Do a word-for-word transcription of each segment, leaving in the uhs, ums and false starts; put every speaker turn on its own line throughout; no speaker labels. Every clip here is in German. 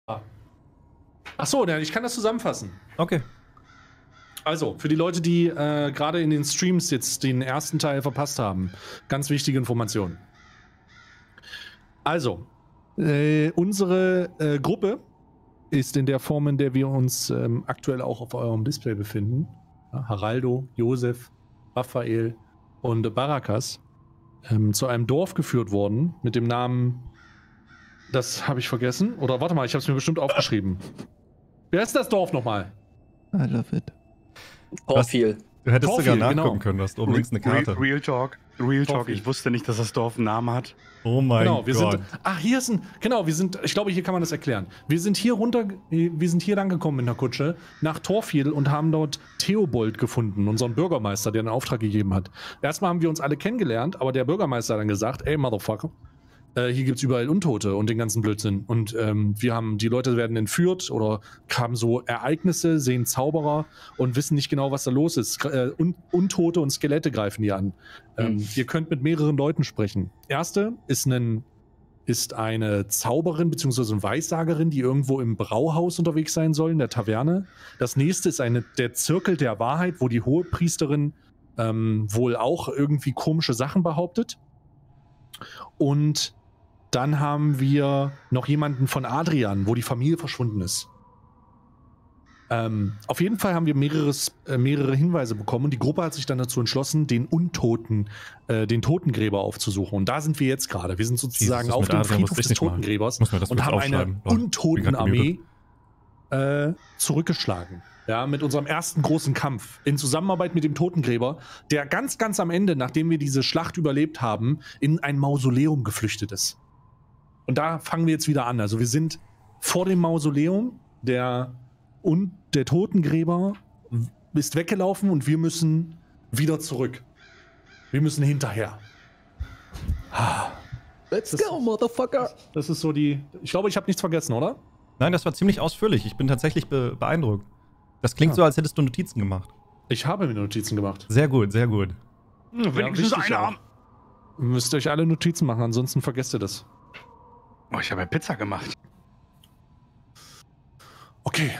Achso, ich kann das zusammenfassen.
Okay.
Also, für die Leute, die äh, gerade in den Streams jetzt den ersten Teil verpasst haben, ganz wichtige Information. Also, äh, unsere äh, Gruppe ist in der Form, in der wir uns ähm, aktuell auch auf eurem Display befinden. Ja, Haraldo, Josef, Raphael und Barakas ähm, zu einem Dorf geführt worden mit dem Namen, das habe ich vergessen, oder warte mal, ich habe es mir bestimmt aufgeschrieben. Wer ist das Dorf nochmal?
I love it.
Torfil.
Du hättest
Torfil,
sogar nachgucken
genau.
können, du hast oben links eine Karte.
Real, Real Talk, Real Talk.
Torfil.
Ich wusste nicht, dass das Dorf einen Namen hat.
Oh mein
Genau, wir
Gott.
sind. Ach, hier ist ein. Genau, wir sind. Ich glaube, hier kann man das erklären. Wir sind hier runter. Wir sind hier lang gekommen in der Kutsche nach Torfil und haben dort Theobold gefunden, unseren Bürgermeister, der einen Auftrag gegeben hat. Erstmal haben wir uns alle kennengelernt, aber der Bürgermeister hat dann gesagt: Ey, Motherfucker, äh, hier gibt's überall Untote und den ganzen Blödsinn. Und ähm, wir haben, die Leute werden entführt oder haben so Ereignisse, sehen Zauberer und wissen nicht genau, was da los ist. Äh, Un Untote und Skelette greifen die an. Ähm, mhm. Ihr könnt mit mehreren Leuten sprechen. Erste ist, ein, ist eine Zauberin bzw. eine Weissagerin, die irgendwo im Brauhaus unterwegs sein soll, in der Taverne. Das nächste ist eine, der Zirkel der Wahrheit, wo die Hohepriesterin ähm, wohl auch irgendwie komische Sachen behauptet. Und dann haben wir noch jemanden von Adrian, wo die Familie verschwunden ist. Ähm, auf jeden Fall haben wir mehreres, äh, mehrere Hinweise bekommen und die Gruppe hat sich dann dazu entschlossen, den Untoten, äh, den Totengräber aufzusuchen. Und da sind wir jetzt gerade. Wir sind sozusagen
Jesus,
auf dem
Adrian,
Friedhof des Totengräbers und haben eine
Lol.
Untotenarmee äh, zurückgeschlagen. Ja, mit unserem ersten großen Kampf in Zusammenarbeit mit dem Totengräber, der ganz, ganz am Ende, nachdem wir diese Schlacht überlebt haben, in ein Mausoleum geflüchtet ist. Und da fangen wir jetzt wieder an. Also wir sind vor dem Mausoleum, der, und der Totengräber ist weggelaufen und wir müssen wieder zurück. Wir müssen hinterher.
Let's
Das-
go, Motherfucker!
Das ist so die... Ich glaube, ich habe nichts vergessen, oder?
Nein, das war ziemlich ausführlich. Ich bin tatsächlich be beeindruckt. Das klingt
Ja.
so, als hättest du Notizen gemacht.
Ich habe mir Notizen gemacht.
Sehr gut, sehr gut.
Hm, wenigstens
wichtig
einer.
auch. Ihr müsst euch alle Notizen machen, ansonsten vergesst ihr das.
Oh, ich habe ja Pizza gemacht.
Okay.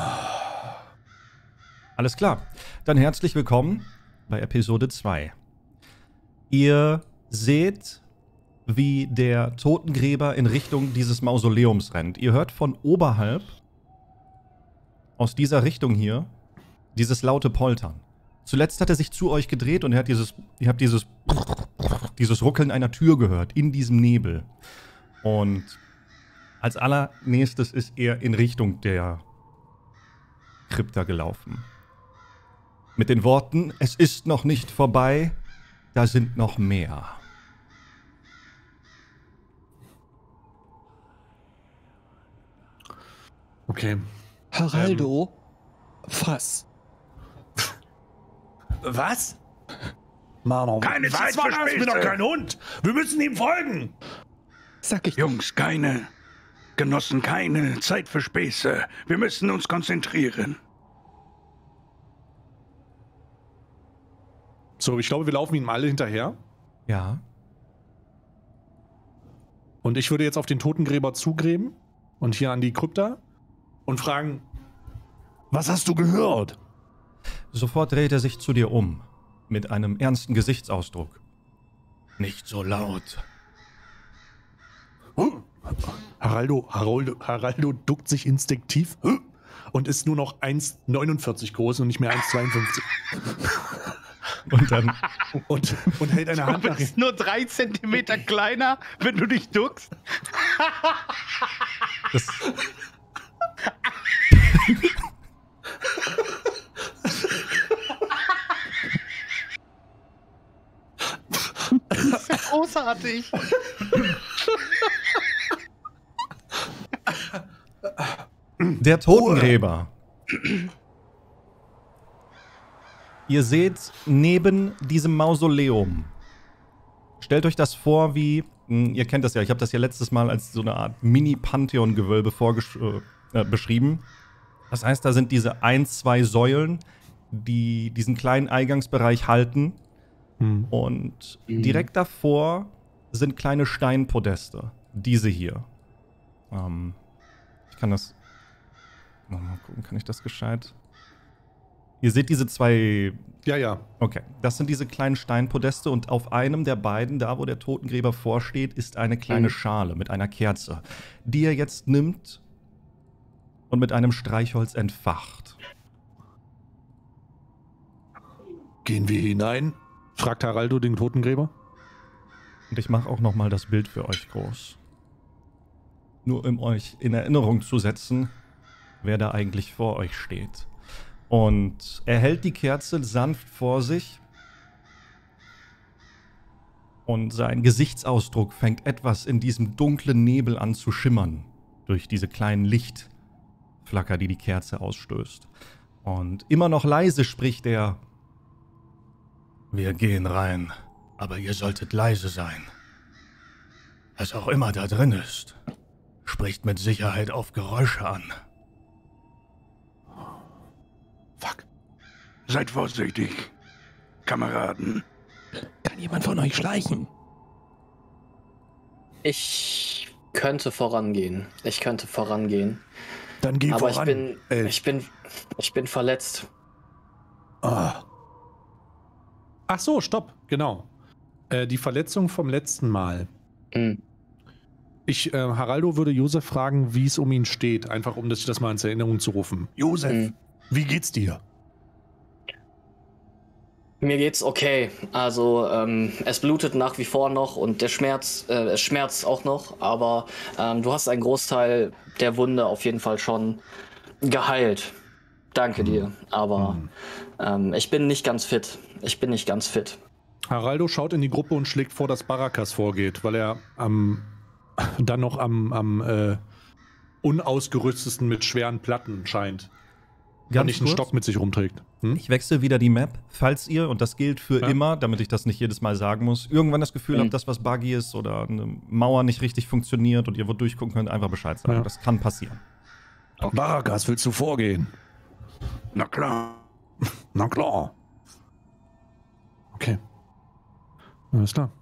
Alles klar. Dann herzlich willkommen bei Episode zwei. Ihr seht, wie der Totengräber in Richtung dieses Mausoleums rennt. Ihr hört von oberhalb, aus dieser Richtung hier, dieses laute Poltern. Zuletzt hat er sich zu euch gedreht und er hat dieses, ihr habt dieses, dieses Ruckeln einer Tür gehört, in diesem Nebel. Und als allernächstes ist er in Richtung der Krypta gelaufen. Mit den Worten, es ist noch nicht vorbei, da sind noch mehr.
Okay.
Haraldo, fass.
Was? Mann,
Keine Zeit
war
für
das? Ich bin
Späße.
doch kein Hund. Wir müssen ihm folgen.
Sag ich.
Jungs, keine. Genossen, keine Zeit für Späße. Wir müssen uns konzentrieren.
So, ich glaube, wir laufen ihm alle hinterher.
Ja.
Und ich würde jetzt auf den Totengräber zugräben und hier an die Krypta und fragen, was hast du gehört?
Sofort dreht er sich zu dir um, mit einem ernsten Gesichtsausdruck. Nicht so laut.
Huh? Haraldo, Haraldo, Haraldo duckt sich instinktiv huh? und ist nur noch eins Komma neunundvierzig groß und nicht mehr eins Komma zweiundfünfzig.
Und dann,
Und, und hält eine Hand
Du
nach ihm.
bist nur drei Zentimeter kleiner, wenn du dich duckst.
das,
Das ist ja großartig.
der Totengräber. Ihr seht neben diesem Mausoleum. Stellt euch das vor wie, mh, ihr kennt das ja, ich habe das ja letztes Mal als so eine Art Mini-Pantheon-Gewölbe vorgesch- äh, beschrieben. Das heißt, da sind diese ein, zwei Säulen, die diesen kleinen Eingangsbereich halten.
Hm.
Und direkt davor sind kleine Steinpodeste. Diese hier. Ähm, ich kann das... Mal gucken, kann ich das gescheit... Ihr seht diese zwei...
Ja, ja.
Okay, das sind diese kleinen Steinpodeste und auf einem der beiden, da wo der Totengräber vorsteht, ist eine kleine
Mhm.
Schale mit einer Kerze, die er jetzt nimmt und mit einem Streichholz entfacht.
Gehen wir hinein? Fragt Haraldo den Totengräber.
Und ich mache auch noch mal das Bild für euch groß. Nur um euch in Erinnerung zu setzen, wer da eigentlich vor euch steht. Und er hält die Kerze sanft vor sich und sein Gesichtsausdruck fängt etwas in diesem dunklen Nebel an zu schimmern durch diese kleinen Lichtflacker, die die Kerze ausstößt. Und immer noch leise spricht er: Wir gehen rein, aber ihr solltet leise sein. Was auch immer da drin ist, spricht mit Sicherheit auf Geräusche an.
Fuck.
Seid vorsichtig, Kameraden.
Kann jemand von euch schleichen?
Ich könnte vorangehen. Ich könnte vorangehen.
Dann geh
Aber
voran.
ich bin,
Elf.
ich bin, ich bin verletzt.
Ah,
Ach so, stopp. Genau. Äh, die Verletzung vom letzten Mal.
Hm.
Ich, äh, Haraldo würde Josef fragen, wie es um ihn steht. Einfach, um das, das mal ins Erinnerung zu rufen.
Josef,
Hm.
wie geht's dir?
Mir geht's okay. Also ähm, es blutet nach wie vor noch und der Schmerz, äh, es schmerzt auch noch. Aber ähm, du hast einen Großteil der Wunde auf jeden Fall schon geheilt. Danke dir. Aber ähm, ich bin nicht ganz fit. Ich bin nicht ganz fit.
Haraldo schaut in die Gruppe und schlägt vor, dass Barakas vorgeht, weil er am dann noch am, am äh, unausgerüstesten mit schweren Platten scheint. und nicht einen
kurz,
Stock mit sich rumträgt. Hm?
Ich wechsle wieder die Map, falls ihr, und das gilt für
Ja.
immer, damit ich das nicht jedes Mal sagen muss, irgendwann das Gefühl
Mhm.
habt, dass was buggy ist oder eine Mauer nicht richtig funktioniert und ihr wo durchgucken könnt, einfach Bescheid sagen.
Ja.
Das kann passieren.
Barakas, willst du vorgehen?
Na klar.
Na klar. Okay. Alles klar.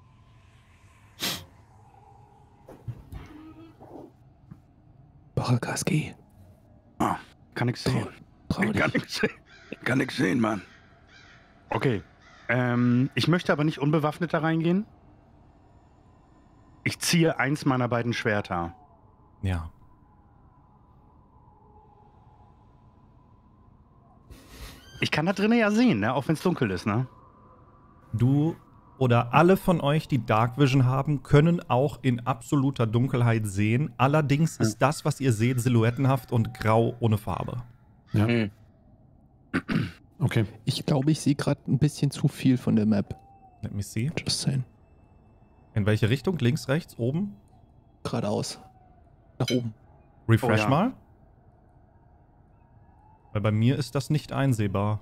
Barakas, geh.
Ah, kann ich sehen.
Trau
Ich kann
dich.
nichts sehen. Ich kann nichts sehen, Mann.
Okay. Ähm, ich möchte aber nicht unbewaffnet da reingehen. Ich ziehe eins meiner beiden Schwerter.
Ja.
Ich kann da drinnen ja sehen, ne? Auch wenn es dunkel ist, ne?
Du oder alle von euch, die Dark Vision haben, können auch in absoluter Dunkelheit sehen. Allerdings ist das, was ihr seht, silhouettenhaft und grau ohne Farbe.
Ja.
Hm.
Okay.
Ich glaube, ich sehe gerade ein bisschen zu viel von der Map.
Let me see.
Just saying.
In welche Richtung? Links, rechts, oben?
Geradeaus. Nach oben.
Refresh
Oh ja.
mal. Weil bei mir ist das nicht einsehbar.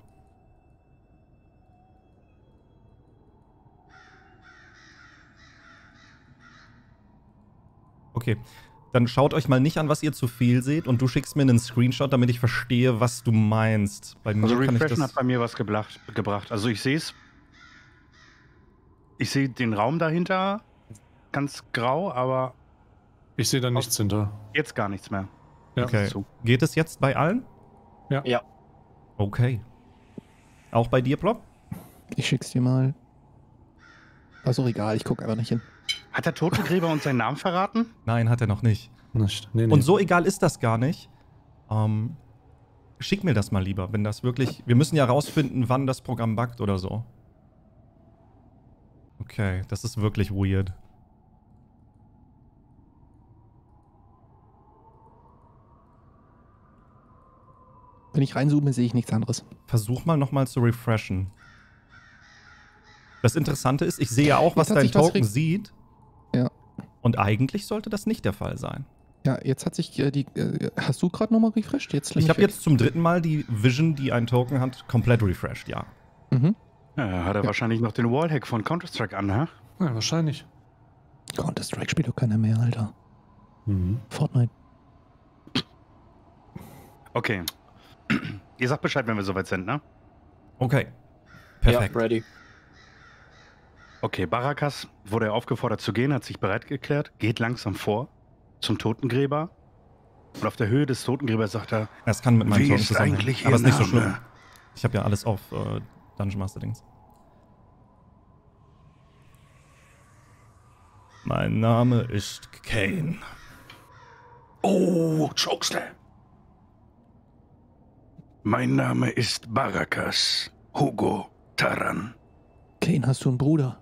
Okay, dann schaut euch mal nicht an, was ihr zu viel seht und du schickst mir einen Screenshot, damit ich verstehe, was du meinst. Bei mir
Also
kann ich
Refreshen
das...
hat bei mir was geblacht, gebracht. Also ich sehe es. Ich sehe den Raum dahinter ganz grau, aber
Ich sehe da nichts hinter.
jetzt gar nichts mehr.
Ja.
Okay.
Zu.
Geht es jetzt bei allen?
Ja.
Ja.
Okay. Auch bei dir, Plop?
Ich schick's dir mal. Also egal, ich gucke einfach nicht hin.
Hat der Totengräber uns seinen Namen verraten?
Nein, hat er noch nicht.
Nicht. Nee, nee.
Und so egal ist das gar nicht. Ähm, schick mir das mal lieber, wenn das wirklich... Wir müssen ja rausfinden, wann das Programm buggt oder so. Okay, das ist wirklich weird.
Wenn ich reinzoome, sehe ich nichts anderes.
Versuch mal nochmal zu refreshen. Das Interessante ist, ich sehe ja auch, was
Jetzt hat
dein
sich was
Token
re-
sieht.
Ja.
Und eigentlich sollte das nicht der Fall sein.
Ja, jetzt hat sich äh, die. Äh, hast du gerade nochmal refreshed? Jetzt
Ich habe jetzt zum dritten Mal die Vision, die ein Token hat, komplett refreshed, ja.
Mhm.
Ja, hat er
Ja.
wahrscheinlich noch den Wallhack von Counter-Strike an, hä?
Ja, wahrscheinlich.
Counter-Strike spielt doch keiner mehr, Alter.
Mhm.
Fortnite.
Okay. Ihr sagt Bescheid, wenn wir soweit sind, ne?
Okay. Perfekt.
Ja, ready.
Okay, Barakas wurde aufgefordert zu gehen, hat sich bereit erklärt, geht langsam vor zum Totengräber. Und auf der Höhe des Totengräbers sagt er,
Das kann mit meinem
Wie
Toten
ist
zusammenhängen.
eigentlich
Aber
Ihr
ist nicht so
Name?
schlimm. Ich habe ja alles auf äh, Dungeon Master Dings. Mein Name ist Kane.
Oh, Chokster. Mein Name ist Barakas. Hugo Taran.
Kane, hast du einen Bruder?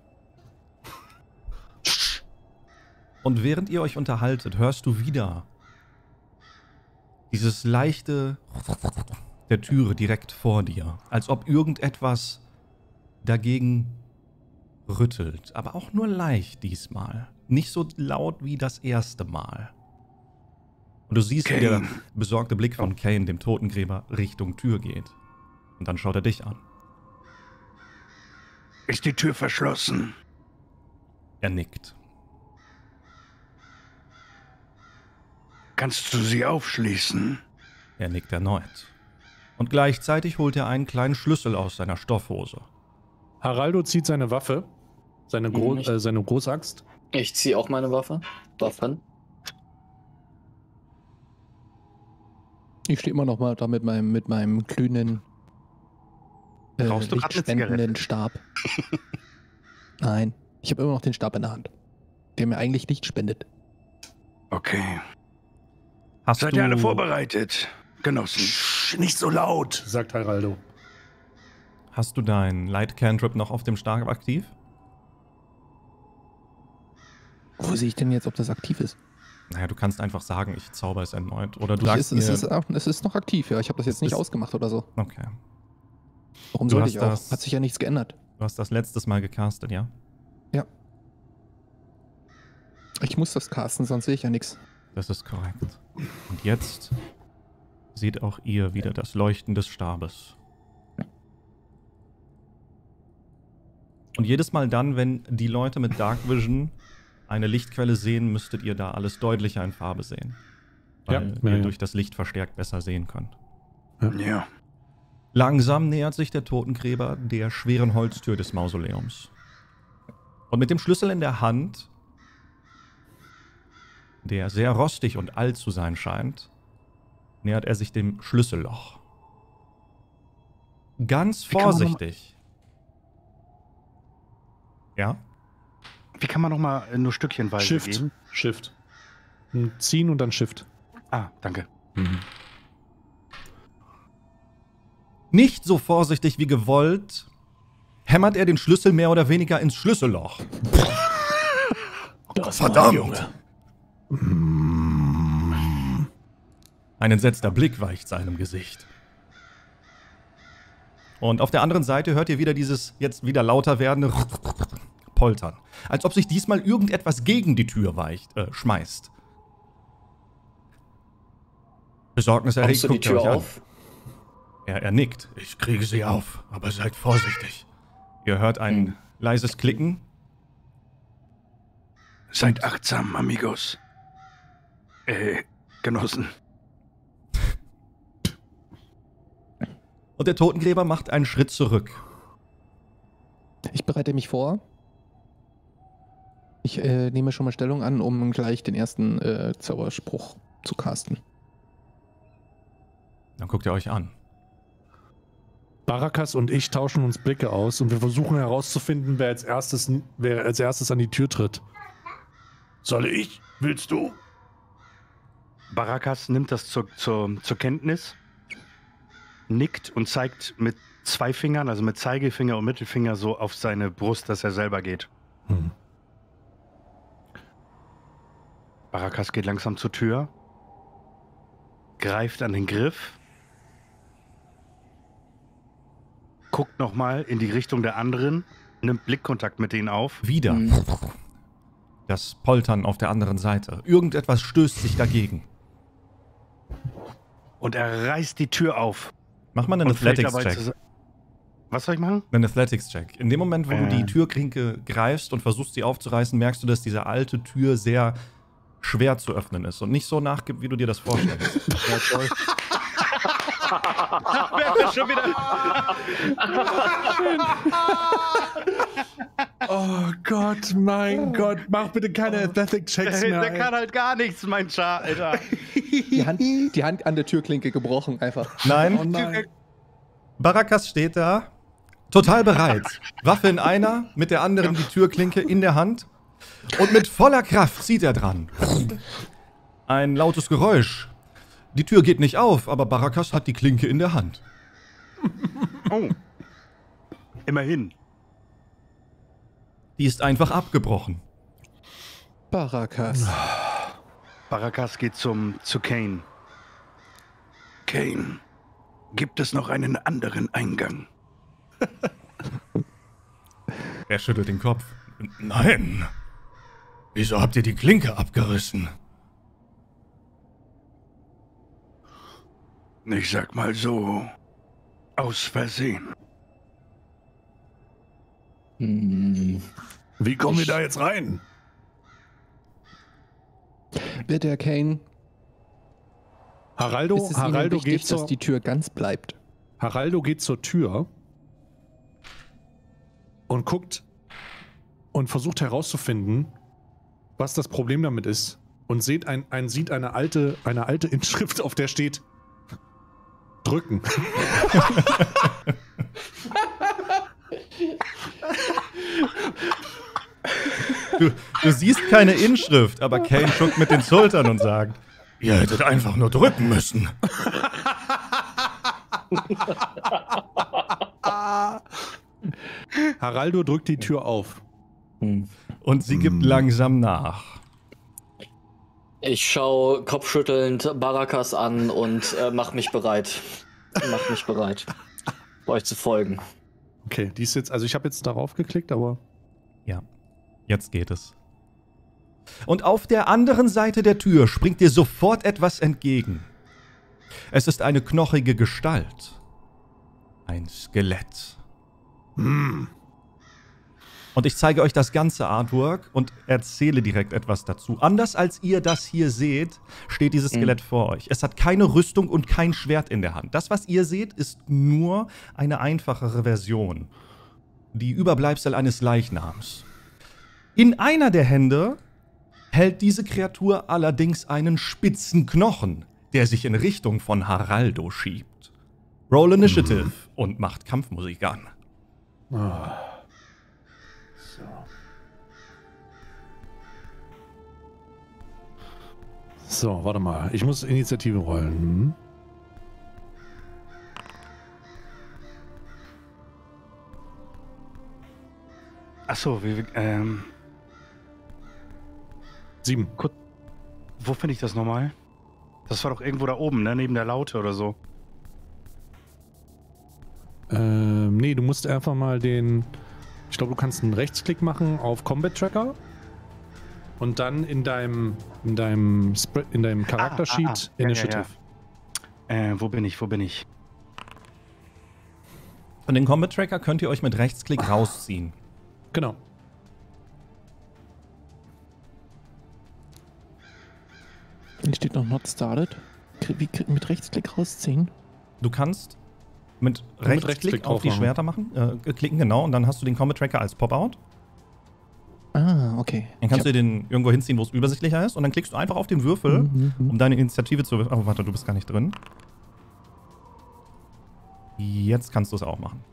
Und während ihr euch unterhaltet, hörst du wieder dieses leichte der Türe direkt vor dir, als ob irgendetwas dagegen rüttelt, aber auch nur leicht diesmal. Nicht so laut wie das erste Mal. Und du siehst, wie der
Kane.
besorgte Blick von Kane, dem Totengräber, Richtung Tür geht. Und dann schaut er dich an.
Ist die Tür verschlossen?
Er nickt.
Kannst du sie aufschließen?
Er nickt erneut. Und gleichzeitig holt er einen kleinen Schlüssel aus seiner Stoffhose.
Haraldo zieht seine Waffe, seine, Gro
Mhm.
äh, seine Großaxt.
Ich ziehe auch meine Waffe. Waffen.
Ich stehe immer noch mal da mit meinem, mit meinem glühenden, äh,
Rauchst du grad eine
lichtspendenden Stab. Nein, ich habe immer noch den Stab in der Hand, der mir eigentlich Licht spendet.
Okay.
Hast
Seid
du
ihr alle vorbereitet, Genossen?
Sch, nicht so laut, sagt Haraldo.
Hast du dein Light Cantrip noch auf dem Stab aktiv?
Wo sehe ich denn jetzt, ob das aktiv ist?
Naja, du kannst einfach sagen, ich zauber es erneut. Oder du
Es
sagst
ist, es,
mir...
ist, auch- es ist noch aktiv, ja. Ich habe das jetzt nicht
ist-
ausgemacht oder so.
Okay.
Warum
Du
sollte
hast
ich auch?
das-
Hat sich ja nichts geändert.
Du hast das letztes Mal gecastet, ja?
Ich muss das casten, sonst sehe ich ja nichts.
Das ist korrekt. Und jetzt seht auch ihr wieder das Leuchten des Stabes. Und jedes Mal dann, wenn die Leute mit Dark Vision eine Lichtquelle sehen, müsstet ihr da alles deutlicher in Farbe sehen. Weil
Ja,
ihr
ja, ja.
durch das Licht verstärkt besser sehen könnt.
Ja.
Langsam nähert sich der Totengräber der schweren Holztür des Mausoleums. Und mit dem Schlüssel in der Hand, der sehr rostig und alt zu sein scheint, nähert er sich dem Schlüsselloch. Ganz
Wie kann man noch mal-
vorsichtig. Ja?
wie kann man nochmal nur Stückchenweise
Shift.
gehen?
Shift. Hm, Ziehen und dann Shift.
Ah, danke.
Nicht so vorsichtig wie gewollt, hämmert er den Schlüssel mehr oder weniger ins Schlüsselloch.
Das
Verdammt! Ein entsetzter Blick weicht seinem Gesicht. Und auf der anderen Seite hört ihr wieder dieses jetzt wieder lauter werdende Poltern. Als ob sich diesmal irgendetwas gegen die Tür weicht, äh, schmeißt. Besorgniserregend
Kommst du die
guckt ihr
Tür
euch an.
auf?
Er, er nickt. Ich kriege sie auf, aber seid vorsichtig. Ihr hört ein
Hm.
leises Klicken.
Seid achtsam, Amigos. Äh, Genossen.
Und der Totengräber macht einen Schritt zurück.
Ich bereite mich vor. Ich äh, nehme schon mal Stellung an, um gleich den ersten äh, Zauberspruch zu casten.
Dann guckt ihr euch an.
Barakas und ich tauschen uns Blicke aus und wir versuchen herauszufinden, wer als erstes, wer als erstes an die Tür tritt.
Soll ich? Willst du?
Barakas nimmt das zur, zur, zur Kenntnis, nickt und zeigt mit zwei Fingern, also mit Zeigefinger und Mittelfinger, so auf seine Brust, dass er selber geht.
Hm.
Barakas geht langsam zur Tür, greift an den Griff, guckt nochmal in die Richtung der anderen, nimmt Blickkontakt mit denen auf.
Wieder.
Hm.
Das Poltern auf der anderen Seite. Irgendetwas stößt sich dagegen.
Und er reißt die Tür auf.
Mach mal einen
und fällt dabei
Athletics-Check.
zu- Was soll ich machen?
Einen Athletics-Check. In dem Moment, wo du
Äh.
die Türklinke greifst und versuchst, sie aufzureißen, merkst du, dass diese alte Tür sehr schwer zu öffnen ist und nicht so nachgibt, wie du dir das vorstellst.
Ja, toll. Wer ist schon wieder?
Oh Gott, mein Gott, mach bitte keine Athletic-Checks
Der,
mehr.
der
ey.
kann halt gar nichts, mein Char, Alter.
Die Hand, die Hand an der Türklinke gebrochen, einfach.
Nein,
Oh nein.
Barakas steht da, total bereit. Waffe in einer, mit der anderen die Türklinke in der Hand. Und mit voller Kraft zieht er dran. Ein lautes Geräusch. Die Tür geht nicht auf, aber Barakas hat die Klinke in der Hand.
Oh. Immerhin.
Die ist einfach abgebrochen.
Barakas.
Barakas geht zum, zu Kane.
Kane, gibt es noch einen anderen Eingang?
Er schüttelt den Kopf. Nein. Wieso habt ihr die Klinke abgerissen?
Ich sag mal so, aus Versehen.
Hm.
Wie kommen wir da jetzt rein?
Wird der Kane,
Haraldo,
ist es
Haraldo,
Ihnen wichtig,
geht zur,
dass die Tür ganz bleibt?
Haraldo geht zur Tür und guckt und versucht herauszufinden, was das Problem damit ist. Und sieht, ein, ein, sieht eine, alte, eine alte Inschrift, auf der steht drücken.
Du, du siehst keine Inschrift, aber Kane schuckt mit den Schultern und sagt, ihr hättet einfach nur drücken müssen.
Haraldo drückt die Tür auf.
Hm.
Und sie gibt langsam nach.
Ich schaue kopfschüttelnd Barakas an und äh, mach mich bereit. Mach mich bereit, euch zu folgen.
Okay, die ist jetzt, also ich habe jetzt darauf geklickt, aber
Ja, jetzt geht es. Und auf der anderen Seite der Tür springt dir sofort etwas entgegen. Es ist eine knochige Gestalt. Ein Skelett.
hm.
Und ich zeige euch das ganze Artwork und erzähle direkt etwas dazu. Anders als ihr das hier seht, steht dieses Skelett
Mhm.
vor euch. Es hat keine Rüstung und kein Schwert in der Hand. Das, was ihr seht, ist nur eine einfachere Version. Die Überbleibsel eines Leichnams. In einer der Hände hält diese Kreatur allerdings einen spitzen Knochen, der sich in Richtung von Haraldo schiebt. Roll Initiative
Mhm.
und macht Kampfmusik an.
Ah. So. So, warte mal. Ich muss Initiative rollen. Hm?
Achso, wie, ähm,
Sieben.
wo finde ich das nochmal? Das war doch irgendwo da oben, ne? Neben der Laute oder so.
Ähm, nee, du musst einfach mal den. Ich glaube, du kannst einen Rechtsklick machen auf Combat Tracker und dann in deinem in deinem Spread, in deinem Charaktersheet
ah, ah. Ja,
Initiative.
ja, Äh, wo bin ich, wo bin ich?
Und den Combat Tracker könnt ihr euch mit Rechtsklick rausziehen.
Genau.
Hier steht noch not started. Kri- Wie kri- mit Rechtsklick rausziehen?
Du kannst mit Rechtsklick,
Rechtsklick
auf die
drauf machen.
Schwerter machen, äh, klicken, genau, und dann hast du den Combat Tracker als Pop-Out.
Ah, okay.
Dann kannst
Ich
du den irgendwo hinziehen, wo es übersichtlicher ist, und dann klickst du einfach auf den Würfel,
hab- Mhm, mhm.
um deine Initiative zu. Oh, warte, du bist gar nicht drin. Jetzt kannst du es auch machen.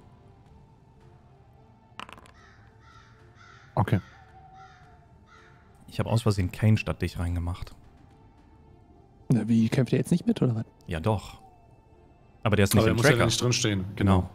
Okay.
Ich habe aus Versehen Kane statt dich reingemacht.
Na, wie kämpft ihr jetzt nicht mit, oder was?
Ja, doch. Aber der ist nicht
Aber er
im
muss ja
Tracker.
da nicht drinstehen.
Genau.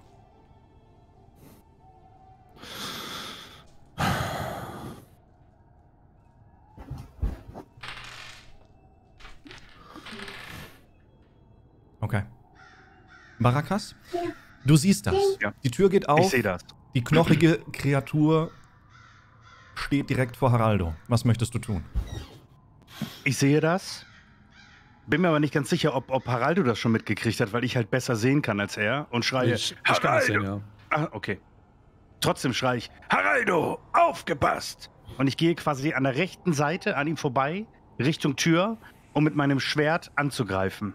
Okay. Barakas, du siehst das.
Ja.
Die Tür geht auf.
Ich sehe das.
Die knochige Kreatur steht direkt vor Haraldo. Was möchtest du tun?
Ich sehe das. Bin mir aber nicht ganz sicher, ob, ob Haraldo das schon mitgekriegt hat, weil ich halt besser sehen kann als er und schreie.
Ich, ich kann das sehen, ja.
Ah, okay. Trotzdem schreie ich.
Haraldo, aufgepasst!
Und ich gehe quasi an der rechten Seite an ihm vorbei, Richtung Tür, um mit meinem Schwert anzugreifen.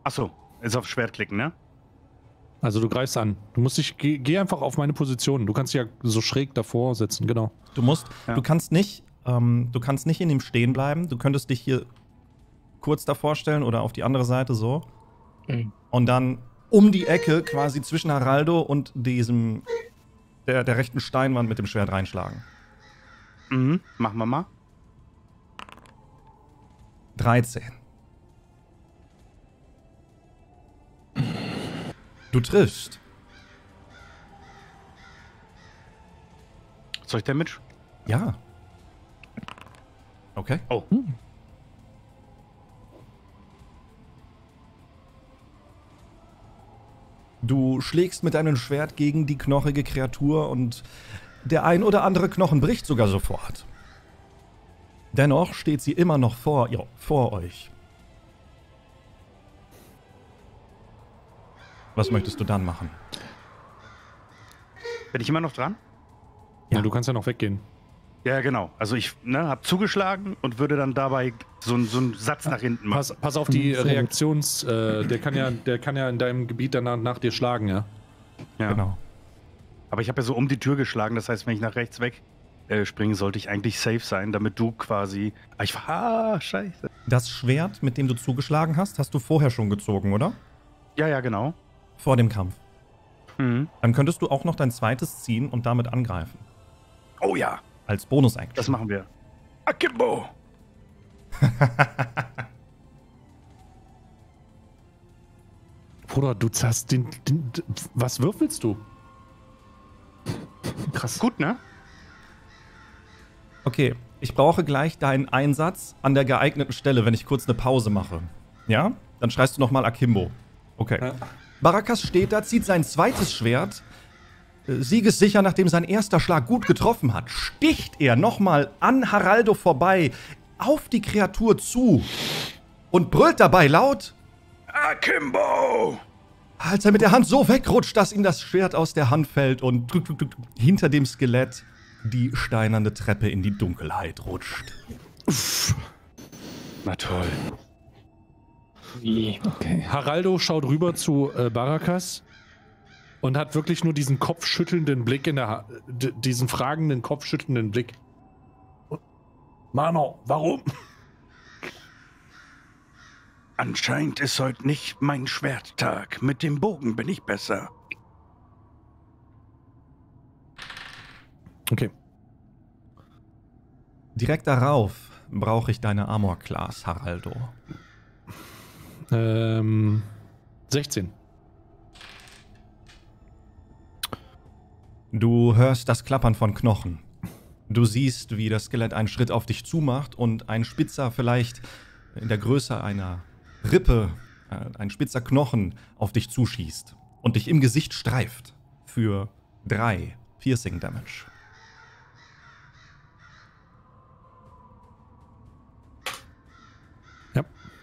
Achso, ist auf Schwert klicken, ne?
Also du greifst an. Du musst dich, geh, geh einfach auf meine Position. Du kannst dich ja so schräg davor setzen, genau.
Du musst,
Ja.
du kannst nicht, ähm, du kannst nicht in ihm stehen bleiben. Du könntest dich hier kurz davor stellen oder auf die andere Seite so.
Mhm.
Und dann um die Ecke quasi zwischen Haraldo und diesem, der, der rechten Steinwand mit dem Schwert reinschlagen.
Mhm, machen wir mal.
dreizehn. Du triffst.
Soll ich Damage?
Ja. Okay.
Oh.
Du schlägst mit deinem Schwert gegen die knochige Kreatur und der ein oder andere Knochen bricht sogar sofort. Dennoch steht sie immer noch vor, ja, vor euch. Was möchtest du dann machen?
Bin ich immer noch dran?
Ja.
Ja.
Du kannst ja noch weggehen.
Ja, genau. Also ich ne, habe zugeschlagen und würde dann dabei so, einen- so einen Satz nach hinten machen.
Pass, pass auf die
Sehr gut.
Reaktions... Äh, der, kann ja, der kann ja in deinem Gebiet danach nach dir schlagen, ja?
Ja.
Genau.
Aber ich habe ja so um die Tür geschlagen, das heißt, wenn ich nach rechts weg äh, springe, sollte ich eigentlich safe sein, damit du quasi... Ah, ich war... Ah, scheiße.
Das Schwert, mit dem du zugeschlagen hast, hast du vorher schon gezogen, oder?
Ja, ja, genau.
Vor dem Kampf.
Mhm.
Dann könntest du auch noch dein zweites ziehen und damit angreifen.
Oh ja,
Als Bonus-Action.
Das machen wir.
Akimbo!
Bruder, du hast den, den... Was würfelst du? Krass.
Gut, ne?
Okay, ich brauche gleich deinen Einsatz an der geeigneten Stelle, wenn ich kurz eine Pause mache. Ja? Dann schreist du nochmal Akimbo. Okay.
Ja.
Barakas steht da, zieht sein zweites Schwert. Äh, Siegessicher, nachdem sein erster Schlag gut getroffen hat, sticht er nochmal an Haraldo vorbei auf die Kreatur zu und brüllt dabei laut,
Akimbo!
als er mit der Hand so wegrutscht, dass ihm das Schwert aus der Hand fällt und tuk, tuk, tuk, hinter dem Skelett die steinerne Treppe in die Dunkelheit rutscht.
Na toll.
Wie?
Okay.
Haraldo schaut rüber zu äh, Barakas und hat wirklich nur diesen kopfschüttelnden Blick in der ha d- diesen fragenden, kopfschüttelnden Blick. Mano, warum?
Anscheinend ist heute nicht mein Schwerttag. Mit dem Bogen bin ich besser.
Okay.
Direkt darauf brauche ich deine Armor Class, Haraldo.
Ähm, sechzehn.
Du hörst das Klappern von Knochen. Du siehst, wie das Skelett einen Schritt auf dich zumacht und ein spitzer, vielleicht in der Größe einer Rippe, äh, ein spitzer Knochen auf dich zuschießt und dich im Gesicht streift für drei Piercing Damage.
Ja.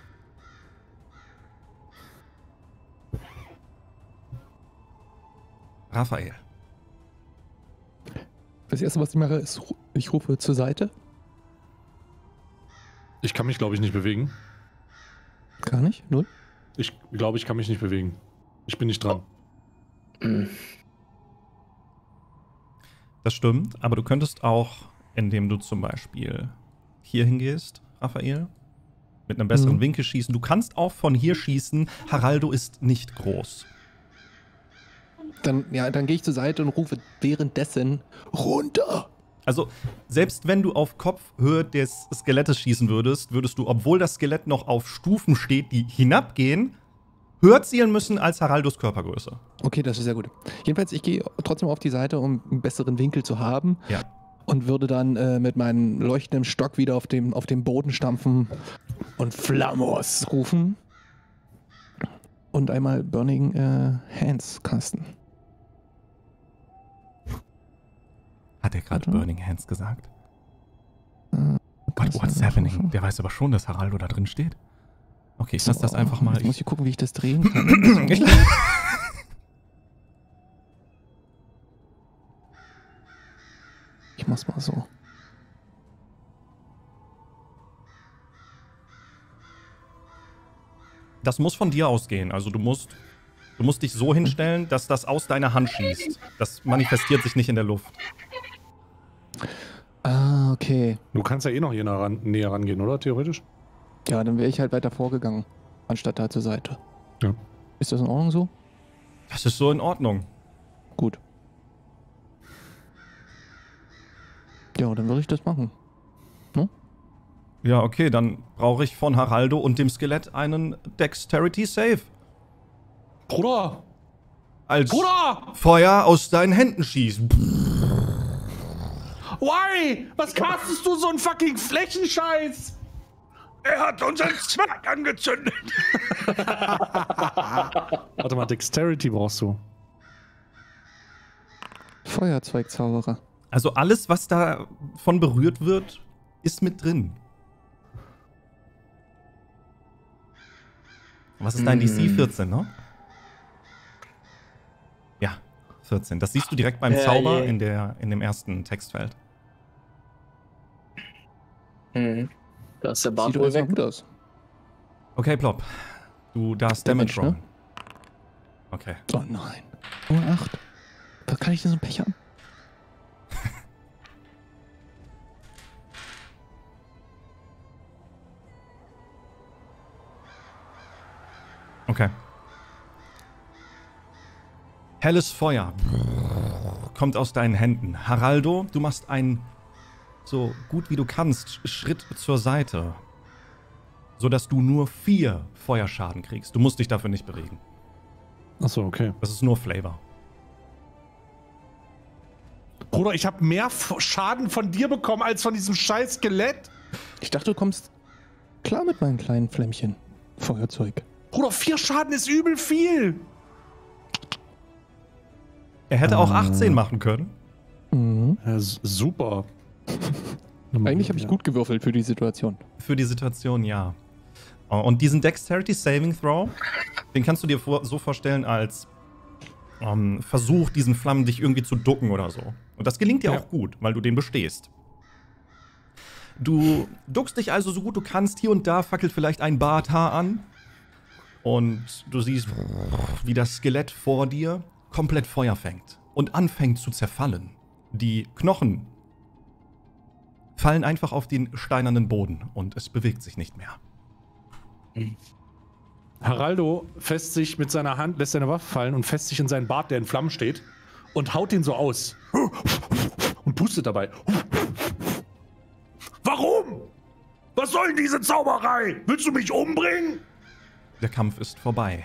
Raphael.
Das erste, was ich mache, ist, ru- ich rufe zur Seite.
Ich kann mich, glaube ich, nicht bewegen.
Gar nicht? Null?
Ich glaube, ich kann mich nicht bewegen. Ich bin nicht dran.
Mhm.
Das stimmt, aber du könntest auch, indem du zum Beispiel hier hingehst, Raphael, mit einem besseren
Mhm.
Winkel schießen. Du kannst auch von hier schießen. Haraldo ist nicht groß.
Dann, ja, dann gehe ich zur Seite und rufe währenddessen runter.
Also, selbst wenn du auf Kopfhöhe des Skelettes schießen würdest, würdest du, obwohl das Skelett noch auf Stufen steht, die hinabgehen, höher zielen müssen als Haraldos Körpergröße.
Okay, das ist sehr gut. Jedenfalls, ich gehe trotzdem auf die Seite, um einen besseren Winkel zu haben.
Ja.
Und würde dann äh, mit meinem leuchtenden Stock wieder auf dem, auf den Boden stampfen und Flamos rufen. Und einmal Burning äh, Hands casten.
Hat er gerade
Warte.
Burning Hands gesagt?
Äh,
What, what's happening? Der weiß aber schon, dass Haraldo da drin steht. Okay, ich lass das einfach mal.
Jetzt muss
Ich,
ich gucken, wie ich das drehen kann.
ich,
Ich mach's mal so.
Das muss von dir ausgehen. Also du musst, du musst dich so hinstellen, dass das aus deiner Hand schießt. Das manifestiert sich nicht in der Luft.
Ah, okay.
Du kannst ja eh noch hier nah ran, näher rangehen, oder? Theoretisch?
Ja, dann wäre ich halt weiter vorgegangen, anstatt da zur Seite.
Ja.
Ist das in Ordnung so?
Das ist so in Ordnung.
Gut. Ja, dann würde ich das machen.
Ja, okay, dann brauche ich von Haraldo und dem Skelett einen Dexterity Save.
Bruder!
Als
Bruder!
Feuer aus deinen Händen schießt.
Why? Was castest du so einen fucking Flächenscheiß?
Er hat unseren Zwerg angezündet.
Warte mal, Dexterity brauchst du.
Feuerzeugzauberer.
Also alles, was davon berührt wird, ist mit drin. Was ist dein D C? vierzehn, ne? Ja, vierzehn. Das siehst du direkt beim
Ja,
Zauber
je.
in, der, in dem ersten Textfeld.
Hm. Da ist der Bart
Sieht doch
wohl
erstmal
weg.
gut aus.
Okay, Plop. Du darfst Damage,
Damage, ne?
rollen. Okay.
Oh nein. Nur acht. Was kann ich denn so ein Pech haben?
Okay. Helles Feuer kommt aus deinen Händen. Haraldo, du machst einen so gut wie du kannst Schritt zur Seite, sodass du nur vier Feuerschaden kriegst. Du musst dich dafür nicht bewegen.
Achso, okay.
Das ist nur Flavor.
Bruder, ich habe mehr F- Schaden von dir bekommen als von diesem scheiß Skelett.
Ich dachte, du kommst klar mit meinem kleinen Flämmchen. Feuerzeug.
Bruder, vier Schaden ist übel viel.
Er hätte auch achtzehn machen können.
Mhm.
Ja, s- super.
Eigentlich habe ich gut gewürfelt für die Situation.
Für die Situation, ja. Oh, und diesen Dexterity Saving Throw, den kannst du dir vor, so vorstellen als ähm, Versuch, diesen Flammen dich irgendwie zu ducken oder so. Und das gelingt dir
Ja.
auch gut, weil du den bestehst. Du duckst dich also so gut du kannst. Hier und da fackelt vielleicht ein Barthaar an. Und du siehst, wie das Skelett vor dir komplett Feuer fängt und anfängt zu zerfallen. Die Knochen fallen einfach auf den steinernen Boden und es bewegt sich nicht mehr.
Haraldo fässt sich mit seiner Hand, lässt seine Waffe fallen und fässt sich in seinen Bart, der in Flammen steht, und haut ihn so aus. Und pustet dabei.
Warum? Was soll denn diese Zauberei? Willst du mich umbringen?
Der Kampf ist vorbei.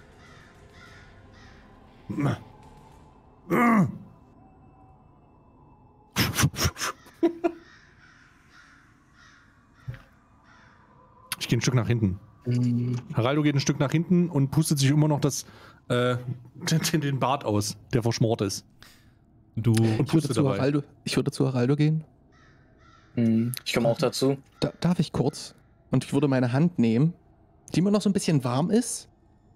Ich gehe ein Stück nach hinten. Haraldo geht ein Stück nach hinten und pustet sich immer noch das, äh, den, den Bart aus, der verschmort ist.
Du,
Und
Ich würde,
pustet
zu
dabei.
Haraldo, ich würde zu Haraldo gehen.
Hm. Ich komme auch dazu.
Da, darf ich kurz? Und ich würde meine Hand nehmen, die immer noch so ein bisschen warm ist.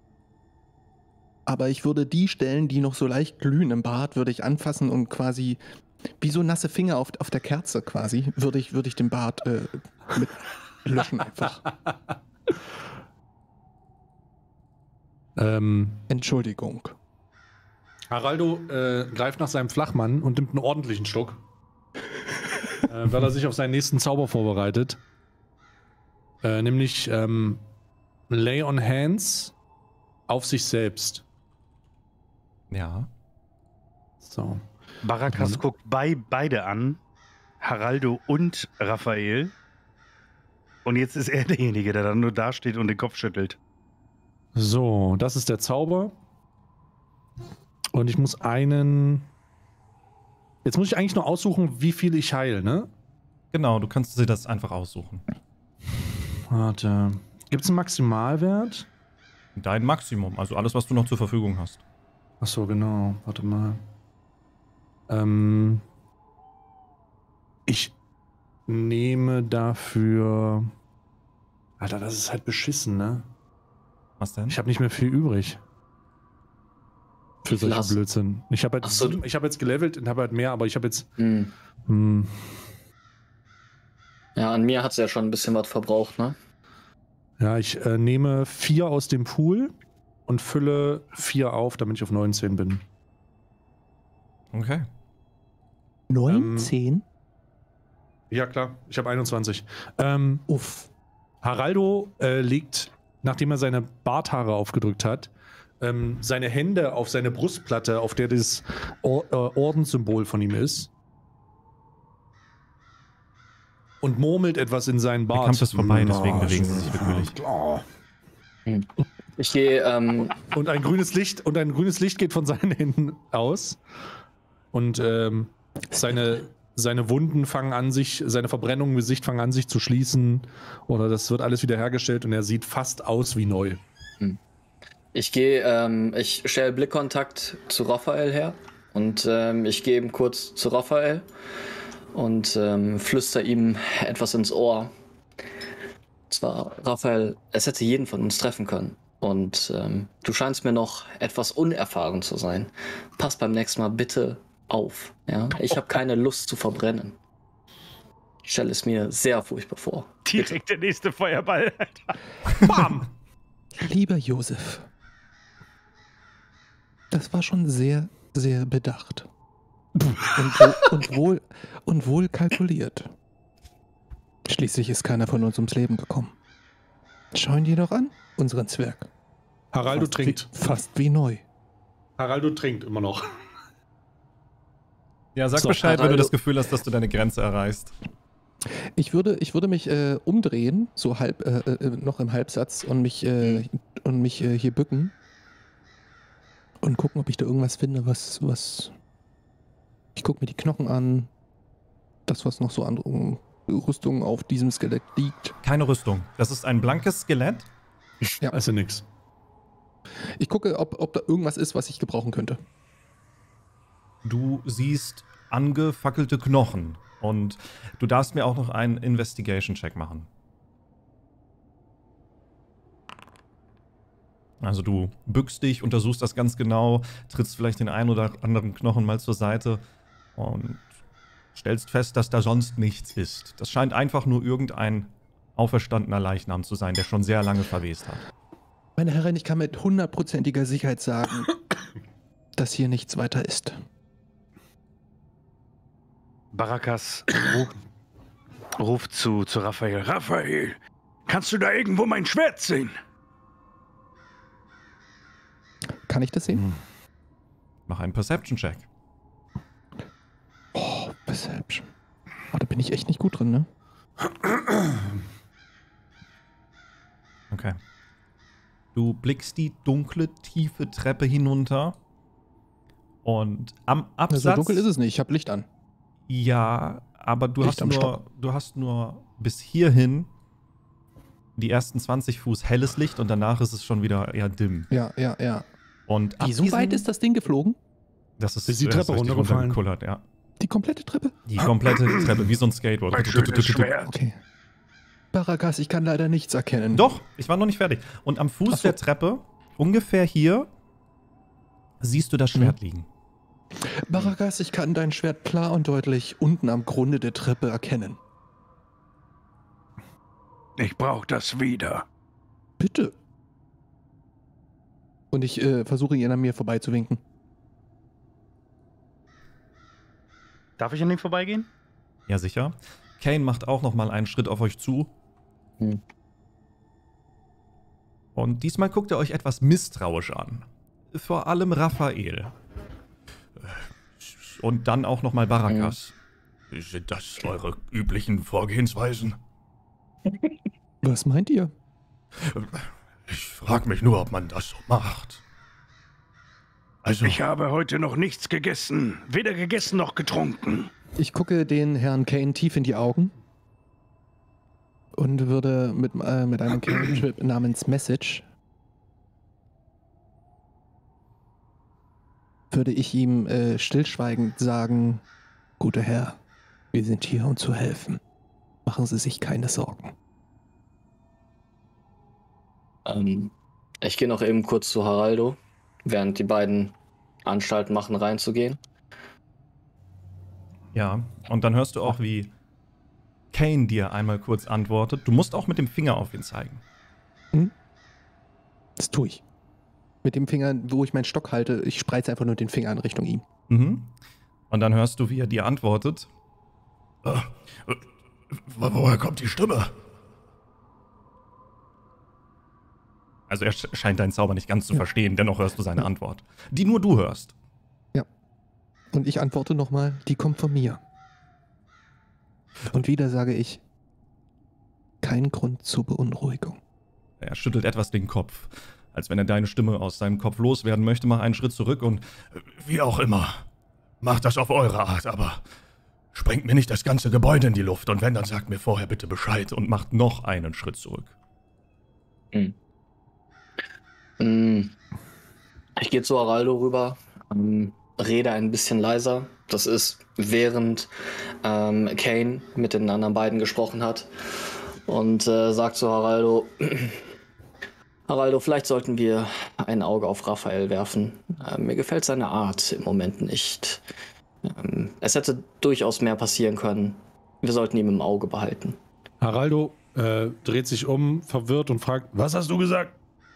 Aber ich würde die Stellen, die noch so leicht glühen im Bart, würde ich anfassen und quasi, wie so nasse Finger auf, auf der Kerze quasi, würde ich, würde ich den Bart äh, mit löschen einfach.
Ähm,
Entschuldigung.
Haraldo äh, greift nach seinem Flachmann und nimmt einen ordentlichen Schluck. äh, weil er sich auf seinen nächsten Zauber vorbereitet. Äh, nämlich ähm, Lay on Hands auf sich selbst.
ja.
So.
Barakas
Mhm.
guckt bei, beide an, Haraldo und Raphael. Und jetzt ist er derjenige, der dann nur dasteht und den Kopf schüttelt.
So, das ist der Zauber. Und ich muss einen. Jetzt muss ich eigentlich nur aussuchen, wie viel ich heile, ne?
Genau, du kannst dir das einfach aussuchen.
Warte. Gibt es einen Maximalwert?
Dein Maximum, also alles, was du noch zur Verfügung hast.
Achso, genau. Warte mal. Ähm. Ich nehme dafür. Alter, das ist halt beschissen, ne?
Was denn?
Ich habe nicht mehr viel übrig. Für solchen
Lass.
Blödsinn. Ich habe
Ach
jetzt,
so.
sieben- ich hab jetzt gelevelt und habe halt mehr, aber ich habe jetzt.
Hm.
Hm,
Ja, an mir hat es ja schon ein bisschen was verbraucht, ne?
Ja, ich äh, nehme vier aus dem Pool und fülle vier auf, damit ich auf neunzehn bin.
Okay.
neunzehn?
Ja, klar. Ich habe einundzwanzig. Ähm,
Uff.
Haraldo äh, legt, nachdem er seine Barthaare aufgedrückt hat, ähm, seine Hände auf seine Brustplatte, auf der das Or äh, Ordenssymbol von ihm ist. Und murmelt etwas in seinen
Der
Bart.
Kampf ist vorbei, deswegen
Oh,
bewegen sie sich willkürlich.
Oh.
Ich gehe, ähm,
Und ein grünes Licht und ein grünes Licht geht von seinen Händen aus. Und ähm, seine, seine Wunden fangen an sich, seine Verbrennungen im Gesicht fangen an sich zu schließen. Oder das wird alles wiederhergestellt und er sieht fast aus wie neu.
ich gehe, ähm, ich stelle Blickkontakt zu Raphael her und ähm, ich gehe eben kurz zu Raphael und ähm, flüster ihm etwas ins Ohr. Und zwar, Raphael, es hätte jeden von uns treffen können. Und ähm, du scheinst mir noch etwas unerfahren zu sein. Pass beim nächsten Mal bitte auf. Ja? Ich habe keine Lust zu verbrennen. Ich stelle es mir sehr furchtbar vor.
Direkt der nächste Feuerball.
Bam!
Lieber Josef, das war schon sehr, sehr bedacht. Und, wo, und, wohl, und wohl kalkuliert. Schließlich ist keiner von uns ums Leben gekommen. Schau ihn dir doch an, unseren Zwerg.
Haraldo
Fast
trinkt.
Wie, fast wie neu.
Haraldo trinkt immer noch.
Ja, sag
So,
Bescheid, wenn du
Haraldo-
das Gefühl hast, dass du deine Grenze erreichst.
Ich würde, ich würde mich äh, umdrehen, so halb, äh, äh, noch im Halbsatz und mich, äh, und mich äh, hier bücken und gucken, ob ich da irgendwas finde, was, was. Ich gucke mir die Knochen an, das, was noch so an Rüstungen auf diesem Skelett liegt.
Keine Rüstung. Das ist ein blankes Skelett.
Ja.
Also nix.
Ich gucke, ob, ob da irgendwas ist, was ich gebrauchen könnte.
Du siehst angefackelte Knochen. Und du darfst mir auch noch einen Investigation-Check machen. Also du bückst dich, untersuchst das ganz genau, trittst vielleicht den einen oder anderen Knochen mal zur Seite und stellst fest, dass da sonst nichts ist. Das scheint einfach nur irgendein auferstandener Leichnam zu sein, der schon sehr lange verwest hat.
Meine Herren, ich kann mit hundertprozentiger Sicherheit sagen, dass hier nichts weiter ist.
Barakas ruft, ruft zu, zu Raphael.
Raphael, kannst du da irgendwo mein Schwert sehen?
Kann ich das sehen?
Mach einen Perception-Check.
Oh, Perception. Oh, da bin ich echt nicht gut drin, ne?
Okay. Du blickst die dunkle, tiefe Treppe hinunter und am Absatz...
So dunkel ist es nicht, ich habe Licht an.
Ja, aber du
Licht
hast,
am
nur,
Stock.
du hast nur bis hierhin die ersten zwanzig Fuß helles Licht und danach ist es schon wieder eher dimm.
Ja, ja, ja.
Und ab
Wie so
diesem-
weit ist das Ding geflogen?
Das ist,
Ist die
das
Treppe
richtig
runtergefallen?
runtergekullert, ja.
Die komplette Treppe?
Die komplette Treppe, wie so ein Skateboard.
Mein schönes Schwert.
Okay. Barakas, ich kann leider nichts erkennen.
Doch, ich war noch nicht fertig. Und am Fuß
Ach so.
der Treppe, ungefähr hier, siehst du das Schwert liegen.
Barakas, ich kann dein Schwert klar und deutlich unten am Grunde der Treppe erkennen.
Ich brauche das wieder.
Bitte. Und ich äh, versuche ihn an mir vorbeizuwinken.
Darf ich an ihm vorbeigehen?
Ja, sicher. Kane macht auch noch mal einen Schritt auf euch zu.
Hm.
Und diesmal guckt er euch etwas misstrauisch an. Vor allem Raphael. Und dann auch noch mal Barakas. Sind das eure üblichen Vorgehensweisen?
Was meint ihr?
Ich frag mich nur, ob man das so macht. Also,
Ich habe heute noch nichts gegessen. Weder gegessen noch getrunken.
Ich gucke den Herrn Kane tief in die Augen und würde mit, äh, mit einem Cantrip namens Message würde ich ihm äh, stillschweigend sagen, guter Herr, wir sind hier, um zu helfen. Machen Sie sich keine Sorgen.
Ähm, ich gehe noch eben kurz zu Haraldo, während die beiden Anstalten machen, reinzugehen.
ja, und dann hörst du auch, wie Kane dir einmal kurz antwortet. Du musst auch mit dem Finger auf ihn zeigen.
Hm? Das tue ich. Mit dem Finger, wo ich meinen Stock halte, ich spreize einfach nur den Finger in Richtung ihm.
Mhm. Und dann hörst du, wie er dir antwortet.
Äh, äh, woher kommt die Stimme?
Also er sch- scheint deinen Zauber nicht ganz zu verstehen, dennoch hörst du seine Antwort. Die nur du hörst.
Ja. Und ich antworte nochmal, die kommt von mir. Und wieder sage ich, kein Grund zur Beunruhigung.
Er schüttelt etwas den Kopf, als wenn er deine Stimme aus seinem Kopf loswerden möchte. Mach einen Schritt zurück und
Wie auch immer. Macht das auf eure Art, aber sprengt mir nicht das ganze Gebäude in die Luft. Und wenn, dann sagt mir vorher bitte Bescheid.
und macht noch einen Schritt zurück.
Hm. Hm. Ich gehe zu Araldo rüber, ähm, rede ein bisschen leiser. Das ist, während ähm, Kane mit den anderen beiden gesprochen hat. Und äh, sagt zu Araldo, Araldo, vielleicht sollten wir ein Auge auf Raphael werfen. Äh, mir gefällt seine Art im Moment nicht. Ähm, es hätte durchaus mehr passieren können. Wir sollten ihn im Auge behalten.
Haraldo äh, dreht sich um, verwirrt und fragt, was hast du gesagt?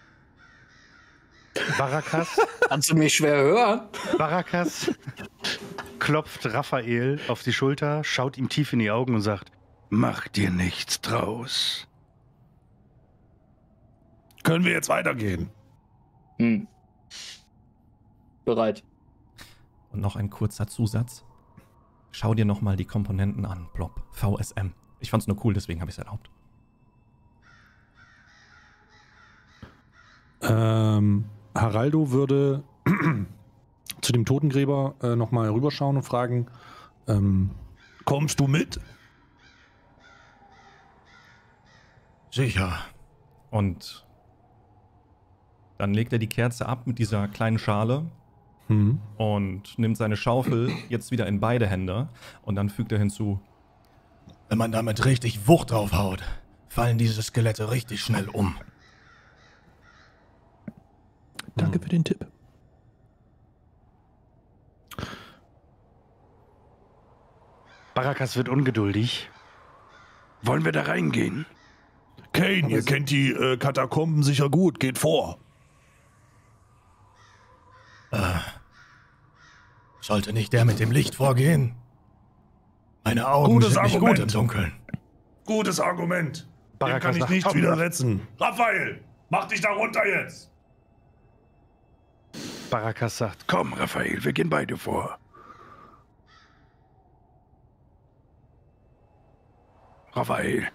Barakas,
Kannst du mich schwer hören?
Barakas klopft Raphael auf die Schulter, schaut ihm tief in die Augen und sagt,
Mach dir nichts draus.
Können wir jetzt weitergehen?
Hm. Bereit.
Und noch ein kurzer Zusatz. Schau dir nochmal die Komponenten an, Blob, V S M. Ich fand's nur cool, deswegen habe ich es erlaubt.
Ähm, Haraldo würde zu dem Totengräber äh, nochmal rüberschauen und fragen, ähm, kommst du mit?
Sicher.
Und dann legt er die Kerze ab mit dieser kleinen Schale
Hm.
und nimmt seine Schaufel jetzt wieder in beide Hände. Und dann fügt er hinzu,
Wenn man damit richtig Wucht draufhaut, fallen diese Skelette richtig schnell um.
Danke für den Tipp.
Barakas wird ungeduldig.
Wollen wir da reingehen?
Kane, ihr kennt die äh, Katakomben sicher gut, geht vor.
Sollte nicht der mit dem Licht vorgehen? Meine Augen
Gutes
sind nicht
Argument.
gut im Dunkeln.
Gutes Argument. Dem
Barakas
kann ich
sagt,
nicht
komm,
widersetzen. Raphael, mach dich da runter jetzt.
Barakas sagt,
Komm, Raphael, wir gehen beide vor. Raphael,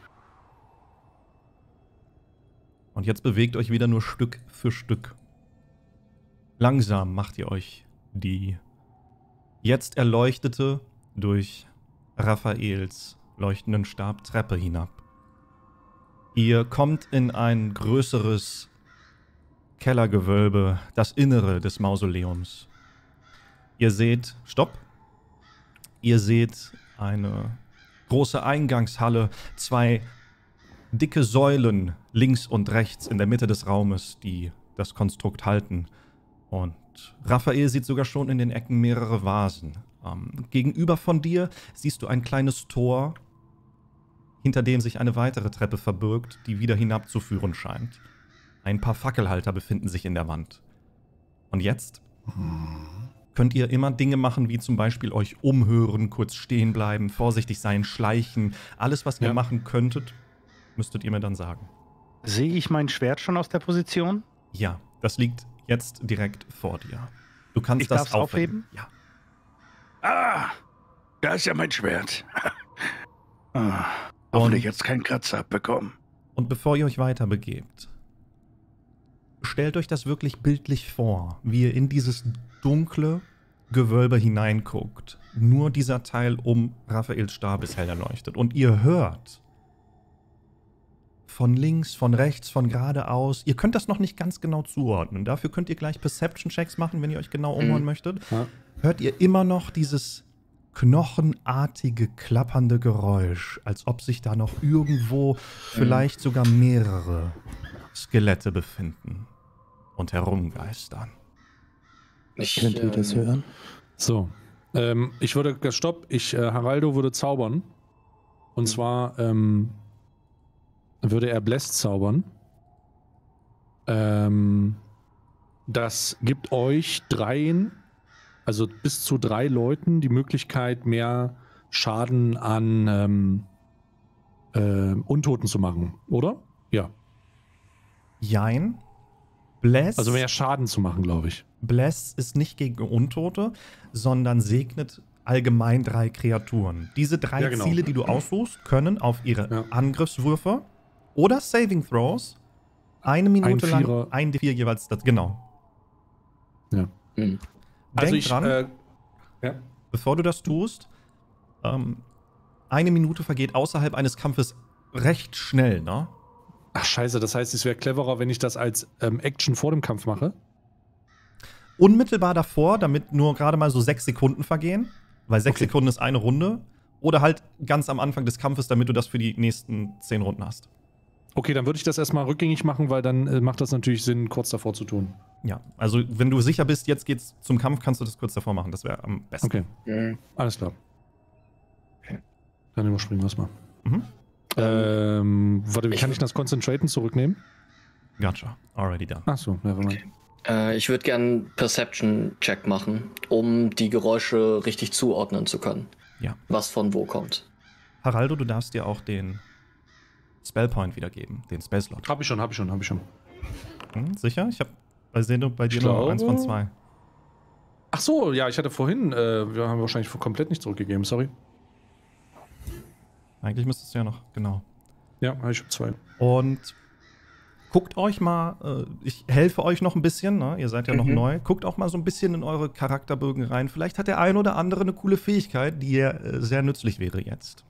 und jetzt bewegt euch wieder nur Stück für Stück. Langsam macht ihr euch die jetzt erleuchtete, durch Raphaels leuchtenden Stab Treppe hinab. Ihr kommt in ein größeres Kellergewölbe, das Innere des Mausoleums. Ihr seht, stopp, ihr seht eine große Eingangshalle, zwei dicke Säulen links und rechts in der Mitte des Raumes, die das Konstrukt halten. Und Raphael sieht sogar schon in den Ecken mehrere Vasen. Ähm, gegenüber von dir siehst du ein kleines Tor, hinter dem sich eine weitere Treppe verbirgt, die wieder hinabzuführen scheint. Ein paar Fackelhalter befinden sich in der Wand. Und jetzt könnt ihr immer Dinge machen, wie zum Beispiel euch umhören, kurz stehen bleiben, vorsichtig sein, schleichen. Alles, was ihr
Ja.
machen könntet, müsstet ihr mir dann sagen.
sehe ich mein Schwert schon aus der Position?
Ja, das liegt jetzt direkt vor dir. Du kannst
Ich
das
darf's aufheben?
Ja.
ah, da ist ja mein Schwert. ah, hoffentlich jetzt keinen Kratzer abbekommen.
Und bevor ihr euch weiter begebt, stellt euch das wirklich bildlich vor, wie ihr in dieses dunkle Gewölbe hineinguckt. Nur dieser Teil um Raphaels Stab ist hell erleuchtet. Und ihr hört von links, von rechts, von geradeaus. Ihr könnt das noch nicht ganz genau zuordnen. Dafür könnt ihr gleich Perception-Checks machen, wenn ihr euch genau umhören
Mhm.
möchtet.
Ja.
Hört ihr immer noch dieses knochenartige, klappernde Geräusch, als ob sich da noch irgendwo vielleicht sogar mehrere Skelette befinden und herumgeistern.
Ich,
Könnt ihr das
ähm,
hören?
So, ähm, ich würde, stopp, ich, äh, Haraldo würde zaubern. Und zwar ähm, würde er Bless zaubern. Ähm, das gibt euch dreien, also bis zu drei Leuten, die Möglichkeit, mehr Schaden an ähm, äh, Untoten zu machen, oder? Ja.
Jein. Bless,
Also mehr Schaden zu machen, glaube ich.
Bless ist nicht gegen Untote, sondern segnet allgemein drei Kreaturen. Diese drei
Ja, genau.
Ziele, die du aussuchst, können auf ihre
Ja.
Angriffswürfe oder Saving Throws eine Minute
Ein
lang
Vierer.
ein D vier jeweils das. Genau.
Ja.
Hm.
Also
Denk
ich,
dran,
äh, ja.
bevor du das tust, ähm, eine Minute vergeht außerhalb eines Kampfes recht schnell, ne?
Ach scheiße, das heißt, es wäre cleverer, wenn ich das als ähm, Action vor dem Kampf mache?
Unmittelbar davor, damit nur gerade mal so sechs Sekunden vergehen, weil sechs
Okay.
Sekunden ist eine Runde. Oder halt ganz am Anfang des Kampfes, damit du das für die nächsten zehn Runden hast.
Okay, dann würde ich das erstmal rückgängig machen, weil dann äh, macht das natürlich Sinn, kurz davor zu tun.
Ja, also wenn du sicher bist, jetzt geht's zum Kampf, kannst du das kurz davor machen. Das wäre am besten.
Okay,
Hm.
alles klar. Dann überspringen wir es mal.
Mhm.
Ähm, warte, wie
Ich-
kann ich das Concentraten zurücknehmen?
Gotcha. Already done.
Ach so, ja, okay.
Äh, ich würde gern einen Perception-Check machen, um die Geräusche richtig zuordnen zu können.
Ja.
Was von wo kommt.
Haraldo, du darfst dir auch den Spellpoint wiedergeben, den Spellslot.
Hab ich schon, hab ich schon, hab ich schon.
Hm, sicher? Ich habe bei Seno bei dir
Ich
nur
glaube-
eins von zwei.
Ach so, ja, ich hatte vorhin, äh, wir haben wahrscheinlich komplett nicht zurückgegeben, sorry.
Eigentlich müsstest du ja noch, genau.
Ja, habe ich schon zwei.
Und guckt euch mal, äh, ich helfe euch noch ein bisschen, ne? Ihr seid ja noch
Mhm.
neu. Guckt auch mal so ein bisschen in eure Charakterbögen rein. Vielleicht hat der ein oder andere eine coole Fähigkeit, die äh, sehr nützlich wäre jetzt.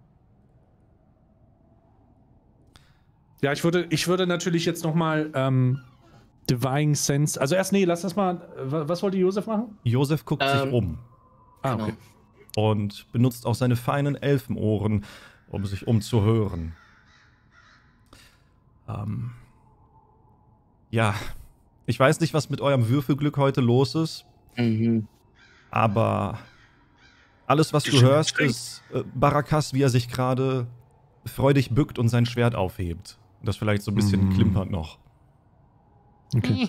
Ja, ich würde, ich würde natürlich jetzt nochmal ähm, Divine Sense, also erst, nee, lass das mal, äh, was wollte Josef machen?
Josef guckt sich
Ähm,
um
Ah,
Genau.
okay.
und benutzt auch seine feinen Elfenohren, um sich umzuhören. Ähm, ja, ich weiß nicht, was mit eurem Würfelglück heute los ist,
Mhm.
aber alles, was du
Ist
hörst,
streng.
ist äh, Barakas, wie er sich gerade freudig bückt und sein Schwert aufhebt. Das vielleicht so ein bisschen
Mhm.
klimpert noch.
Okay.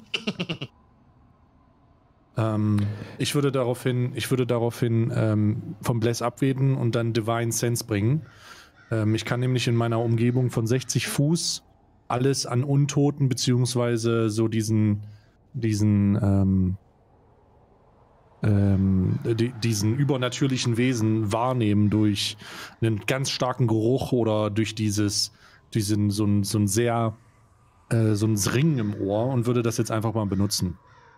ähm, ich würde daraufhin, ich würde daraufhin ähm, vom Bless abwählen und dann Divine Sense bringen. Ähm, ich kann nämlich in meiner Umgebung von sechzig Fuß alles an Untoten beziehungsweise so diesen, diesen, ähm, ähm, die, diesen übernatürlichen Wesen wahrnehmen durch einen ganz starken Geruch oder durch dieses, diesen, so ein, so ein sehr, äh, so ein Ringen im Ohr und würde das jetzt einfach mal benutzen.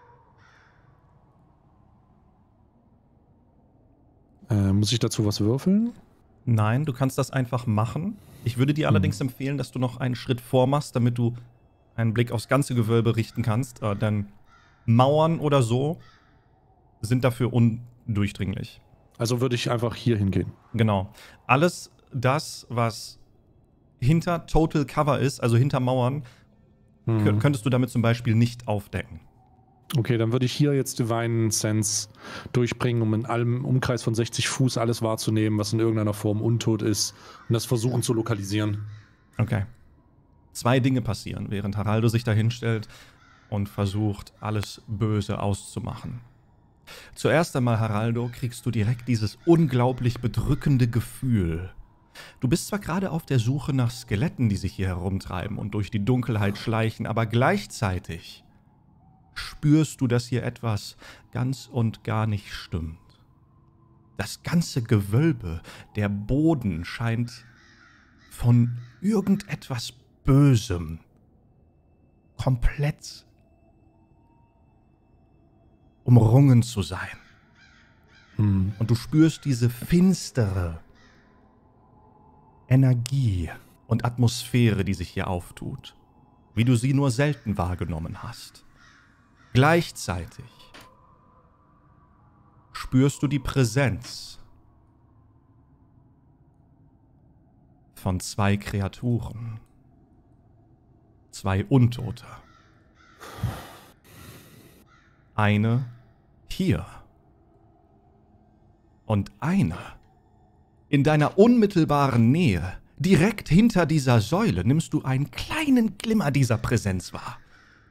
Äh, muss ich dazu was würfeln?
Nein, du kannst das einfach machen. Ich würde dir allerdings empfehlen, dass du noch einen Schritt vormachst, damit du einen Blick aufs ganze Gewölbe richten kannst. Äh, denn Mauern oder so sind dafür undurchdringlich.
Also würde ich einfach hier hingehen.
Genau. Alles das, was hinter Total Cover ist, also hinter Mauern,
Mhm.
kö- könntest du damit zum Beispiel nicht aufdecken.
Okay, dann würde ich hier jetzt Divine Sense durchbringen, um in allem Umkreis von sechzig Fuß alles wahrzunehmen, was in irgendeiner Form untot ist und das versuchen zu lokalisieren.
Okay. Zwei Dinge passieren, während Haraldo sich da hinstellt und versucht, alles Böse auszumachen. Zuerst einmal, Haraldo, kriegst du direkt dieses unglaublich bedrückende Gefühl. Du bist zwar gerade auf der Suche nach Skeletten, die sich hier herumtreiben und durch die Dunkelheit schleichen, aber gleichzeitig spürst du, dass hier etwas ganz und gar nicht stimmt. Das ganze Gewölbe, der Boden scheint von irgendetwas Bösem komplett umrungen zu sein.
Hm.
Und du spürst diese finstere Energie und Atmosphäre, die sich hier auftut, wie du sie nur selten wahrgenommen hast. Gleichzeitig spürst du die Präsenz von zwei Kreaturen, zwei Untote. Eine hier und eine in deiner unmittelbaren Nähe, direkt hinter dieser Säule, nimmst du einen kleinen Glimmer dieser Präsenz wahr.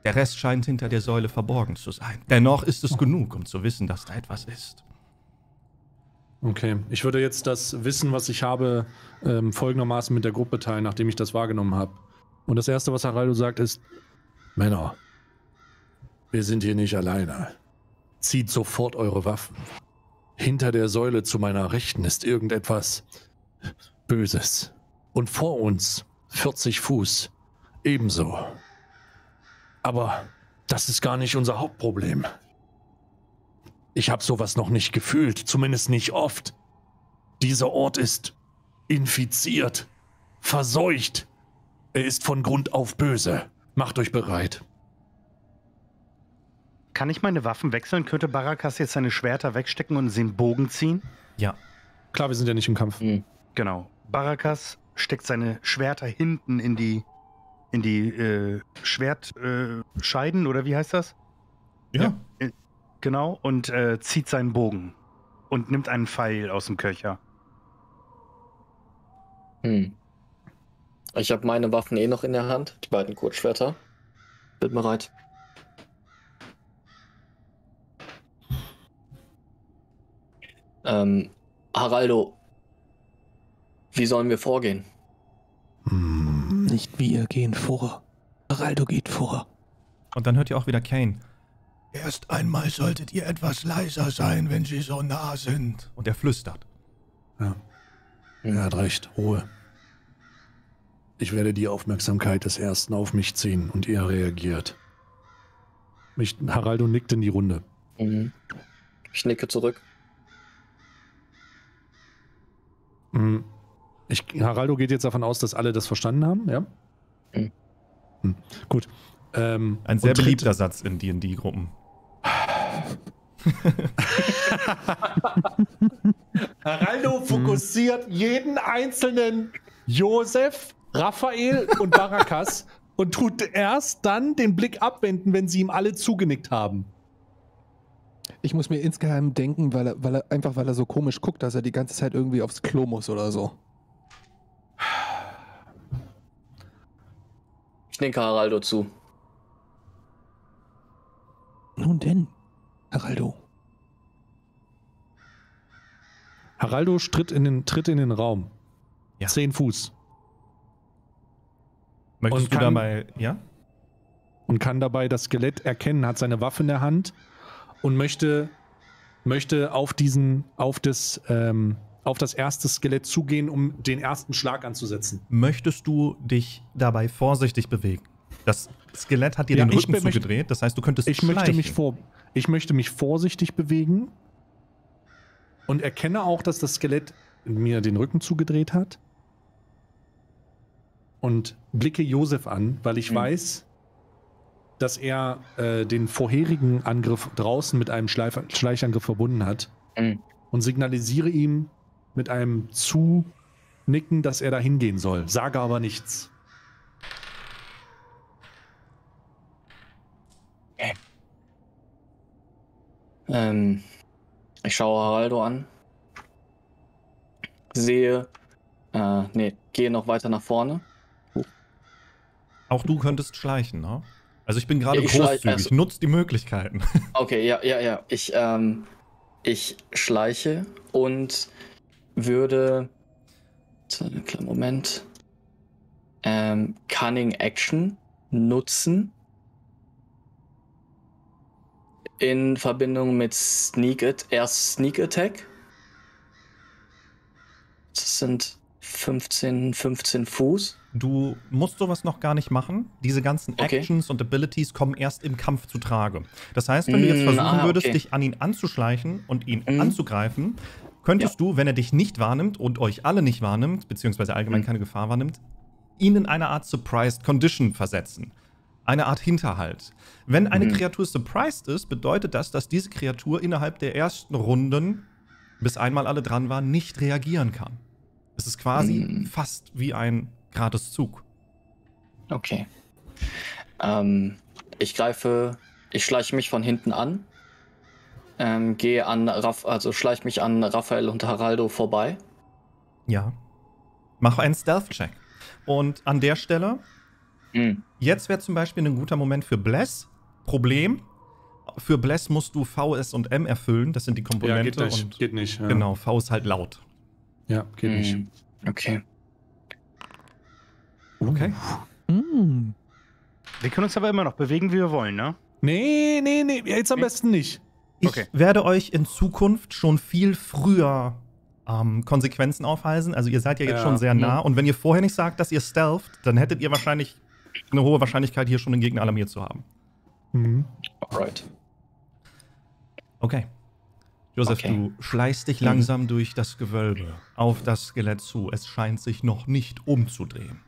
Der Rest scheint hinter der Säule verborgen zu sein. Dennoch ist es genug, um zu wissen, dass da etwas ist.
Okay, ich würde jetzt das Wissen, was ich habe, ähm, folgendermaßen mit der Gruppe teilen, nachdem ich das wahrgenommen habe. Und das Erste, was Haraldo sagt, ist: Männer, wir sind hier nicht alleine. Zieht sofort eure Waffen. Hinter der Säule zu meiner Rechten ist irgendetwas Böses. Und vor uns, vierzig Fuß, ebenso. Aber das ist gar nicht unser Hauptproblem. Ich habe sowas noch nicht gefühlt, zumindest nicht oft. Dieser Ort ist infiziert, verseucht. Er ist von Grund auf böse. Macht euch bereit.
Kann ich meine Waffen wechseln? Könnte Barakas jetzt seine Schwerter wegstecken und sie einen Bogen ziehen?
Ja.
Klar, wir sind ja nicht im Kampf.
Mhm.
Genau. Barakas steckt seine Schwerter hinten in die in die äh, Schwertscheiden, äh, Scheiden, oder wie heißt das?
Ja.
Äh, genau, und äh, zieht seinen Bogen und nimmt einen Pfeil aus dem Köcher.
Hm. Ich habe meine Waffen eh noch in der Hand, die beiden Kurzschwerter. Bin bereit. Ähm, Haraldo, wie sollen wir vorgehen?
Nicht wir gehen vor. Haraldo geht vor.
Und dann hört ihr auch wieder Kane.
Erst einmal solltet ihr etwas leiser sein, wenn sie so nah sind.
Und er flüstert.
Ja. Er hat recht. Ruhe. Ich werde die Aufmerksamkeit des Ersten auf mich ziehen und ihr reagiert. Ich, Haraldo nickt in die Runde.
Mhm. Ich nicke zurück.
Mhm. Ich, Haraldo geht jetzt davon aus, dass alle das verstanden haben, ja?
Mhm.
Mhm. Gut. Ähm,
Ein sehr
und tritt-
beliebter Satz in D und D-Gruppen.
Haraldo fokussiert jeden einzelnen Josef, Raphael und Barakas und tut erst dann den Blick abwenden, wenn sie ihm alle zugenickt haben.
Ich muss mir insgeheim denken, weil er, weil er einfach weil er so komisch guckt, dass er die ganze Zeit irgendwie aufs Klo muss oder so.
Ich nicke Haraldo zu.
Nun denn, Haraldo.
Haraldo tritt in den, tritt in den Raum.
Ja.
Zehn Fuß.
Möchtest
Und
du
kann-
dabei, ja?
Und kann dabei das Skelett erkennen, hat seine Waffe in der Hand und möchte, möchte auf diesen, auf das, ähm, auf das erste Skelett zugehen, um den ersten Schlag anzusetzen.
Möchtest du dich dabei vorsichtig bewegen? Das Skelett hat dir
Ja,
den
ich
Rücken
be- möchte-
zugedreht, das heißt, du könntest
Ich
schleichen.
möchte, mich vor, ich möchte mich vorsichtig bewegen und erkenne auch, dass das Skelett mir den Rücken zugedreht hat und blicke Josef an, weil ich
Mhm.
weiß, dass er äh, den vorherigen Angriff draußen mit einem Schleif Schleichangriff verbunden hat
Mhm.
und signalisiere ihm mit einem Zunicken, dass er da hingehen soll, sage aber nichts.
Ähm, ich schaue Haraldo an. Sehe, äh, nee, gehe noch weiter nach vorne.
Auch du könntest schleichen, ne? Also ich bin gerade
Ja, ich schleich-
großzügig,
also-
nutzt die Möglichkeiten.
Okay, ja, ja, ja. Ich, ähm, ich schleiche und würde. So, einen kleinen Moment. Ähm, Cunning Action nutzen. In Verbindung mit Sneak, At- erst Sneak Attack. Das sind fünfzehn, fünfzehn Fuß.
Du musst sowas noch gar nicht machen. Diese ganzen
Okay.
Actions und Abilities kommen erst im Kampf zu Trage. Das heißt, wenn du jetzt
Mm,
versuchen
ah,
würdest,
okay.
dich an ihn anzuschleichen und ihn
Mm.
anzugreifen, könntest du, wenn er dich nicht wahrnimmt und euch alle nicht wahrnimmt, beziehungsweise allgemein
Mm.
keine Gefahr wahrnimmt, ihn in eine Art Surprised Condition versetzen. Eine Art Hinterhalt. Wenn eine
Mhm.
Kreatur surprised ist, bedeutet das, dass diese Kreatur innerhalb der ersten Runden, bis einmal alle dran waren, nicht reagieren kann. Es ist quasi
Mhm.
fast wie ein Gratiszug.
Okay. Ähm, ich greife, ich schleiche mich von hinten an, ähm, gehe an Raff, also schleiche mich an Raphael und Haraldo vorbei.
Ja. Mach einen Stealth-Check. Und an der Stelle
Mhm.
Jetzt wäre zum Beispiel ein guter Moment für Bless. Problem: Für Bless musst du V, S und M erfüllen. Das sind die
Ja,
Komponente.
geht nicht.
Und
Geht nicht. Ja.
Genau, V ist halt laut.
Ja, geht nicht.
Mhm. Okay.
Okay.
Mm.
Wir können uns aber immer noch bewegen, wie wir wollen, ne?
Nee, nee, nee, jetzt am
Nee.
besten nicht.
Ich
Okay.
werde euch in Zukunft schon viel früher ähm, Konsequenzen aufweisen. Also ihr seid ja jetzt
Ja.
schon sehr nah. Und wenn ihr vorher nicht sagt, dass ihr stealtht, dann hättet ihr wahrscheinlich eine hohe Wahrscheinlichkeit, hier schon den Gegner alarmiert zu haben.
Mhm.
Alright.
Okay. Joseph,
Okay.
du schleichst dich langsam durch das Gewölbe auf das Skelett zu. Es scheint sich noch nicht umzudrehen.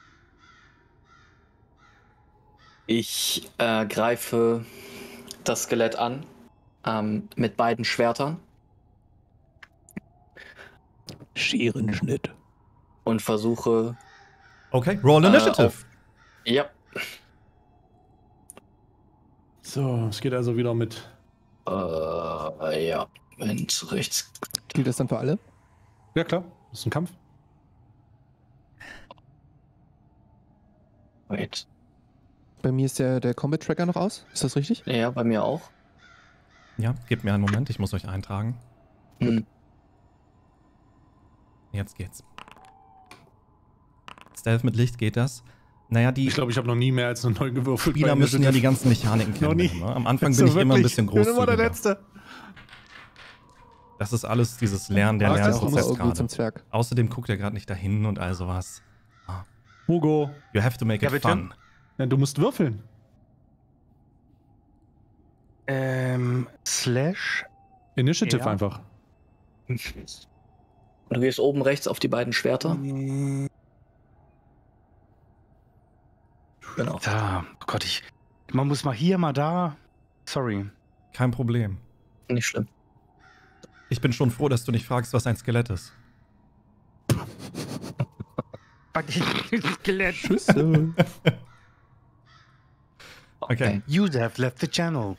Ich äh, greife das Skelett an ähm, mit beiden Schwertern
Scherenschnitt.
und versuche.
Okay, roll
Äh,
Initiative.
auf- Ja.
So, es geht also wieder mit.
Äh, ja. Moment, rechts.
Gilt das dann für alle?
Ja, klar, das ist ein Kampf.
Wait.
Bei mir ist der, der Combat-Tracker noch aus. Ist das richtig?
Ja, bei mir auch.
Ja, gebt mir einen Moment, ich muss euch eintragen.
Hm.
Jetzt geht's. Stealth mit Licht, geht das? Naja, die
Ich glaube, ich habe noch nie mehr als eine neun gewürfelt.
Spieler
bei
müssen ja die
Initiative.
ganzen Mechaniken
Noch nie.
kennen. Ne? Am Anfang
So,
bin ich immer ein
wirklich.
bisschen
Ich bin immer der
großzügiger.
Letzte.
Das ist alles dieses Lernen, der
Ach, das ist
Auch immer
Lernprozess
irgendwie zum
gerade.
Zwerg.
Außerdem guckt er gerade nicht dahin und all sowas.
Hugo,
You have to make
Ja,
it
bitte?
fun.
ja, du musst würfeln.
Ähm, Slash.
Initiative
Ja.
einfach.
Du gehst oben rechts auf die beiden Schwerter. Genau.
Da, oh Gott, ich. Man muss mal hier, mal da. Sorry.
Kein Problem.
Nicht schlimm.
Ich bin schon froh, dass du nicht fragst, was ein Skelett ist.
Skelett.
Schüsse.
Okay.
You have left the channel.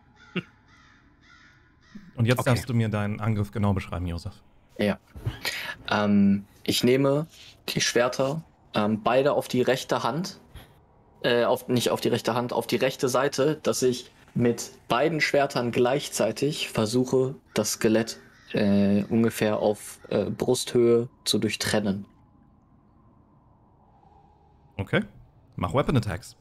Und jetzt
Okay.
darfst du mir deinen Angriff genau beschreiben, Josef.
Ja. Ähm, ich nehme die Schwerter ähm, beide auf die rechte Hand. Äh, auf, nicht auf die rechte Hand, auf die rechte Seite, dass ich mit beiden Schwertern gleichzeitig versuche, das Skelett äh, ungefähr auf äh, Brusthöhe zu durchtrennen.
Okay. Mach Weapon Attacks.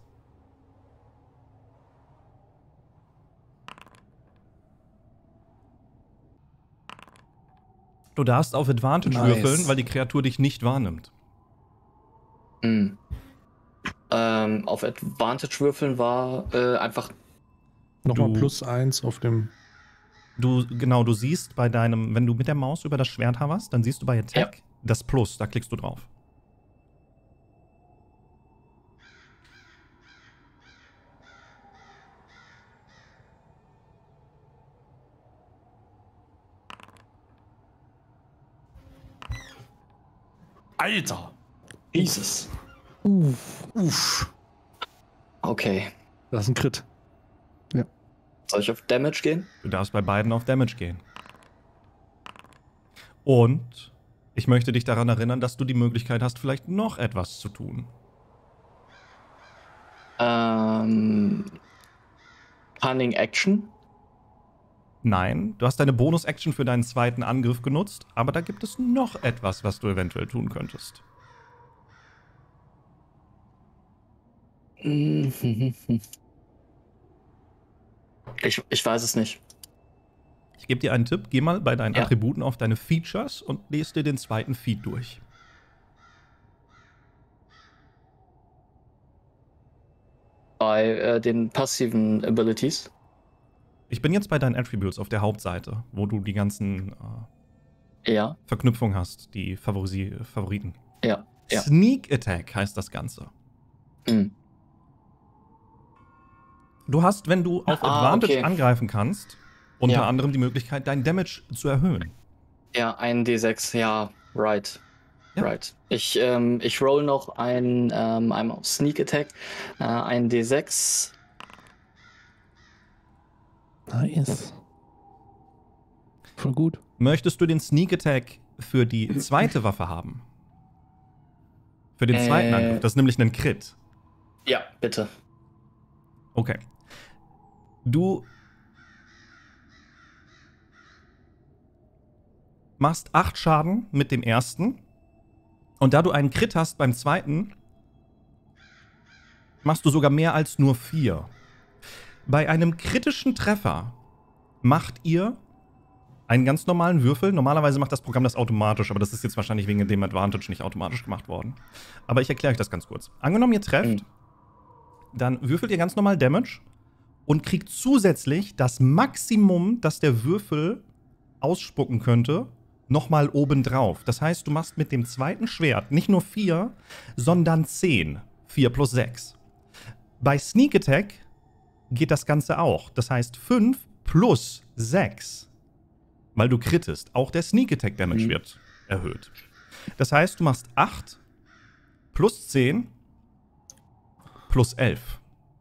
Du darfst auf Advantage
Nice.
würfeln, weil die Kreatur dich nicht wahrnimmt.
Mhm. Ähm, auf Advantage würfeln war äh, einfach.
Nochmal
Du-
plus eins auf dem.
Du, genau, du siehst bei deinem, wenn du mit der Maus über das Schwert hoverst, dann siehst du bei Attack das Plus, da klickst du drauf.
Alter!
Jesus.
Uff.
Uff.
Okay.
Das ist ein Crit.
Soll ich auf Damage gehen?
Du darfst bei beiden auf Damage gehen. Und ich möchte dich daran erinnern, dass du die Möglichkeit hast, vielleicht noch etwas zu tun.
Ähm. Cunning Action.
Nein, du hast deine Bonus-Action für deinen zweiten Angriff genutzt, aber da gibt es noch etwas, was du eventuell tun könntest.
Ich, ich weiß es nicht.
Ich gebe dir einen Tipp, geh mal bei deinen
Ja.
Attributen auf deine Features und lest dir den zweiten Feed durch.
Bei äh, den passiven Abilities.
Ich bin jetzt bei deinen Attributes auf der Hauptseite, wo du die ganzen äh,
Ja,
Verknüpfungen hast, die Favorisi Favoriten.
ja, ja.
Sneak Attack heißt das Ganze.
Mhm.
Du hast, wenn du auf
Ah,
Advantage
okay.
angreifen kannst, unter
Ja.
anderem die Möglichkeit, dein Damage zu erhöhen.
Ja, ein D sechs, ja, right.
Ja.
Right. Ich, ähm, ich roll noch ein, ähm, einmal auf Sneak Attack, äh, ein D sechs.
Nice. Voll gut.
Möchtest du den Sneak Attack für die zweite Waffe haben? Für den zweiten
Äh.
Angriff. Das ist nämlich ein Crit.
Ja, bitte.
Okay. Du machst acht Schaden mit dem ersten. Und da du einen Crit hast beim zweiten, machst du sogar mehr als nur vier. Bei einem kritischen Treffer macht ihr einen ganz normalen Würfel. Normalerweise macht das Programm das automatisch, aber das ist jetzt wahrscheinlich wegen dem Advantage nicht automatisch gemacht worden. Aber ich erkläre euch das ganz kurz. Angenommen, ihr trefft, mhm. dann würfelt ihr ganz normal Damage und kriegt zusätzlich das Maximum, das der Würfel ausspucken könnte, nochmal obendrauf. Das heißt, du machst mit dem zweiten Schwert nicht nur vier, sondern zehn. vier plus sechs. Bei Sneak Attack geht das Ganze auch. Das heißt fünf plus sechs. Weil du krittest. Auch der Sneak Attack Damage mhm. wird erhöht. Das heißt, du machst acht plus zehn plus elf.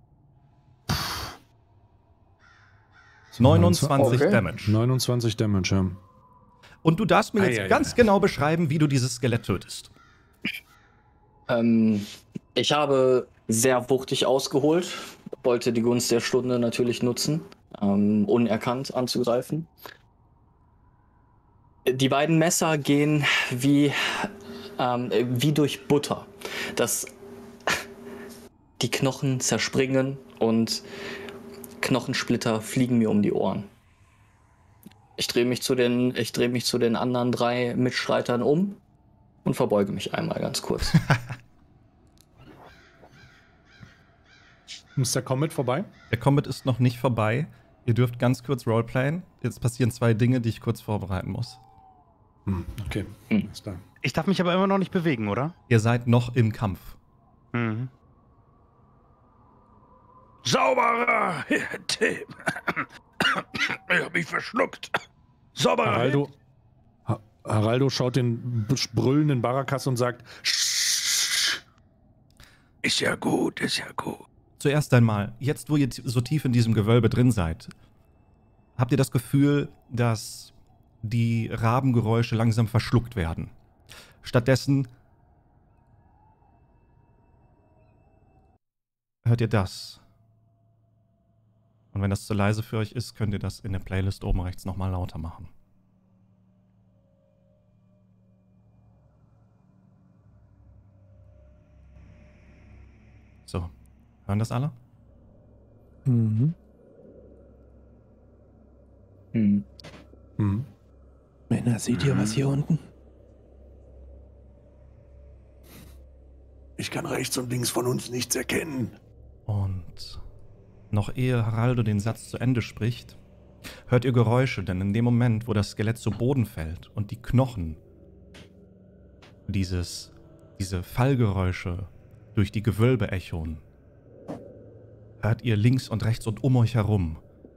neunundzwanzig
okay.
Damage.
neunundzwanzig Damage, ja.
Und du darfst mir jetzt
ei, ei,
ganz
ei.
genau beschreiben, wie du dieses Skelett tötest.
Ähm, ich habe sehr wuchtig ausgeholt, wollte die Gunst der Stunde natürlich nutzen, ähm, unerkannt anzugreifen. Die beiden Messer gehen wie, ähm, wie durch Butter. Das, die Knochen zerspringen und Knochensplitter fliegen mir um die Ohren. Ich drehe mich zu den, ich drehe mich zu den anderen drei Mitstreitern um und verbeuge mich einmal ganz kurz.
Ist der Combat vorbei?
Der Combat ist noch nicht vorbei. Ihr dürft ganz kurz roleplayen. Jetzt passieren zwei Dinge, die ich kurz vorbereiten muss.
Hm, okay,
Hm.
ist klar.
Ich darf mich aber immer noch nicht bewegen, oder?
Ihr seid noch im Kampf.
Mhm.
Sauberer Tim. Ich hab mich verschluckt. Sauberer
Haraldo, Ha- Haraldo schaut den brüllenden Barakas und sagt:
Ist ja gut, ist ja gut.
Zuerst einmal, jetzt wo ihr t- so tief in diesem Gewölbe drin seid, habt ihr das Gefühl, dass die Rabengeräusche langsam verschluckt werden. Stattdessen hört ihr das. Und wenn das zu leise für euch ist, könnt ihr das in der Playlist oben rechts nochmal lauter machen. So, hören das alle?
Mhm.
Hm.
Hm.
Männer, seht ihr was hier unten?
Ich kann rechts und links von uns nichts erkennen.
Und noch ehe Haraldo den Satz zu Ende spricht, hört ihr Geräusche, denn in dem Moment, wo das Skelett zu Boden fällt und die Knochen dieses, diese Fallgeräusche durch die Gewölbe echoen, hört ihr links und rechts und um euch herum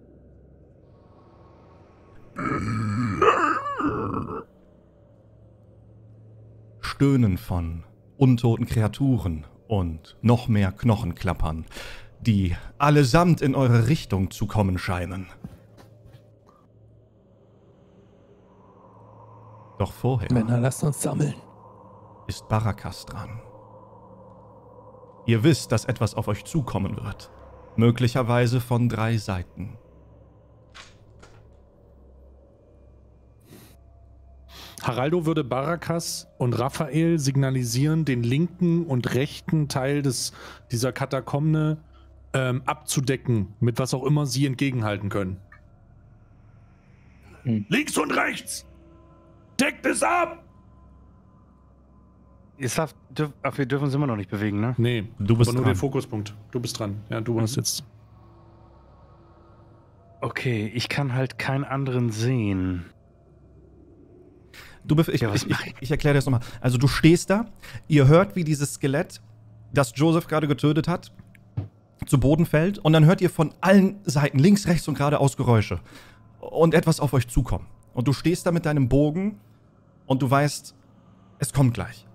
Stöhnen von untoten Kreaturen und noch mehr Knochenklappern, die allesamt in eure Richtung zu kommen scheinen. Doch vorher
Männer, lasst uns sammeln.
ist Barakas dran. Ihr wisst, dass etwas auf euch zukommen wird. Möglicherweise von drei Seiten.
Haraldo würde Barakas und Raphael signalisieren, den linken und rechten Teil des, dieser Katakombe ähm, abzudecken, mit was auch immer sie entgegenhalten können.
Hm.
Links und rechts! Deckt es ab!
Ist das, dürf, ach, wir dürfen uns immer noch nicht bewegen, ne?
Nee,
Du bist
aber nur
dran.
der Fokuspunkt. Du bist dran. Ja, du hast jetzt.
Okay, ich kann halt keinen anderen sehen.
Du bef- ich,
Ja, was
ich,
mach
ich, ich erkläre dir das nochmal. Also du stehst da, ihr hört, wie dieses Skelett, das Joseph gerade getötet hat, zu Boden fällt und dann hört ihr von allen Seiten, links, rechts und geradeaus Geräusche und etwas auf euch zukommen. Und du stehst da mit deinem Bogen und du weißt, es kommt gleich.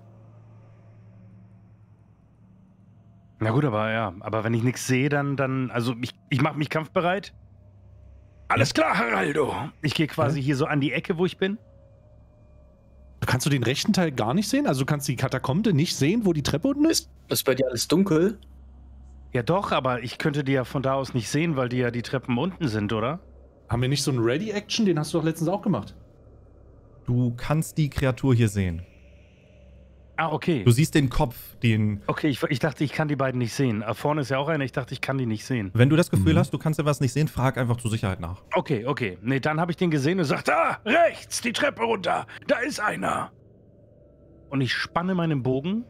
Na gut, aber ja, aber wenn ich nichts sehe, dann, dann, also ich, ich mache mich kampfbereit.
Alles klar, Haraldo.
Ich gehe quasi hier so an die Ecke, wo ich bin.
Kannst du den rechten Teil gar nicht sehen? Also du kannst die Katakombe nicht sehen, wo die Treppe unten ist?
Ist bei dir alles dunkel?
Ja doch, aber ich könnte die ja von da aus nicht sehen, weil die ja die Treppen unten sind, oder?
Haben wir nicht so einen Ready-Action? Den hast du doch letztens auch gemacht.
Du kannst die Kreatur hier sehen.
Ah, okay.
Du siehst den Kopf, den...
Okay, ich, ich dachte, ich kann die beiden nicht sehen. Ah, vorne ist ja auch einer, ich dachte, ich kann die nicht sehen.
Wenn du das Gefühl
Mhm.
hast, du kannst ja was nicht sehen, frag einfach zur Sicherheit nach.
Okay, okay. Nee, dann habe ich den gesehen und sagte,
Da, rechts, die Treppe runter. Da ist einer.
und ich spanne meinen Bogen.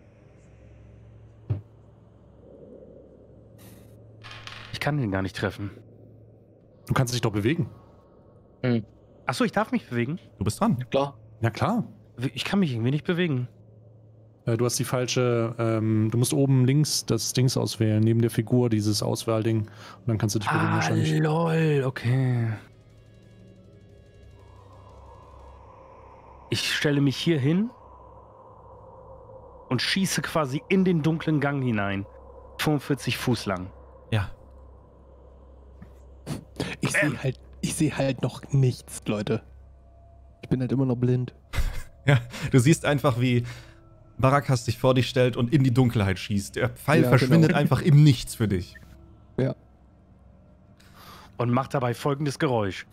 Ich kann den gar nicht treffen.
Du kannst dich doch bewegen.
Hm.
Achso, ich darf mich bewegen?
Du bist dran.
Klar.
Ja, klar.
Ich kann mich irgendwie nicht bewegen.
Äh, Du hast die falsche, ähm, du musst oben links das Dings auswählen, neben der Figur, dieses Auswahlding. Und dann kannst du dich bewegen wahrscheinlich.
lol, okay. Ich stelle mich hier hin und schieße quasi in den dunklen Gang hinein. fünfundvierzig Fuß lang.
Ja.
Ich sehe halt, ich sehe halt noch nichts, Leute. Ich bin halt immer noch blind.
Ja, du siehst einfach, wie Barakas sich vor dich stellt und in die Dunkelheit schießt. Der Pfeil
Ja,
verschwindet
genau.
einfach im Nichts für dich.
Ja.
Und macht dabei folgendes Geräusch.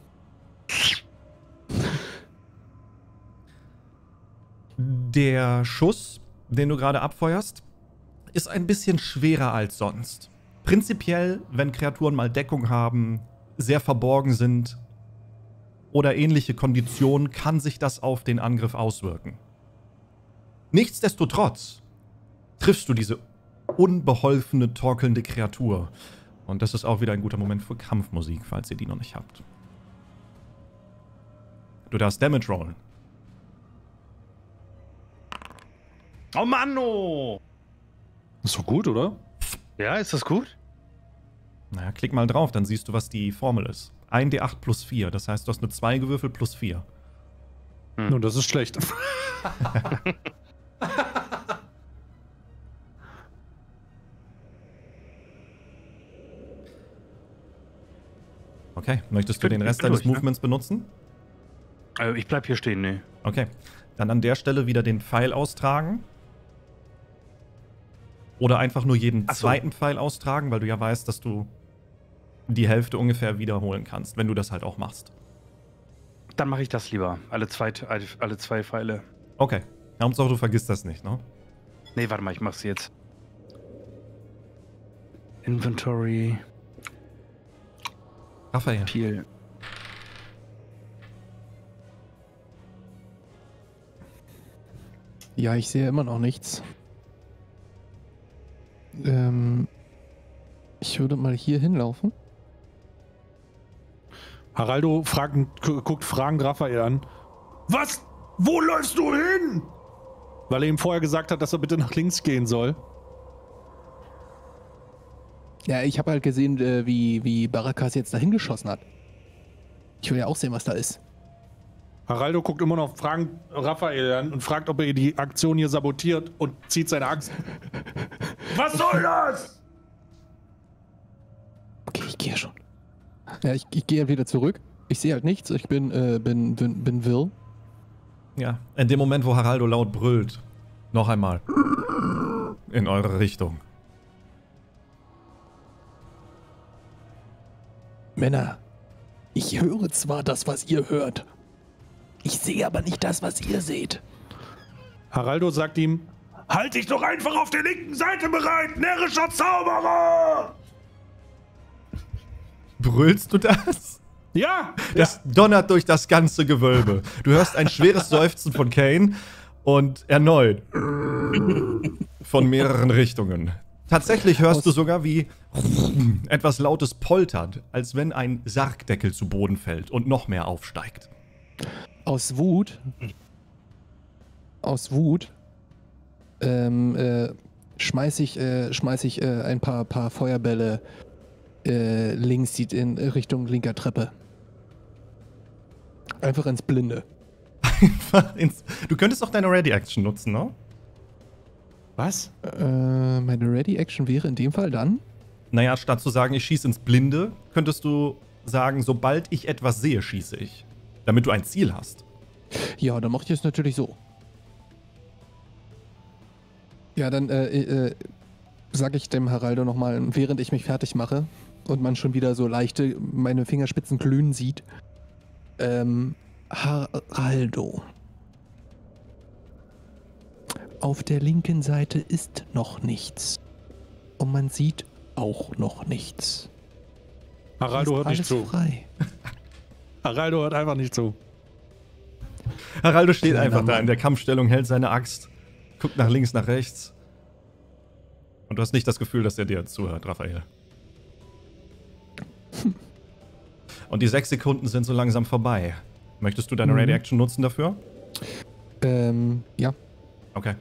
Der Schuss, den du gerade abfeuerst, ist ein bisschen schwerer als sonst. Prinzipiell, wenn Kreaturen mal Deckung haben, sehr verborgen sind oder ähnliche Konditionen, kann sich das auf den Angriff auswirken. Nichtsdestotrotz triffst du diese unbeholfene, torkelnde Kreatur. Und das ist auch wieder ein guter Moment für Kampfmusik, falls ihr die noch nicht habt. Du darfst Damage rollen.
Oh Mann, oh!
Ist doch gut, oder?
Ja, ist das gut?
Naja, klick mal drauf, dann siehst du, was die Formel ist. ein D acht plus vier, das heißt, du hast eine zwei gewürfelt plus vier.
Hm.
Nun, das ist schlecht.
Okay, möchtest du
bin-
den Rest
ich bin
deines
durch, ne?
Movements benutzen?
Äh, ich bleib hier stehen, ne?
Okay, dann an der Stelle wieder den Pfeil austragen. Oder einfach nur jeden
Ach so.
zweiten Pfeil austragen, weil du ja weißt, dass du die Hälfte ungefähr wiederholen kannst, wenn du das halt auch machst.
Dann mache ich das lieber. Alle zwei, alle zwei Pfeile.
Okay, Hauptsache du vergisst das nicht, ne?
Nee, warte mal, ich mach's jetzt. Inventory.
Raphael.
Viel.
Ja, ich sehe immer noch nichts. Ähm, ich würde mal hier hinlaufen.
Haraldo fragt, gu- guckt fragend Raphael an. Was? Wo läufst du hin? Weil er ihm vorher gesagt hat, dass er bitte nach links gehen soll.
Ja, ich habe halt gesehen, äh, wie, wie Barakas jetzt dahin geschossen hat. Ich will ja auch sehen, was da ist.
Haraldo guckt immer noch fragend Raphael an und fragt, ob er die Aktion hier sabotiert und zieht seine Axt. Was soll das?
Okay, ich gehe schon. Ja, ich, ich gehe halt wieder zurück. Ich sehe halt nichts. Ich bin, äh, bin, bin, bin wirr.
Ja, in dem Moment, wo Haraldo laut brüllt, noch einmal in eure Richtung.
Männer, ich höre zwar das, was ihr hört. Ich sehe aber nicht das, was ihr seht.
Haraldo sagt ihm,
Halt dich doch einfach auf der linken Seite bereit, närrischer Zauberer!
Brüllst du das?
ja,
Das donnert durch das ganze Gewölbe. Du hörst ein schweres Seufzen von Kane und erneut von mehreren Richtungen. Tatsächlich hörst du sogar, wie etwas Lautes poltert, als wenn ein Sargdeckel zu Boden fällt und noch mehr aufsteigt.
Aus Wut. Aus Wut. Ähm, äh, schmeiß ich, äh, schmeiß ich äh, ein paar, paar Feuerbälle äh, links die- in Richtung linker Treppe. Einfach ins Blinde.
Du könntest auch deine Ready-Action nutzen, ne?
was?
Äh, meine Ready-Action wäre in dem Fall dann.
Naja, statt zu sagen, ich schieße ins Blinde, könntest du sagen, sobald ich etwas sehe, schieße ich. Damit du ein Ziel hast.
Ja, dann mache ich es natürlich so. Ja, dann äh, äh, sag ich dem Haraldo nochmal, während ich mich fertig mache und man schon wieder so leichte, meine Fingerspitzen glühen sieht. Ähm, Haraldo. Auf der linken Seite ist noch nichts. Und man sieht auch noch nichts.
Haraldo hört nicht zu.
Frei.
Haraldo hört einfach nicht zu.
Haraldo steht
Kleiner
einfach da
Mann.
in der Kampfstellung, hält seine Axt, guckt nach links, nach rechts. Und du hast nicht das Gefühl, dass er dir zuhört, Raphael. Und die sechs Sekunden sind so langsam vorbei. Möchtest du deine
Mhm.
Ready Action nutzen dafür?
Ähm, ja.
Okay.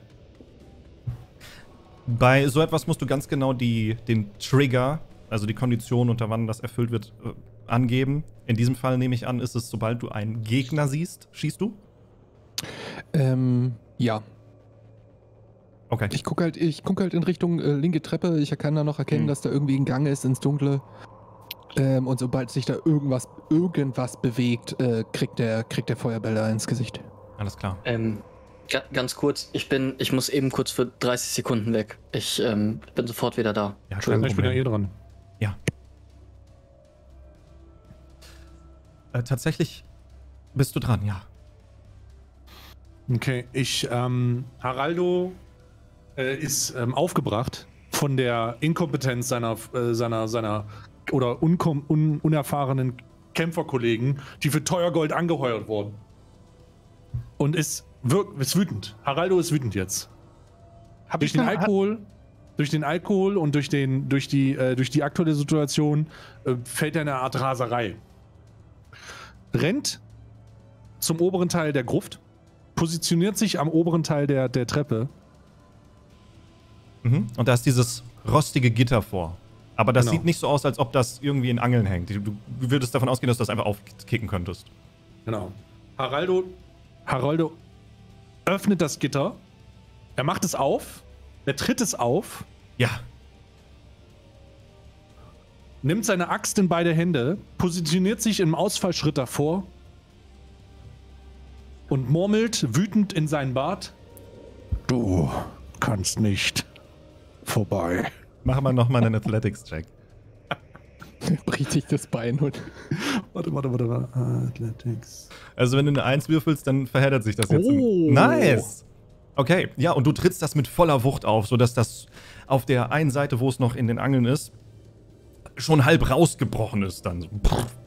Bei so etwas musst du ganz genau die, den Trigger, also die Kondition, unter wann das erfüllt wird, äh, angeben. In diesem Fall nehme ich an, ist es, sobald du einen Gegner siehst, schießt du?
Ähm, ja.
Okay.
Ich gucke halt, ich guck halt in Richtung äh, linke Treppe. Ich kann da noch erkennen,
Mhm.
dass da irgendwie ein Gang ist ins Dunkle. Ähm, und sobald sich da irgendwas, irgendwas bewegt, äh, kriegt der, kriegt der Feuerbälle ins Gesicht.
Alles klar.
Ähm, ga ganz kurz, ich bin, ich muss eben kurz für dreißig Sekunden weg. Ich ähm, bin sofort wieder da.
Ja,
Entschuldigung.
Ich bin ja eh dran.
Ja. Äh, tatsächlich bist du dran, ja.
Okay, ich, ähm, Haraldo äh, ist ähm, aufgebracht von der Inkompetenz seiner, äh, seiner, seiner oder unkom un unerfahrenen Kämpferkollegen, die für teuer Gold angeheuert wurden. Und ist, ist wütend. Haraldo ist wütend jetzt.
Hab
Durch
ich
den
noch-
Alkohol, durch den Alkohol und durch, den, durch, die, äh, durch die aktuelle Situation äh, fällt er in eine Art Raserei. Rennt zum oberen Teil der Gruft, positioniert sich am oberen Teil der, der Treppe.
Mhm. Und da ist dieses rostige Gitter vor. Aber das
Genau.
sieht nicht so aus, als ob das irgendwie in Angeln hängt. Du, du würdest davon ausgehen, dass du das einfach aufkicken könntest.
Genau. Haraldo, Haraldo öffnet das Gitter. Er macht es auf. Er tritt es auf.
Ja.
Nimmt seine Axt in beide Hände. Positioniert sich im Ausfallschritt davor. Und murmelt wütend in seinen Bart.
Du kannst nicht vorbei.
Mach mal nochmal einen Athletics-Check.
Bricht sich das Bein und.
Warte, warte, warte, warte. Athletics.
Also wenn du eine Eins würfelst, dann verheddert sich das jetzt.
Oh.
Nice! Okay, ja, und du trittst das mit voller Wucht auf, sodass das auf der einen Seite, wo es noch in den Angeln ist, schon halb rausgebrochen ist dann. So.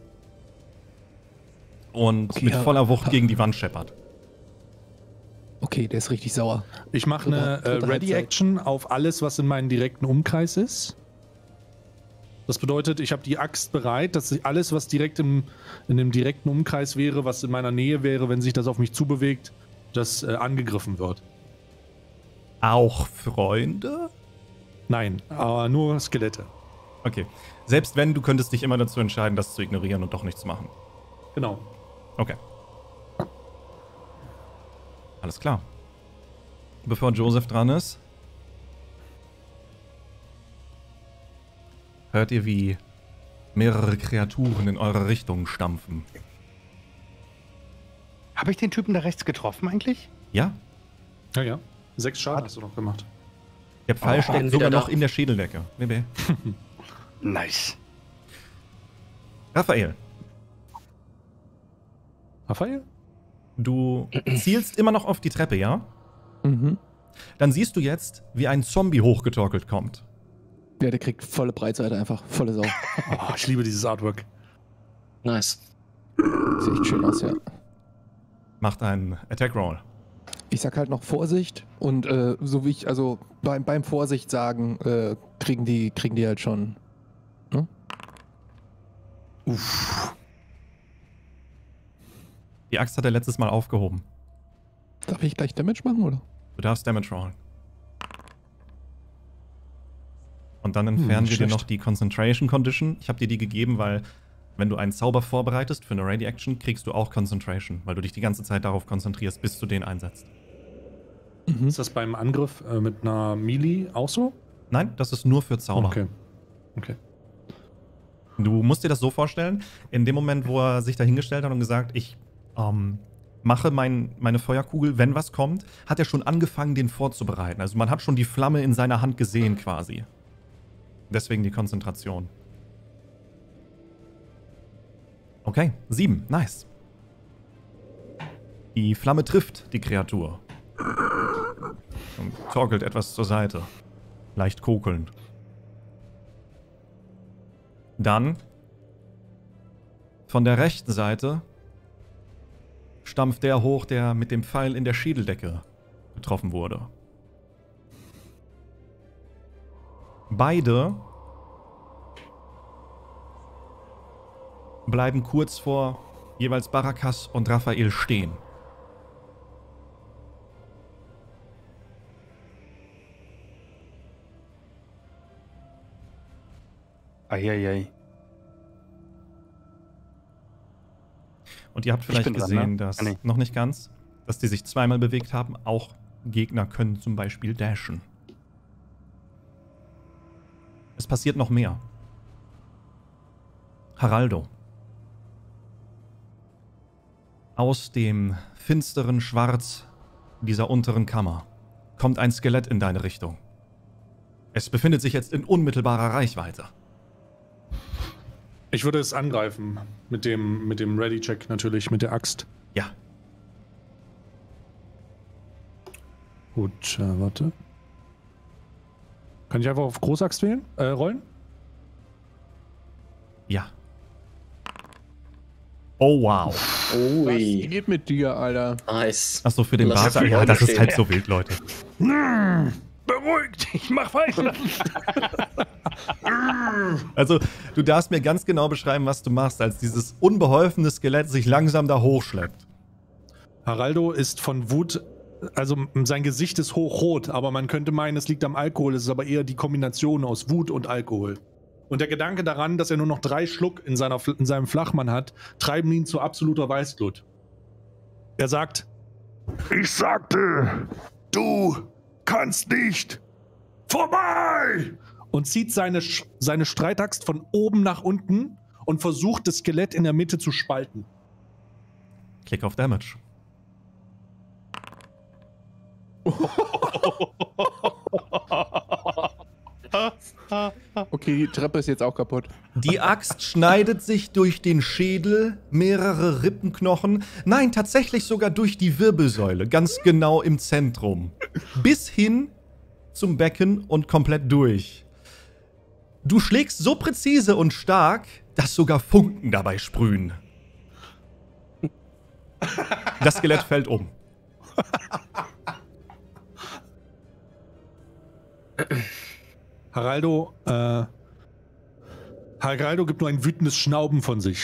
Und
Okay,
mit
ja.
voller Wucht gegen die Wand scheppert.
Okay, der ist richtig sauer.
Ich mache eine
Dritte-
äh,
dritte Halbzeit.
Ready-Action auf alles, was in meinem direkten Umkreis ist. Das bedeutet, ich habe die Axt bereit, dass ich alles, was direkt im, in dem direkten Umkreis wäre, was in meiner Nähe wäre, wenn sich das auf mich zubewegt, das äh, angegriffen wird.
Auch Freunde?
Nein, aber nur Skelette.
Okay. Selbst wenn, du könntest dich immer dazu entscheiden, das zu ignorieren und doch nichts machen.
Genau.
Okay. Alles klar. Bevor Joseph dran ist, hört ihr, wie mehrere Kreaturen in eure Richtung stampfen.
Habe ich den Typen da rechts getroffen eigentlich?
Ja?
Ja, ja. Sechs Schaden hast du noch gemacht.
Der Pfeil
Oh,
steckt
bin
sogar
wieder
noch
da.
in der Schädeldecke. Bebe.
Nice.
Raphael,
Raphael?
du zielst immer noch auf die Treppe, ja?
Mhm.
Dann siehst du jetzt, wie ein Zombie hochgetorkelt kommt.
Ja, der kriegt volle Breitseite einfach. Volle Sau.
Oh, ich liebe dieses Artwork.
Nice.
Sieht echt schön aus, ja.
Macht einen Attack Roll.
Ich sag halt noch Vorsicht und äh, so wie ich, also beim, beim Vorsicht sagen, äh, kriegen die, kriegen die halt schon. Ne?
Die Axt hat er letztes Mal aufgehoben.
Darf ich gleich Damage machen, oder?
Du darfst Damage rollen. Und dann entfernen
Hm,
wir dir
schlecht.
noch die Concentration Condition. Ich habe dir die gegeben, weil wenn du einen Zauber vorbereitest für eine Ready Action, kriegst du auch Concentration, weil du dich die ganze Zeit darauf konzentrierst, bis du den einsetzt.
Mhm.
Ist das beim Angriff äh, mit einer Melee auch so?
Nein, das ist nur für Zauber.
Okay. Okay.
Du musst dir das so vorstellen, in dem Moment, wo er sich da hingestellt hat und gesagt, ich ähm, mache mein, meine Feuerkugel, wenn was kommt, hat er schon angefangen, den vorzubereiten. Also man hat schon die Flamme in seiner Hand gesehen quasi. Deswegen die Konzentration. Okay, sieben. Nice. Die Flamme trifft die Kreatur. Und torkelt etwas zur Seite. Leicht kokelnd. Dann von der rechten Seite stampft der hoch, der mit dem Pfeil in der Schädeldecke getroffen wurde. Beide bleiben kurz vor jeweils Barakas und Raphael stehen.
Eieiei.
Und ihr habt vielleicht
bin dran,
gesehen,
ne?
dass,
Ah, nee.
noch nicht ganz, dass die sich zweimal bewegt haben. Auch Gegner können zum Beispiel dashen. Es passiert noch mehr. Haraldo. Aus dem finsteren Schwarz dieser unteren Kammer kommt ein Skelett in deine Richtung. Es befindet sich jetzt in unmittelbarer Reichweite.
Ich würde es angreifen. Mit dem, mit dem Ready-Check natürlich, mit der Axt.
Ja.
Gut, äh, warte. Kann ich einfach auf Großaxt wählen? Äh, rollen?
Ja. Oh, wow.
Was
Ui.
geht mit dir, Alter?
Nice.
Achso, für den
Lass
Bart.
es
Ja, das ist
stehen.
halt so wild, Leute.
Beruhigt, ich mach weiter.
Also, du darfst mir ganz genau beschreiben, was du machst, als dieses unbeholfene Skelett sich langsam da hochschleppt.
Haraldo ist von Wut, also sein Gesicht ist hochrot, aber man könnte meinen, es liegt am Alkohol, es ist aber eher die Kombination aus Wut und Alkohol. Und der Gedanke daran, dass er nur noch drei Schluck in, seiner, in seinem Flachmann hat, treiben ihn zu absoluter Weißglut. Er sagt,
Ich sagte, du kannst nicht. Vorbei!
und zieht seine, Sch- seine Streitaxt von oben nach unten und versucht, das Skelett in der Mitte zu spalten.
Klick auf Damage.
Okay, die Treppe ist jetzt auch kaputt.
Die Axt schneidet sich durch den Schädel, mehrere Rippenknochen, nein, tatsächlich sogar durch die Wirbelsäule, ganz genau im Zentrum. Bis hin zum Becken und komplett durch. Du schlägst so präzise und stark, dass sogar Funken dabei sprühen. Das Skelett fällt um.
Haraldo, äh, Haraldo gibt nur ein wütendes Schnauben von sich.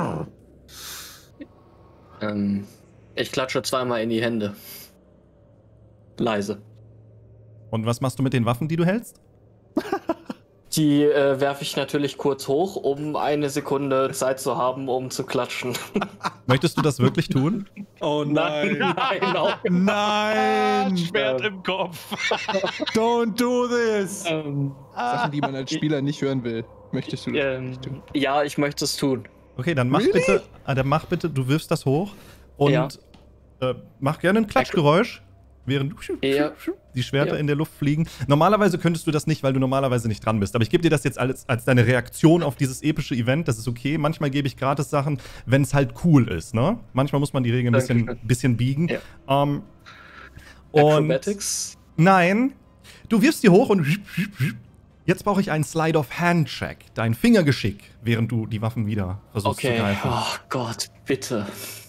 Ähm, ich klatsche zweimal in die Hände. Leise.
Und was machst du mit den Waffen, die du hältst?
Die äh, werfe ich natürlich kurz hoch, um eine Sekunde Zeit zu haben, um zu klatschen.
Möchtest du das wirklich tun?
Oh
nein, auch.
Nein!
Schwert im Kopf.
Don't do this!
Ähm,
Sachen, die man als Spieler nicht hören will. Möchtest du das
ähm,
nicht tun?
ja, ich möchte es tun.
Okay, dann mach
Really?
bitte, ah, dann mach bitte, du wirfst das hoch und
Ja.
äh, mach gerne ein Klatschgeräusch, während
Ja.
die Schwerter
Ja.
in der Luft fliegen. Normalerweise könntest du das nicht, weil du normalerweise nicht dran bist. Aber ich gebe dir das jetzt als, als deine Reaktion auf dieses epische Event. Das ist okay. Manchmal gebe ich gratis Sachen, wenn es halt cool ist, ne? Manchmal muss man die Regeln ein bisschen,
Dankeschön.
bisschen biegen.
Ja.
Ähm, und
Acrobatics?
nein, du wirfst die hoch und jetzt brauche ich einen Slide-of-Hand-Check. Dein Fingergeschick, während du die Waffen wieder versuchst zu
Okay.
greifen.
Oh Gott, bitte.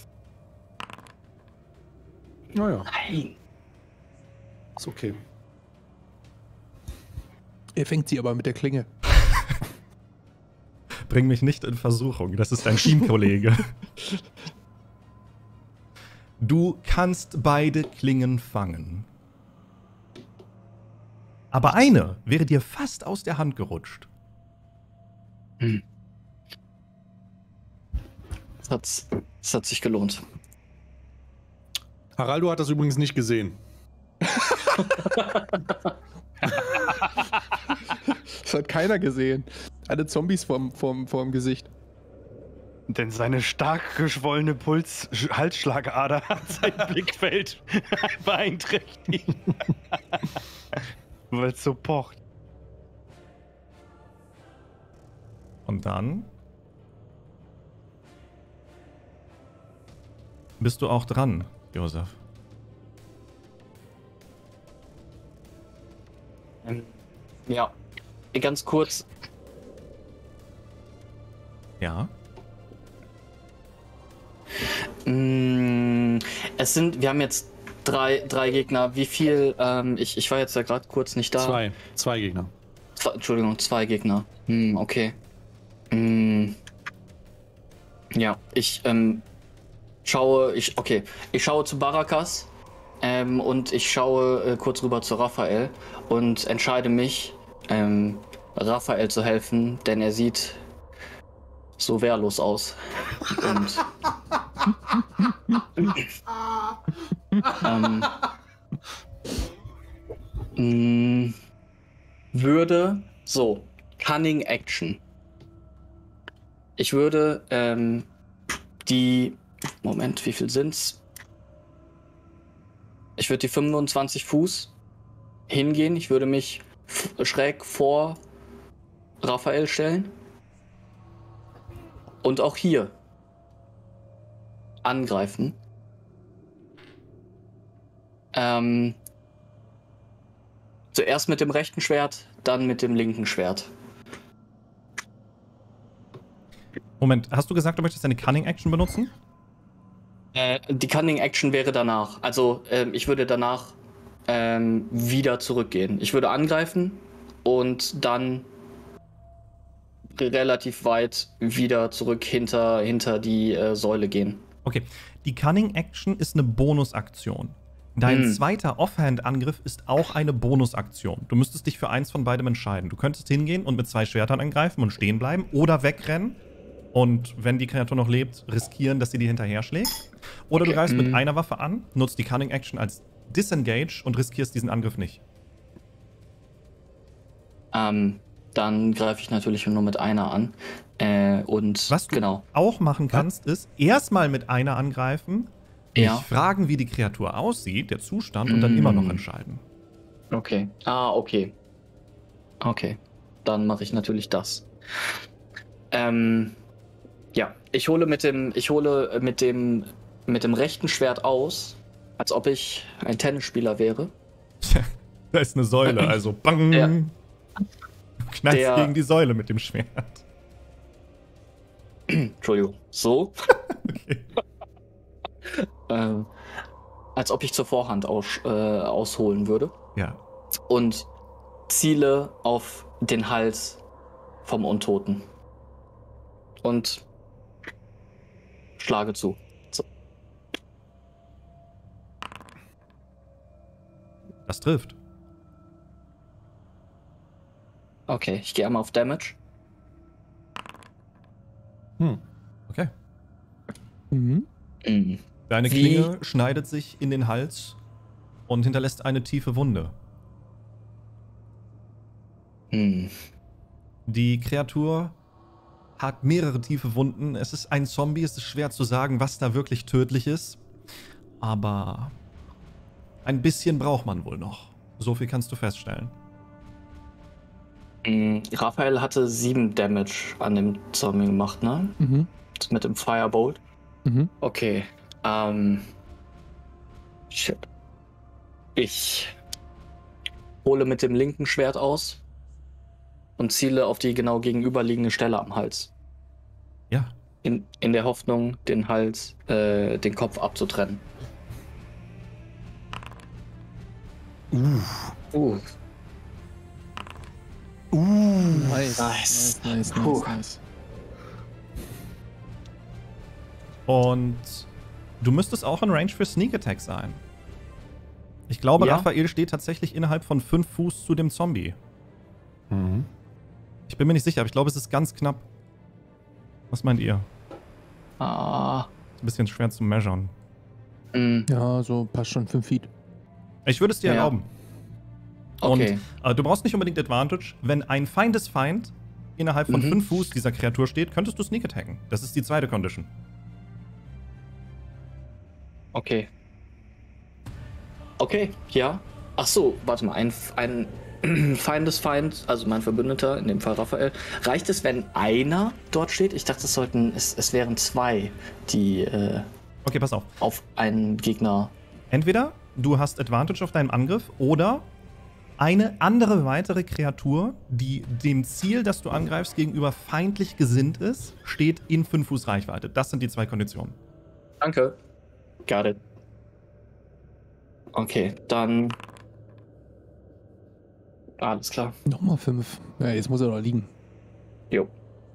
Naja,
Nein.
ist okay.
Er fängt sie aber mit der Klinge.
Bring mich nicht in Versuchung, das ist dein Teamkollege. Du kannst beide Klingen fangen. Aber eine wäre dir fast aus der Hand gerutscht.
Das, hat's, das hat sich gelohnt.
Haraldo hat das übrigens nicht gesehen.
Das hat keiner gesehen. Alle Zombies vorm, vorm, vorm Gesicht.
Denn seine stark geschwollene Puls Halsschlagader hat sein Blickfeld beeinträchtigt. Weil es so pocht.
Und dann bist du auch dran, Josef.
Ähm, ja, ganz kurz.
Ja.
Mm, es sind, wir haben jetzt drei, drei Gegner. Wie viel? Ähm, ich, ich war jetzt ja gerade kurz nicht da.
Zwei. Zwei Gegner.
Zwei, Entschuldigung, zwei Gegner. Hm, okay. Hm. Ja, ich ähm, schaue, ich, okay, ich schaue zu Barakas ähm, und ich schaue äh, kurz rüber zu Raphael und entscheide mich, ähm, Raphael zu helfen, denn er sieht so wehrlos aus. Und ähm, mh, würde so Cunning Action. Ich würde ähm, die Moment, wie viel sind's? Ich würde die fünfundzwanzig Fuß hingehen. Ich würde mich f- schräg vor Raphael stellen. Und auch hier angreifen. Ähm, zuerst mit dem rechten Schwert, dann mit dem linken Schwert.
Moment, hast du gesagt, du möchtest eine Cunning Action benutzen?
Äh, die Cunning Action wäre danach. Also ähm, ich würde danach ähm, wieder zurückgehen. Ich würde angreifen und dann relativ weit wieder zurück hinter, hinter die äh, Säule gehen.
Okay, die Cunning Action ist eine Bonusaktion. Dein
Hm.
zweiter Offhand-Angriff ist auch eine Bonusaktion. Du müsstest dich für eins von beidem entscheiden. Du könntest hingehen und mit zwei Schwertern angreifen und stehen bleiben oder wegrennen und, wenn die Kreatur noch lebt, riskieren, dass sie dir hinterher schlägt. Oder du
Okay.
greifst mit
Hm.
einer Waffe an, nutzt die Cunning Action als Disengage und riskierst diesen Angriff nicht.
Ähm, dann greife ich natürlich nur mit einer an. Äh, und
Was du
genau.
auch machen kannst, ist erstmal mit einer angreifen,
Ja.
dich fragen, wie die Kreatur aussieht, der Zustand, und dann immer noch
Mm.
entscheiden.
Okay. Ah, okay. Okay. Dann mache ich natürlich das. Ähm, ja, ich hole mit dem, ich hole mit dem, mit dem rechten Schwert aus, als ob ich ein Tennisspieler wäre.
Da ist eine Säule, also bang.
Ja.
Du knallst
Der-
gegen die Säule mit dem Schwert.
Entschuldigung. So.
Okay.
ähm, als ob ich zur Vorhand aus, äh, ausholen würde.
Ja.
Und ziele auf den Hals vom Untoten. Und schlage zu. So.
Das trifft.
Okay, ich gehe einmal auf Damage.
Hm.
Okay.
Mhm.
Mhm.
Deine
Wie-
Klinge schneidet sich in den Hals und hinterlässt eine tiefe Wunde.
Hm.
Die Kreatur hat mehrere tiefe Wunden. Es ist ein Zombie, es ist schwer zu sagen, was da wirklich tödlich ist. Aber ein bisschen braucht man wohl noch. So viel kannst du feststellen.
Mhm. Raphael hatte sieben Damage an dem Zombie gemacht, ne?
Mhm.
Mit dem Firebolt.
Mhm.
Okay. Ähm. Shit. Ich hole mit dem linken Schwert aus und ziele auf die genau gegenüberliegende Stelle am Hals.
Ja.
In, in der Hoffnung, den Hals, äh, den Kopf abzutrennen.
Uh.
Uh.
Uh.
Nice.
Nice.
Nice, nice,
Puh.
nice, nice.
Und du müsstest auch in Range für Sneak Attack sein. Ich glaube,
Ja.
Raphael steht tatsächlich innerhalb von fünf Fuß zu dem Zombie.
Mhm.
Ich bin mir nicht sicher, aber ich glaube, es ist ganz knapp. Was meint ihr?
Ah.
Ist ein bisschen schwer zu measuren.
Mm.
Ja, so passt schon fünf Feet.
Ich würde es dir
Ja.
erlauben.
Okay.
Und äh, du brauchst nicht unbedingt Advantage. Wenn ein Feindesfeind innerhalb von
Mhm.
fünf Fuß dieser Kreatur steht, könntest du Sneak attacken. Das ist die zweite Condition.
Okay. Okay, ja. Ach so, warte mal, ein, ein Feindesfeind, also mein Verbündeter, in dem Fall Raphael, reicht es, wenn einer dort steht? Ich dachte, es sollten, es, es wären zwei, die äh,
Okay, pass auf.
auf einen Gegner.
Entweder du hast Advantage auf deinem Angriff oder eine andere weitere Kreatur, die dem Ziel, das du angreifst, gegenüber feindlich gesinnt ist, steht in fünf Fuß Reichweite. Das sind die zwei Konditionen.
Danke. Got it. Okay, dann. Alles klar.
Nochmal fünf. Ja, jetzt muss er doch liegen.
Jo.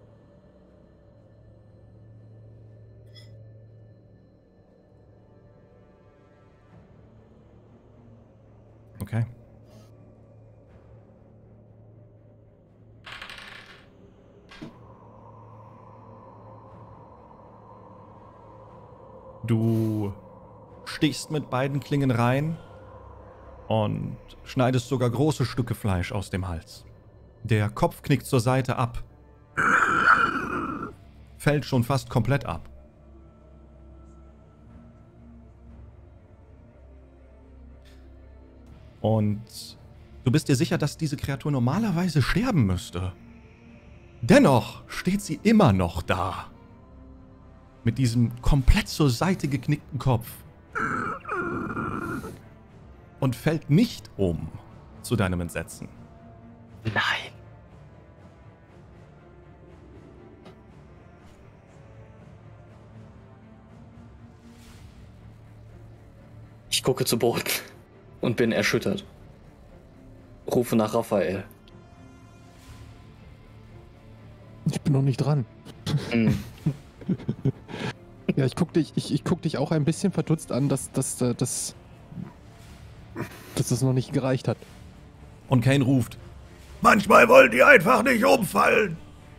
Okay. Du stichst mit beiden Klingen rein und schneidest sogar große Stücke Fleisch aus dem Hals. Der Kopf knickt zur Seite ab. Fällt schon fast komplett ab. Und du bist dir sicher, dass diese Kreatur normalerweise sterben müsste. Dennoch steht sie immer noch da. Mit diesem komplett zur Seite geknickten Kopf. Und fällt nicht um, zu deinem Entsetzen.
Nein. Ich gucke zu Boden und bin erschüttert. Rufe nach Raphael.
Ich bin noch nicht dran.
Mhm.
Ja, ich guck dich, ich, ich guck dich auch ein bisschen verdutzt an, dass, dass, äh, dass, dass das noch nicht gereicht hat.
Und Kane ruft:
Manchmal wollen die einfach nicht umfallen.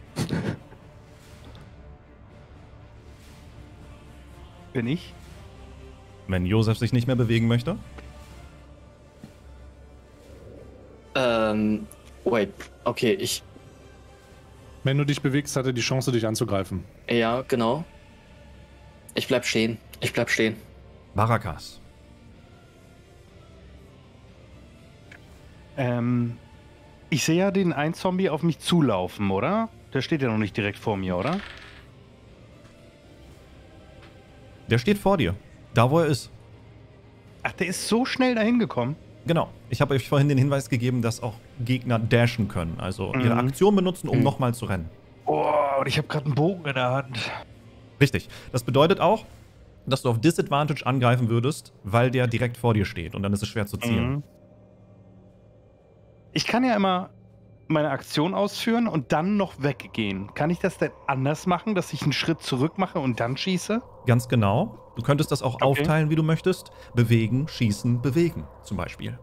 Bin ich?
Wenn Josef sich nicht mehr bewegen möchte.
Ähm, wait, okay, ich,
Wenn du dich bewegst, hat er die Chance, dich anzugreifen.
ja, genau. Ich bleib stehen, ich bleib stehen.
Barakas.
Ähm, ich sehe ja den einen Zombie auf mich zulaufen, oder? Der steht ja noch nicht direkt vor mir, oder?
Der steht vor dir. Da, wo er ist.
Ach, der ist so schnell dahin gekommen.
Genau. Ich habe euch vorhin den Hinweis gegeben, dass auch Gegner dashen können. Also ihre
Mhm.
Aktion benutzen, um
Mhm.
nochmal zu rennen.
Oh, und ich habe gerade einen Bogen in der Hand.
Richtig. Das bedeutet auch, dass du auf Disadvantage angreifen würdest, weil der direkt vor dir steht. Und dann ist es schwer zu zielen.
Mhm. Ich kann ja immer meine Aktion ausführen und dann noch weggehen. Kann ich das denn anders machen, dass ich einen Schritt zurück mache und dann schieße?
Ganz genau. Du könntest das auch
Okay.
aufteilen, wie du möchtest. Bewegen, schießen, bewegen zum Beispiel.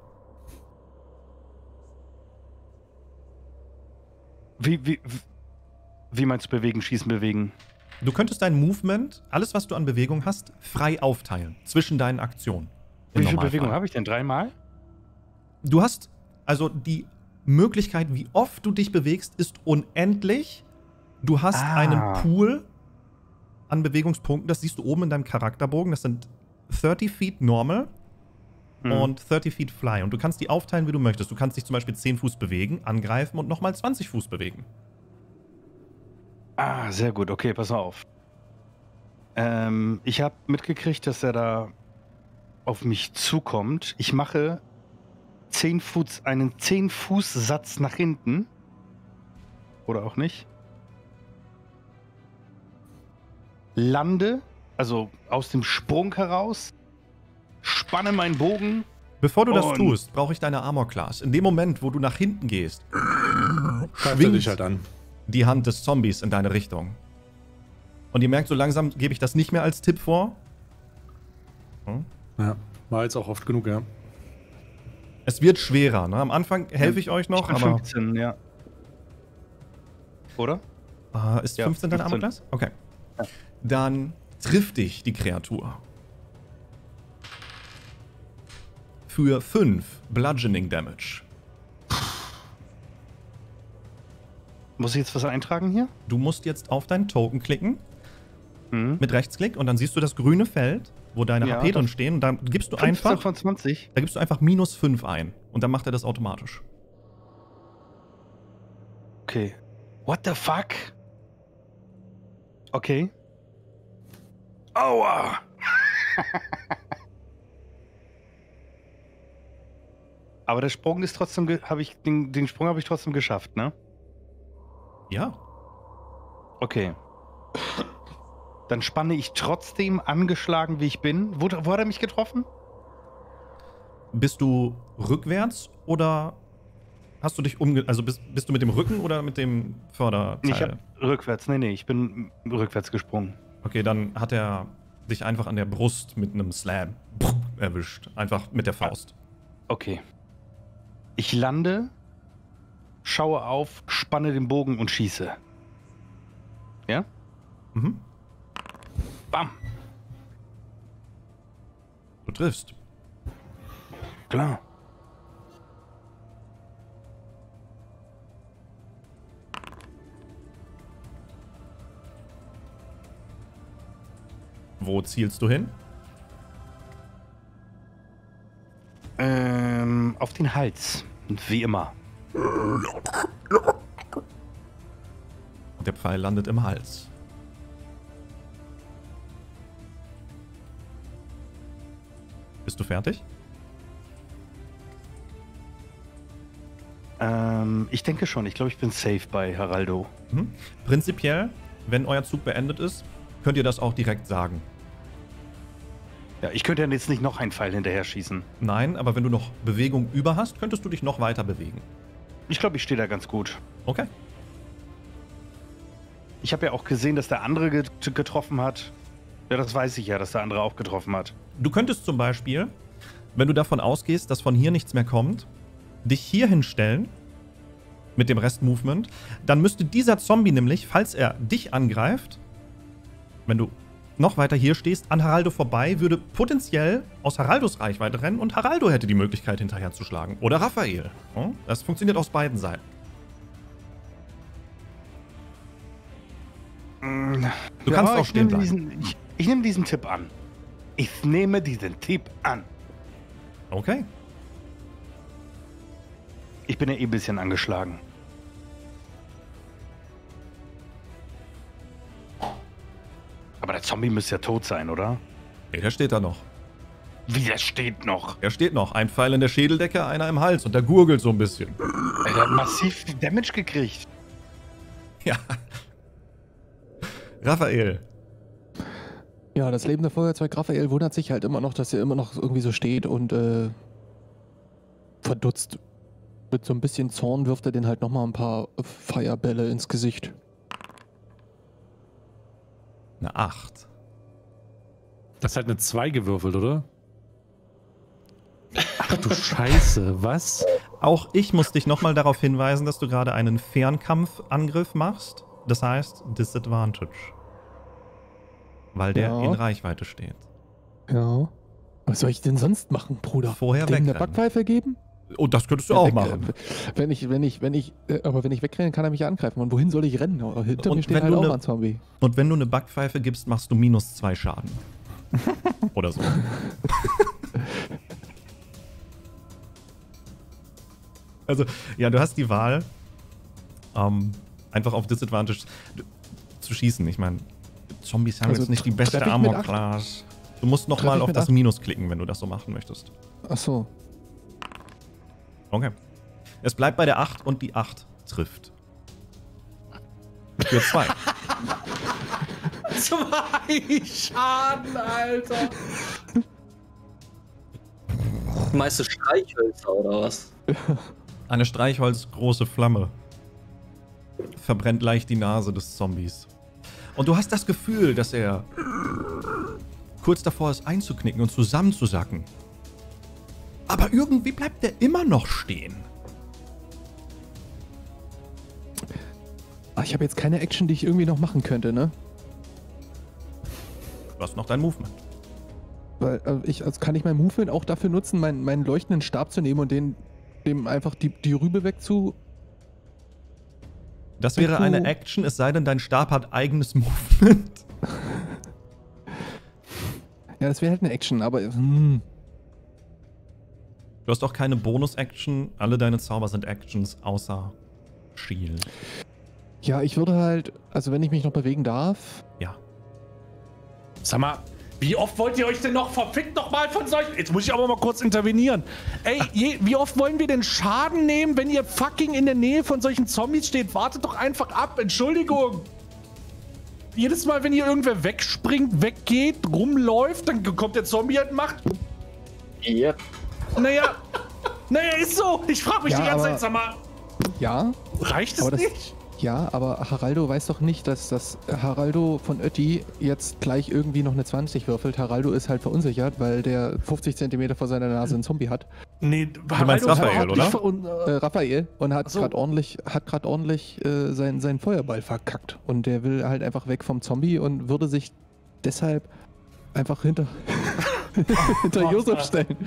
Wie, wie, wie meinst du bewegen, schießen, bewegen?
Du könntest dein Movement, alles was du an Bewegung hast, frei aufteilen zwischen deinen Aktionen. Im
Wie viel
Normalfall.
Bewegung habe ich denn? Dreimal?
Du hast, also die Möglichkeit, wie oft du dich bewegst, ist unendlich. Du hast
Ah.
einen Pool an Bewegungspunkten, das siehst du oben in deinem Charakterbogen. Das sind thirty feet normal
Hm.
und thirty feet fly. Und du kannst die aufteilen, wie du möchtest. Du kannst dich zum Beispiel zehn Fuß bewegen, angreifen und nochmal zwanzig Fuß bewegen.
Ah, sehr gut. Okay, pass auf. Ähm, ich habe mitgekriegt, dass er da auf mich zukommt. Ich mache zehn Fuß, einen zehn Fuß Satz nach hinten. Oder auch nicht. Lande, also aus dem Sprung heraus, spanne meinen Bogen.
Bevor du das
Und-
tust, brauche ich deine Armor Class. In dem Moment, wo du nach hinten gehst,
Greift er
schwingt
dich halt an.
die Hand des Zombies in deine Richtung. Und ihr merkt, so langsam gebe ich das nicht mehr als Tipp vor.
Ja, war jetzt auch oft genug, ja.
Es wird schwerer. Ne? Am Anfang helfe ich euch noch,
Ich bin
aber
fünfzehn, ja. Oder?
Ah, ist
Ja,
fünfzehn dein
fünfzehn.
Armor-Class? Okay.
Ja.
Dann trifft dich die Kreatur. Für fünf Bludgeoning Damage.
Muss ich jetzt was eintragen hier?
Du musst jetzt auf deinen Token klicken,
Mhm.
mit Rechtsklick, und dann siehst du das grüne Feld, wo deine
Ja,
H P drin
das-
stehen. Und dann gibst du
fünfzehn
einfach,
von zwanzig.
da gibst du einfach minus fünf ein. Und dann macht er das automatisch.
Okay. What the fuck? Okay.
Aua!
Aber der Sprung ist trotzdem, ge- habe ich, den, den Sprung habe ich trotzdem geschafft, ne?
Ja.
Okay. Dann spanne ich trotzdem angeschlagen, wie ich bin. Wo, wo hat er mich getroffen?
Bist du rückwärts oder hast du dich umge... Also bist, bist du mit dem Rücken oder mit dem Förderteil?
Ich habe rückwärts, nee, nee, ich bin rückwärts gesprungen.
Okay, dann hat er dich einfach an der Brust mit einem Slam erwischt. Einfach mit der Faust.
Okay. Ich lande, schaue auf, spanne den Bogen und schieße. Ja?
Mhm.
Bam.
Du triffst.
Klar.
Wo zielst du hin?
Ähm, auf den Hals. Wie immer.
Und der Pfeil landet im Hals. Bist du fertig?
Ähm, ich denke schon. Ich glaube, ich bin safe bei Heraldo.
Mhm. Prinzipiell, wenn euer Zug beendet ist, könnt ihr das auch direkt sagen.
Ja, ich könnte ja jetzt nicht noch einen Pfeil hinterher schießen.
Nein, aber wenn du noch Bewegung über hast, könntest du dich noch weiter bewegen.
Ich glaube, ich stehe da ganz gut.
Okay.
Ich habe ja auch gesehen, dass der andere get getroffen hat. Ja, das weiß ich ja, dass der andere auch getroffen hat.
Du könntest zum Beispiel, wenn du davon ausgehst, dass von hier nichts mehr kommt, dich hier hinstellen mit dem Rest-Movement. Dann müsste dieser Zombie nämlich, falls er dich angreift, wenn du noch weiter hier stehst, an Heraldo vorbei, würde potenziell aus Heraldos Reichweite rennen und Heraldo hätte die Möglichkeit hinterherzuschlagen. Oder Raphael. Hm? Das funktioniert aus beiden Seiten. Du kannst auch
ich
stehen
nehme
bleiben.
diesen, ich, ich nehme diesen Tipp an. Ich nehme diesen Tipp an.
Okay.
Ich bin ja eh ein bisschen angeschlagen. Aber der Zombie müsste ja tot sein, oder?
Nee, der steht da noch.
Wie, der steht noch?
Er steht noch. Ein Pfeil in der Schädeldecke, einer im Hals und der gurgelt so ein bisschen.
Er hat massiv Damage gekriegt.
Ja. Raphael.
Ja, das lebende Feuerzeug Raphael wundert sich halt immer noch, dass er immer noch irgendwie so steht und äh, verdutzt. Mit so ein bisschen Zorn wirft er den halt nochmal ein paar Feuerbälle ins Gesicht.
Eine acht.
Das ist halt eine zwei gewürfelt, oder? Ach du Scheiße, was?
Auch ich muss dich nochmal darauf hinweisen, dass du gerade einen Fernkampfangriff machst. Das heißt Disadvantage. Weil der
Ja.
in Reichweite steht.
Ja. Was soll ich denn sonst machen, Bruder?
Vorher
Dem eine
wegrennen.
Backpfeife geben?
Und das könntest du auch
Weg-
machen.
Wenn ich, wenn ich, wenn ich, äh, aber wenn ich wegrenne, kann er mich angreifen. Und wohin soll ich rennen? Hinter
Und
mir steht
wenn
halt
du
auch
ne-
ein Zombie.
Und wenn du eine Backpfeife gibst, machst du minus zwei Schaden. Oder so. Also, ja, du hast die Wahl, ähm, einfach auf Disadvantage zu schießen. Ich meine, Zombies haben
Also
jetzt nicht die
tre-
beste
treff ich mit
Armor
acht?
Class. Du musst
Treff
nochmal
ich
auf
mit
das
acht?
Minus klicken, wenn du das so machen möchtest.
Ach so.
Okay. Es bleibt bei der acht und die acht trifft. Für zwei.
Zwei Schaden, Alter. Meiste Streichhölzer oder was?
Eine Streichholz-große Flamme verbrennt leicht die Nase des Zombies. Und du hast das Gefühl, dass er kurz davor ist einzuknicken und zusammenzusacken. Aber irgendwie bleibt er immer noch stehen.
Ah, ich habe jetzt keine Action, die ich irgendwie noch machen könnte, ne?
Du hast noch dein Movement.
Weil äh, ich, also kann ich mein Movement auch dafür nutzen, meinen, meinen leuchtenden Stab zu nehmen und den, dem einfach die, die Rübe wegzu.
Das wäre eine
Du-
Action, es sei denn, dein Stab hat eigenes Movement.
Ja, Ja, das wäre halt eine Action, aber hm.
Du hast auch keine Bonus-Action. Alle deine Zauber sind Actions außer Shield.
Ja, ich würde halt, also wenn ich mich noch bewegen darf.
Ja.
Sag mal, wie oft wollt ihr euch denn noch verfickt nochmal von solchen... Jetzt muss ich aber mal kurz intervenieren. Ey, je, wie oft wollen wir denn Schaden nehmen, wenn ihr fucking in der Nähe von solchen Zombies steht? Wartet doch einfach ab, Entschuldigung. Jedes Mal, wenn hier irgendwer wegspringt, weggeht, rumläuft, dann kommt der Zombie halt und macht...
Yep.
Naja, naja, ist so. Ich frage mich
Ja,
die ganze
aber-
Zeit, sag mal,
Ja,
reicht es
aber das,
nicht?
ja, aber Haraldo weiß doch nicht, dass das Haraldo von Ötti jetzt gleich irgendwie noch eine zwanzig würfelt. Haraldo ist halt verunsichert, weil der fünfzig Zentimeter vor seiner Nase einen Zombie hat.
Nee,
Du meinst Raphael, oder?
Äh, Raphael und hat
Ach so.
gerade ordentlich, hat gerade ordentlich äh, seinen, seinen Feuerball verkackt. Und der will halt einfach weg vom Zombie und würde sich deshalb einfach hinter, hinter Josef stellen.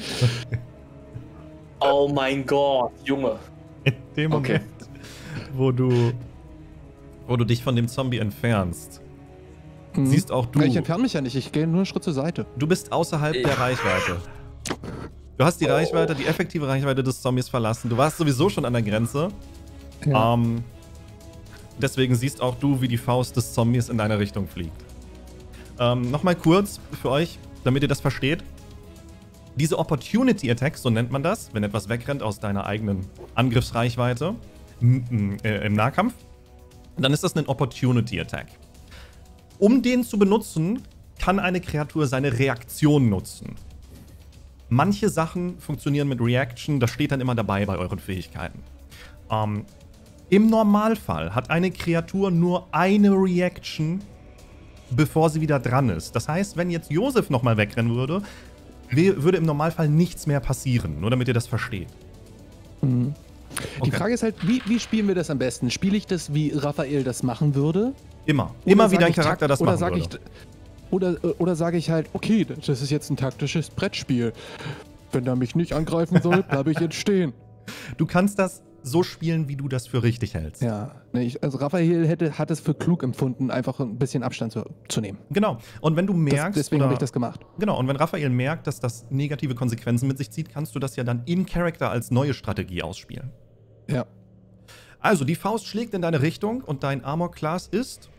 Oh mein Gott, Junge.
In dem
Okay.
Moment, wo du, wo du dich von dem Zombie entfernst,
Mhm.
siehst auch du,
Ja, ich entferne mich ja nicht, ich gehe nur einen Schritt zur Seite.
du bist außerhalb der Reichweite. Du hast die Reichweite, die effektive Reichweite des Zombies verlassen. Du warst sowieso schon an der Grenze.
Ja.
Ähm, deswegen siehst auch du, wie die Faust des Zombies in deine Richtung fliegt. Ähm, Nochmal kurz für euch, damit ihr das versteht. Diese Opportunity Attacks, so nennt man das, wenn etwas wegrennt aus deiner eigenen Angriffsreichweite m- äh, im Nahkampf, dann ist das ein Opportunity Attack. Um den zu benutzen, kann eine Kreatur seine Reaktion nutzen. Manche Sachen funktionieren mit Reaction, das steht dann immer dabei bei euren Fähigkeiten. Ähm, Im Normalfall hat eine Kreatur nur eine Reaction, bevor sie wieder dran ist. Das heißt, wenn jetzt Josef nochmal wegrennen würde, we- würde im Normalfall nichts mehr passieren. Nur damit ihr das versteht.
Mhm. Die
Okay.
Frage ist halt, wie, wie spielen wir das am besten? Spiele ich das, wie Raphael das machen würde?
Immer.
Oder
Immer wie
sag
dein
ich
Charakter
takt-
das
oder
machen
sag
würde.
Ich, oder oder sage ich halt, okay, das ist jetzt ein taktisches Brettspiel. Wenn er mich nicht angreifen soll, bleibe ich jetzt stehen.
Du kannst das so spielen, wie du das für richtig hältst.
Ja, nee, ich, also Raphael hätte, hat es für klug empfunden, einfach ein bisschen Abstand zu, zu nehmen.
Genau. Und wenn du
Das,
merkst,
deswegen
oder-
habe ich das gemacht.
Genau, und wenn Raphael merkt, dass das negative Konsequenzen mit sich zieht, kannst du das ja dann in Character als neue Strategie ausspielen.
Ja.
Also, die Faust schlägt in deine Richtung und dein Armor Class ist.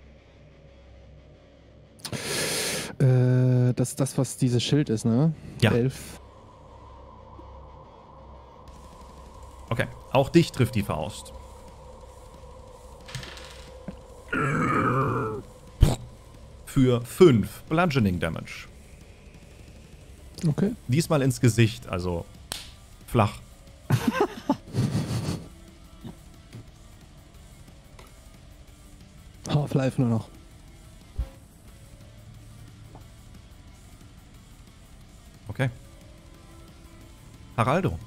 Äh, das ist das, was dieses Schild ist, ne?
Ja.
Elf.
Okay, auch dich trifft die Faust. Für fünf Bludgeoning Damage.
Okay.
Diesmal ins Gesicht, also flach.
Half-Life nur noch.
Okay. Haraldo.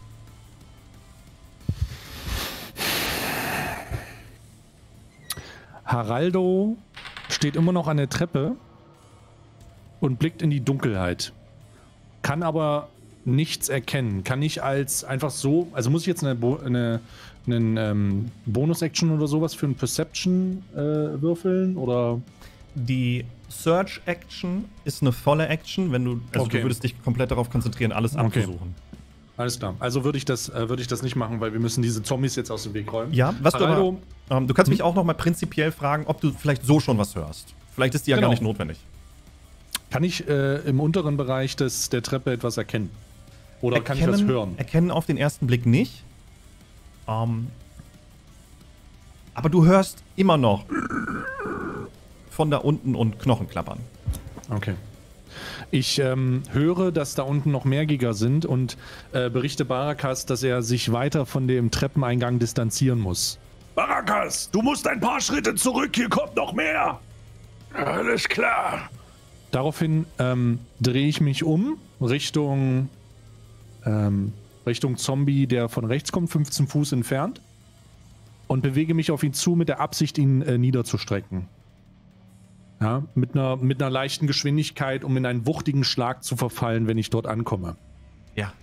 Haraldo steht immer noch an der Treppe und blickt in die Dunkelheit. Kann aber nichts erkennen. Kann nicht als einfach so. Also muss ich jetzt eine, Bo eine einen ähm, Bonus-Action oder sowas für ein Perception äh, würfeln? Oder.
Die Search Action ist eine volle Action, wenn du. Also
Okay.
du würdest dich komplett darauf konzentrieren, alles
Okay.
abzusuchen.
Alles klar. Also würde ich, das, äh, würde ich das nicht machen, weil wir müssen diese Zombies jetzt aus dem Weg räumen.
Ja, was du
Haraldo,
aber, ähm, du kannst mich auch noch mal prinzipiell fragen, ob du vielleicht so schon was hörst. Vielleicht ist die ja
Genau.
gar nicht notwendig.
kann ich äh, im unteren Bereich des, der Treppe etwas erkennen? Oder kann ich das hören?
Erkennen auf den ersten Blick nicht. Ähm, aber du hörst immer noch von da unten und Knochen klappern.
Okay. Ich ähm, höre, dass da unten noch mehr Giger sind und äh, berichte Barakas, dass er sich weiter von dem Treppeneingang distanzieren muss.
Barakas, du musst ein paar Schritte zurück, hier kommt noch mehr. Alles klar.
Daraufhin ähm, drehe ich mich um Richtung, ähm, Richtung Zombie, der von rechts kommt, fünfzehn Fuß entfernt, und bewege mich auf ihn zu mit der Absicht, ihn äh, niederzustrecken. Ja, mit einer, mit einer leichten Geschwindigkeit, um in einen wuchtigen Schlag zu verfallen, wenn ich dort ankomme.
Ja.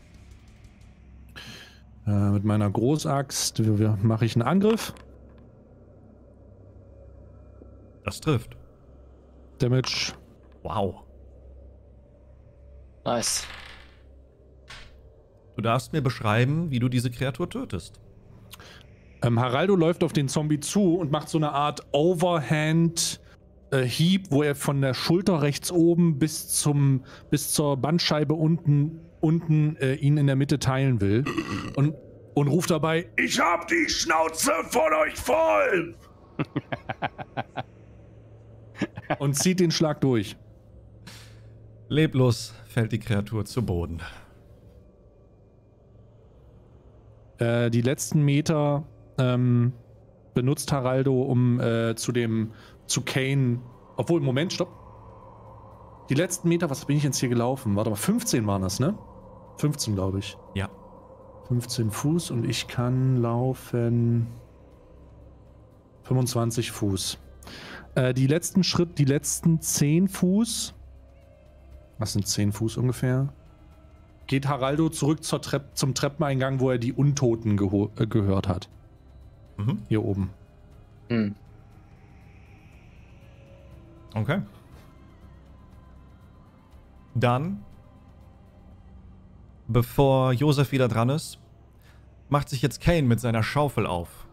Äh, mit meiner Großaxt mache ich einen Angriff.
Das trifft.
Damage
Wow.
Nice.
Du darfst mir beschreiben, wie du diese Kreatur tötest.
Ähm, Haraldo läuft auf den Zombie zu und macht so eine Art Overhand äh, Hieb, wo er von der Schulter rechts oben bis zum bis zur Bandscheibe unten unten äh, ihn in der Mitte teilen will und und ruft dabei:
Ich hab die Schnauze von euch voll!
und zieht den Schlag durch.
Leblos fällt die Kreatur zu Boden.
Äh, die letzten Meter ähm, benutzt Haraldo, um äh, zu dem, zu Kane, obwohl, Moment, stopp. Die letzten Meter, was bin ich jetzt hier gelaufen? Warte mal, fünfzehn waren das, ne? fünfzehn, glaube ich.
Ja.
fünfzehn Fuß und ich kann laufen fünfundzwanzig Fuß. Äh, die letzten Schritt, die letzten zehn Fuß, was sind zehn Fuß ungefähr? Geht Haraldo zurück zur Trepp, zum Treppeneingang, wo er die Untoten geho- äh, gehört hat.
Mhm.
Hier oben.
Hm.
Okay. Dann, bevor Josef wieder dran ist, macht sich jetzt Kane mit seiner Schaufel auf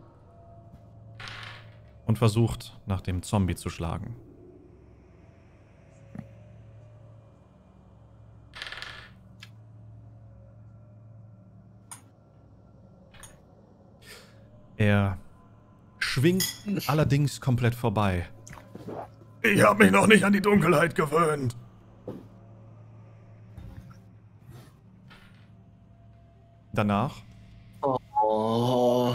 und versucht, nach dem Zombie zu schlagen. Er schwingt allerdings komplett vorbei.
Ich habe mich noch nicht an die Dunkelheit gewöhnt.
Danach
Oh.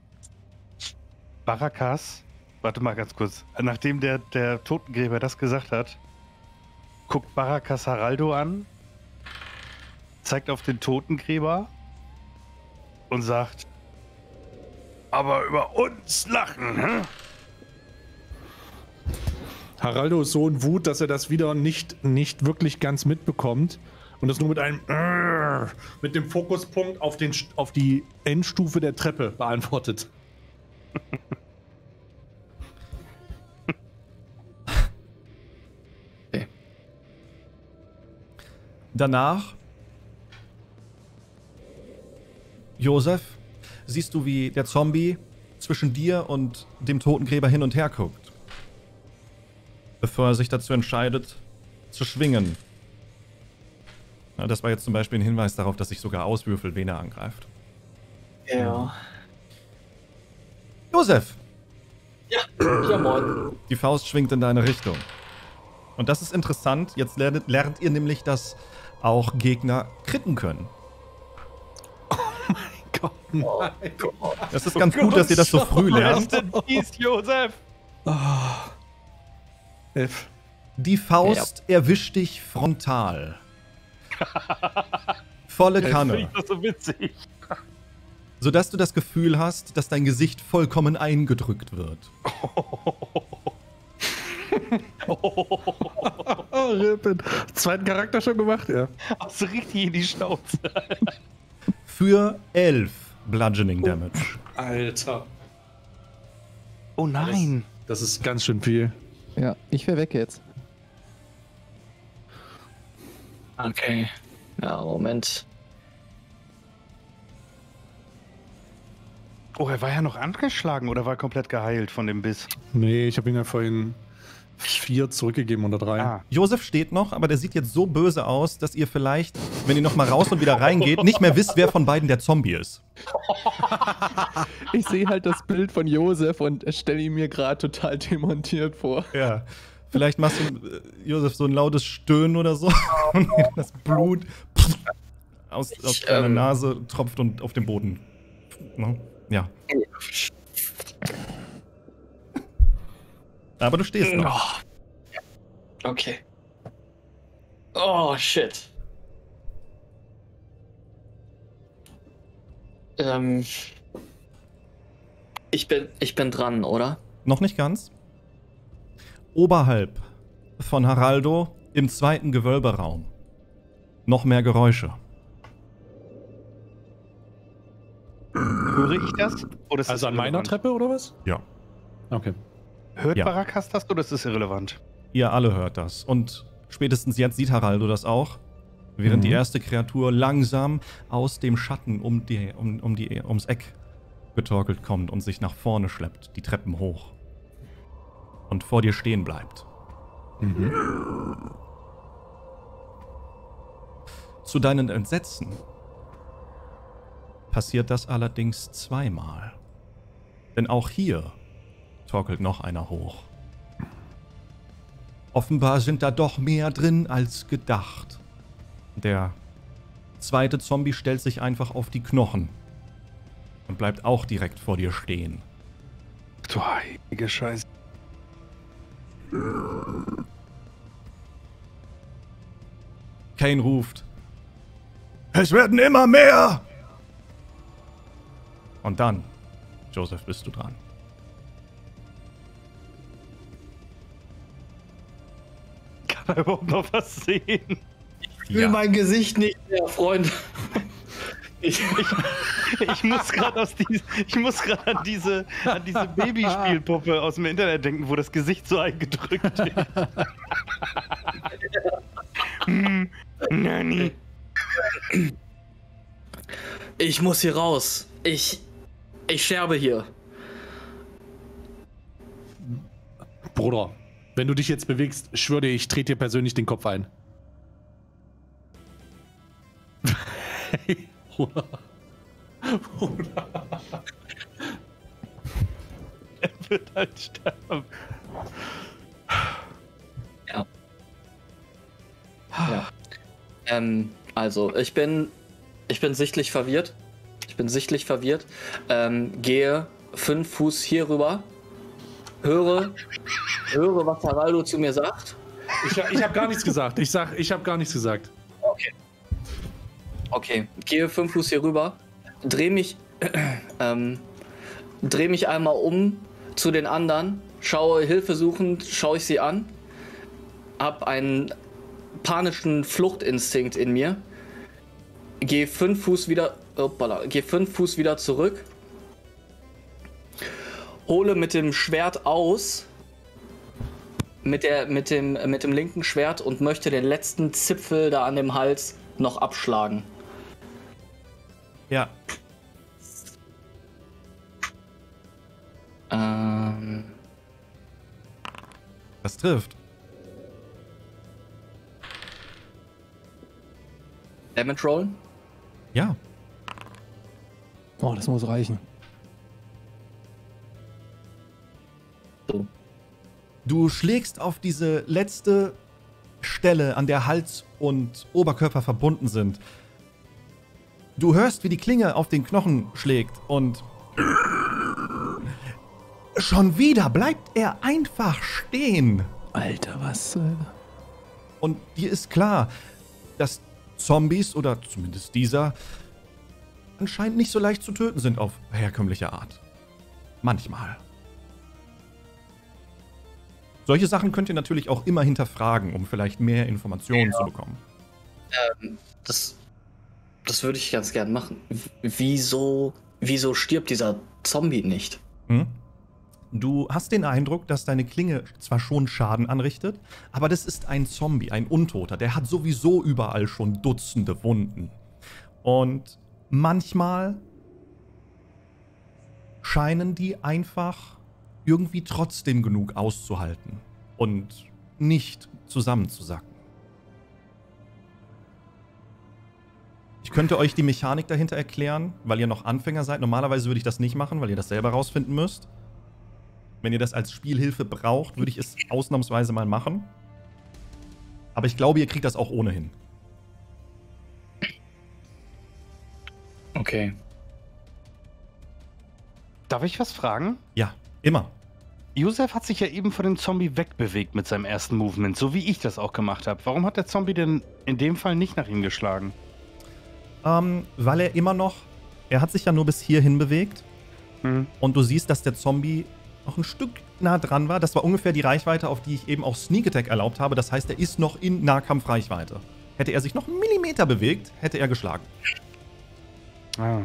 Barakas, warte mal ganz kurz. Nachdem der, der Totengräber das gesagt hat, guckt Barakas Haraldo an, zeigt auf den Totengräber und sagt:
Aber über uns lachen, hä?
Haraldo ist so in Wut, dass er das wieder nicht, nicht wirklich ganz mitbekommt und das nur mit einem Arrgh, mit dem Fokuspunkt auf, den, auf die Endstufe der Treppe beantwortet.
Okay.
Danach, Josef, siehst du, wie der Zombie zwischen dir und dem Totengräber hin und her guckt, bevor er sich dazu entscheidet, zu schwingen. Na, das war jetzt zum Beispiel ein Hinweis darauf, dass sich sogar auswürfelt, wen er angreift.
Ja.
Josef,
Ja, moin.
die Faust schwingt in deine Richtung. Und das ist interessant, jetzt lernt, lernt ihr nämlich, dass auch Gegner kritten können.
Gott, nein.
Das ist ganz gut, dass ihr das so früh lernt.
Peace, Josef!
F.
Die Faust erwischt dich frontal. Volle Kanne.
Finde ich das so witzig.
Sodass du das Gefühl hast, dass dein Gesicht vollkommen eingedrückt wird.
Oh, Rippen. Zweiten Charakter schon gemacht, ja.
Hast du richtig in die Schnauze.
Für elf Bludgeoning Damage.
Alter.
Oh nein.
Das ist ganz schön viel.
Ja, ich wäre weg jetzt.
Okay. Ja, Moment.
Oh, er war ja noch angeschlagen oder war komplett geheilt von dem Biss?
Nee, ich habe ihn ja vorhin vier zurückgegeben oder drei.
Ah.
Josef steht noch, aber der sieht jetzt so böse aus, dass ihr vielleicht, wenn ihr noch mal raus und wieder reingeht, nicht mehr wisst, wer von beiden der Zombie ist.
Ich sehe halt das Bild von Josef und stelle ihn mir gerade total demontiert vor.
Ja. Vielleicht machst du, äh, Josef, so ein lautes Stöhnen oder so. Und das Blut aus, aus
Ich,
deiner
ähm,
Nase tropft und auf den Boden. Ne? Ja. Aber du stehst noch.
Oh. Okay. Oh, shit. Ähm. Ich bin, ich bin dran, oder?
Noch nicht ganz. Oberhalb von Haraldo im zweiten Gewölberaum. Noch mehr Geräusche.
Höre ich das? Oder ist
Also
das
an meiner
irrelevant?
Treppe oder was?
Ja.
Okay.
Hört
Ja.
Barakas das oder ist das irrelevant?
Ihr alle hört das. Und spätestens jetzt sieht Haraldo das auch. Während
Mhm.
die erste Kreatur langsam aus dem Schatten um die, um, um die, ums Eck getorkelt kommt und sich nach vorne schleppt, die Treppen hoch. Und vor dir stehen bleibt.
Mhm.
Zu deinen Entsetzen passiert das allerdings zweimal. Denn auch hier torkelt noch einer hoch. Offenbar sind da doch mehr drin als gedacht. Der zweite Zombie stellt sich einfach auf die Knochen und bleibt auch direkt vor dir stehen.
Du heilige Scheiße.
Kane ruft.
Es werden immer mehr!
Und dann, Joseph, bist du dran.
Kann er überhaupt noch was sehen?
Ich will mein Gesicht nicht mehr, Freunde. Ich,
Ich, ich muss gerade aus dies, ich muss gerade an diese, an diese Babyspielpuppe aus dem Internet denken, wo das Gesicht so eingedrückt ist. Hm, Nani.
ich muss hier raus. Ich, ich sterbe hier.
Bruder, wenn du dich jetzt bewegst, schwör dir, ich trete dir persönlich den Kopf ein. Bruder. Bruder.
Er wird halt sterben.
Ja. ja. Ähm, also, ich bin, ich bin sichtlich verwirrt. Ich bin sichtlich verwirrt. Ähm, gehe fünf Fuß hier rüber. Höre, höre, was Haraldo zu mir sagt.
Ich, ich habe gar nichts gesagt. Ich sag, ich habe gar nichts gesagt.
Okay. Okay, gehe fünf Fuß hier rüber, dreh mich, ähm, dreh mich einmal um zu den anderen, schaue Hilfe suchend, schaue ich sie an, hab einen panischen Fluchtinstinkt in mir, gehe fünf Fuß wieder, hoppala, gehe fünf Fuß wieder zurück, hole mit dem Schwert aus, mit der, mit dem, mit dem linken Schwert und möchte den letzten Zipfel da an dem Hals noch abschlagen.
Ja,
Ähm,
das trifft.
Damage rollen?
Ja.
Oh, das muss reichen.
So.
Du schlägst auf diese letzte Stelle, an der Hals und Oberkörper verbunden sind. Du hörst, wie die Klinge auf den Knochen schlägt und schon wieder bleibt er einfach stehen.
Alter, was? Äh,
Und dir ist klar, dass Zombies, oder zumindest dieser, anscheinend nicht so leicht zu töten sind auf herkömmliche Art. Manchmal. Solche Sachen könnt ihr natürlich auch immer hinterfragen, um vielleicht mehr Informationen
Ja.
zu bekommen.
Ähm, das, das würde ich ganz gern machen. W- Wieso, wieso stirbt dieser Zombie nicht?
Hm? Du hast den Eindruck, dass deine Klinge zwar schon Schaden anrichtet, aber das ist ein Zombie, ein Untoter. Der hat sowieso überall schon Dutzende Wunden. Und manchmal scheinen die einfach irgendwie trotzdem genug auszuhalten und nicht zusammenzusacken. Ich könnte euch die Mechanik dahinter erklären, weil ihr noch Anfänger seid. Normalerweise würde ich das nicht machen, weil ihr das selber rausfinden müsst. Wenn ihr das als Spielhilfe braucht, würde ich es ausnahmsweise mal machen. Aber ich glaube, ihr kriegt das auch ohnehin.
Okay.
Darf ich was fragen?
Ja, immer.
Josef hat sich ja eben von dem Zombie wegbewegt mit seinem ersten Movement, so wie ich das auch gemacht habe. Warum hat der Zombie denn in dem Fall nicht nach ihm geschlagen?
Ähm, weil er immer noch, er hat sich ja nur bis hierhin bewegt.
Hm.
Und du siehst, dass der Zombie noch ein Stück nah dran war. Das war ungefähr die Reichweite, auf die ich eben auch Sneak Attack erlaubt habe. Das heißt, er ist noch in Nahkampfreichweite. Hätte er sich noch einen Millimeter bewegt, hätte er geschlagen.
Ah.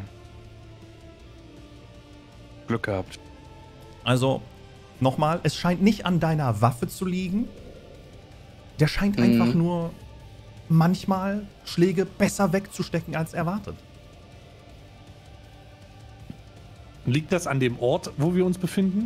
Glück gehabt.
Also, nochmal, es scheint nicht an deiner Waffe zu liegen. Der scheint
Mhm.
einfach nur manchmal Schläge besser wegzustecken als erwartet.
Liegt das an dem Ort, wo wir uns befinden?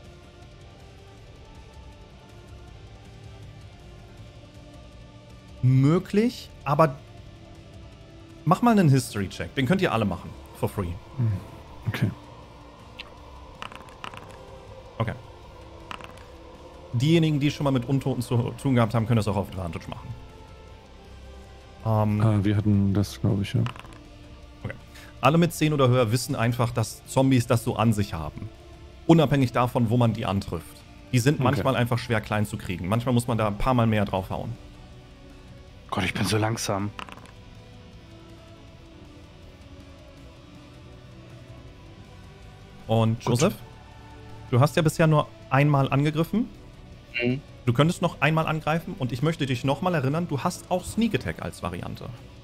Möglich, aber mach mal einen History-Check. Den könnt ihr alle machen. For free.
Okay.
Okay. Diejenigen, die schon mal mit Untoten zu tun gehabt haben, können das auch auf Advantage machen. Ähm,
Ah, wir hatten das, glaube ich, ja.
okay. Alle mit zehn oder höher wissen einfach, dass Zombies das so an sich haben. Unabhängig davon, wo man die antrifft. Die sind
Okay.
manchmal einfach schwer klein zu kriegen. Manchmal muss man da ein paar Mal mehr draufhauen.
Gott, ich bin so langsam.
Und
Gut.
Joseph, du hast ja bisher nur einmal angegriffen.
Mhm.
Du könntest noch einmal angreifen und ich möchte dich nochmal erinnern, du hast auch Sneak Attack als Variante.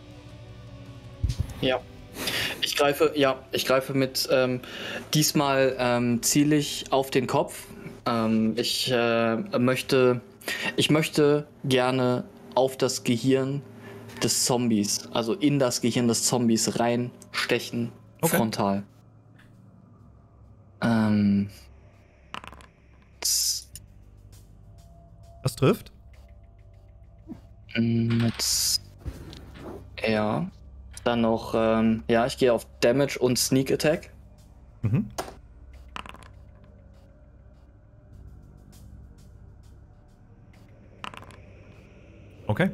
Ja. Ich greife, ja, ich greife mit, ähm, diesmal ähm, ziele ich auf den Kopf. Ähm, ich äh, möchte, ich möchte gerne auf das Gehirn des Zombies, also in das Gehirn des Zombies reinstechen,
Okay.
frontal. Ähm, z-
Das trifft.
mit, ja. Dann noch, ähm, ja, ich gehe auf Damage und Sneak Attack.
Mhm. Okay.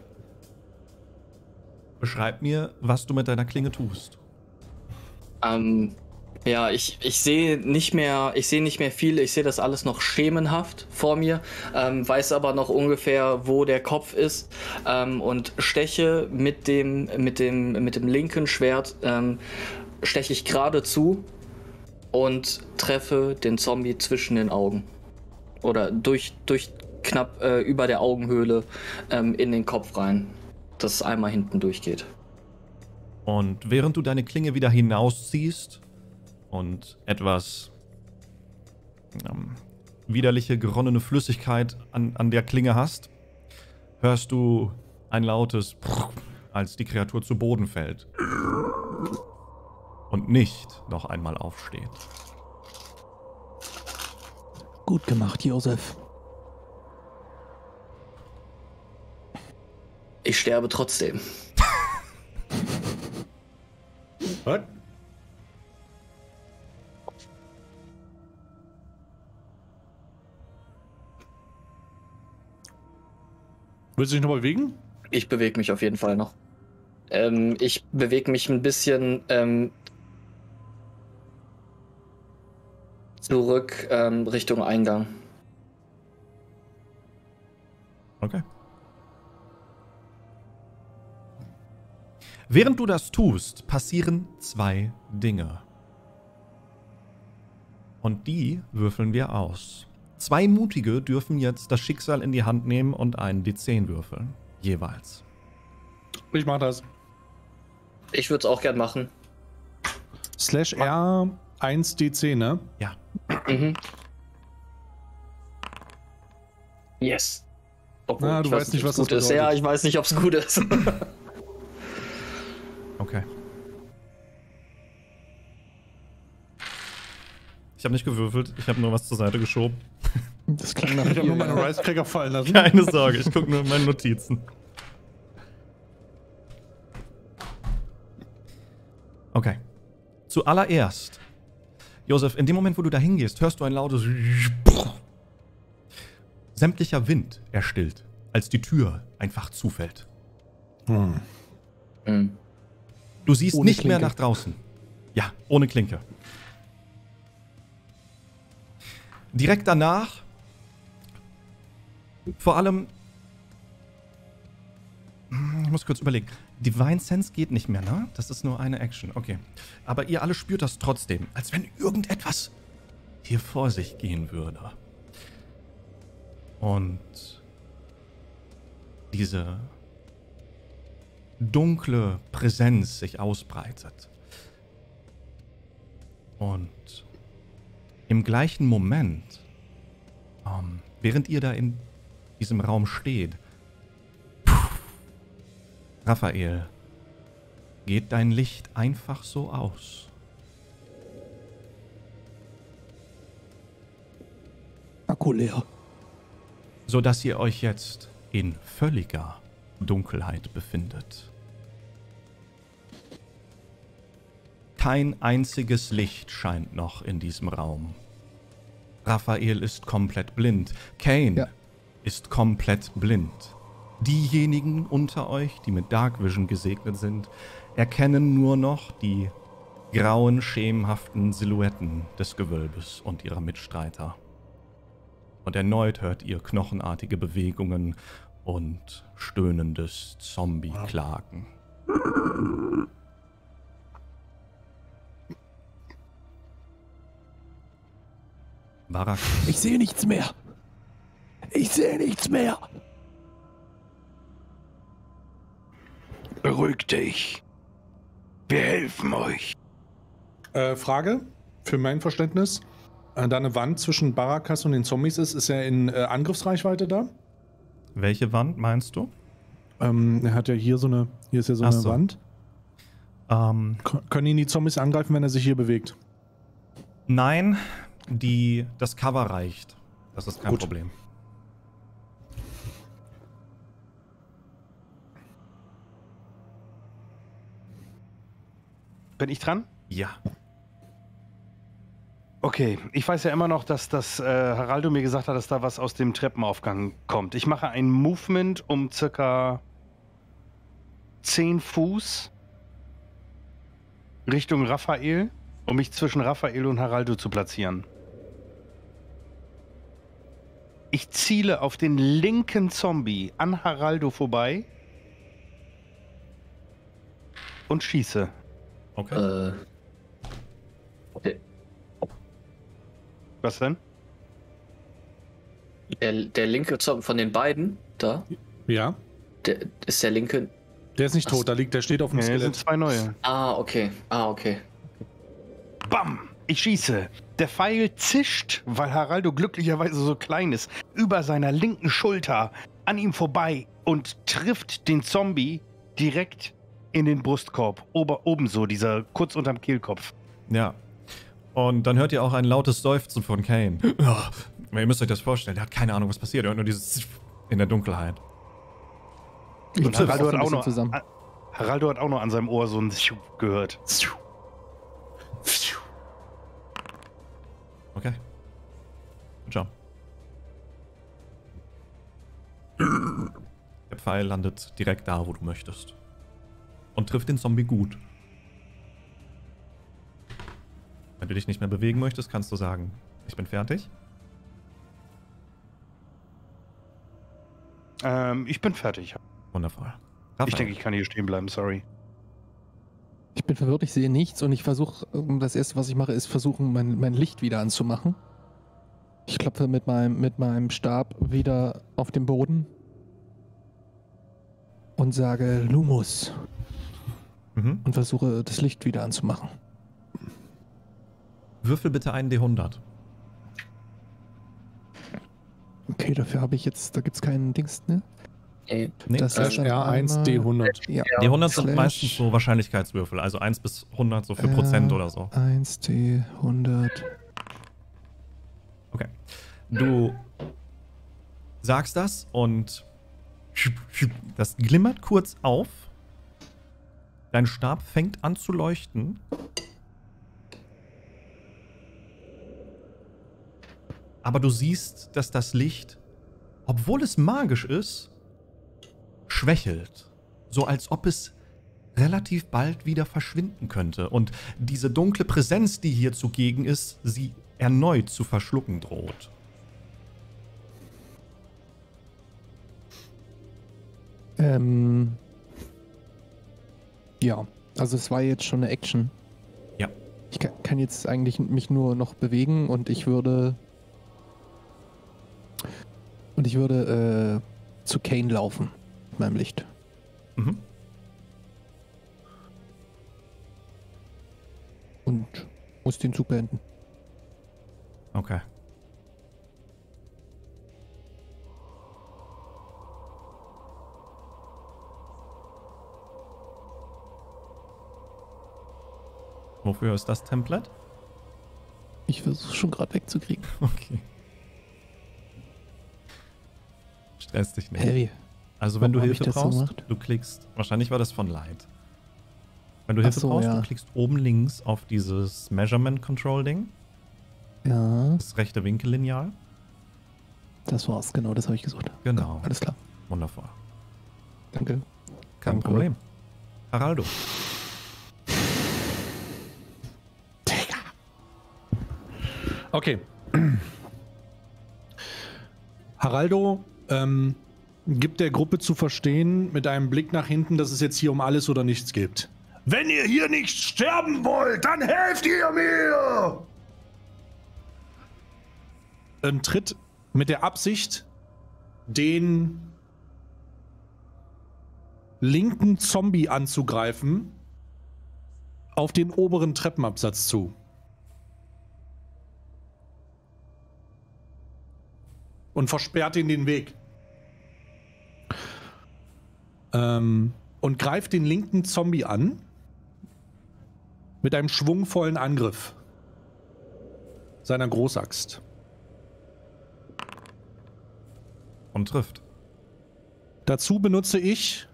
Beschreib mir, was du mit deiner Klinge tust.
Ähm, ja, ich, ich sehe nicht mehr, ich sehe nicht mehr viel, ich sehe das alles noch schemenhaft vor mir, ähm, weiß aber noch ungefähr, wo der Kopf ist, ähm, und steche mit dem, mit dem, mit dem linken Schwert, ähm, steche ich gerade zu und treffe den Zombie zwischen den Augen. Oder durch, durch knapp äh, über der Augenhöhle ähm, in den Kopf rein, dass es einmal hinten durchgeht.
Und während du deine Klinge wieder hinausziehst und etwas ähm, widerliche, geronnene Flüssigkeit an, an der Klinge hast, hörst du ein lautes Prrr, als die Kreatur zu Boden fällt. Und nicht noch einmal aufsteht.
Gut gemacht, Josef.
Ich sterbe trotzdem.
Was? Willst du dich noch bewegen?
Ich bewege mich auf jeden Fall noch. Ähm, ich bewege mich ein bisschen ähm, zurück ähm, Richtung Eingang.
Okay. Während du das tust, passieren zwei Dinge. Und die würfeln wir aus. Zwei Mutige dürfen jetzt das Schicksal in die Hand nehmen und einen D zehn würfeln. Jeweils.
Ich mach das.
Ich würde es auch gern machen.
Slash R eins D zehn, ne?
Ja.
Mhm. Yes. Obwohl,
Na, du
ich
weißt nicht, was
ob's
das
gut ist.
bedeutet.
Ja, ich weiß nicht, ob es gut ist.
Okay. Ich habe nicht gewürfelt, ich habe nur was zur Seite geschoben.
Das klang nach
Ich habe nur
viel,
meine
ja.
Rice Cracker fallen lassen.
Keine Sorge, ich gucke nur in meine Notizen. Okay. Zuallererst, Josef, in dem Moment, wo du da hingehst, hörst du ein lautes sämtlicher Wind erstillt, als die Tür einfach zufällt.
Hm.
Hm.
Du siehst
Ohne
nicht mehr
Klinke.
nach draußen. Ja, ohne Klinke. Direkt danach, vor allem, ich muss kurz überlegen, Divine Sense geht nicht mehr, ne? Das ist nur eine Action, okay. Aber ihr alle spürt das trotzdem, als wenn irgendetwas hier vor sich gehen würde. Und diese dunkle Präsenz sich ausbreitet. Und im gleichen Moment, ähm, während ihr da in diesem Raum steht, Raphael, geht dein Licht einfach so aus?
Akku leer.
Sodass ihr euch jetzt in völliger Dunkelheit befindet. Kein einziges Licht scheint noch in diesem Raum. Raphael ist komplett blind. Kane
Ja.
ist komplett blind. Diejenigen unter euch, die mit Dark Vision gesegnet sind, erkennen nur noch die grauen, schemenhaften Silhouetten des Gewölbes und ihrer Mitstreiter. Und erneut hört ihr knochenartige Bewegungen und stöhnendes Zombie-Klagen. Barak,
Ich sehe nichts mehr. Ich sehe nichts mehr.
Beruhig dich. Wir helfen euch.
Äh, Frage für mein Verständnis. Äh, da eine Wand zwischen Barakas und den Zombies ist, ist er in äh, Angriffsreichweite da?
welche Wand meinst du?
Ähm, er hat ja hier so eine, hier ist ja so
Ach
eine
so.
Wand.
Ähm,
K können ihn die Zombies angreifen, wenn er sich hier bewegt?
nein, die, das Cover reicht. Das ist kein
Gut.
Problem.
Bin ich dran?
Ja.
Okay, ich weiß ja immer noch, dass das äh, Haraldo mir gesagt hat, dass da was aus dem Treppenaufgang kommt. Ich mache ein Movement um circa zehn Fuß Richtung Raphael, um mich zwischen Raphael und Haraldo zu platzieren. Ich ziele auf den linken Zombie an Haraldo vorbei und schieße.
Okay.
Äh. Der,
Was denn?
der, der linke Zombie von den beiden, da,
Ja.
der ist der linke.
Der ist nicht
Ach,
tot, da liegt, der steht auf dem
Nee, das sind
Skelett.
zwei neue.
Ah, okay. Ah, okay.
Bam! Ich schieße. Der Pfeil zischt, weil Haraldo glücklicherweise so klein ist, über seiner linken Schulter an ihm vorbei und trifft den Zombie direkt in den Brustkorb. Ober, oben so, dieser kurz unterm Kehlkopf.
Ja. Und dann hört ihr auch ein lautes Seufzen von Kane. Ja, ihr müsst euch das vorstellen, der hat keine Ahnung, was passiert. Er hört nur dieses in der Dunkelheit.
Ich
Und
zuck
Haraldo
auch
hat,
ein
auch
bisschen
noch,
zusammen.
Haraldo hat auch noch an seinem Ohr so ein gehört.
Okay. Good job. Der Pfeil landet direkt da, wo du möchtest. Und trifft den Zombie gut. Wenn du dich nicht mehr bewegen möchtest, kannst du sagen, ich bin fertig.
Ähm, ich bin fertig.
Wundervoll.
Ich
Raphael.
denke, ich kann hier stehen bleiben, sorry.
Ich bin verwirrt, ich sehe nichts und ich versuche, das erste, was ich mache, ist versuchen, mein, mein Licht wieder anzumachen. Ich klopfe mit meinem, mit meinem Stab wieder auf den Boden und sage Lumus
Mhm.
und versuche, das Licht wieder anzumachen.
Würfel bitte einen D hundert.
Okay, dafür habe ich jetzt, da gibt es keinen Dings, ne?
Nee.
Nee,
Das
Slash
ist dann
R eins
einmal-
D hundert.
Ja.
D hundert sind
Slash
meistens so Wahrscheinlichkeitswürfel, also eins bis hundert so für Prozent oder so.
eins D hundert.
Okay. Du sagst das und das glimmert kurz auf. Dein Stab fängt an zu leuchten. Aber du siehst, dass das Licht, obwohl es magisch ist, schwächelt. So als ob es relativ bald wieder verschwinden könnte. Und diese dunkle Präsenz, die hier zugegen ist, sie erneut zu verschlucken droht.
Ähm. Ja, also es war jetzt schon eine Action.
Ja.
Ich kann, kann jetzt eigentlich mich nur noch bewegen und ich würde. Und ich würde äh, zu Kane laufen mit meinem Licht.
Mhm.
Und muss den Zug beenden.
Okay. Wofür ist das Template?
Ich versuche schon gerade wegzukriegen.
Okay. Stress dich nicht.
Heavy.
Also wenn
Warum
du
hab
Hilfe
ich das so
brauchst,
gemacht?
du klickst, wahrscheinlich war das von Light. Wenn du
Ach
Hilfe
so,
brauchst,
ja.
du klickst oben links auf dieses Measurement Control Ding,
Ja,
das rechte Winkellineal.
das war's. Genau, das habe ich gesucht.
Genau.
Alles klar.
Wundervoll.
Danke.
Kein
Danke.
Problem. Haraldo.
Okay. Haraldo ähm, gibt der Gruppe zu verstehen, mit einem Blick nach hinten, dass es jetzt hier um alles oder nichts geht.
Wenn ihr hier nicht sterben wollt, dann helft ihr mir!
Ähm, tritt mit der Absicht, den linken Zombie anzugreifen, auf den oberen Treppenabsatz zu. Und versperrt ihn den Weg. Ähm, und greift den linken Zombie an mit einem schwungvollen Angriff seiner Großaxt.
Und trifft.
Dazu benutze ich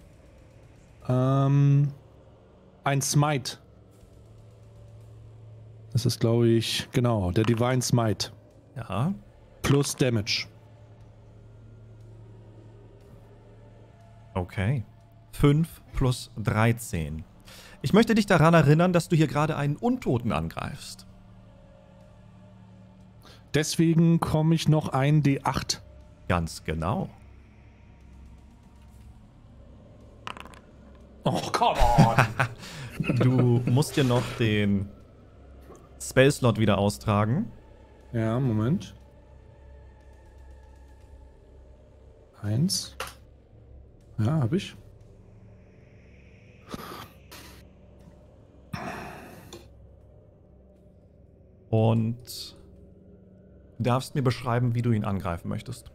ähm, ein Smite. Das ist, glaube ich, genau, der Divine Smite.
Ja.
Plus Damage.
Okay. fünf plus dreizehn. Ich möchte dich daran erinnern, dass du hier gerade einen Untoten angreifst.
Deswegen komme ich noch ein D acht.
Ganz genau.
Oh, come on!
Du musst dir noch den Spellslot wieder austragen.
Ja, Moment. Eins. Ja, hab ich.
Und du darfst mir beschreiben, wie du ihn angreifen möchtest.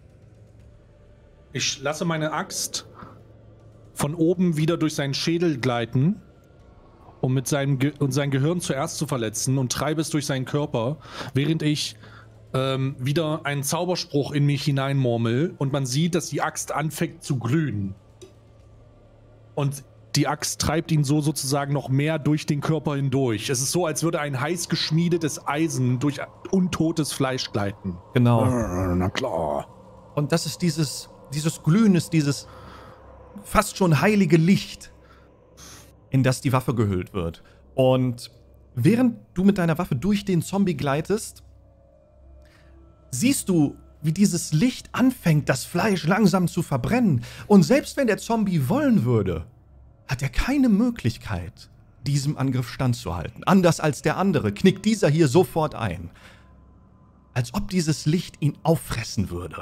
Ich lasse meine Axt von oben wieder durch seinen Schädel gleiten, um mit seinem Ge und sein Gehirn zuerst zu verletzen, und treibe es durch seinen Körper, während ich ähm, wieder einen Zauberspruch in mich hineinmurmel, und man sieht, dass die Axt anfängt zu glühen. Und die Axt treibt ihn so sozusagen noch mehr durch den Körper hindurch. Es ist so, als würde ein heiß geschmiedetes Eisen durch untotes Fleisch gleiten.
Genau.
Na klar.
Und das ist dieses, dieses Glühen, ist dieses fast schon heilige Licht, in das die Waffe gehüllt wird. Und während du mit deiner Waffe durch den Zombie gleitest, siehst du, wie dieses Licht anfängt, das Fleisch langsam zu verbrennen. Und selbst wenn der Zombie wollen würde, hat er keine Möglichkeit, diesem Angriff standzuhalten. Anders als der andere knickt dieser hier sofort ein. Als ob dieses Licht ihn auffressen würde.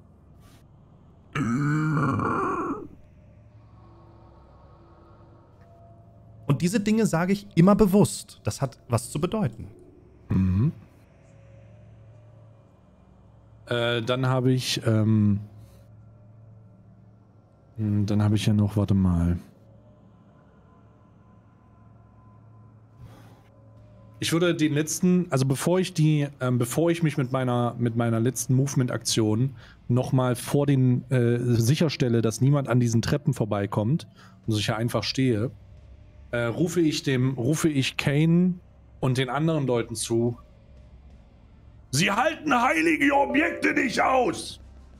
Und diese Dinge sage ich immer bewusst. Das hat was zu bedeuten.
Mhm. Äh, dann habe ich, ähm, dann habe ich ja noch, warte mal. Ich würde den letzten, also bevor ich die, ähm, bevor ich mich mit meiner, mit meiner letzten Movement-Aktion nochmal vor den, äh, sicherstelle, dass niemand an diesen Treppen vorbeikommt und ich ja einfach stehe, äh, rufe ich dem, rufe ich Kane und den anderen Leuten zu.
Sie halten heilige Objekte nicht aus!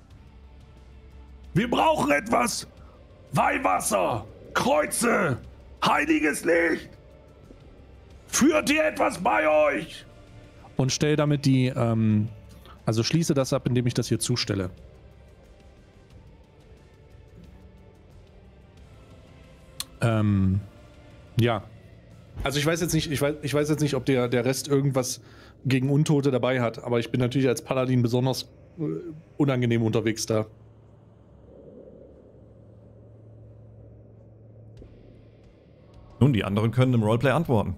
Wir brauchen etwas! Weihwasser! Kreuze! Heiliges Licht! Führt ihr etwas bei euch?
Und stelle damit die, ähm, also schließe das ab, indem ich das hier zustelle. Ähm, ja. Also ich weiß jetzt nicht, ich weiß, ich weiß jetzt nicht, ob der, der Rest irgendwas gegen Untote dabei hat, aber ich bin natürlich als Paladin besonders äh, unangenehm unterwegs da.
Nun, die anderen können im Roleplay antworten.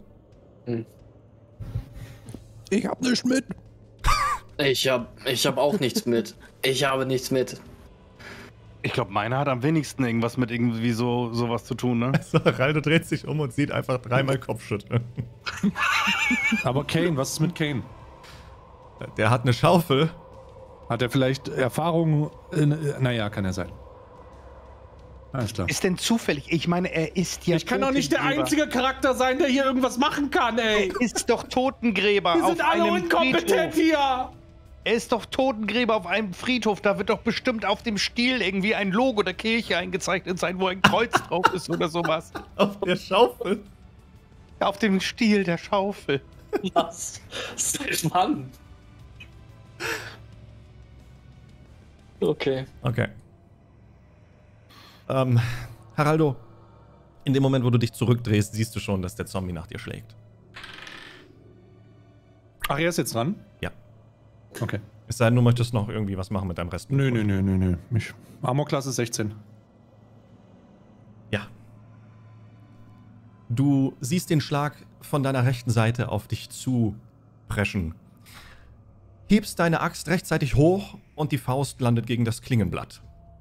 Ich hab nichts mit.
Ich hab, ich hab auch nichts mit. Ich habe nichts mit.
Ich glaube, meiner hat am wenigsten irgendwas mit irgendwie so sowas zu tun, ne?
Also, Raldo dreht sich um und sieht einfach dreimal Kopfschütteln.
Aber Kane, was ist mit Kane?
Der hat eine Schaufel.
Hat er vielleicht Erfahrung? In, naja, kann er sein. Alles klar.
Ist denn zufällig? Ich meine, er ist ja
Ich kann doch nicht der
Totengräber.
einzige Charakter sein, der hier irgendwas machen kann, ey.
Er ist doch Totengräber
Wir
auf
sind alle
einem
inkompetent
Friedhof.
hier.
Er ist doch Totengräber auf einem Friedhof. Da wird doch bestimmt auf dem Stiel irgendwie ein Logo der Kirche eingezeichnet sein, wo ein Kreuz drauf ist oder sowas.
Auf der Schaufel.
Auf dem Stiel der Schaufel.
Was? Seit wann? Okay.
Okay. Ähm, Haraldo, in dem Moment, wo du dich zurückdrehst, siehst du schon, dass der Zombie nach dir schlägt.
Ach, er ist jetzt dran?
Ja.
Okay.
Es sei denn, du möchtest noch irgendwie was machen mit deinem Rest.
Nö, nö, nö, nö, nö. Mich. Armor-Klasse sechzehn.
Ja. Du siehst den Schlag von deiner rechten Seite auf dich zu preschen. Hebst deine Axt rechtzeitig hoch und die Faust landet gegen das Klingenblatt.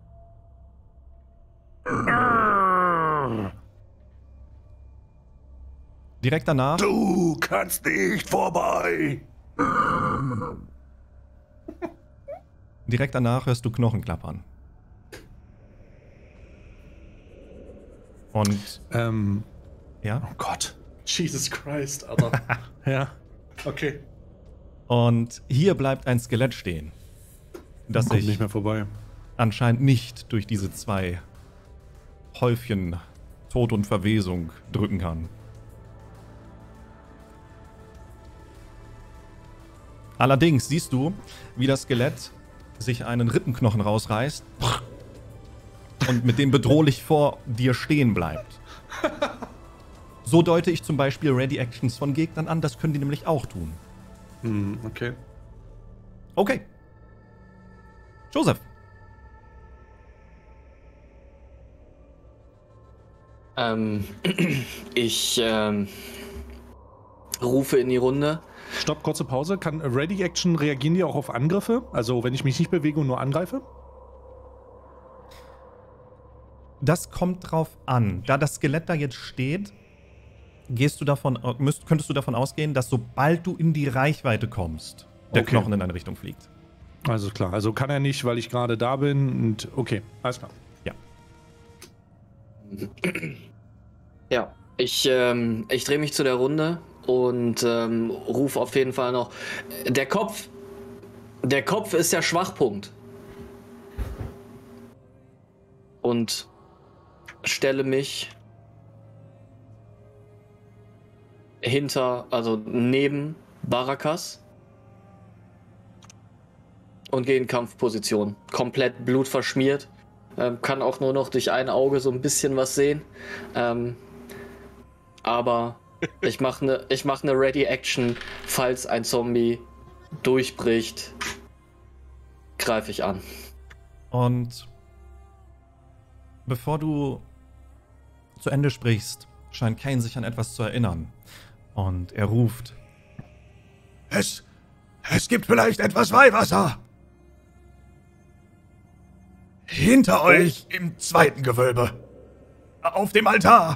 Direkt danach
Du kannst nicht vorbei.
Direkt danach hörst du Knochen klappern. Und,
Ähm.
ja?
Oh Gott. Jesus Christ, Alter. Ja. Okay.
Und hier bleibt ein Skelett stehen, das
Kommt
sich
nicht mehr vorbei.
anscheinend nicht durch diese zwei Häufchen Tod und Verwesung drücken kann. Allerdings siehst du, wie das Skelett sich einen Rippenknochen rausreißt und mit dem bedrohlich vor dir stehen bleibt. So deute ich zum Beispiel Ready-Actions von Gegnern an, das können die nämlich auch tun.
Hm, okay.
Okay. Joseph.
Ähm, ich ähm, rufe in die Runde.
Stopp, kurze Pause. Kann Ready Action, reagieren die auch auf Angriffe? Also, wenn ich mich nicht bewege und nur angreife?
Das kommt drauf an. Da das Skelett da jetzt steht, gehst du davon, müsst, könntest du davon ausgehen, dass sobald du in die Reichweite kommst, der
Okay.
Knochen in deine Richtung fliegt.
Also klar. Also kann er nicht, weil ich gerade da bin und okay, alles klar.
Ja.
Ja, ich, ähm, ich drehe mich zu der Runde und ähm, rufe auf jeden Fall noch. Der Kopf. Der Kopf ist der Schwachpunkt. Und stelle mich hinter, also neben Barakas und gehe in Kampfposition. Komplett blutverschmiert. Ähm, kann auch nur noch durch ein Auge so ein bisschen was sehen. Ähm, aber ich mache eine ich mach ne Ready-Action, falls ein Zombie durchbricht, greife ich an.
Und bevor du zu Ende sprichst, scheint Kane sich an etwas zu erinnern. Und er ruft:
Es, es gibt vielleicht etwas Weihwasser. Hinter euch im zweiten Gewölbe. Auf dem Altar.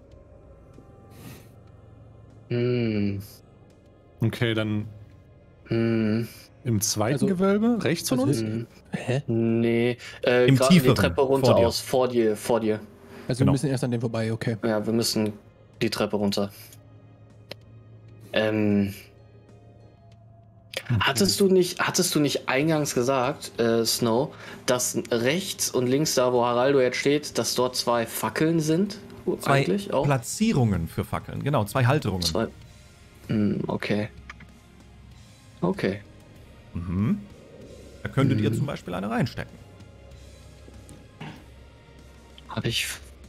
Hm.
Okay, dann
Hm.
im zweiten
Also-
Gewölbe, rechts von uns?
Also-
Hm.
Hä?
Nee, äh,
Im
gerade die
tieferen,
Treppe runter
vor dir.
aus, vor dir, vor dir.
Also
Genau.
wir müssen erst an dem vorbei, okay.
Ja, wir müssen die Treppe runter. Ähm. Hattest du nicht, hattest du nicht eingangs gesagt, äh, Snow, dass rechts und links da, wo Haraldo jetzt steht, dass dort zwei Fackeln sind?
zwei
Eigentlich auch?
Platzierungen für Fackeln. Genau, zwei Halterungen.
Zwei. Hm, okay. Okay.
Mhm. Da könntet ihr
Mhm.
zum Beispiel eine reinstecken.
Habe ich.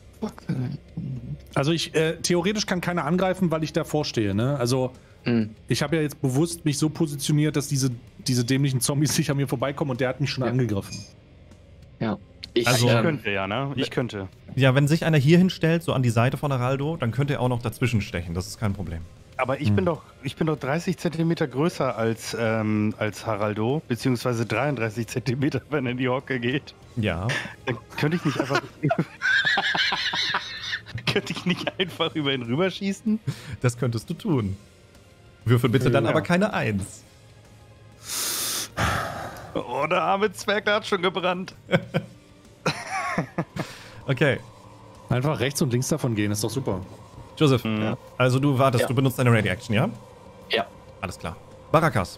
Also ich, äh, theoretisch kann keiner angreifen, weil ich davor stehe, ne? Also
Hm.
ich habe ja jetzt bewusst mich so positioniert, dass diese, diese dämlichen Zombies nicht an mir vorbeikommen und der hat mich schon
Ja.
angegriffen.
Ja. Ich,
Also-
Ich
ähm,
könnte ja, ne? Ich könnte.
Ja, wenn sich einer hier hinstellt, so an die Seite von Haraldo, dann könnt ihr auch noch dazwischen stechen. Das ist kein Problem.
Aber ich
Hm.
bin doch, ich bin doch dreißig Zentimeter größer als, ähm, als Haraldo, beziehungsweise dreiunddreißig Zentimeter, wenn er in die Hocke geht.
Ja.
Dann könnte ich nicht einfach. könnte ich nicht einfach über ihn rüberschießen?
Das könntest du tun. Würfel bitte dann
Ja.
aber keine Eins.
Oh, der arme Zwerg, der hat schon gebrannt.
Okay.
Einfach rechts und links davon gehen, ist doch super.
Joseph,
Ja.
also du wartest,
Ja.
du benutzt deine Ready Action, ja?
Ja.
Alles klar. Barakas.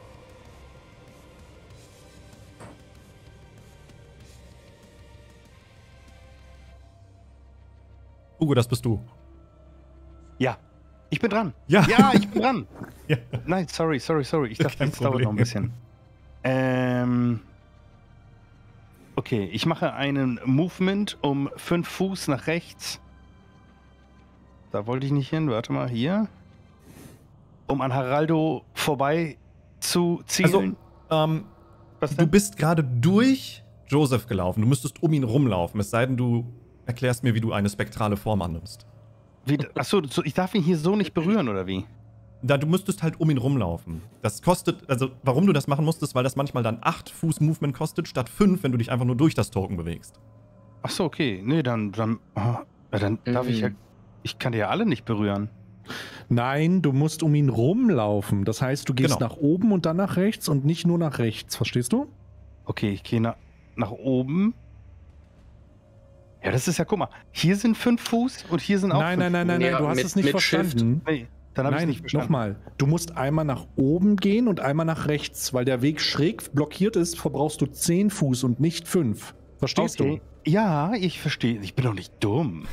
Hugo, das bist du.
Ja, ich bin dran.
Ja.
Ja, ich bin dran.
Ja.
Nein, sorry, sorry, sorry. Ich dachte,
Kein
das dauert
Problem.
noch ein bisschen. Ähm. Okay, ich mache einen Movement um fünf Fuß nach rechts. Da wollte ich nicht hin. Warte mal, hier. Um an Haraldo vorbei zu zielen.
Also, ähm,
Was
du
denn?
bist gerade durch Joseph gelaufen. Du müsstest um ihn rumlaufen, es sei denn, du erklärst mir, wie du eine spektrale Form annimmst.
Wie, achso, so, ich darf ihn hier so nicht berühren, oder wie?
Da, du müsstest halt um ihn rumlaufen. Das kostet, also warum du das machen musstest, weil das manchmal dann acht Fuß Movement kostet, statt fünf, wenn du dich einfach nur durch das Token bewegst.
Achso, okay. Nee, dann, dann, oh, ja, dann darf ich ja.
Mhm.
Ich kann die ja alle nicht berühren.
Nein, du musst um ihn rumlaufen. Das heißt, du gehst
Genau.
nach oben und dann nach rechts und nicht nur nach rechts. Verstehst du?
Okay, ich gehe nach, nach oben. Ja, das ist ja, guck mal, hier sind fünf Fuß und hier sind auch
Nein,
fünf
nein, nein, nein,
Fuß.
nein,
Ja,
du hast
mit-
es nicht
mit
verstanden.
Nee, dann habe ich es
Nein,
nicht verstanden.
nochmal. Du musst einmal nach oben gehen und einmal nach rechts. Weil der Weg schräg blockiert ist, verbrauchst du zehn Fuß und nicht fünf. Verstehst
Okay. Ja, ich verstehe. Ich bin doch nicht dumm.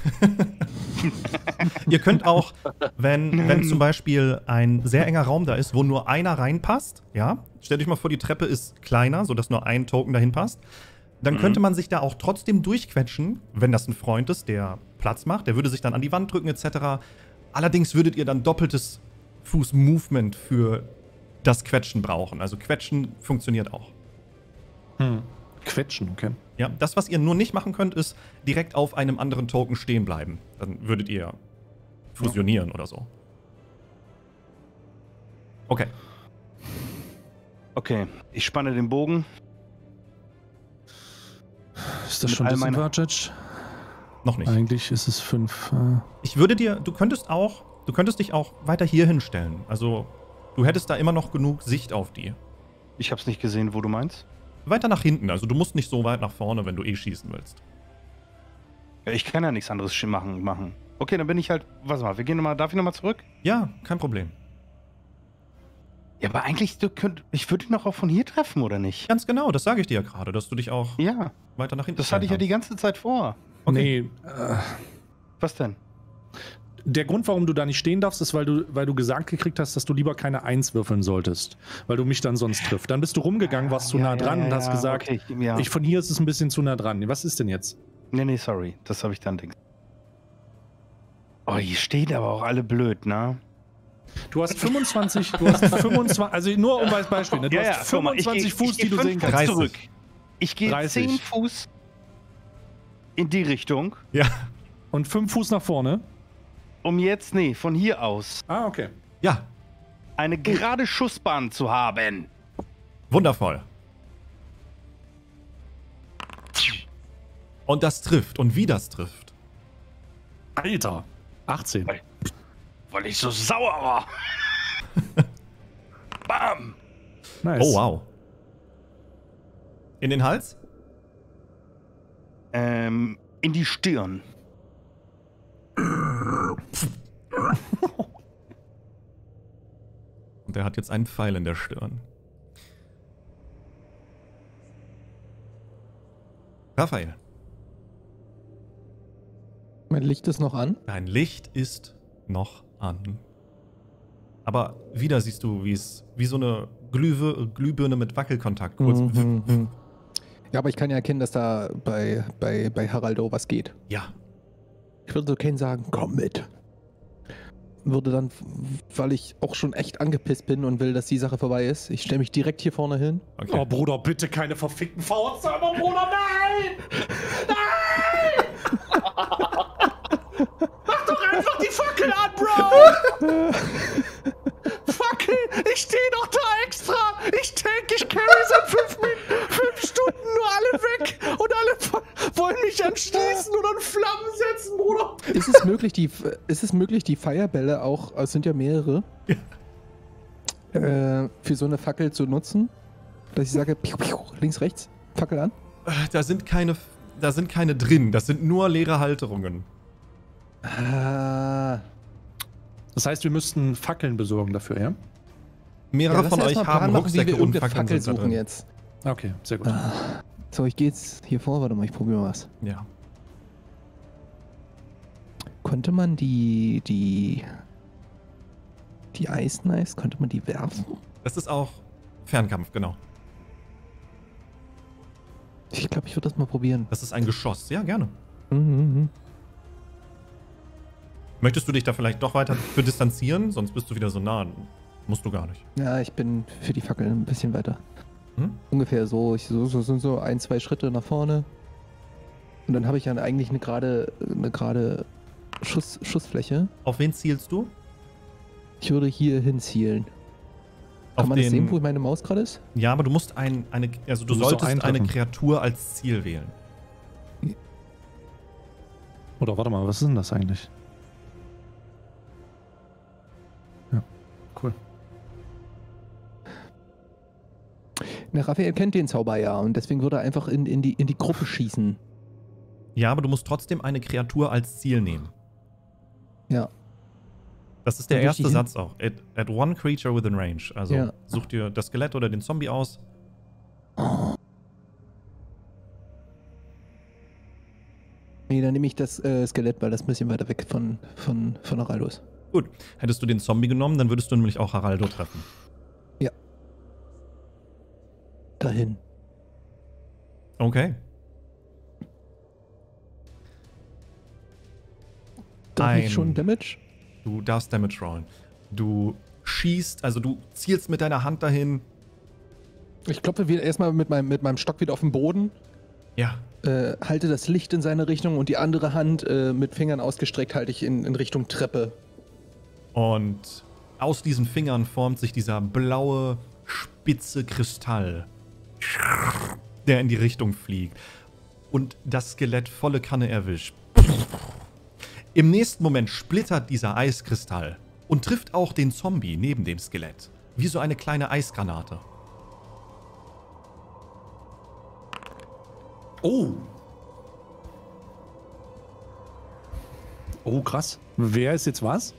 Ihr könnt auch, wenn, wenn zum Beispiel ein sehr enger Raum da ist, wo nur einer reinpasst, ja, stellt euch mal vor, die Treppe ist kleiner, sodass nur ein Token dahin passt, dann
Mhm.
könnte man sich da auch trotzdem durchquetschen, wenn das ein Freund ist, der Platz macht, der würde sich dann an die Wand drücken et cetera. Allerdings würdet ihr dann doppeltes Fuß-Movement für das Quetschen brauchen. Also Quetschen funktioniert auch.
Hm. Quetschen, okay.
Ja, das, was ihr nur nicht machen könnt, ist direkt auf einem anderen Token stehen bleiben. Dann würdet ihr fusionieren oder so. Okay.
Okay, ich spanne den Bogen.
Ist das
Mit
schon
all meiner-
Disadvantage?
Noch nicht.
Eigentlich ist es fünf. Äh,
Ich würde dir, du könntest auch, du könntest dich auch weiter hier hinstellen. Also, du hättest da immer noch genug Sicht auf die.
Ich habe es nicht gesehen, wo du meinst.
Weiter nach hinten, also du musst nicht so weit nach vorne, wenn du eh schießen willst.
Ja, ich kann ja nichts anderes sch- machen. machen. Okay, dann bin ich halt. Warte mal, wir gehen nochmal. Darf ich nochmal zurück?
Ja, kein Problem.
Ja, aber eigentlich, du könnt, ich würde ihn doch auch von hier treffen, oder nicht?
Ganz genau, das sage ich dir ja gerade, dass du dich auch
Ja,
weiter nach hinten
das hatte ich ja die
stellen
ganze Zeit vor.
Nee, äh,
Was denn?
der Grund, warum du da nicht stehen darfst, ist, weil du, weil du gesagt gekriegt hast, dass du lieber keine Eins würfeln solltest. Weil du mich dann sonst triffst. Dann bist du rumgegangen, warst zu
Ja,
nah
ja,
dran
ja,
und hast
ja,
gesagt,
okay, ich, ja.
ich, von hier ist es ein bisschen zu nah dran. Was ist denn jetzt?
Nee, nee, sorry. Das habe ich dann Dings. Oh, hier stehen aber auch alle blöd, ne?
Du hast fünfundzwanzig, du hast fünfundzwanzig, also nur um als Beispiel, ne? Du hast
guck mal, ich
fünfundzwanzig
geh-
Fuß,
ich
die
geh
du
fünf
sehen
Fuß
kannst.
dreißig.
zurück. Ich gehe
dreißig.
zehn Fuß in die Richtung,
Ja.
Und fünf Fuß nach vorne.
um jetzt, nee, von hier aus
Ah, okay.
Ja,
eine gerade Schussbahn zu haben.
wundervoll. Und das trifft. Und wie das trifft.
Alter. achtzehn.
Weil ich so sauer war. Bam!
Nice.
Oh, wow. In den Hals?
Ähm, in die Stirn.
Und er hat jetzt einen Pfeil in der Stirn. Raphael,
Mein Licht ist noch an.
dein Licht ist noch an. Aber wieder siehst du, wie es wie so eine Glühwir Glühbirne mit Wackelkontakt kurz.
Mhm, mhm. Ja, aber ich kann ja erkennen, dass da bei, bei, bei Haraldo was geht.
Ja.
Ich würde so Ken sagen, komm mit. Würde dann, weil ich auch schon echt angepisst bin und will, dass die Sache vorbei ist, ich stelle mich direkt hier vorne hin.
Okay.
Oh, Bruder, bitte keine verfickten V-Zauber, Bruder, nein! Nein! Mach doch einfach die die Fackel an, Bro! Fackel! Ich stehe doch da extra! Ich denke, ich carry seit fünf, fünf Stunden nur alle weg und alle wollen mich anschließen oder in Flammen setzen, Bruder!
Ist es möglich, die, ist es möglich, die Feuerbälle auch, es sind ja mehrere, äh, für so eine Fackel zu nutzen? Dass ich sage, piu, piu, links, rechts, Fackel an?
Da sind keine, da sind keine drin. Das sind nur leere Halterungen.
Ah.
Das heißt, wir müssten Fackeln besorgen dafür, ja?
Mehrere
Ja,
von euch haben Rucksäcke und Fackeln
Fackel
sind da
suchen
drin.
jetzt.
Okay, sehr gut.
Ah. So, ich gehe jetzt hier vor, warte mal, ich probiere mal was.
Ja.
Konnte man die, die, die Ice Knives, konnte man die werfen?
Das ist auch Fernkampf, genau.
Ich glaube, ich würde das mal probieren.
Das ist ein Geschoss. Ja, gerne.
Mhm, mhm.
Möchtest du dich da vielleicht doch weiter für distanzieren? Sonst bist du wieder so nah. Musst du gar nicht.
Ja, ich bin für die Fackel ein bisschen weiter.
Hm?
Ungefähr so, ich, so, so sind so ein, zwei Schritte nach vorne. Und dann habe ich dann eigentlich eine gerade, eine gerade Schuss, Schussfläche.
Auf wen zielst du?
Ich würde hier hinzielen. Kann
Auf
man das
den-
sehen, wo meine Maus gerade ist?
Ja, aber du musst ein, eine, also du,
Du musst auch
solltest eine
eintreffen.
Kreatur als Ziel wählen.
Oder warte mal, was ist denn das eigentlich? Ja, cool.
Na, Raphael kennt den Zauber ja und deswegen würde er einfach in, in, die, in die Gruppe schießen.
Ja, aber du musst trotzdem eine Kreatur als Ziel nehmen.
Ja.
Das ist der
Dann
erste
durch die hin-
Satz auch. At, at one creature within range. Also
Ja.
such dir das Skelett oder den Zombie aus.
Nee, dann nehme ich das äh, Skelett, weil das ein bisschen weiter weg von, von, von Araldo ist.
Gut. Hättest du den Zombie genommen, dann würdest du nämlich auch Haraldo treffen.
Dahin.
Okay.
Darf
Ein-
ich schon Damage?
Du darfst Damage rollen. Du schießt, also du zielst mit deiner Hand dahin.
Ich klopfe wieder erstmal mit meinem, mit meinem Stock wieder auf den Boden,
Ja.
äh, halte das Licht in seine Richtung und die andere Hand äh, mit Fingern ausgestreckt halte ich in, in Richtung Treppe.
Und aus diesen Fingern formt sich dieser blaue, spitze Kristall, der in die Richtung fliegt und das Skelett volle Kanne erwischt. Im nächsten Moment splittert dieser Eiskristall und trifft auch den Zombie neben dem Skelett, wie so eine kleine Eisgranate.
Oh! Oh, krass. Wer ist jetzt was?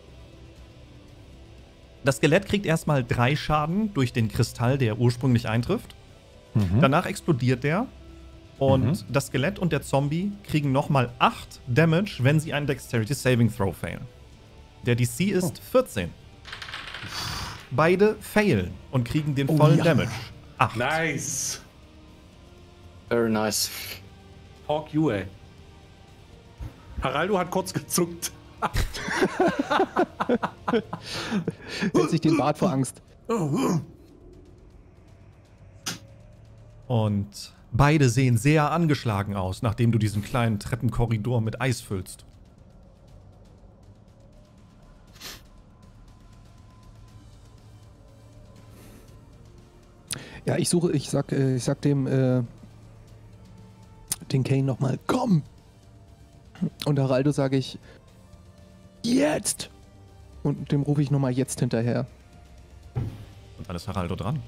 Das Skelett kriegt erstmal drei Schaden durch den Kristall, der ursprünglich eintrifft.
Mhm.
Danach explodiert der. Und
Mhm.
das Skelett und der Zombie kriegen nochmal acht Damage, wenn sie einen Dexterity Saving Throw failen. Der D C ist vierzehn. Beide failen und kriegen den
Oh
vollen
ja.
Damage. acht.
Nice!
Very nice.
Hawk you, ey. Haraldo hat kurz gezuckt.
Hält sich den Bart vor Angst.
Und beide sehen sehr angeschlagen aus, nachdem du diesen kleinen Treppenkorridor mit Eis füllst.
Ja, ich suche, ich sag, äh, ich sag dem, äh, den Kane nochmal, komm! Und Haraldo sage ich, jetzt! Und dem rufe ich nochmal jetzt hinterher.
Und dann ist Haraldo dran.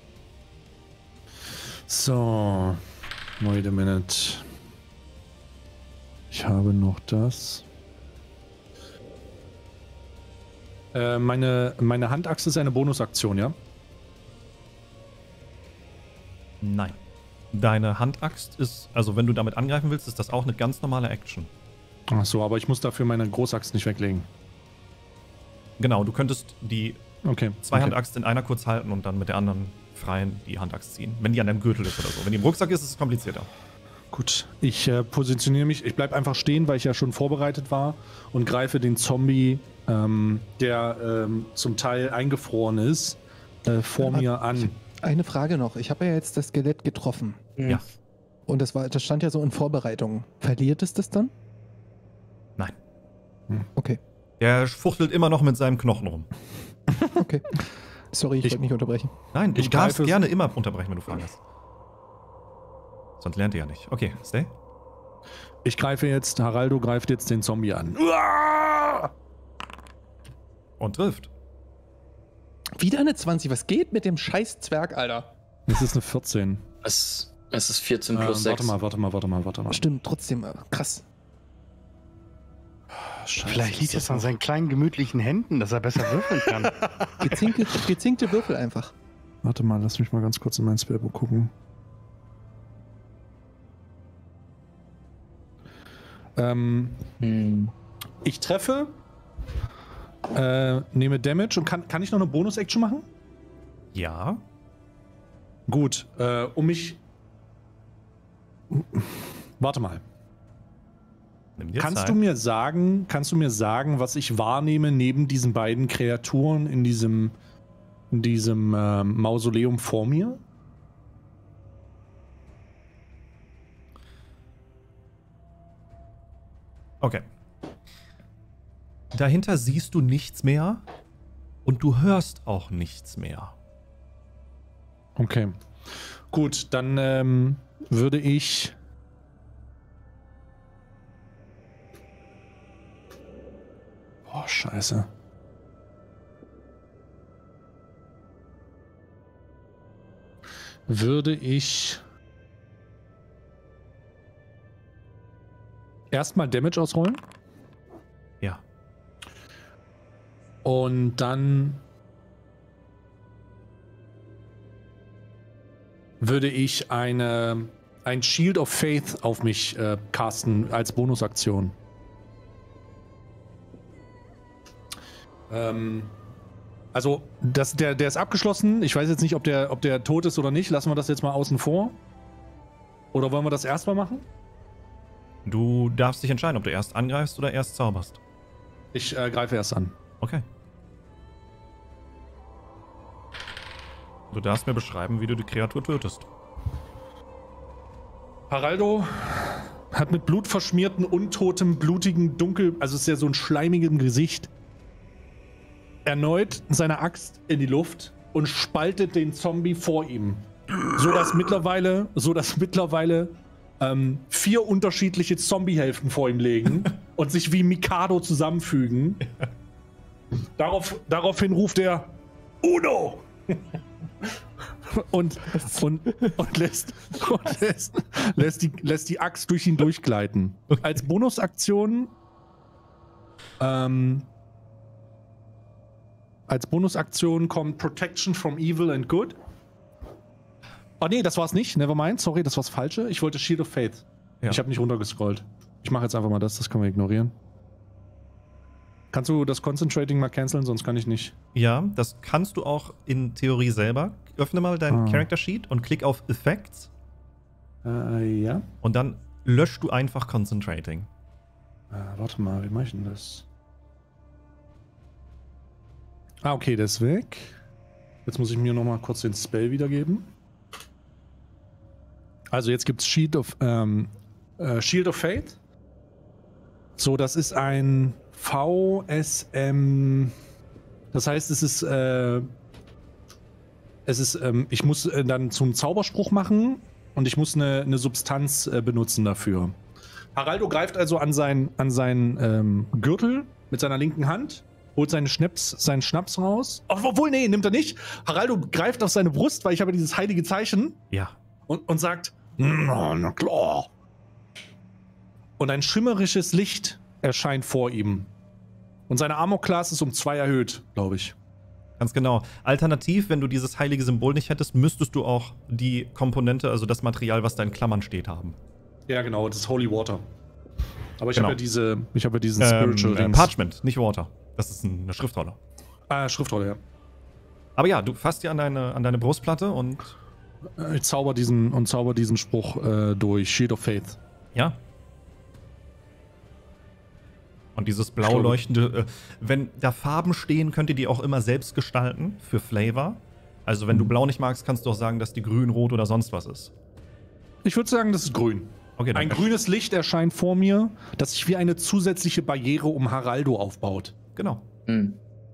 So. Wait a minute. Ich habe noch das. Äh, meine, meine Handachse ist eine Bonusaktion, ja?
Nein. Deine Handaxt ist, also wenn du damit angreifen willst, ist das auch eine ganz normale Action.
Ach so, aber ich muss dafür meine Großaxt nicht weglegen.
Genau, du könntest die
Okay. okay.
Zweihandaxt in einer kurz halten und dann mit der anderen freien die Handaxt ziehen. Wenn die an deinem Gürtel ist oder so. Wenn die im Rucksack ist, ist es komplizierter.
Gut, ich äh, positioniere mich, ich bleibe einfach stehen, weil ich ja schon vorbereitet war und greife den Zombie, ähm, der ähm, zum Teil eingefroren ist, äh, vor
Ja,
mir an.
Eine Frage noch. Ich habe ja jetzt das Skelett getroffen.
Ja.
Und das war, das stand ja so in Vorbereitung. Verliert es das dann?
Nein.
Okay.
Der fuchtelt immer noch mit seinem Knochen rum.
Okay. Sorry, ich,
Ich-
wollte nicht unterbrechen.
Nein, du
Ich
darfst
greife-
gerne immer unterbrechen, wenn du Fragen hast. Sonst lernt ihr ja nicht. Okay, stay.
Ich greife jetzt, Haraldo greift jetzt den Zombie an.
Und trifft.
Wieder eine zwanzig. Was geht mit dem scheiß Zwerg, Alter?
Das ist eine vierzehn.
Es, es ist vierzehn
Ähm,
plus
warte
sechs.
mal, warte mal, warte mal, warte mal.
Stimmt, trotzdem. äh, Krass.
Scheiße,
Vielleicht liegt
ist
es an seinen kleinen gemütlichen Händen, dass er besser würfeln kann.
Gezinkte, gezinkte Würfel einfach.
Warte mal, lass mich mal ganz kurz in mein Spellbook gucken. Ähm,
Hm.
ich treffe, äh, nehme Damage und kann, kann ich noch eine Bonus-Action machen?
Ja.
Gut, äh, um mich... Warte mal.
Nimm dir
Kannst
Zeit.
du mir sagen, kannst du mir sagen, was ich wahrnehme neben diesen beiden Kreaturen in diesem, in diesem ähm, Mausoleum vor mir?
Okay. Dahinter siehst du nichts mehr und du hörst auch nichts mehr.
Okay. Gut, dann ähm, würde ich. Boah, scheiße. Würde ich erstmal Damage ausrollen
Ja.
und dann würde ich eine, ein Shield of Faith auf mich äh, casten als Bonusaktion. Ähm, also, das, der, der ist abgeschlossen. Ich weiß jetzt nicht, ob der, ob der tot ist oder nicht. Lassen wir das jetzt mal außen vor. Oder wollen wir das erstmal machen?
Du darfst dich entscheiden, ob du erst angreifst oder erst zauberst.
Ich äh, greife erst an.
Okay. Du darfst mir beschreiben, wie du die Kreatur tötest.
Haraldo hat mit blutverschmierten, untotem, blutigen, dunkel, also ist ja so ein schleimigem Gesicht, erneut seine Axt in die Luft und spaltet den Zombie vor ihm. So dass mittlerweile, so dass mittlerweile ähm, vier unterschiedliche Zombie-Hälften vor ihm liegen und sich wie Mikado zusammenfügen. Darauf, daraufhin ruft er Uno! und, und, und, lässt, und lässt, lässt, die, lässt die Axt durch ihn durchgleiten. Als Bonusaktion ähm, als Bonusaktion kommt Protection from Evil and Good. Oh nee, das war's nicht. Nevermind. Sorry, das war's Falsche. Ich wollte Shield of Faith.
Ja.
Ich habe nicht runtergescrollt. Ich mache jetzt einfach mal das. Das können wir ignorieren. Kannst du das Concentrating mal canceln? Sonst kann ich nicht.
Ja, das kannst du auch in Theorie selber. Öffne mal deinen
Ah.
Character Sheet und klick auf Effects
Äh, ja.
und dann löschst du einfach Concentrating.
Äh, warte mal, wie mache ich denn das? Ah, okay, der ist weg. Jetzt muss ich mir nochmal kurz den Spell wiedergeben. Also jetzt gibt es Shield of, ähm, äh, Shield of Fate. So, das ist ein V S M. Das heißt, es ist, äh, es ist, ähm, ich muss äh, dann zum Zauberspruch machen und ich muss eine, eine Substanz äh, benutzen dafür. Haraldo greift also an, sein, an seinen ähm, Gürtel mit seiner linken Hand, holt seinen Schnaps, seinen Schnaps raus. Obwohl, nee, nimmt er nicht. Haraldo greift auf seine Brust, weil ich habe dieses heilige Zeichen
Ja.
und, und sagt, na, na klar. Und ein schimmerisches Licht erscheint vor ihm. Und seine Armor-Class ist um zwei erhöht, glaube ich.
Ganz genau. Alternativ, wenn du dieses heilige Symbol nicht hättest, müsstest du auch die Komponente, also das Material, was da in Klammern steht, haben.
Ja, genau, das ist Holy Water. Aber ich
Genau.
habe ja diese, ich habe ja diesen
Ähm,
Spiritual
äh,
Dings.
Parchment, nicht Water. Das ist eine Schriftrolle.
Ah, Schriftrolle, ja.
Aber ja, du fasst dir an deine, an deine Brustplatte und
Ich zauber diesen und zauber diesen Spruch äh, durch Shield of Faith.
ja. Und dieses blau leuchtende, äh, wenn da Farben stehen, könnt ihr die auch immer selbst gestalten für Flavor. Also wenn du blau nicht magst, kannst du auch sagen, dass die grün, rot oder sonst was ist.
Ich würde sagen, das ist grün.
Okay, dann
Ein grünes Licht erscheint vor mir, das sich wie eine zusätzliche Barriere um Haraldo aufbaut.
genau.
Hm.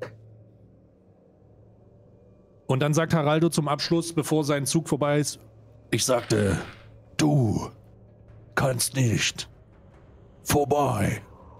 Und dann sagt Haraldo zum Abschluss, bevor sein Zug vorbei ist, ich sagte, du kannst nicht vorbei.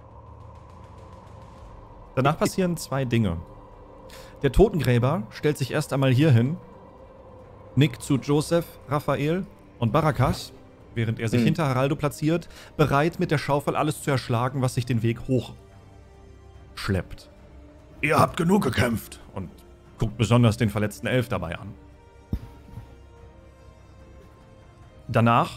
Danach passieren zwei Dinge. Der Totengräber stellt sich erst einmal hier hin, nickt zu Joseph, Raphael und Barakas, während er sich
Mhm.
hinter Haraldo platziert, bereit mit der Schaufel alles zu erschlagen, was sich den Weg hochschleppt.
Ihr habt genug gekämpft.
Und guckt besonders den verletzten Elf dabei an. Danach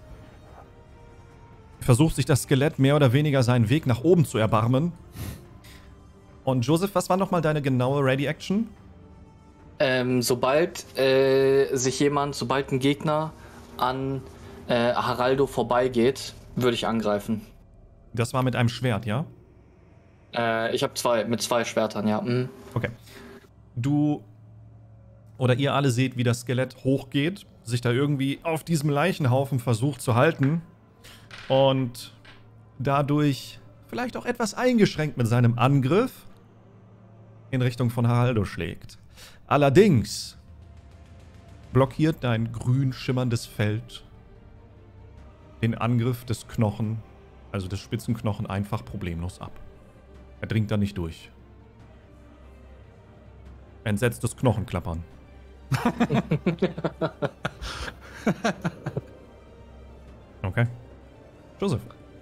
versucht sich das Skelett mehr oder weniger seinen Weg nach oben zu erbarmen. Und Joseph, was war nochmal deine genaue Ready-Action?
Ähm, sobald äh, sich jemand, sobald ein Gegner an äh, Haraldo vorbeigeht, würde ich angreifen.
Das war mit einem Schwert, ja?
Äh, ich habe zwei, mit zwei Schwertern, ja. Mhm.
Okay. Du oder ihr alle seht, wie das Skelett hochgeht, sich da irgendwie auf diesem Leichenhaufen versucht zu halten und dadurch vielleicht auch etwas eingeschränkt mit seinem Angriff in Richtung von Haraldo schlägt. Allerdings blockiert dein grün schimmerndes Feld den Angriff des Knochen, also des Spitzenknochen, einfach problemlos ab. Er dringt da nicht durch. Entsetztes Knochenklappern. Okay. Joseph.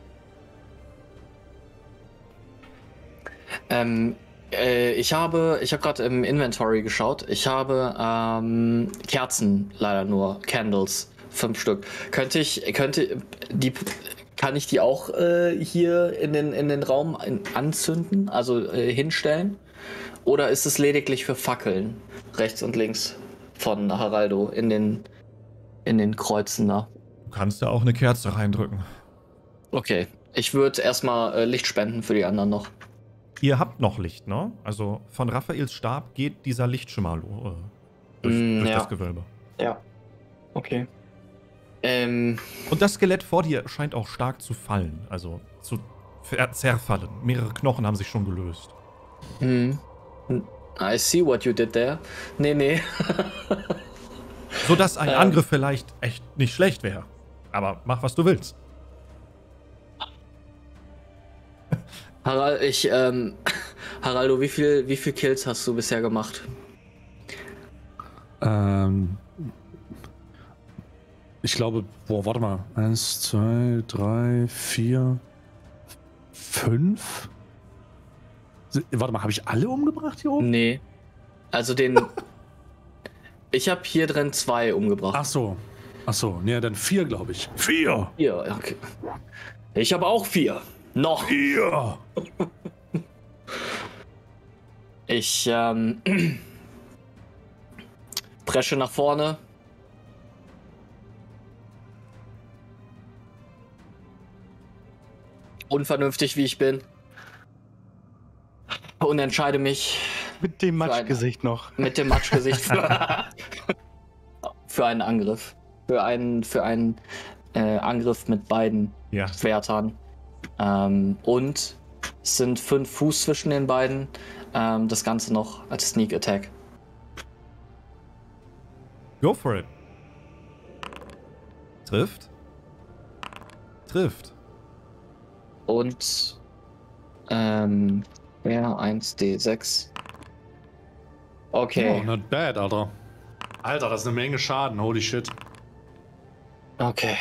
Ähm, äh, ich habe, ich habe gerade im Inventory geschaut. Ich habe ähm, Kerzen, leider nur Candles, fünf Stück. Könnte ich, könnte die, kann ich die auch äh, hier in den in den Raum anzünden, also äh, hinstellen? Oder ist es lediglich für Fackeln rechts und links von Haraldo in den in den Kreuzen da?
Du kannst da auch eine Kerze reindrücken.
Okay, ich würde erstmal äh, Licht spenden für die anderen noch.
Ihr habt noch Licht, ne? Also von Raphaels Stab geht dieser Lichtschimmer lo- äh, durch,
Mm,
durch
ja.
das Gewölbe.
Ja. Okay. Ähm,
Und das Skelett vor dir scheint auch stark zu fallen, also zu ver- zerfallen. Mehrere Knochen haben sich schon gelöst.
hm. I see what you did there. Nee, nee.
Sodass ein
Ähm.
Angriff vielleicht echt nicht schlecht wäre. Aber mach, was du willst.
Harald, ich, ähm, Haraldo, wie viel, wie viel Kills hast du bisher gemacht?
Ähm, ich glaube, boah, warte mal. Eins, zwei, drei, vier, fünf? Si- Warte mal, habe ich alle umgebracht hier oben?
Nee. Also den. Ich habe hier drin zwei umgebracht.
Ach so. Ach so, nee, dann vier, glaube ich. Vier!
Vier, okay. Ich habe auch vier. Noch.
Vier!
Ich, ähm, presche nach vorne. Unvernünftig wie ich bin. Und entscheide mich
Mit dem
Für eine-
Matschgesicht noch.
mit dem Matschgesicht für, für einen Angriff. Für einen, für einen äh, Angriff mit beiden
Ja.
Schwertern. Ähm, und es sind fünf Fuß zwischen den beiden. Ähm, das Ganze noch als Sneak Attack.
Go for it. Trifft. Trifft.
Und ähm, ja, eins D sechs.
Oh,
Okay.
not bad, Alter. Alter, das ist eine Menge Schaden, holy shit.
Okay.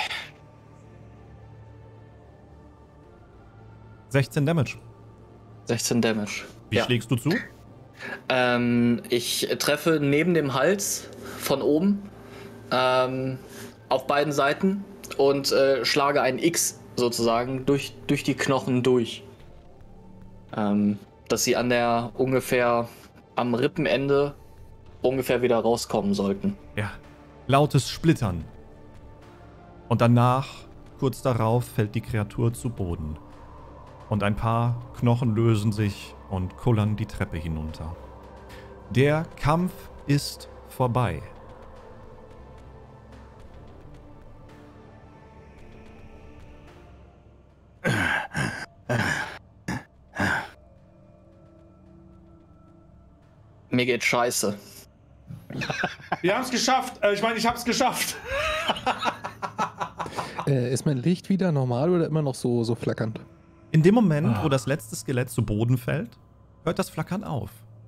sechzehn Damage.
sechzehn Damage.
Wie
Ja.
schlägst du zu?
Ähm, ich treffe neben dem Hals von oben ähm, auf beiden Seiten und äh, schlage ein X sozusagen durch, durch die Knochen durch. Ähm, dass sie an der ungefähr am Rippenende ungefähr wieder rauskommen sollten.
Ja. Lautes Splittern. Und danach, kurz darauf, fällt die Kreatur zu Boden. Und ein paar Knochen lösen sich und kullern die Treppe hinunter. Der Kampf ist vorbei.
Mir geht scheiße.
Wir haben es geschafft. Äh, ich meine, ich habe es geschafft.
Äh, ist mein Licht wieder normal oder immer noch so, so flackernd?
In dem Moment, wo das letzte Skelett zu Boden fällt, hört das Flackern auf.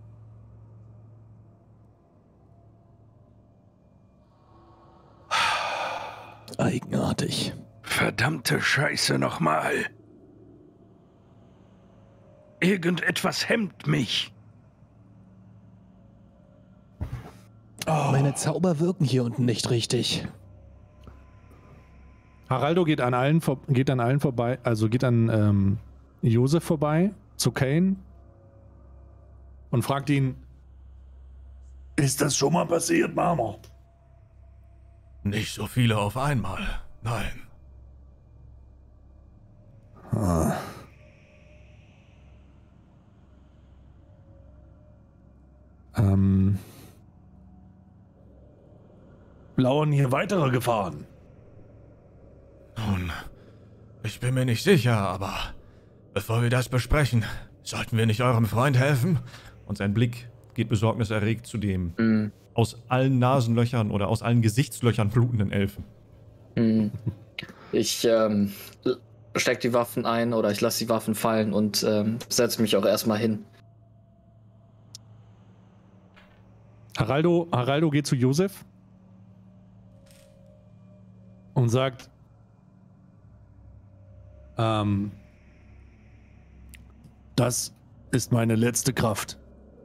Eigenartig.
Verdammte Scheiße nochmal. Irgendetwas hemmt mich.
Meine Zauber wirken hier unten nicht richtig.
Haraldo geht an allen, vor, geht an allen vorbei, also geht an ähm, Josef vorbei, zu Kane und fragt ihn,
Ist das schon mal passiert, Mama?
Nicht so viele auf einmal. Nein.
Ah.
ähm,
Lauern hier weitere Gefahren?
Nun, ich bin mir nicht sicher, aber bevor wir das besprechen, sollten wir nicht eurem Freund helfen?
Und sein Blick geht besorgniserregt zu dem
Mhm.
aus allen Nasenlöchern oder aus allen Gesichtslöchern blutenden Elfen.
Mhm. Ich ähm, steck die Waffen ein oder ich lasse die Waffen fallen und ähm, setze mich auch erstmal hin.
Haraldo, Haraldo geht zu Josef und sagt, ähm, das ist meine letzte Kraft.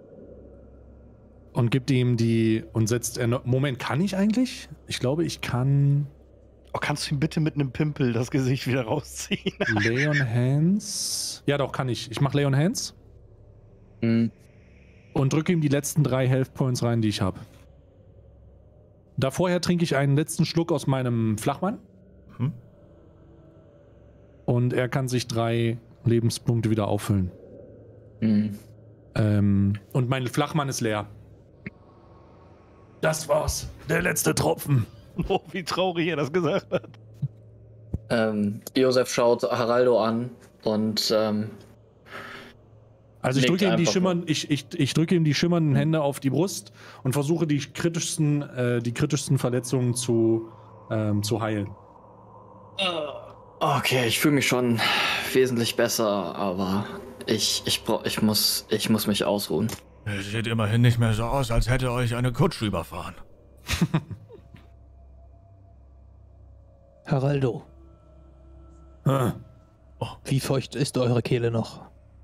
Und gibt ihm die und setzt er noch, Moment, kann ich eigentlich? Ich glaube, ich kann
Oh, kannst du ihm bitte mit einem Pimpel das Gesicht wieder rausziehen?
Leon Hands. Ja, doch, kann ich. Ich mache Leon Hands
Mhm.
und drücke ihm die letzten drei Health Points rein, die ich habe. Da vorher trinke ich einen letzten Schluck aus meinem Flachmann.
Mhm.
Und er kann sich drei Lebenspunkte wieder auffüllen.
Mhm.
Ähm, und mein Flachmann ist leer.
Das war's. Der letzte Tropfen.
Oh, wie traurig er das gesagt hat.
Ähm, Josef schaut Haraldo an und ähm,
Also ich
Legt
drücke ihm die
einfach
schimmern, ich, ich, ich drücke ihm die schimmernden Hände auf die Brust und versuche die kritischsten, äh, die kritischsten Verletzungen zu, ähm, zu heilen.
okay, ich fühle mich schon wesentlich besser, aber ich, ich, brauch, ich, muss, ich muss mich ausruhen.
Es sieht immerhin nicht mehr so aus, als hätte euch eine Kutsche überfahren.
Haraldo,
Hm.
wie feucht ist eure Kehle noch?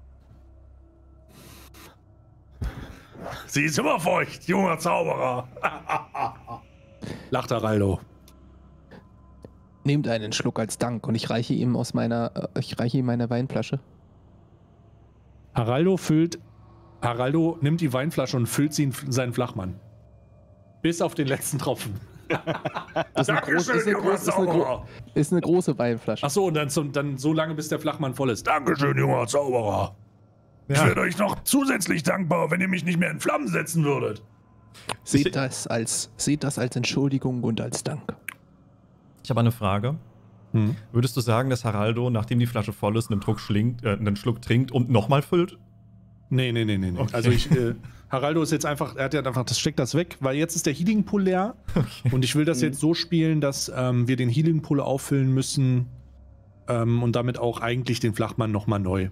Sie ist immer feucht, junger Zauberer.
Lacht Haraldo.
Nehmt einen Schluck als Dank und ich reiche ihm aus meiner, äh, ich reiche ihm meine Weinflasche.
Haraldo füllt, Haraldo nimmt die Weinflasche und füllt sie in seinen Flachmann. Bis auf den letzten Tropfen.
Das ist eine, groß, ist, eine groß, ist, eine gro ist eine große Weinflasche.
Achso, und dann, zum, dann so lange, bis der Flachmann voll ist.
Dankeschön, junger Zauberer. Ich
Ja.
wäre euch noch zusätzlich dankbar, wenn ihr mich nicht mehr in Flammen setzen würdet.
Seht das als, seht das als Entschuldigung und als Dank.
Ich habe eine Frage.
Hm.
Würdest du sagen, dass Haraldo, nachdem die Flasche voll ist, einen, Druck schlingt, äh, einen Schluck trinkt und nochmal füllt?
Nee, nee, nee, nee. nee.
Okay.
Also ich, äh, Haraldo ist jetzt einfach, er hat ja einfach, das steckt das weg, weil jetzt ist der Healing Pool leer.
Okay.
Und ich will das
Mhm.
jetzt so spielen, dass ähm, wir den Healing Pool auffüllen müssen ähm, und damit auch eigentlich den Flachmann nochmal neu.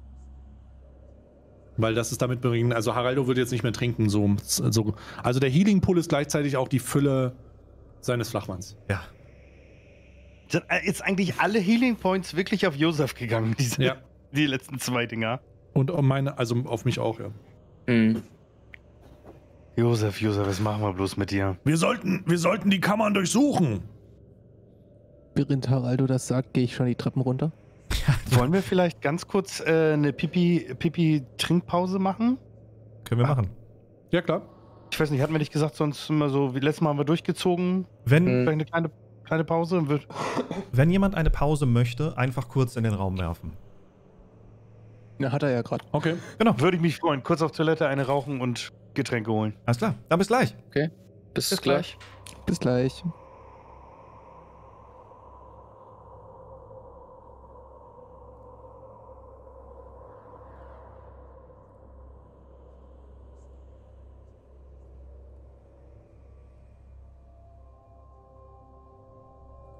Weil das ist damit bringen, also Haraldo würde jetzt nicht mehr trinken, so, so. Also der Healing Pool ist gleichzeitig auch die Fülle seines Flachmanns.
Ja.
Sind jetzt eigentlich alle Healing Points wirklich auf Josef gegangen, diese,
Ja.
die letzten zwei Dinger?
Und um meine, also auf mich auch, ja.
Mhm.
Josef, Josef, was machen wir bloß mit dir?
Wir sollten, wir sollten die Kammern durchsuchen.
Während Haraldo das sagt, gehe ich schon die Treppen runter.
Wollen wir vielleicht ganz kurz äh, eine Pipi-Trinkpause machen?
Können wir machen.
Ja, klar.
Ich weiß nicht, hatten wir nicht gesagt, sonst immer so, wie letztes Mal haben wir durchgezogen.
Wenn,
Mhm.
Vielleicht eine kleine, kleine Pause und wird.
wenn jemand eine Pause möchte, einfach kurz in den Raum werfen.
Ja, hat er ja gerade.
Okay.
Genau.
Würde ich mich freuen. Kurz auf Toilette, eine rauchen und Getränke holen.
Alles klar. Dann bis gleich.
Bis,
Bis
gleich.
Bis gleich.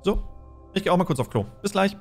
So, ich gehe auch mal kurz auf Klo. Bis gleich.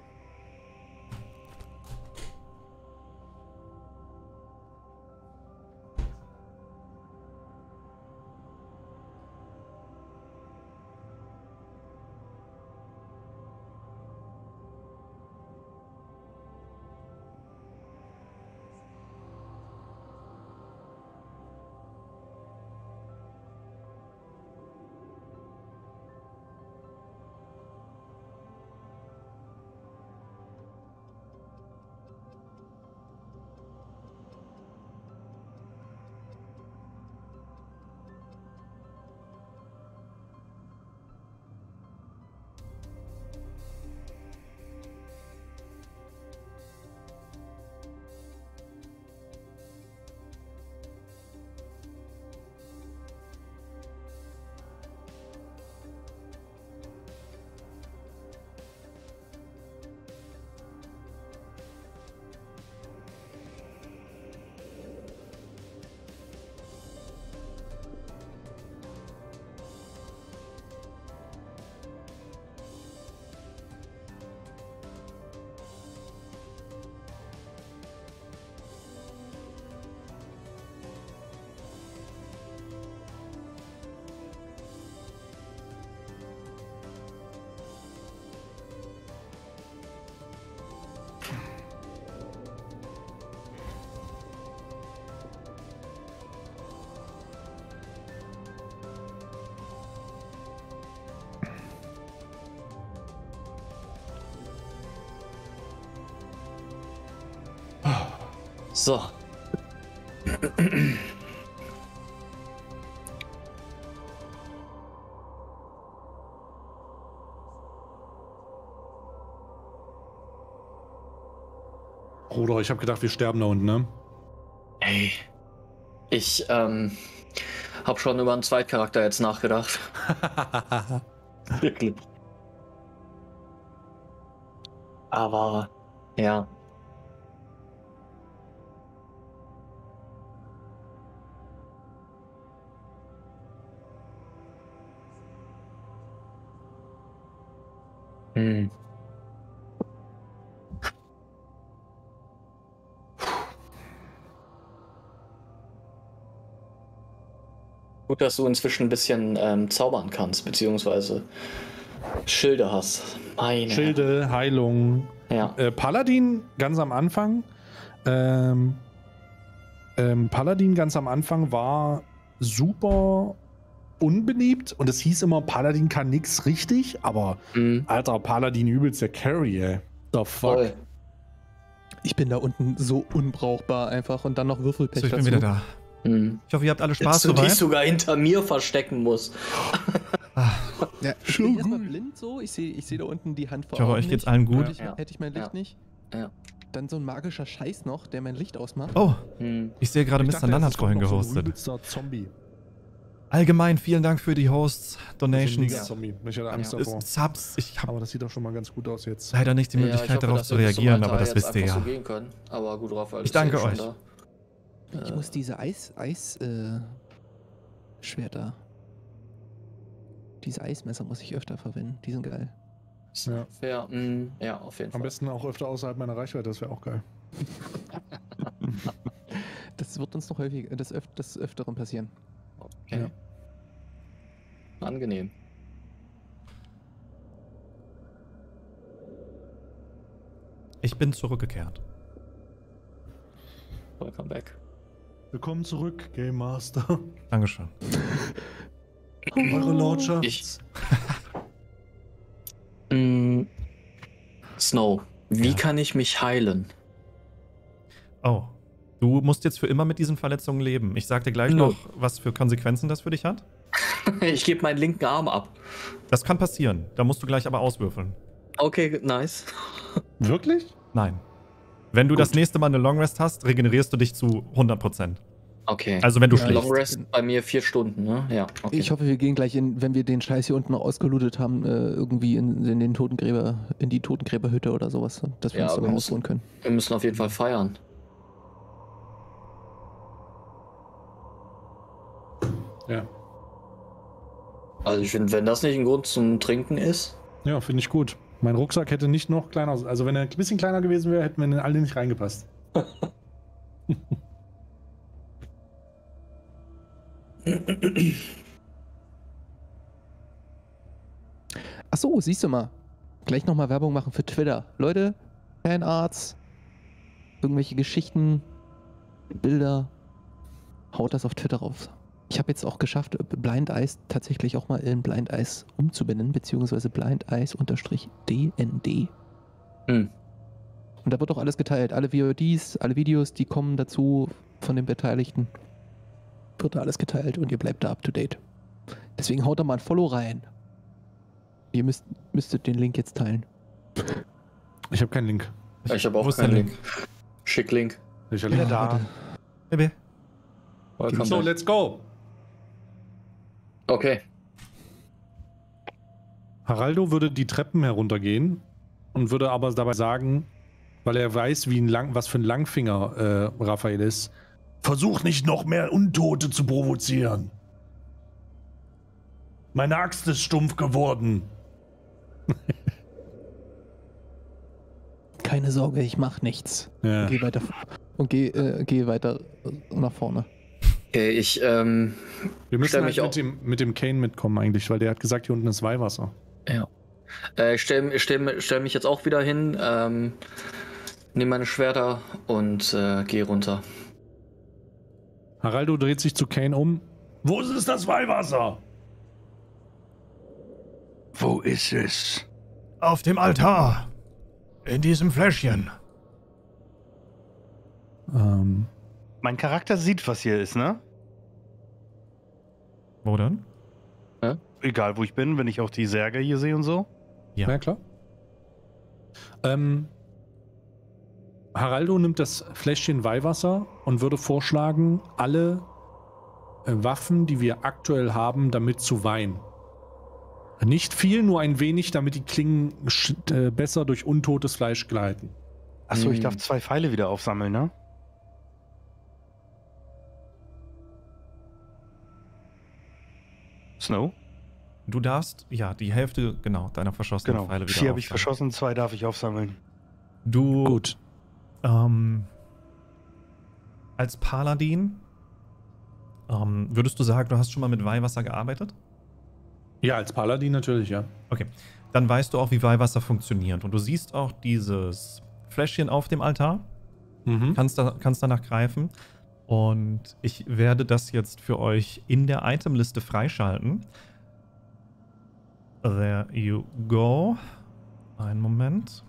So.
Bruder, ich habe gedacht, wir sterben da unten, ne?
Ey. Ich, ähm, hab schon über einen Zweitcharakter jetzt nachgedacht. Wirklich. Aber, ja. Hm. Gut, dass du inzwischen ein bisschen ähm, zaubern kannst, beziehungsweise Schilde hast. Meine
Schilde, Heilung.
Ja.
Äh, Paladin ganz am Anfang. Ähm, ähm, Paladin ganz am Anfang war super unbeliebt und es hieß immer, Paladin kann nix richtig, aber
Mhm.
alter, Paladin übelst der Carry, ey. The fuck?
Voll.
Ich bin da unten so unbrauchbar einfach und dann noch Würfelpech
So, ich bin
dazu.
wieder da.
Mhm.
Ich hoffe, ihr habt alle Spaß
Dass du dich
soweit.
sogar hinter mir verstecken musst.
Ja, ich bin erstmal blind so, ich sehe ich seh da unten die Hand vor
Ich hoffe,
Augen
euch geht's
nicht.
allen gut.
Hätte ich,
Ja.
hätte ich mein Licht
Ja.
nicht.
Ja.
Dann so ein magischer Scheiß noch, der mein Licht ausmacht.
Oh,
Mhm.
ich sehe gerade,
Ich
Mister
dachte,
Nunn
es
hat
kommt
vorhin
noch so ein
gehostet.
übelster Zombie.
Allgemein, vielen Dank für die Hosts,
So ein
Donations.
Zombie. Ich hatte Angst
Ja.
davor.
Es- Subs. Ich habe
Aber das sieht doch schon mal ganz gut aus jetzt.
leider nicht die
Ja, ich
Möglichkeit,
hoffe,
darauf
dass
zu
wir bis zum
reagieren,
Altar
aber das
jetzt
wisst ihr
einfach
ja.
so gehen können. Aber gut, Raphael,
Ich
ist ja
danke
eh schon
euch.
da.
Ich
Äh,
muss diese Eis, Eis, äh, Schwerter. Diese Eismesser muss ich öfter verwenden. Die sind geil.
Ja.
Fair. Mhm. Ja, auf jeden
Am
Fall.
besten auch öfter außerhalb meiner Reichweite, das wäre auch geil.
Das wird uns noch häufig, des, Öf des Öfteren passieren.
Okay.
Ja.
Angenehm.
Ich bin zurückgekehrt.
Welcome back.
Willkommen zurück, Game Master.
Dankeschön.
Eure Lordschaft.
Ich- Mm, Snow, wie
Ja.
kann ich mich heilen?
Oh. Du musst jetzt für immer mit diesen Verletzungen leben. Ich sag dir gleich
No.
noch, was für Konsequenzen das für dich hat.
Ich gebe meinen linken Arm ab.
Das kann passieren. Da musst du gleich aber auswürfeln.
Okay, nice.
Wirklich?
Nein. Wenn du
Gut.
das nächste Mal eine Long Rest hast, regenerierst du dich zu hundert Prozent.
Okay.
Also wenn du
Ja,
schläfst.
Long Rest bei mir vier Stunden, ne? Ja. Okay.
Ich hoffe, wir gehen gleich, in, wenn wir den Scheiß hier unten noch ausgelootet haben, äh, irgendwie in, in den Totengräber, in die Totengräberhütte oder sowas, dass wir
Ja,
uns dann
wir
mal
müssen-
ausruhen können.
Wir müssen auf jeden Fall feiern.
Ja.
Also ich finde, wenn das nicht ein Grund zum Trinken ist.
Ja, finde ich gut. Mein Rucksack hätte nicht noch kleiner, also wenn er ein bisschen kleiner gewesen wäre, hätten wir in alle nicht reingepasst.
Ach so, siehst du mal. Gleich nochmal Werbung machen für Twitter. Leute, Fanarts, irgendwelche Geschichten, Bilder, haut das auf Twitter rauf. Ich habe jetzt auch geschafft, Blind Eyes tatsächlich auch mal in Blind Eyes umzubenennen, beziehungsweise Blind Eyes-D N D.
Hm.
Und da wird auch alles geteilt. Alle V O Ds, alle Videos, die kommen dazu von den Beteiligten. Wird da alles geteilt und ihr bleibt da up to date. Deswegen haut da mal ein Follow rein. Ihr müsst, müsstet den Link jetzt teilen.
Ich habe keinen Link.
Ich habe auch
Wo ist
keinen
der
Link. Schick Link.
Sicherlich.
Ja, da.
Baby.
Welcome
So,
back.
let's go.
Okay.
Haraldo würde die Treppen heruntergehen und würde aber dabei sagen, weil er weiß, wie ein Lang, was für ein Langfinger äh, Raphael ist, versuch nicht noch mehr Untote zu provozieren. Meine Axt ist stumpf geworden.
Keine Sorge, ich mach nichts.
Ja.
Geh weiter und geh, äh, geh weiter nach vorne.
Okay, ich, ähm,
Wir müssen
Stell
halt
mich
mit
auch-
dem, mit dem Kane mitkommen eigentlich, weil der hat gesagt, hier unten ist Weihwasser.
ja. Äh, ich stell, ich stell, stell mich jetzt auch wieder hin, ähm, nehme meine Schwerter und äh, gehe runter.
Haraldo dreht sich zu Kane um. Wo ist das Weihwasser?
Wo ist es?
Auf dem Altar. In diesem Fläschchen.
Ähm,
Mein Charakter sieht, was hier ist, ne?
Wo denn?
Egal, wo ich bin, wenn ich auch die Särge hier sehe und so.
Ja.
ja, klar. Ähm, Haraldo nimmt das Fläschchen Weihwasser und würde vorschlagen, alle äh, Waffen, die wir aktuell haben, damit zu weihen. Nicht viel, nur ein wenig, damit die Klingen sch- äh, besser durch untotes Fleisch gleiten.
Achso, ich
Hm.
darf zwei Pfeile wieder aufsammeln, ne? Snow?
Du darfst, ja, die Hälfte, genau, deiner verschossenen
Genau.
Pfeile wieder
Vier habe ich
aufsammeln.
verschossen, zwei darf ich aufsammeln.
Du,
Gut.
ähm, als Paladin, ähm, würdest du sagen, du hast schon mal mit Weihwasser gearbeitet?
Ja, als Paladin natürlich, ja.
Okay, dann weißt du auch, wie Weihwasser funktioniert. Und du siehst auch dieses Fläschchen auf dem Altar,
Mhm.
kannst, da, kannst danach greifen. Und ich werde das jetzt für euch in der Itemliste freischalten. There you go. Einen Moment.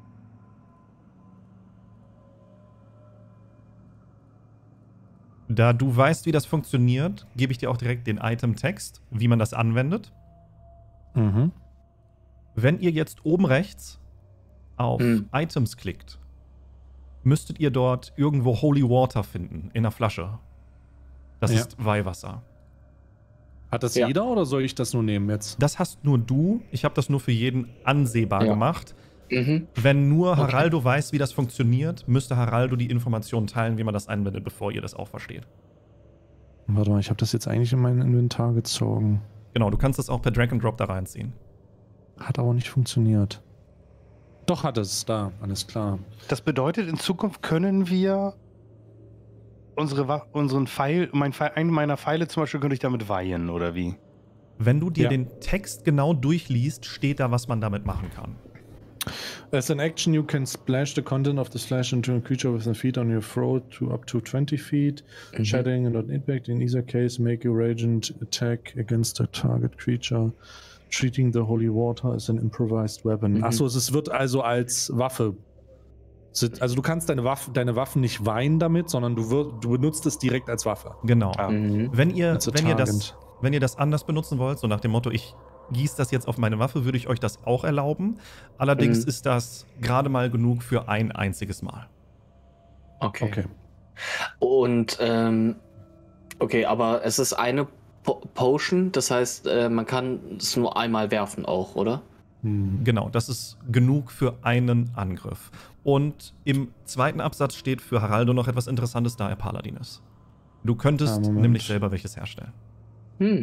Da du weißt, wie das funktioniert, gebe ich dir auch direkt den Item-Text, wie man das anwendet.
Mhm.
Wenn ihr jetzt oben rechts auf
Hm.
Items klickt, müsstet ihr dort irgendwo Holy Water finden, in einer Flasche. Das
Ja.
ist Weihwasser.
Hat das
Ja.
jeder oder soll ich das nur nehmen jetzt?
Das hast nur du. Ich habe das nur für jeden ansehbar
Ja.
gemacht.
Mhm.
Wenn nur Haraldo weiß, wie das funktioniert, müsste Haraldo die Informationen teilen, wie man das anwendet, bevor ihr das auch versteht.
Warte mal, ich habe das jetzt eigentlich in mein Inventar gezogen.
Genau, du kannst das auch per Drag and Drop da reinziehen.
Hat aber nicht funktioniert. Doch hat es, da, alles klar.
Das bedeutet, in Zukunft können wir unsere Wa unseren Pfeil, mein Pfeil, einen meiner Pfeile zum Beispiel, könnte ich damit weihen, oder wie?
Wenn du dir
Ja.
den Text genau durchliest, steht da, was man damit machen kann.
As an action, you can splash the content of the slash into a creature with a feet on your throat to up to twenty feet.
Mhm.
Shattering and not impact. In either case, make your raging attack against the target creature. Treating the holy water as an improvised weapon.
Mhm.
Achso, es wird also als Waffe. Also du kannst deine, Waffe, deine Waffen nicht weihen damit, sondern du, wir, du benutzt es direkt als Waffe.
Genau.
Ah.
Mhm.
Wenn ihr,
It's a
wenn ihr, das,
target.
wenn ihr das anders benutzen wollt, so nach dem Motto, ich gieße das jetzt auf meine Waffe, würde ich euch das auch erlauben. Allerdings
Mhm.
ist das gerade mal genug für ein einziges Mal.
Okay.
Okay.
Und, ähm, okay, aber es ist eine po Potion, das heißt, äh, man kann es nur einmal werfen auch, oder?
Hm.
Genau, das ist genug für einen Angriff. Und im zweiten Absatz steht für Haraldo noch etwas Interessantes, da er Paladin ist. Du könntest
Ah, Moment.
nämlich selber welches herstellen.
Hm.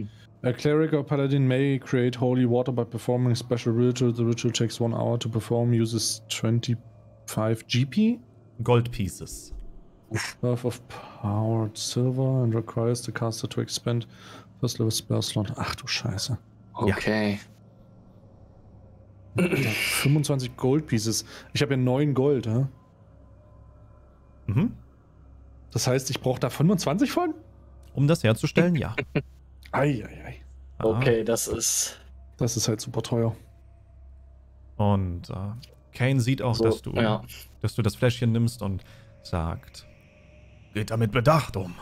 A cleric or paladin may create holy water by performing special ritual. The ritual takes one hour to perform, uses twenty-five G P.
Gold Pieces.
Earth of Powered Silver and requires the caster to expend first level spell slot. Ach du Scheiße.
Okay.
fünfundzwanzig Gold Pieces. Ich habe ja neun Gold, hä?
Mhm.
Das heißt, ich brauche da fünfundzwanzig von?
Um das herzustellen, ja.
Eieiei.
Ah.
Okay, das ist.
Das ist halt super teuer.
Und äh, Kane sieht auch,
So,
dass, du,
ja.
dass du das Fläschchen nimmst und sagt,
Geht damit Bedacht um.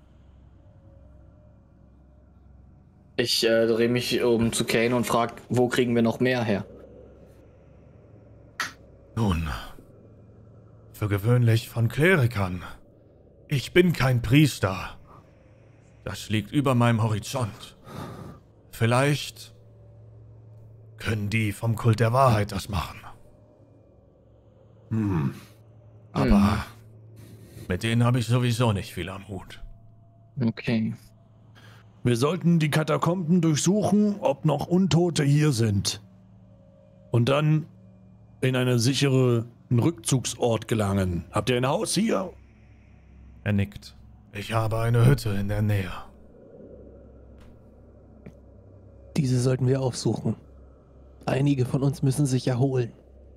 Ich äh, drehe mich um zu Kane und frage, wo kriegen wir noch mehr her?
Nun, für gewöhnlich von Klerikern. Ich bin kein Priester. Das liegt über meinem Horizont. Vielleicht können die vom Kult der Wahrheit das machen.
Hm.
Aber mit denen habe ich sowieso nicht viel am Hut.
Okay.
Wir sollten die Katakomben durchsuchen, ob noch Untote hier sind. Und dann in einen sicheren Rückzugsort gelangen. Habt ihr ein Haus hier?
er nickt.
Ich habe eine Hütte in der Nähe.
Diese sollten wir aufsuchen. Einige von uns müssen sich erholen.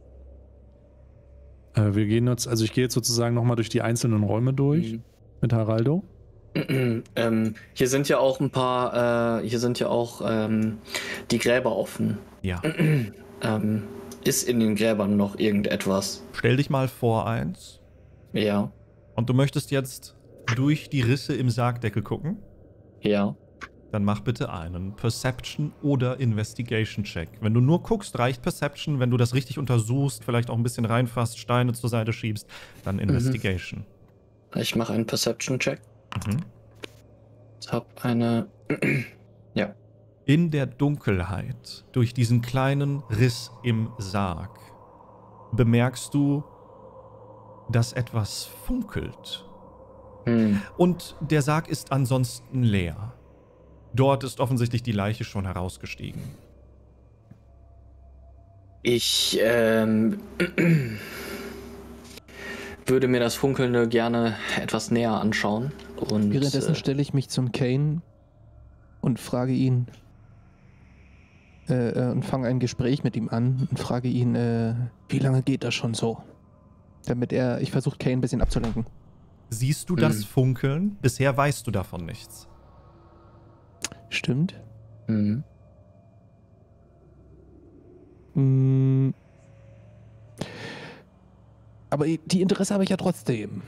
Äh, wir gehen jetzt, also ich gehe jetzt sozusagen nochmal durch die einzelnen Räume durch
Mhm.
mit Haraldo.
ähm, hier sind ja auch ein paar, äh, hier sind ja auch ähm, die Gräber offen.
Ja.
Ähm, ist in den Gräbern noch irgendetwas?
Stell dich mal vor eins.
Ja,
Und du möchtest jetzt durch die Risse im Sargdeckel gucken?
ja.
Dann mach bitte einen Perception oder Investigation Check. Wenn du nur guckst, reicht Perception. Wenn du das richtig untersuchst, vielleicht auch ein bisschen reinfasst, Steine zur Seite schiebst, dann Investigation.
Ich mache einen Perception-Check.
Mhm.
Ich habe eine. ja.
In der Dunkelheit, durch diesen kleinen Riss im Sarg, bemerkst du, dass etwas funkelt.
Hm.
Und der Sarg ist ansonsten leer. Dort ist offensichtlich die Leiche schon herausgestiegen.
Ich ähm, würde mir das Funkelnde gerne etwas näher anschauen. Und
Währenddessen
äh,
stelle ich mich zum Kane und frage ihn äh, äh, und fange ein Gespräch mit ihm an und frage ihn, äh, wie lange geht das schon so? Damit er, ich versuche Kane ein bisschen abzulenken.
Siehst du das
Mhm.
Funkeln? Bisher weißt du davon nichts.
Stimmt.
hm.
Mm. Aber die Interesse habe ich ja trotzdem.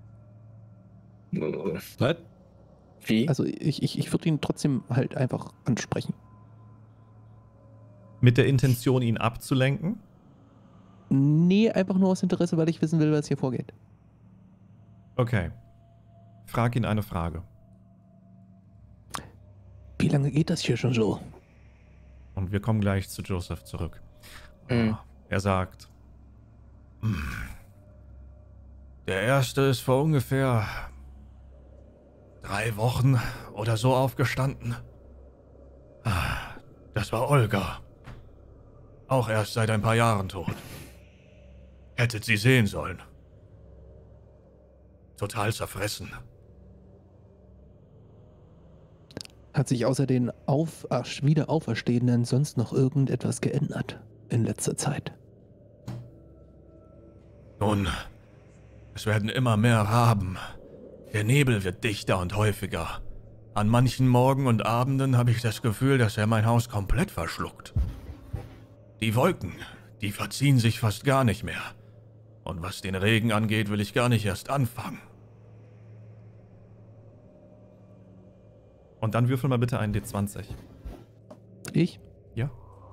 Was?
Wie?
Also ich, ich, ich würde ihn trotzdem halt einfach ansprechen.
Mit der Intention, ihn abzulenken?
Nee, einfach nur aus Interesse, weil ich wissen will, was hier vorgeht.
Okay. Frag ihn eine Frage.
Wie lange geht das hier schon so?
Und wir kommen gleich zu Joseph zurück.
Mhm.
Er sagt,
Der erste ist vor ungefähr drei Wochen oder so aufgestanden. Das war Olga. Auch erst seit ein paar Jahren tot. Hättet sie sehen sollen. Total zerfressen.
Hat sich außer den Auf ach, Wiederauferstehenden sonst noch irgendetwas geändert in letzter Zeit?
Nun, es werden immer mehr Raben. Der Nebel wird dichter und häufiger. An manchen Morgen und Abenden habe ich das Gefühl, dass er mein Haus komplett verschluckt. Die Wolken, die verziehen sich fast gar nicht mehr. Und was den Regen angeht, will ich gar nicht erst anfangen.
und dann würfel mal bitte einen D zwanzig.
Ich?
Ja.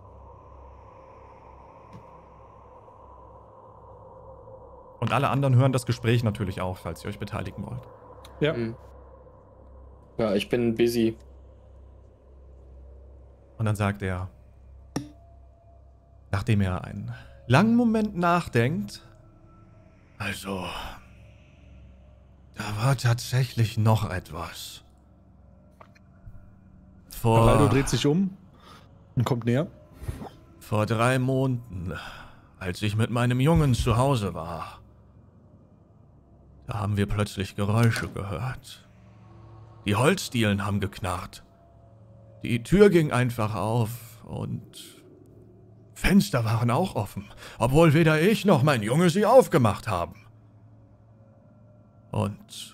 Und alle anderen hören das Gespräch natürlich auch, falls ihr euch beteiligen wollt.
Ja.
Hm. Ja, ich bin busy.
Und dann sagt er, nachdem er einen langen Moment nachdenkt,
Also, da war tatsächlich noch etwas.
Haraldo
Vor,
dreht sich um und kommt näher.
vor drei Monaten, als ich mit meinem Jungen zu Hause war, da haben wir plötzlich Geräusche gehört. Die Holzdielen haben geknarrt. Die Tür ging einfach auf und Fenster waren auch offen, obwohl weder ich noch mein Junge sie aufgemacht haben. Und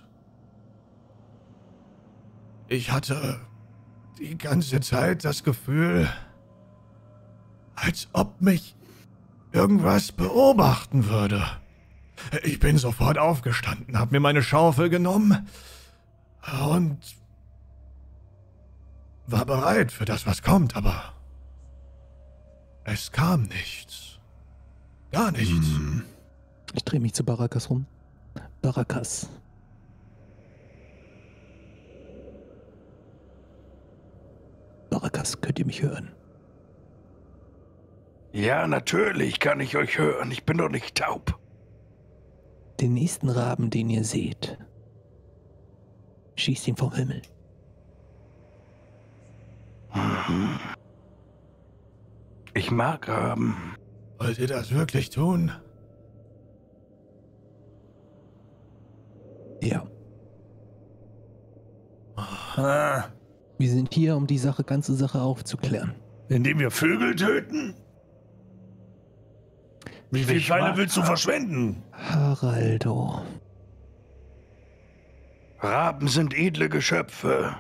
ich hatte die ganze Zeit das Gefühl, als ob mich irgendwas beobachten würde. Ich bin sofort aufgestanden, hab mir meine Schaufel genommen und war bereit für das, was kommt, aber es kam nichts. Gar nichts.
Ich drehe mich zu Barakas rum. Barakas. Barakas, könnt ihr mich hören?
Ja, natürlich kann ich euch hören. Ich bin doch nicht taub.
Den nächsten Raben, den ihr seht, schießt ihn vom Himmel.
Ich mag Raben.
Wollt ihr das wirklich tun?
Ja.
Ah,
Wir sind hier, um die Sache, ganze Sache aufzuklären.
indem wir Vögel töten? Wie viele
Ich
Pfeile
mag
willst du
Raben.
verschwenden?
Haraldo.
Raben sind edle Geschöpfe.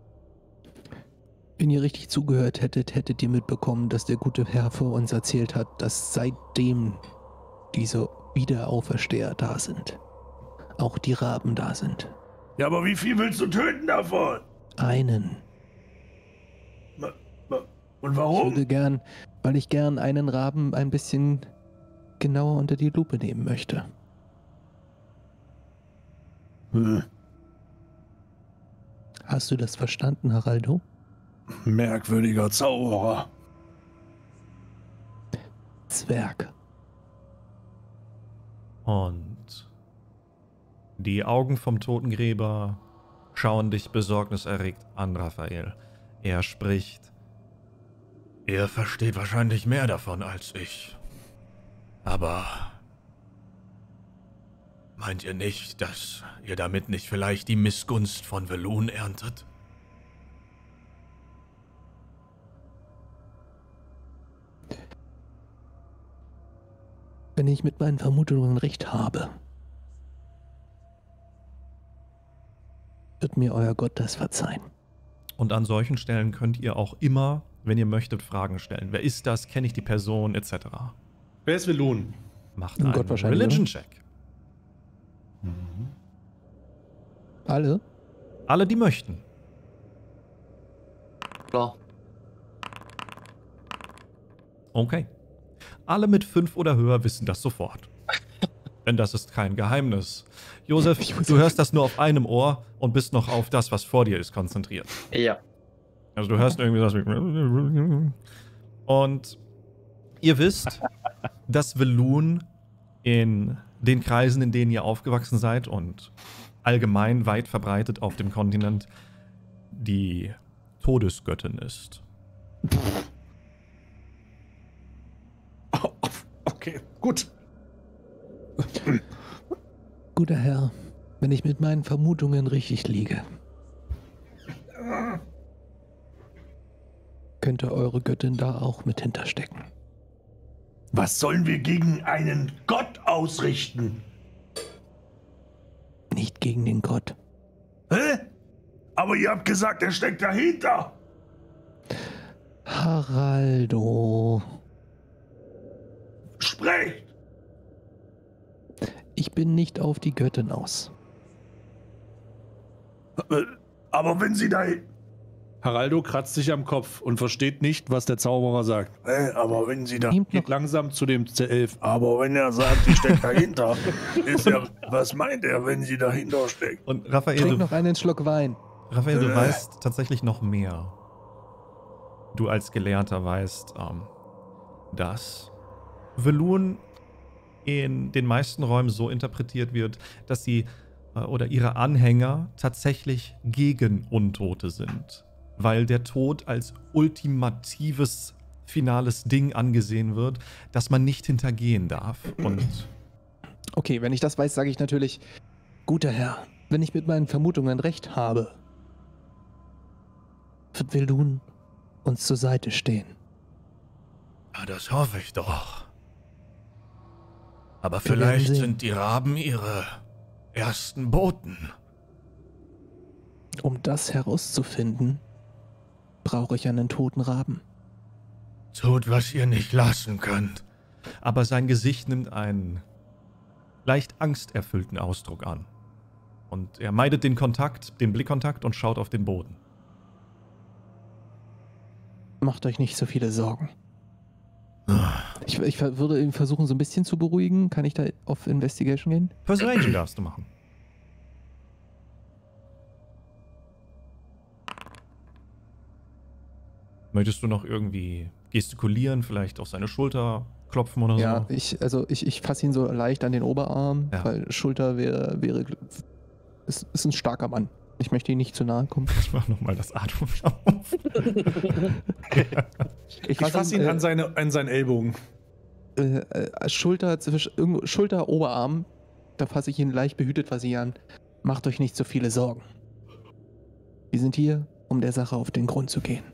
Wenn ihr richtig zugehört hättet, hättet ihr mitbekommen, dass der gute Herr vor uns erzählt hat, dass seitdem diese Wiederaufersteher da sind, auch die Raben da sind.
Ja, aber wie viel willst du töten davon?
Einen.
Und
Ich
warum?
würde gern, weil ich gern einen Raben ein bisschen genauer unter die Lupe nehmen möchte.
Hm.
Hast du das verstanden, Haraldo?
Merkwürdiger Zauberer.
Zwerg.
Und die Augen vom Totengräber schauen dich besorgniserregt an, Raphael. Er spricht.
Ihr versteht wahrscheinlich mehr davon als ich. Aber meint ihr nicht, dass ihr damit nicht vielleicht die Missgunst von Velun erntet?
Wenn ich mit meinen Vermutungen recht habe, wird mir euer Gott das verzeihen.
Und an solchen Stellen könnt ihr auch immer, wenn ihr möchtet, Fragen stellen. Wer ist das? Kenne ich die Person? Etc.
Wer ist Velun?
Macht
Ein
einen
Gott wahrscheinlich,
Religion-Check.
Alle?
Alle, die möchten.
Klar.
Okay. Alle mit fünf oder höher wissen das sofort. Denn das ist kein Geheimnis. Josef, du hörst das nur auf einem Ohr und bist noch auf das, was vor dir ist, konzentriert.
Ja.
Also du hörst irgendwie das wie... Und ihr wisst, dass Velun in den Kreisen, in denen ihr aufgewachsen seid und allgemein weit verbreitet auf dem Kontinent, die Todesgöttin ist.
Okay, gut.
Guter Herr, wenn ich mit meinen Vermutungen richtig liege, könnte eure Göttin da auch mit hinterstecken.
Was sollen wir gegen einen Gott ausrichten?
Nicht gegen den Gott.
Hä? Aber ihr habt gesagt, er steckt dahinter.
Haraldo,
Sprecht!
ich bin nicht auf die Göttin aus.
Aber wenn sie da...
Haraldo kratzt sich am Kopf und versteht nicht, was der Zauberer sagt.
Hä? Aber wenn sie da...
Nehmt
Geht
noch,
langsam zu dem Elf.
Aber wenn er sagt, sie steckt dahinter, ist ja... Was meint er, wenn sie dahinter steckt?
Und Raphael,
trink
du,
noch einen Schluck Wein.
Raphael, du
Äh.
weißt tatsächlich noch mehr. Du als Gelehrter weißt, ähm, dass Velun in den meisten Räumen so interpretiert wird, dass sie äh, oder ihre Anhänger tatsächlich gegen Untote sind. weil der Tod als ultimatives, finales Ding angesehen wird, das man nicht hintergehen darf. Und
Okay, wenn ich das weiß, sage ich natürlich, guter Herr, wenn ich mit meinen Vermutungen recht habe, wird Wildun uns zur Seite stehen.
Ja, das hoffe ich doch. Aber
Wir werden
vielleicht
sehen.
sind die Raben ihre ersten Boten.
Um das herauszufinden, brauche ich einen toten Raben.
Tut, was ihr nicht lassen könnt.
aber sein Gesicht nimmt einen leicht angsterfüllten Ausdruck an. Und er meidet den Kontakt, den Blickkontakt und schaut auf den Boden.
Macht euch nicht so viele Sorgen. Ich, ich würde ihn versuchen, so ein bisschen zu beruhigen. Kann ich da auf Investigation gehen?
Persuasion darfst du machen. Möchtest du noch irgendwie gestikulieren, vielleicht auf seine Schulter klopfen oder
Ja,
so?
ich, also ich, ich fasse ihn so leicht an den Oberarm,
Ja.
weil Schulter wäre, wäre ist, ist ein starker Mann. Ich möchte ihm nicht zu nahe kommen.
Ich mach nochmal das Atmen auf.
Ich fasse ihn
äh,
an, seine, an seinen Ellbogen.
äh, äh, Schulter, zwischen, irgendwo, Schulter, Oberarm, da fasse ich ihn leicht behütet was an. Macht euch nicht so viele Sorgen. Wir sind hier, um der Sache auf den Grund zu gehen.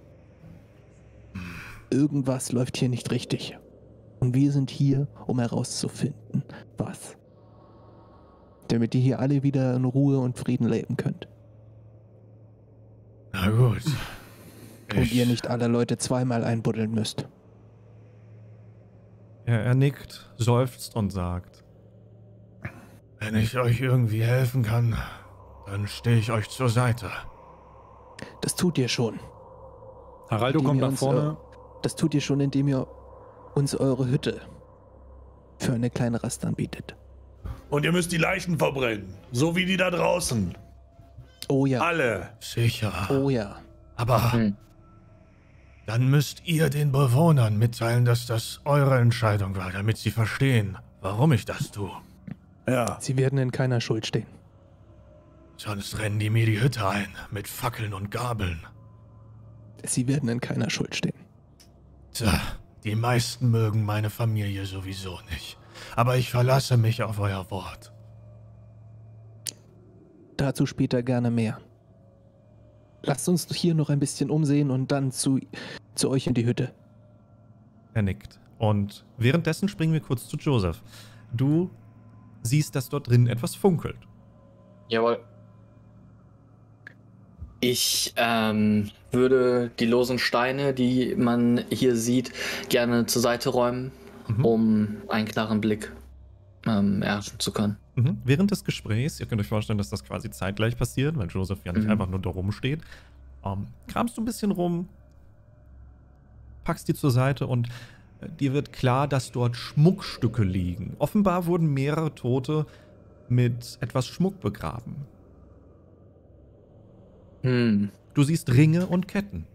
Irgendwas läuft hier nicht richtig. Und wir sind hier, um herauszufinden, was. Damit ihr hier alle wieder in Ruhe und Frieden leben könnt.
Na gut.
Und
Ich-
ihr nicht alle Leute zweimal einbuddeln müsst.
Er, er nickt, seufzt und sagt:
Wenn ich euch irgendwie helfen kann, dann stehe ich euch zur Seite.
Das tut ihr schon.
Haraldo
Indem
kommt
ihr
nach
uns,
vorne.
Das tut ihr schon, indem ihr uns eure Hütte für eine kleine Rast anbietet.
Und ihr müsst die Leichen verbrennen. So wie die da draußen.
Oh ja,
Alle.
Sicher.
oh ja.
Aber
Hm.
dann müsst ihr den Bewohnern mitteilen, dass das eure Entscheidung war, damit sie verstehen, warum ich das tue.
Ja.
Sie werden in keiner Schuld stehen.
Sonst rennen die mir die Hütte ein mit Fackeln und Gabeln.
Sie werden in keiner Schuld stehen.
Tja, die meisten mögen meine Familie sowieso nicht. Aber ich verlasse mich auf euer Wort.
Dazu später gerne mehr. Lasst uns hier noch ein bisschen umsehen und dann zu, zu euch in die Hütte.
Er nickt. Und währenddessen springen wir kurz zu Joseph. Du siehst, dass dort drin etwas funkelt.
Jawohl. Ich ähm, würde die losen Steine, die man hier sieht, gerne zur Seite räumen,
Mhm.
um einen klaren Blick ähm, erhaschen zu können.
Mhm. Während des Gesprächs, ihr könnt euch vorstellen, dass das quasi zeitgleich passiert, weil Joseph ja nicht
Mhm.
einfach nur da rumsteht, ähm, kramst du ein bisschen rum, packst die zur Seite und äh, dir wird klar, dass dort Schmuckstücke liegen. Offenbar wurden mehrere Tote mit etwas Schmuck begraben.
Hm.
Du siehst Ringe und Ketten.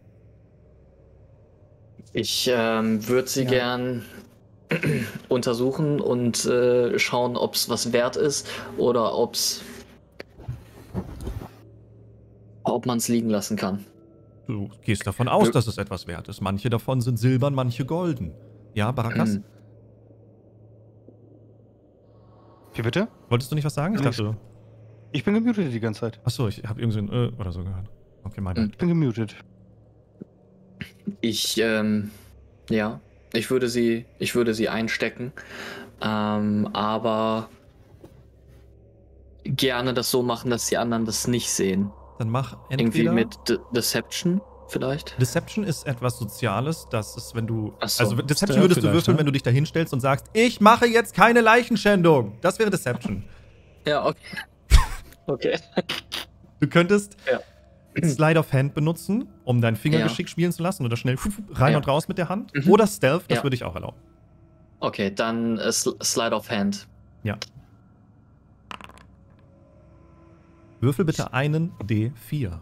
Ich ähm, würde sie
Ja.
gern untersuchen und äh, schauen, ob es was wert ist oder ob's, ob man es liegen lassen kann.
Du gehst davon aus,
Äh.
dass es etwas wert ist. Manche davon sind silbern, manche golden. Ja, Barakas?
Hm.
Wie bitte?
Wolltest du nicht was sagen? Ich
Nichts.
dachte.
Ich bin gemutet die ganze Zeit.
Achso, ich habe irgendwie so ein äh oder so gehört. Okay, mein
Mhm.
Bad.
Ich bin gemutet.
Ich, ähm, ja, ich würde sie, ich würde sie einstecken, ähm, aber gerne das so machen, dass die anderen das nicht sehen.
Dann mach
Irgendwie
entweder...
mit De Deception vielleicht?
Deception ist etwas Soziales, das ist, wenn du.
Ach so.
Also Deception
Stealth
würdest du
vielleicht,
würfeln,
ne?
wenn du dich da hinstellst und sagst, ich mache jetzt keine Leichenschändung. Das wäre Deception.
Ja, okay. Okay.
Du könntest
Ja.
Slide of Hand benutzen, um dein Fingergeschick
Ja.
spielen zu lassen oder schnell rein
Ja.
und raus mit der Hand.
Mhm.
Oder Stealth, das
Ja.
würde ich auch erlauben.
Okay, dann äh, Sl Slide of Hand.
Ja. Würfel bitte einen D vier.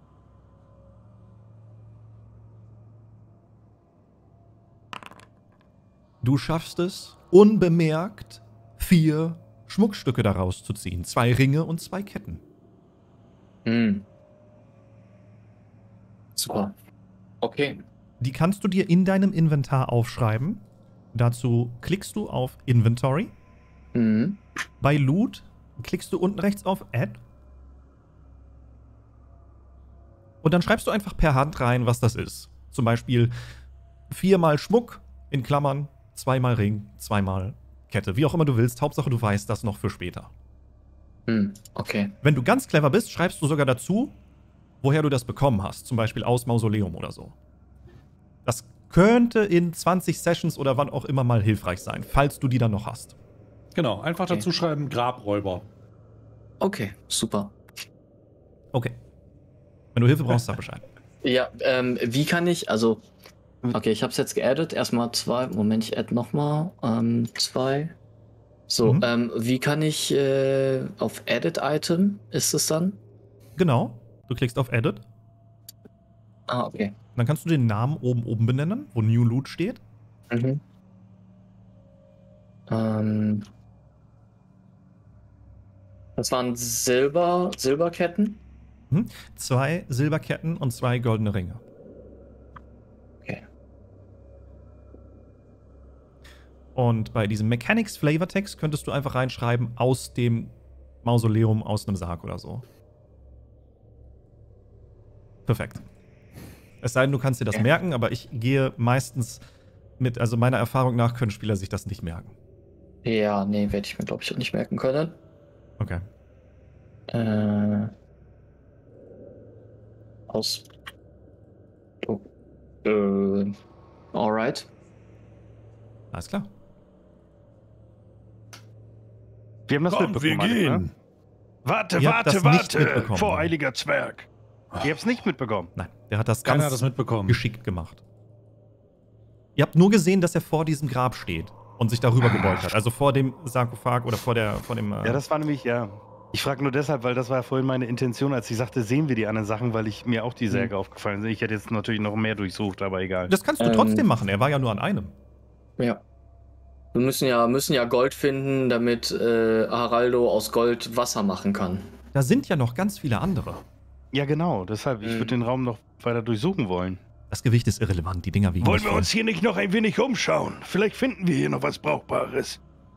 Du schaffst es, unbemerkt vier Schmuckstücke daraus zu ziehen. Zwei Ringe und zwei Ketten.
Hm. Super. Okay.
Die kannst du dir in deinem Inventar aufschreiben. Dazu klickst du auf Inventory.
Mhm.
Bei Loot klickst du unten rechts auf Add. Und dann schreibst du einfach per Hand rein, was das ist. Zum Beispiel viermal Schmuck, in Klammern, zweimal Ring, zweimal Kette. Wie auch immer du willst. Hauptsache, du weißt das noch für später.
Mhm. Okay.
Wenn du ganz clever bist, schreibst du sogar dazu, woher du das bekommen hast. Zum Beispiel aus Mausoleum oder so. Das könnte in zwanzig Sessions oder wann auch immer mal hilfreich sein, falls du die dann noch hast.
Genau, einfach
Okay.
dazu schreiben, Grabräuber.
Okay, super.
Okay. Wenn du Hilfe brauchst, sag Bescheid.
Ja, ähm, wie kann ich, also, okay, ich habe es jetzt geaddet. Erstmal zwei, Moment, ich add nochmal. Ähm, zwei. So,
Mhm.
ähm, wie kann ich äh, auf Edit Item ist es dann?
Genau. Du klickst auf Edit.
Ah, okay.
Dann kannst du den Namen oben oben benennen, wo New Loot steht.
Mhm. Ähm, das waren Silber, Silberketten.
Mhm. Zwei Silberketten und zwei goldene Ringe.
Okay.
Und bei diesem Mechanics Flavor Text könntest du einfach reinschreiben, aus dem Mausoleum, aus einem Sarg oder so. Perfekt. Es sei denn, du kannst dir das
Okay.
merken, aber ich gehe meistens mit, also meiner Erfahrung nach können Spieler sich das nicht merken.
Ja, nee, werde ich mir, glaube ich, auch nicht merken können.
Okay.
Äh, aus. Oh. Äh, alright.
Alles klar.
Wir haben das
Komm, wir
mitbekommen. alle,
gehen.
Ne?
Warte,
Ihr habt
warte,
das nicht
warte,
mitbekommen.
voreiliger Zwerg.
Ihr habt es nicht mitbekommen.
Nein, der hat das
Keiner
ganz
hat das mitbekommen.
geschickt gemacht. Ihr habt nur gesehen, dass er vor diesem Grab steht und sich darüber gebeugt hat. Also vor dem Sarkophag oder vor, der, vor dem... Äh,
Ja, das war nämlich, ja. Ich frage nur deshalb, weil das war ja vorhin meine Intention, als ich sagte, sehen wir die anderen Sachen, weil ich mir auch die Särge aufgefallen sind. Ich hätte jetzt natürlich noch mehr durchsucht, aber egal.
das kannst du
Ähm,
trotzdem machen. Er war ja nur an einem.
Ja. Wir müssen ja, müssen ja Gold finden, damit äh, Haraldo aus Gold Wasser machen kann.
Da sind ja noch ganz viele andere.
Ja, genau. Deshalb, ich
Mhm.
würde den Raum noch weiter durchsuchen wollen.
Das Gewicht ist irrelevant. Die Dinger wiegen
Wollen
nicht
wir
voll.
uns hier nicht noch ein wenig umschauen? Vielleicht finden wir hier noch was Brauchbares.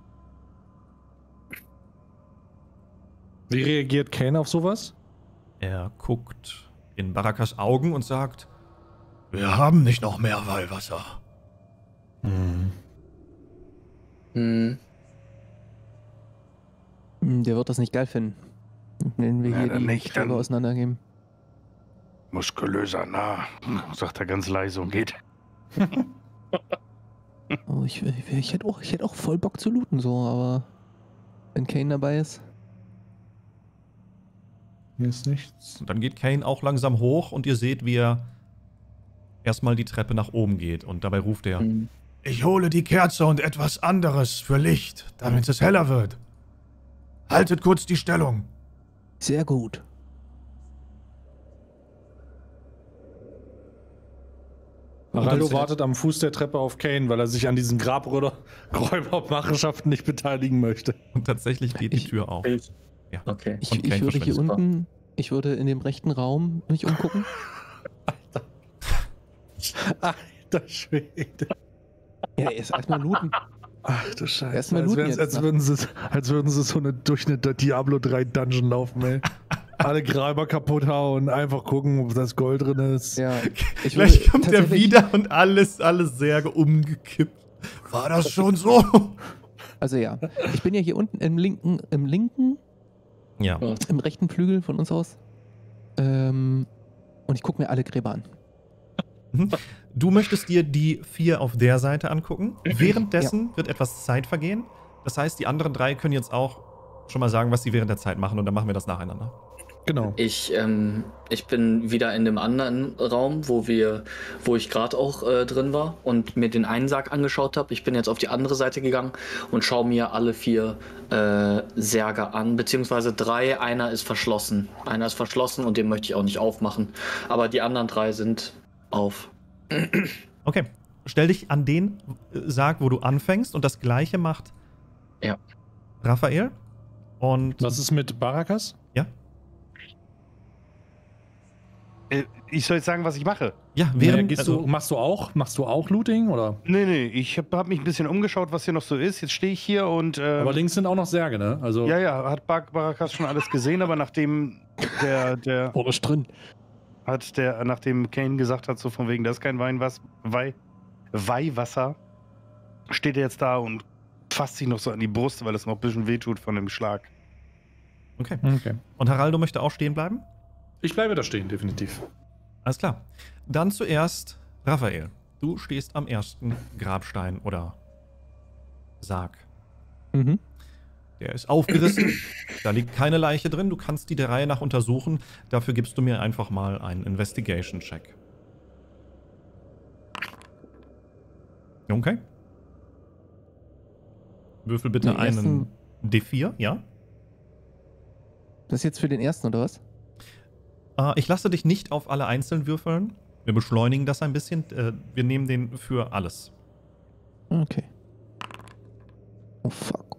Wie reagiert Kane auf sowas?
Er guckt in Barakas Augen und sagt,
Wir haben nicht noch mehr Weihwasser.
Hm.
Hm.
Hm, Der wird das nicht geil finden. Wenn wir
Na,
hier
dann
die
nicht,
Gräber
dann-
auseinandergeben.
Muskulöser Narr.
Sagt er ganz leise und geht.
Oh, ich, ich, ich, hätte auch, ich hätte auch voll Bock zu looten, so, aber wenn Kane dabei ist.
Hier ist nichts.
und dann geht Kane auch langsam hoch und ihr seht, wie er erstmal die Treppe nach oben geht und dabei ruft er,
Hm.
Ich hole die Kerze und etwas anderes für Licht, damit es heller wird. Haltet kurz die Stellung.
Sehr gut.
Haraldo wartet am Fuß der Treppe auf Kane, weil er sich an diesen Grabräubermachenschaften nicht beteiligen möchte.
und tatsächlich geht die
Ich-
Tür auf. Ja.
Okay.
Ich,
Und Kane
ich würde hier
verschwindet.
unten, ich würde in dem rechten Raum mich umgucken.
Alter Schwede.
Ja, erst erstmal looten.
Ach du Scheiße.
Erstmal
als,
looten
wären's-
jetzt,
als,
ne?
würden sie, als würden sie so eine, durch eine Diablo drei Dungeon laufen, ey. Alle Gräber kaputt hauen, einfach gucken, ob das Gold drin ist.
Ja, ich
Gleich
würde
kommt er
tatsächlich-
wieder und alles, alles Särge umgekippt.
War das schon so?
Also ja, ich bin ja hier unten im linken, im linken,
Ja.
im rechten Flügel von uns aus. Ähm, und ich gucke mir alle Gräber an.
Du möchtest dir die vier auf der Seite angucken. Währenddessen wird etwas Zeit vergehen. Das heißt, die anderen drei können jetzt auch schon mal sagen, was sie während der Zeit machen und dann machen wir das nacheinander.
Genau.
Ich, ähm, ich bin wieder in dem anderen Raum, wo wir, wo ich gerade auch äh, drin war und mir den einen Sarg angeschaut habe. Ich bin jetzt auf die andere Seite gegangen und schaue mir alle vier äh, Särge an, beziehungsweise drei. Einer ist verschlossen. Einer ist verschlossen und den möchte ich auch nicht aufmachen. Aber die anderen drei sind auf.
Okay. Stell dich an den äh, Sarg, wo du anfängst und das gleiche macht
Ja.
Raphael. Und
Was ist mit Barakas?
ja.
Äh, ich soll jetzt sagen, was ich mache.
Ja,
Während,
während.
gehst
Also,
du, machst du auch, machst du auch Looting oder?
Nee, nee, ich habe hab mich ein bisschen umgeschaut, was hier noch so ist. Jetzt stehe ich hier und. Ähm,
Aber links sind auch noch Särge, ne? Also
ja, ja, hat Bar Barakas schon alles gesehen, aber nachdem der, der,
Vorne ist drin.
hat der, nachdem Kane gesagt hat, so von wegen, das ist kein Weinwas, Weih, Weihwasser, steht er jetzt da und fasst sich noch so an die Brust, weil es noch ein bisschen wehtut von dem Schlag.
okay.
okay.
Und Haraldo möchte auch stehen bleiben?
Ich bleibe da stehen, definitiv.
Alles klar. Dann zuerst Raphael. Du stehst am ersten Grabstein oder Sarg.
Mhm.
Der ist aufgerissen. Da liegt keine Leiche drin. Du kannst die der Reihe nach untersuchen. Dafür gibst du mir einfach mal einen Investigation-Check. Okay. Würfel bitte
Den ersten-
einen D vier, ja?
Das ist jetzt für den ersten, oder was?
Äh, ich lasse dich nicht auf alle einzeln würfeln. Wir beschleunigen das ein bisschen. Äh, wir nehmen den für alles.
Okay. Oh fuck.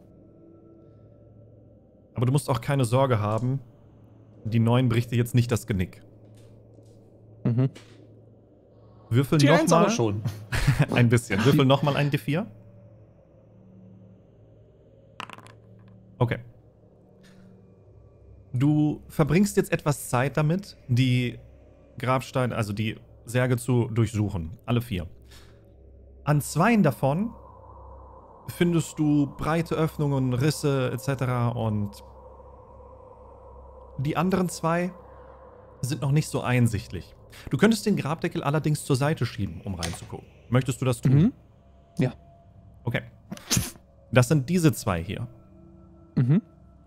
Aber du musst auch keine Sorge haben. Die neun bricht dir jetzt nicht das Genick.
Mhm.
Würfel
Die Eins aber
nochmal.
schon.
Ein bisschen. Würfel nochmal ein D vier. Okay. Du verbringst jetzt etwas Zeit damit, die Grabsteine, also die Särge zu durchsuchen. Alle vier. An zweien davon findest du breite Öffnungen, Risse et cetera. Und die anderen zwei sind noch nicht so einsichtlich. Du könntest den Grabdeckel allerdings zur Seite schieben, um reinzugucken. Möchtest du das tun?
Mhm. Ja.
Okay. Das sind diese zwei hier.
Mhm.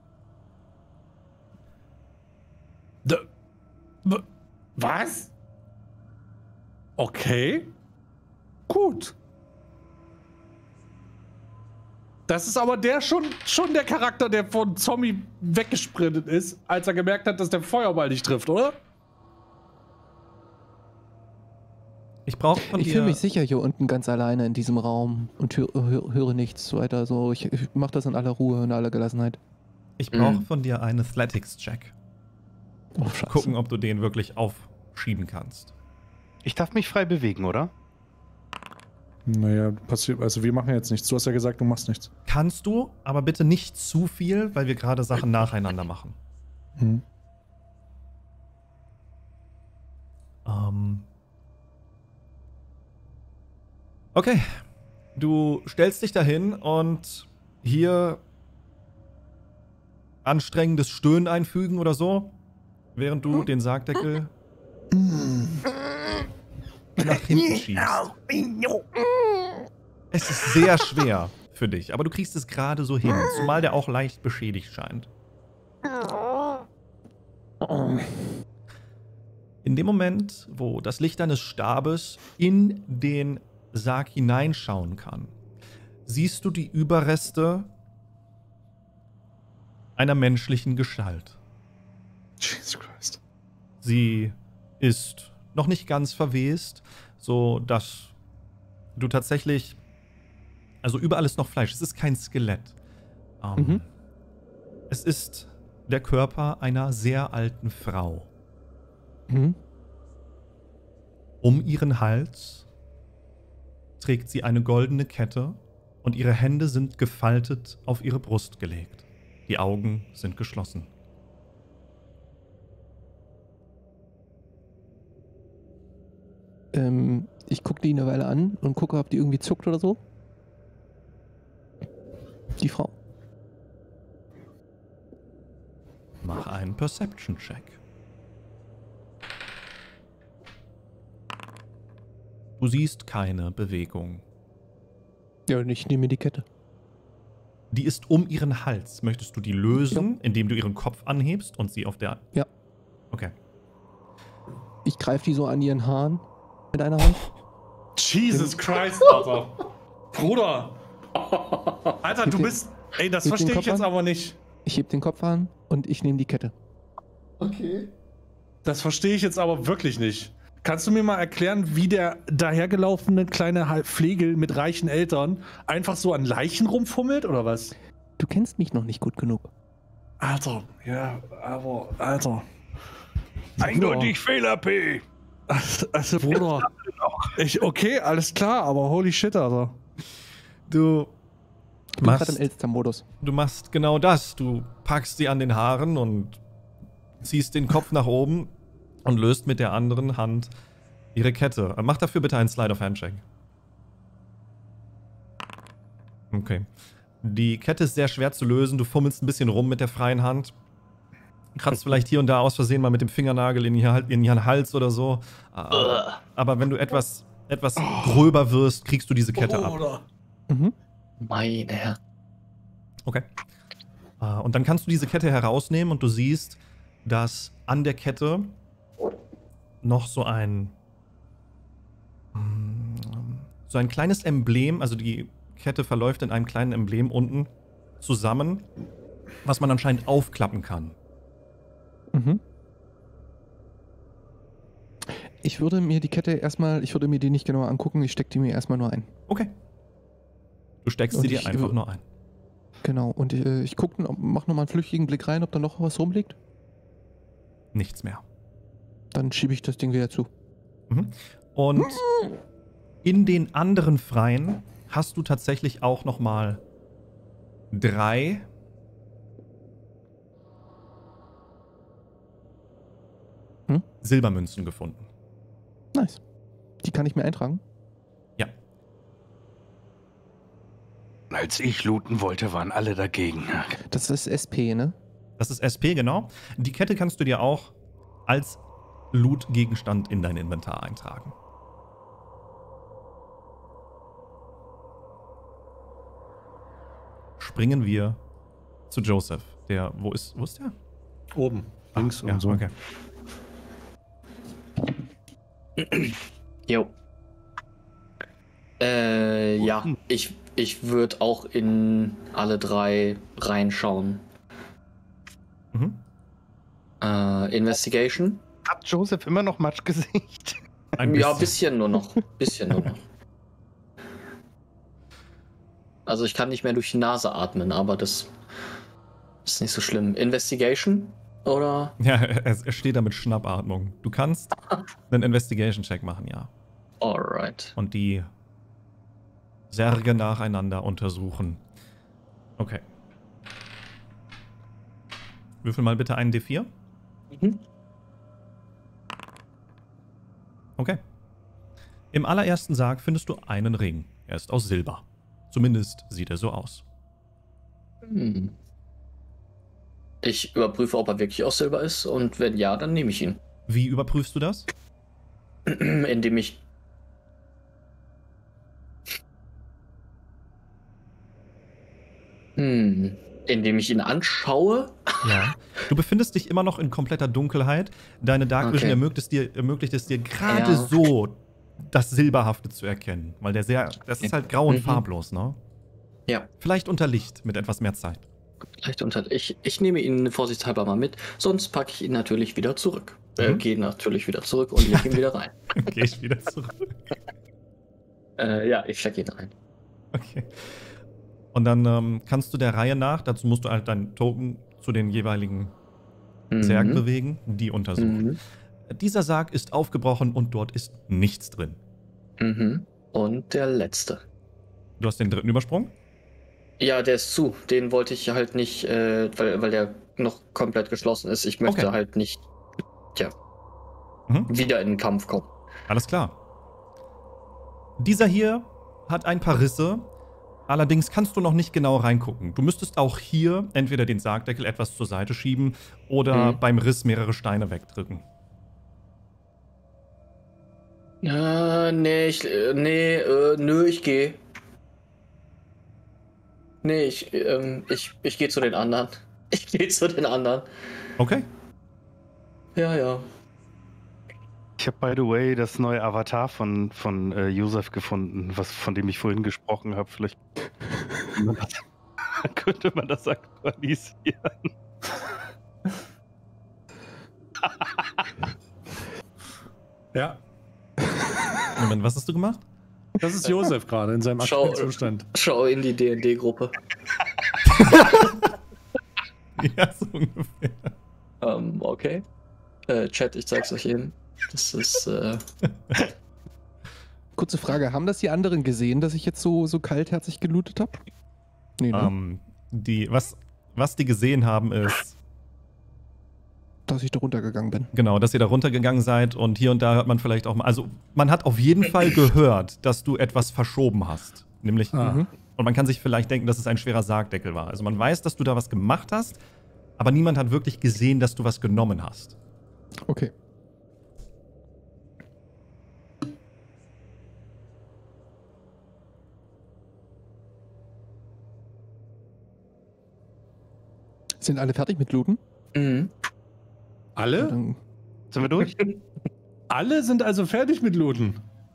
D w was? Okay. Gut. Das ist aber der schon, schon der Charakter, der von Zombie weggesprintet ist, als er gemerkt hat, dass der Feuerball nicht trifft, oder?
Ich brauche von
Ich
dir...
fühle mich sicher hier unten ganz alleine in diesem Raum und hö hö höre nichts weiter. So, ich, ich mache das in aller Ruhe und aller Gelassenheit.
Ich brauche
Mhm.
von dir einen Athletics-Check.
Oh, scheiße.
Gucken, ob du den wirklich aufschieben kannst.
Ich darf mich frei bewegen, oder?
Naja, passiert, also wir machen jetzt nichts. Du hast ja gesagt, du machst nichts.
Kannst du, aber bitte nicht zu viel, weil wir gerade Sachen nacheinander machen.
Hm.
Ähm. Okay. Du stellst dich dahin und hier anstrengendes Stöhnen einfügen oder so, während du den Sargdeckel nach hinten schiebst. Es ist sehr schwer für dich, aber du kriegst es gerade so hin, zumal der auch leicht beschädigt scheint. In dem Moment, wo das Licht deines Stabes in den Sarg hineinschauen kann, siehst du die Überreste einer menschlichen Gestalt.
Jesus Christ.
Sie ist noch nicht ganz verwest, so dass du tatsächlich, also überall ist noch Fleisch. Es ist kein Skelett. Ähm,
Mhm.
Es ist der Körper einer sehr alten Frau.
Mhm.
Um ihren Hals trägt sie eine goldene Kette und ihre Hände sind gefaltet auf ihre Brust gelegt. Die Augen sind geschlossen.
Ähm, ich gucke die eine Weile an und gucke, ob die irgendwie zuckt oder so. Die Frau.
Mach einen Perception-Check. Du siehst keine Bewegung.
Ja, und ich nehme mir die Kette.
Die ist um ihren Hals. Möchtest du die lösen, indem du ihren Kopf anhebst und sie auf der...
Ja.
Okay.
Ich greife die so an ihren Haaren mit einer Hand.
Jesus Christ, Alter. Bruder. Alter, du
den-
bist... Ey, das
heb den
verstehe ich
Kopf
jetzt
an.
aber nicht.
Ich heb den Kopf an und ich nehme die Kette.
Das verstehe ich jetzt aber wirklich nicht. Kannst du mir mal erklären, wie der dahergelaufene kleine Hal- Flegel mit reichen Eltern einfach so an Leichen rumfummelt, oder was?
Du kennst mich noch nicht gut genug.
Alter, ja, aber, Alter.
Eindeutig Fehler, P.
Also, Bruder. Ich, okay, alles klar, aber holy shit, Alter.
Du
Ich bin gerade
machst,
im Elster-Modus.
du machst genau das. Du packst sie an den Haaren und ziehst den Kopf nach oben und löst mit der anderen Hand ihre Kette. Mach dafür bitte einen Slide of Handcheck. Okay. Die Kette ist sehr schwer zu lösen. Du fummelst ein bisschen rum mit der freien Hand. Kratzt vielleicht hier und da aus Versehen mal mit dem Fingernagel in, ihr, in ihren Hals oder so. Aber, aber wenn du etwas, etwas gröber wirst, kriegst du diese Kette ab.
Mhm.
Meine Herren.
Okay. Äh, Und dann kannst du diese Kette herausnehmen und du siehst, dass an der Kette noch so ein mm, so ein kleines Emblem, also die Kette verläuft in einem kleinen Emblem unten zusammen, was man anscheinend aufklappen kann.
Mhm. Ich würde mir die Kette erstmal, ich würde mir die nicht genauer angucken, ich stecke die mir erstmal nur ein.
Okay. Du steckst
Und
sie dir
ich,
einfach
äh,
nur ein.
Genau, und ich, äh, ich gucke, mach nochmal einen flüchtigen Blick rein, ob da noch was rumliegt.
Nichts mehr.
Dann schiebe ich das Ding wieder zu.
Mhm. Und in den anderen Freien hast du tatsächlich auch noch mal drei
Hm?
Silbermünzen gefunden.
Nice. Die kann ich mir eintragen.
Ja.
Als ich looten wollte, waren alle dagegen.
Das ist S P, ne?
Das ist S P, genau. Die Kette kannst du dir auch als Loot-Gegenstand in dein Inventar eintragen. Springen wir zu Joseph. Der, wo ist, wo ist der?
Oben. Links
Ah, ja,
und so.
okay.
Jo. Äh, ja, ich, ich würde auch in alle drei reinschauen.
Mhm.
Äh, Investigation?
Hat Joseph immer noch Matschgesicht?
Ein
Ja,
bisschen.
bisschen nur noch. Bisschen nur noch. Also ich kann nicht mehr durch die Nase atmen, aber das ist nicht so schlimm. Investigation? Oder?
Ja, er, er steht da mit Schnappatmung. Du kannst einen Investigation-Check machen, ja.
Alright.
Und die Särge nacheinander untersuchen. Okay. Würfel mal bitte einen D vier.
Mhm.
Okay. Im allerersten Sarg findest du einen Ring. Er ist aus Silber. Zumindest sieht er so aus.
Hm. Ich überprüfe, ob er wirklich aus Silber ist und wenn ja, dann nehme ich ihn.
Wie überprüfst du das?
Indem ich... Hm. Indem ich ihn anschaue?
Ja. Du befindest dich immer noch in kompletter Dunkelheit. Deine Dark Vision
Okay.
ermöglicht es dir, ermöglicht es dir gerade
Ja.
so, das Silberhafte zu erkennen. Weil der sehr, das ist halt grau und
Mhm.
farblos, ne?
Ja.
Vielleicht unter Licht mit etwas mehr Zeit.
Leicht unter. Ich, ich nehme ihn vorsichtshalber mal mit, sonst packe ich ihn natürlich wieder zurück. Äh,
Mhm.
gehe natürlich wieder zurück und lege ihn wieder rein.
Gehe ich wieder zurück.
Äh, ja, ich stecke ihn rein.
Okay. Und dann ähm, kannst du der Reihe nach, dazu musst du halt deinen Token zu den jeweiligen Zerg
Mhm.
bewegen, die untersuchen.
Mhm.
Dieser Sarg ist aufgebrochen und dort ist nichts drin.
Mhm. Und der letzte.
Du hast den dritten übersprungen?
Ja, der ist zu. Den wollte ich halt nicht, äh, weil, weil der noch komplett geschlossen ist. Ich möchte
Okay.
halt nicht, tja,
Mhm.
wieder in den Kampf kommen.
Alles klar. Dieser hier hat ein paar Risse. Allerdings kannst du noch nicht genau reingucken. Du müsstest auch hier entweder den Sargdeckel etwas zur Seite schieben oder
Mhm.
beim Riss mehrere Steine wegdrücken.
Äh, nee, ich, äh, nee, äh, nö, ich gehe. Nee, ich, ähm, ich, ich gehe zu den anderen. Ich gehe zu den anderen.
Okay.
Ja, ja.
Ich habe, by the way, das neue Avatar von, von äh, Joseph gefunden, was, von dem ich vorhin gesprochen habe. Vielleicht könnte man das, könnte man das aktualisieren.
Ja.
Moment, was hast du gemacht?
Das ist Josef gerade in seinem
Schau-
aktuellen Zustand.
Schau in die D und D-Gruppe.
Ja, so ungefähr.
Ähm, okay. Äh, Chat, ich zeig's euch eben. Das ist, äh...
Kurze Frage, haben das die anderen gesehen, dass ich jetzt so, so kaltherzig gelootet habe? Nee, ne?
Ähm, die, was, was die gesehen haben, ist,
Dass ich da runtergegangen bin.
genau, dass ihr da runtergegangen seid und hier und da hört man vielleicht auch mal, also man hat auf jeden Fall gehört, dass du etwas verschoben hast. Nämlich,
Ah.
Mhm.
und man kann sich vielleicht denken, dass es ein schwerer Sargdeckel war. Also man weiß, dass du da was gemacht hast, aber niemand hat wirklich gesehen, dass du was genommen hast.
Okay. Sind alle fertig mit Looten?
Mhm.
Alle?
Dann,
Sind wir durch?
Alle sind also fertig mit Looten.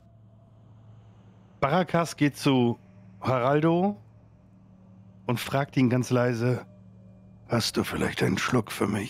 Barakas geht zu Haraldo und fragt ihn ganz leise:
Hast du vielleicht einen Schluck für mich?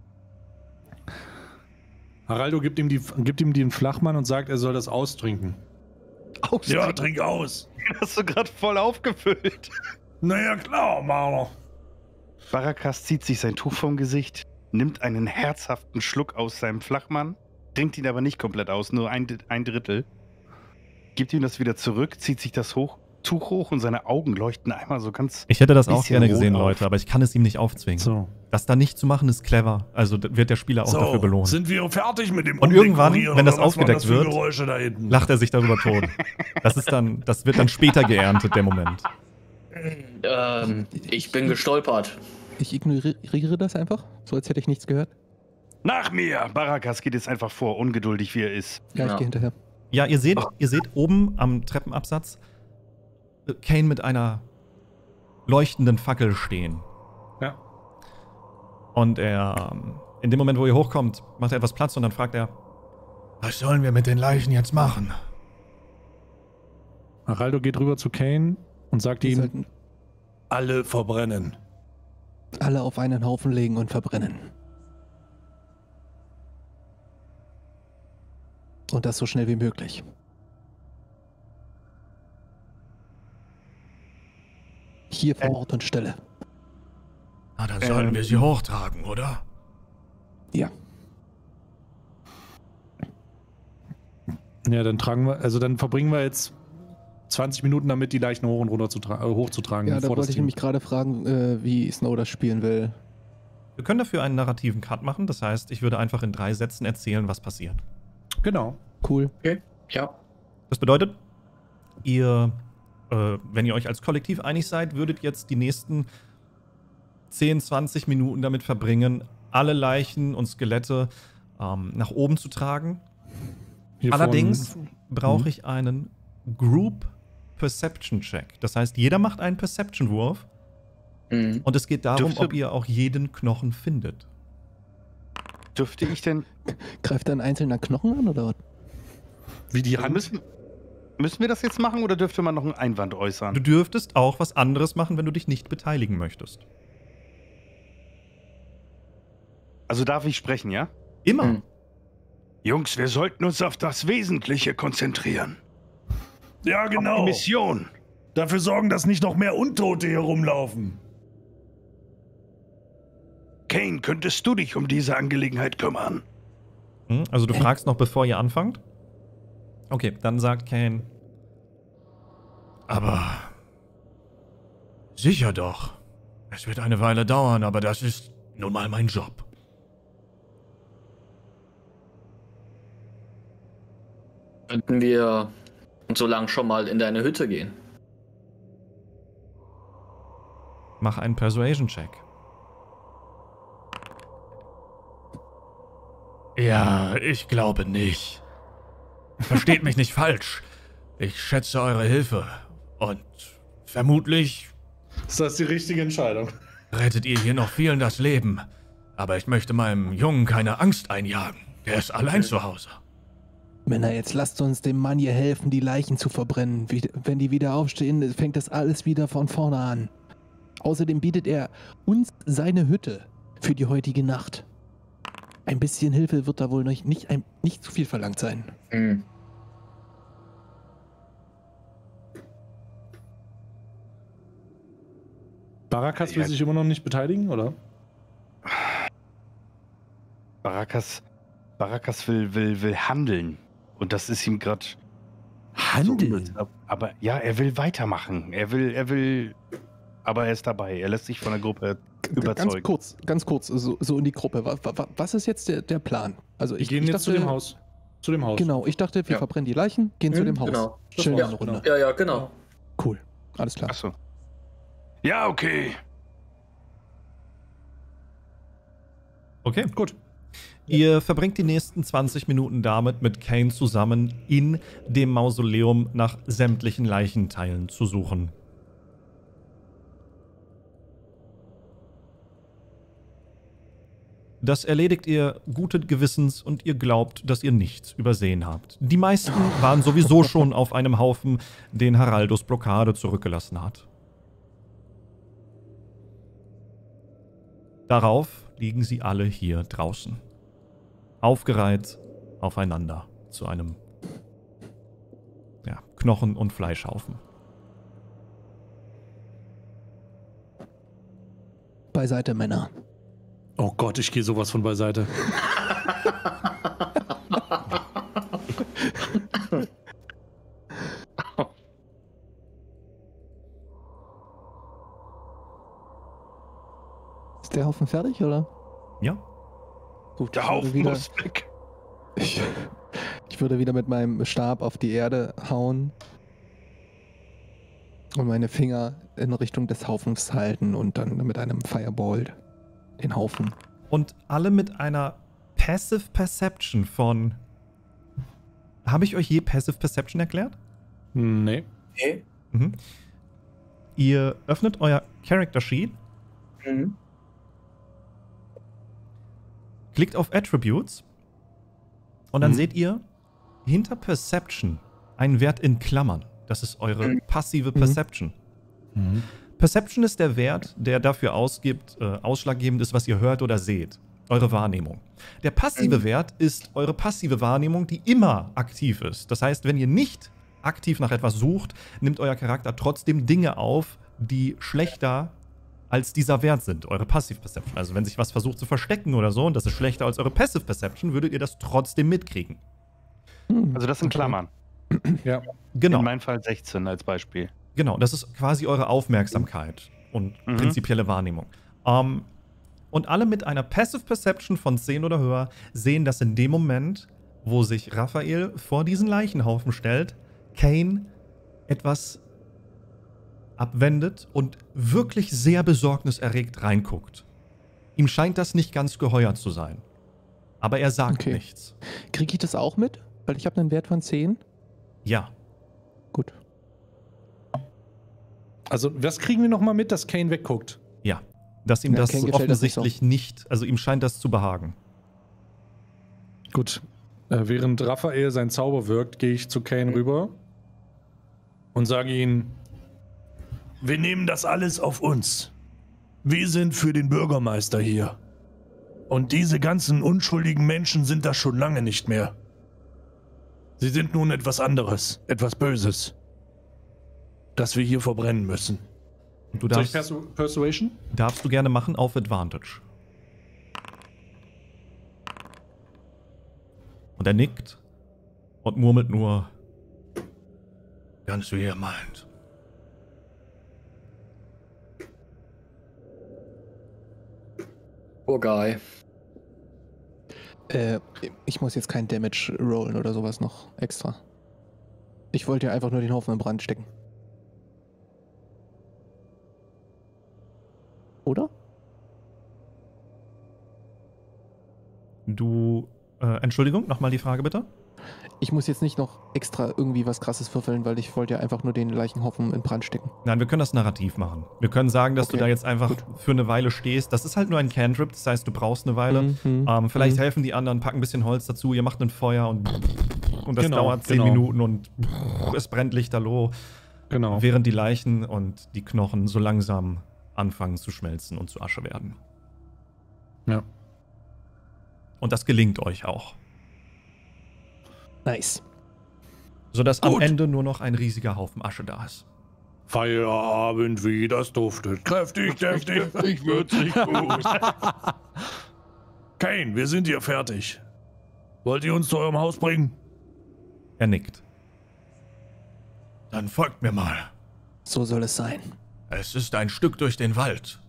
Haraldo gibt ihm, die, gibt ihm den Flachmann und sagt, er soll das austrinken.
Aus,
trink aus.
hast du gerade voll aufgefüllt.
Naja, klar, Mama.
Barakas zieht sich sein Tuch vom Gesicht, nimmt einen herzhaften Schluck aus seinem Flachmann, trinkt ihn aber nicht komplett aus, nur ein, ein Drittel, gibt ihm das wieder zurück, zieht sich das hoch, Tuch hoch und seine Augen leuchten einmal so ganz...
Ich hätte das auch
Bisschen
gerne
rot
gesehen,
auf.
Leute, aber ich kann es ihm nicht aufzwingen.
So.
Das da nicht zu machen, ist clever. Also d- wird der Spieler auch dafür belohnt.
sind wir fertig mit dem
Und irgendwann,
Umdekorieren,
wenn das
oder was waren
aufgedeckt
das für
wird,
Geräusche da hinten?
Lacht er sich darüber tot. Das ist dann, das wird dann später geerntet, der Moment.
Ähm, ich bin gestolpert.
ich ignoriere das einfach, so als hätte ich nichts gehört.
Nach mir! Barakas geht jetzt einfach vor, ungeduldig wie er ist.
Ja, ich
Ja.
gehe hinterher.
Ja, ihr seht, ihr seht oben am Treppenabsatz äh, Kane mit einer leuchtenden Fackel stehen.
Ja.
Und er, ähm, in dem Moment, wo ihr hochkommt, macht er etwas Platz und dann fragt er,
Was sollen wir mit den Leichen jetzt machen?
Haraldo geht rüber zu Kane und sagt
Die
ihm,
sollten
alle verbrennen.
alle auf einen Haufen legen und verbrennen. Und das so schnell wie möglich. Hier vor
Äh.
Ort und Stelle.
Na, dann sollen
Ähm.
wir sie hochtragen, oder?
Ja.
Ja, dann tragen wir, also dann verbringen wir jetzt zwanzig Minuten damit, die Leichen hoch und runter zu tra- äh, hochzutragen.
Ja, da
bevor das
wollte ich
Team-
nämlich gerade fragen, äh, wie Snow das spielen will.
wir können dafür einen narrativen Cut machen. Das heißt, ich würde einfach in drei Sätzen erzählen, was passiert.
Genau.
Cool.
Ja.
Das bedeutet, ihr, äh, wenn ihr euch als Kollektiv einig seid, würdet jetzt die nächsten zehn, zwanzig Minuten damit verbringen, alle Leichen und Skelette ähm, nach oben zu tragen.
Hier
Allerdings
vorne-
brauche
Mhm.
ich einen Group Perception Check. Das heißt, jeder macht einen Perception-Wurf
Mhm.
und es geht darum,
Dürfte-
ob ihr auch jeden Knochen findet.
Dürfte ich denn...
Greift da ein einzelner Knochen an oder was?
Wie die
Also
Hand.
müssen, müssen wir das jetzt machen oder dürfte man noch einen Einwand äußern?
Du dürftest auch was anderes machen, wenn du dich nicht beteiligen möchtest.
Also darf ich sprechen, ja?
Immer.
Mhm.
Jungs, wir sollten uns auf das Wesentliche konzentrieren.
Ja,
Die
genau.
Mission.
Dafür sorgen, dass nicht noch mehr Untote hier rumlaufen.
Kane, könntest du dich um diese Angelegenheit kümmern?
Hm? Also du fragst noch, bevor ihr anfangt? Okay, dann sagt Kane,
Aber sicher doch. Es wird eine Weile dauern, aber das ist nun mal mein Job.
Könnten wir so lang schon mal in deine Hütte gehen?
mach einen Persuasion-Check.
Ja, ich glaube nicht. Versteht mich nicht falsch. Ich schätze eure Hilfe. Und vermutlich
Ist das die richtige Entscheidung?
rettet ihr hier noch vielen das Leben. Aber ich möchte meinem Jungen keine Angst einjagen. Der ist allein zu Hause.
Männer, jetzt lasst uns dem Mann hier helfen, die Leichen zu verbrennen. Wie- Wenn die wieder aufstehen, fängt das alles wieder von vorne an. Außerdem bietet er uns seine Hütte für die heutige Nacht. Ein bisschen Hilfe wird da wohl nicht, nicht, ein, nicht zu viel verlangt sein.
Mhm.
Barakas will
Ja.
sich immer noch nicht beteiligen, oder?
Barakas Barakas will, will, will handeln. Und das ist ihm gerade.
Handeln?
So, aber ja, er will weitermachen. Er will, er will. Aber er ist dabei. Er lässt sich von der Gruppe überzeugen.
Ganz kurz, ganz kurz, so, so in die Gruppe. Was, was ist jetzt der, der Plan? Also
Wir
ich,
gehen
ich
jetzt
dachte,
zu dem Haus. Zu dem Haus.
Genau, ich dachte, wir
Ja.
verbrennen die Leichen, gehen zu
Mhm,
dem Haus.
genau.
Das
Chillen
war's,
eine Runde.
Ja, ja, genau.
Cool, alles klar.
Achso.
Ja, okay.
Okay.
Gut.
Ihr verbringt die nächsten zwanzig Minuten damit, mit Kane zusammen in dem Mausoleum nach sämtlichen Leichenteilen zu suchen. Das erledigt ihr guten Gewissens und ihr glaubt, dass ihr nichts übersehen habt. Die meisten waren sowieso schon auf einem Haufen, den Haraldus Blockade zurückgelassen hat. Darauf liegen sie alle hier draußen. Aufgereiht aufeinander zu einem ja, Knochen- und Fleischhaufen.
Beiseite, Männer.
Oh Gott, ich gehe sowas von beiseite.
Ist der Haufen fertig, oder?
Ja?
Gut,
Der
ich würde
Haufen
wieder,
muss weg.
ich, ich würde wieder mit meinem Stab auf die Erde hauen und meine Finger in Richtung des Haufens halten und dann mit einem Fireball den Haufen.
Und alle mit einer Passive Perception von... Habe ich euch je Passive Perception erklärt?
Nee.
Okay.
Mhm. Ihr öffnet euer Character Sheet,
Mhm.
klickt auf Attributes und dann
Mhm.
seht ihr hinter Perception einen Wert in Klammern. Das ist eure passive Perception.
Mhm.
Perception ist der Wert, der dafür ausgibt, äh, ausschlaggebend ist, was ihr hört oder seht. Eure Wahrnehmung. Der passive
Mhm.
Wert ist eure passive Wahrnehmung, die immer aktiv ist. Das heißt, wenn ihr nicht aktiv nach etwas sucht, nimmt euer Charakter trotzdem Dinge auf, die schlechter als dieser Wert sind, eure Passive Perception. Also wenn sich was versucht zu verstecken oder so und das ist schlechter als eure Passive Perception, würdet ihr das trotzdem mitkriegen.
Hm,
Also das sind
okay.
Klammern.
Ja.
Genau.
In meinem Fall sechzehn als Beispiel.
Genau, das ist quasi eure Aufmerksamkeit und
Mhm.
prinzipielle Wahrnehmung. Ähm, und alle mit einer Passive Perception von zehn oder höher sehen, dass in dem Moment, wo sich Raphael vor diesen Leichenhaufen stellt, Kane etwas abwendet und wirklich sehr besorgniserregt reinguckt. Ihm scheint das nicht ganz geheuer zu sein. Aber er sagt
Okay.
nichts.
Kriege ich das auch mit? Weil ich habe einen Wert von zehn.
Ja.
Gut.
Also, was kriegen wir nochmal mit, dass Kane wegguckt?
Ja. Dass ihm
Ja,
das
Kane gefällt das nicht so.
offensichtlich nicht, also ihm scheint das zu behagen.
Gut. Äh, während Raphael sein Zauber wirkt, gehe ich zu Kane rüber und sage ihm:
Wir nehmen das alles auf uns. Wir sind für den Bürgermeister hier. Und diese ganzen unschuldigen Menschen sind das schon lange nicht mehr. Sie sind nun etwas anderes, etwas Böses, das wir hier verbrennen müssen.
Und du
Soll ich
darfst,
Persu Persuasion?
darfst du gerne machen auf Advantage. Und er nickt und murmelt nur:
Ganz wie ihr meint.
Poor guy.
Äh, ich muss jetzt kein Damage rollen oder sowas noch extra. Ich wollte ja einfach nur den Haufen in Brand stecken. Oder?
Du, äh, Entschuldigung, nochmal die Frage bitte.
Ich muss jetzt nicht noch extra irgendwie was Krasses würfeln, weil ich wollte ja einfach nur den Leichenhaufen in Brand stecken.
Nein, wir können das narrativ machen. Wir können sagen, dass
Okay,
du da jetzt einfach
gut.
für eine Weile stehst. Das ist halt nur ein Cantrip, das heißt, du brauchst eine Weile.
Mhm,
Ähm, vielleicht
mhm.
helfen die anderen, packen ein bisschen Holz dazu, ihr macht ein Feuer und, und das
Genau,
dauert zehn
genau.
Minuten und es brennt lichterloh,
Genau.
während die Leichen und die Knochen so langsam anfangen zu schmelzen und zu Asche werden.
Ja.
Und das gelingt euch auch.
Nice.
Sodass am
Gut.
Ende nur noch ein riesiger Haufen Asche da ist.
Feierabend, wie das duftet. Kräftig, deftig, ich würzig gut. Kane, wir sind hier fertig. Wollt ihr uns zu eurem Haus bringen?
Er nickt.
Dann folgt mir mal.
So soll es sein.
Es ist ein Stück durch den Wald.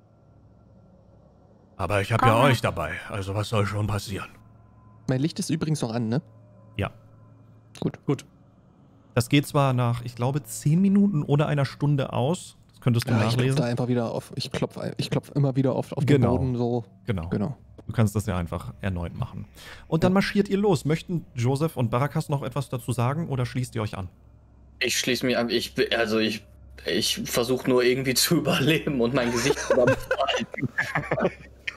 Aber ich habe ja euch dabei, also was soll schon passieren?
Mein Licht ist übrigens noch an, ne?
Ja.
Gut.
Gut.
Das geht zwar nach, ich glaube, zehn Minuten oder einer Stunde aus. Das könntest du
Ja, ich klopfe
nachlesen.
da einfach wieder auf. Ich klopfe ich klopf immer wieder auf, auf
Genau.
den Boden so.
Genau.
Genau.
Du kannst das ja einfach erneut machen. Und dann marschiert ihr los. Möchten Joseph und Barakas noch etwas dazu sagen oder schließt ihr euch an?
Ich schließe mich an. Ich, bin- also ich, ich versuche nur irgendwie zu überleben und mein Gesicht damit zu halten.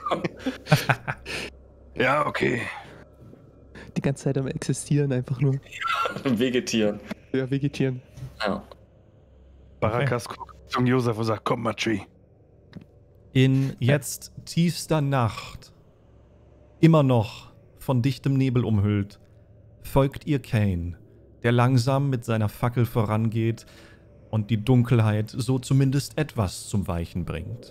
Ja, okay.
Die ganze Zeit am Existieren einfach nur.
Vegetieren.
Ja, vegetieren.
Ja.
Barakas guckt zum Josef und sagt, komm, Machi.
In jetzt tiefster Nacht, immer noch von dichtem Nebel umhüllt, folgt ihr Kane, der langsam mit seiner Fackel vorangeht und die Dunkelheit so zumindest etwas zum Weichen bringt.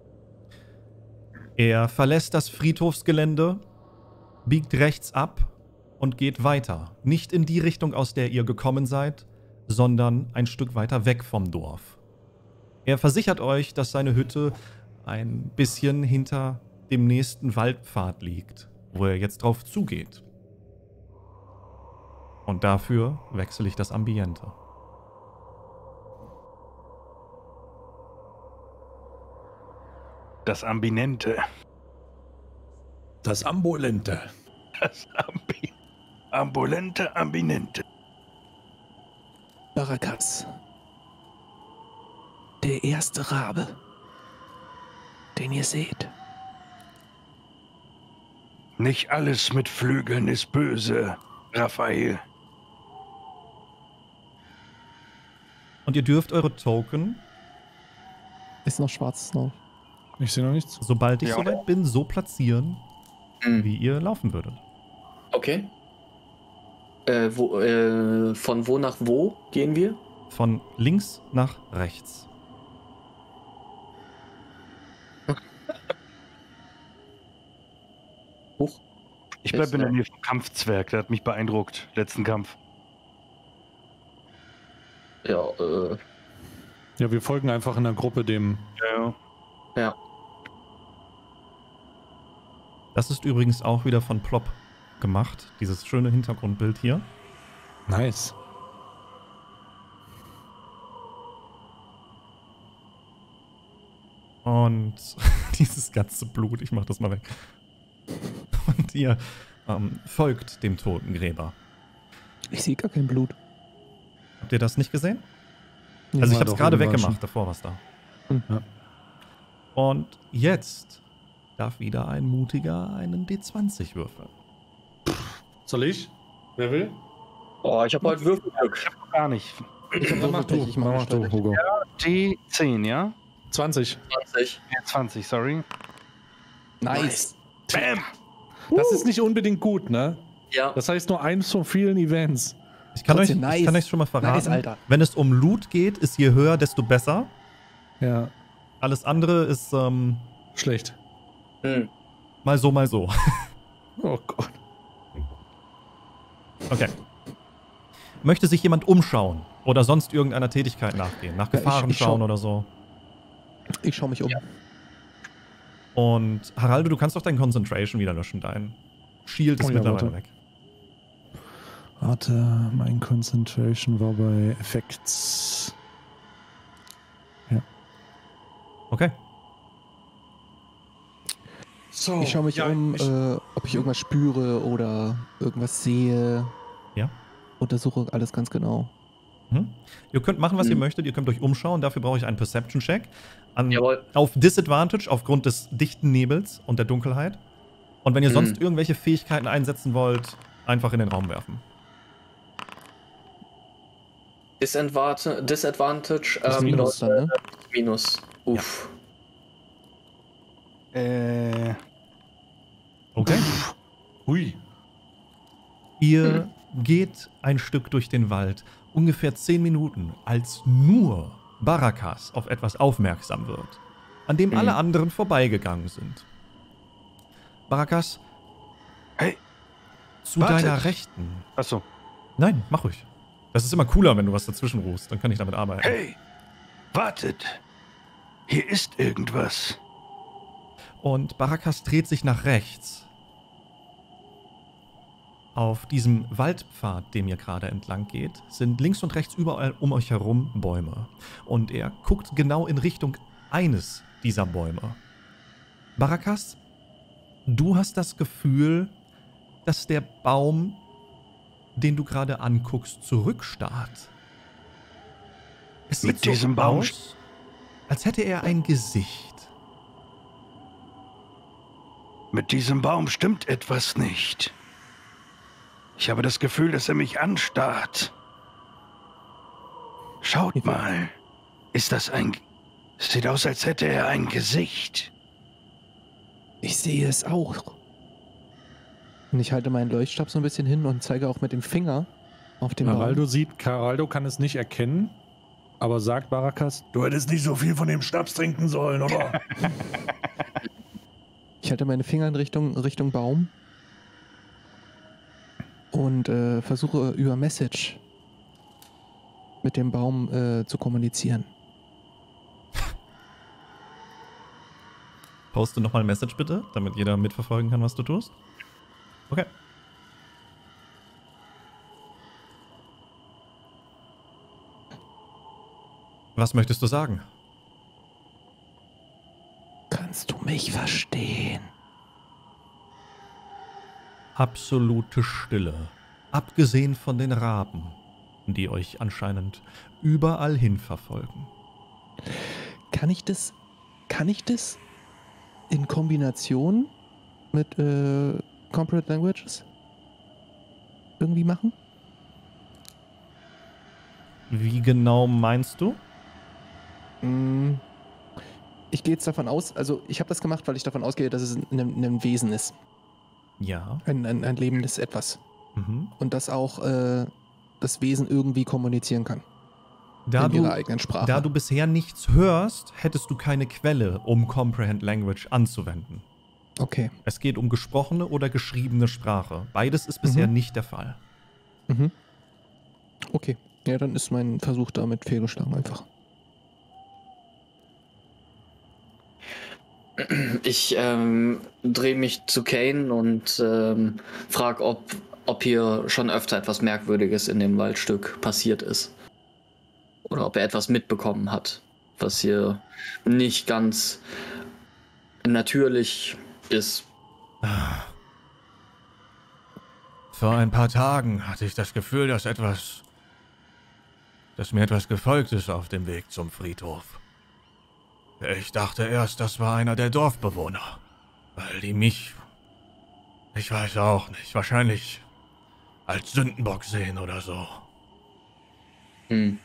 Er verlässt das Friedhofsgelände, biegt rechts ab und geht weiter. Nicht in die Richtung, aus der ihr gekommen seid, sondern ein Stück weiter weg vom Dorf. Er versichert euch, dass seine Hütte ein bisschen hinter dem nächsten Waldpfad liegt, wo er jetzt drauf zugeht. Und dafür wechsle ich das Ambiente.
Das Ambinente.
Das Ambulente.
Das Ambi Ambulente Ambinente.
Barakas. Der erste Rabe, den ihr seht.
Nicht alles mit Flügeln ist böse, Raphael.
Und ihr dürft eure Token,
Ist noch schwarz Snow.
Ich sehe noch nichts.
sobald ich
Ja.
soweit bin, so platzieren,
Hm.
wie ihr laufen würdet.
Okay. Äh, wo, äh, von wo nach wo gehen wir?
Von links nach rechts.
Huch.
Ich bleib in der Nähe vom Kampfzwerg, der hat mich beeindruckt, letzten Kampf.
Ja, äh,
Ja, wir folgen einfach in der Gruppe dem.
Ja, ja.
ja.
Das ist übrigens auch wieder von Plop gemacht, dieses schöne Hintergrundbild hier.
Nice.
Und dieses ganze Blut, ich mach das mal weg. Und ihr ähm, folgt dem Totengräber.
Ich sehe gar kein Blut.
Habt ihr das nicht gesehen? Also ich
war
habe es
doch
gerade
irgendwann
weggemacht, davor war es da.
Hm.
Ja.
Und jetzt darf wieder ein Mutiger einen D zwanzig würfeln.
Soll ich? Wer will?
Oh, ich habe heute Würfelglück.
Gar nicht.
Dann mach du.
Ich mach
mach du,
Stelle.
Hugo.
D zehn, ja?
zwanzig.
zwanzig.
Ja, zwanzig, sorry.
Nice.
Bam!
Das ist nicht unbedingt gut, ne?
Ja.
Das heißt nur eins von vielen Events.
Ich kann, euch,
Trotzdem nice.
ich kann euch schon mal verraten,
Nice, Alter.
wenn es um Loot geht, ist je höher, desto besser.
Ja,
Alles andere ist ähm,
schlecht.
Hm.
mal so, mal so.
Oh Gott.
Okay. Möchte sich jemand umschauen oder sonst irgendeiner Tätigkeit nachgehen? Nach
Ja, ich-
Gefahren
ich schau-
schauen oder so?
Ich schaue mich um.
Und Haraldo, du kannst doch dein Concentration wieder löschen. Dein Shield ist
Oh ja,
mittlerweile
warte.
weg.
Warte, mein Concentration war bei Effects.
Okay.
So,
Ich schaue mich
ja,
um,
ich-
äh, ob ich irgendwas spüre oder irgendwas sehe.
Ja.
Untersuche alles ganz genau.
Mhm. Ihr könnt machen, was ihr
Mhm.
möchtet. Ihr könnt euch umschauen. Dafür brauche ich einen Perception-Check. An-
Jawohl.
Auf Disadvantage aufgrund des dichten Nebels und der Dunkelheit. Und wenn ihr
Mhm.
sonst irgendwelche Fähigkeiten einsetzen wollt, einfach in den Raum werfen.
Disadvantage, Disadvantage
Das ist
ähm,
Minus dann, ne?
Minus. Uff.
Äh,
Okay.
Hui.
Ihr geht ein Stück durch den Wald, ungefähr zehn Minuten, als nur Barakas auf etwas aufmerksam wird, an dem
Mhm.
alle anderen vorbeigegangen sind. Barakas,
Hey.
Zu
Wartet.
deiner Rechten.
Achso.
Nein, mach ruhig. Das ist immer cooler, wenn du was dazwischen rufst. Dann kann ich damit arbeiten.
Hey, wartet. Hier ist irgendwas.
Und Barakas dreht sich nach rechts. Auf diesem Waldpfad, dem ihr gerade entlang geht, sind links und rechts überall um euch herum Bäume. Und er guckt genau in Richtung eines dieser Bäume. Barakas, du hast das Gefühl, dass der Baum, den du gerade anguckst, zurückstarrt. Es sieht
Mit
so
diesem Baum
aus, als hätte er ein Gesicht.
Mit diesem Baum stimmt etwas nicht. Ich habe das Gefühl, dass er mich anstarrt. Schaut mal. Ist das ein... Es sieht aus, als hätte er ein Gesicht.
Ich sehe es auch. Und ich halte meinen Leuchtstab so ein bisschen hin und zeige auch mit dem Finger auf den Baum.
Caraldo sieht, Caraldo kann es nicht erkennen, aber sagt Barakas,
Du hättest nicht so viel von dem Schnaps trinken sollen, oder?
Ich halte meine Finger in Richtung, Richtung Baum und äh, versuche über Message mit dem Baum äh, zu kommunizieren.
Poste nochmal ein Message bitte, damit jeder mitverfolgen kann, was du tust. Okay. Was möchtest du sagen?
Kannst du mich verstehen?
Absolute Stille. Abgesehen von den Raben, die euch anscheinend überall hin verfolgen.
Kann ich das, kann ich das in Kombination mit äh, Corporate Languages irgendwie machen?
Wie genau meinst du?
Mm, Ich gehe jetzt davon aus, also ich habe das gemacht, weil ich davon ausgehe, dass es ein, ein Wesen ist.
Ja.
Ein, ein, ein lebendes Etwas.
Mhm.
Und das auch äh, das Wesen irgendwie kommunizieren kann.
Da
in
du,
ihrer eigenen Sprache.
da du bisher nichts hörst, hättest du keine Quelle, um Comprehend Language anzuwenden.
Okay.
Es geht um gesprochene oder geschriebene Sprache. Beides ist bisher
Mhm.
nicht der Fall.
Mhm. Okay. Ja, dann ist mein Versuch damit fehlgeschlagen einfach.
Ich ähm, drehe mich zu Kane und ähm, frage, ob, ob hier schon öfter etwas Merkwürdiges in dem Waldstück passiert ist. Oder ob er etwas mitbekommen hat, was hier nicht ganz natürlich ist.
Vor ein paar Tagen hatte ich das Gefühl, dass etwas, dass mir etwas gefolgt ist auf dem Weg zum Friedhof. Ich dachte erst, das war einer der Dorfbewohner, weil die mich, ich weiß auch nicht, wahrscheinlich als Sündenbock sehen oder so.
Hm.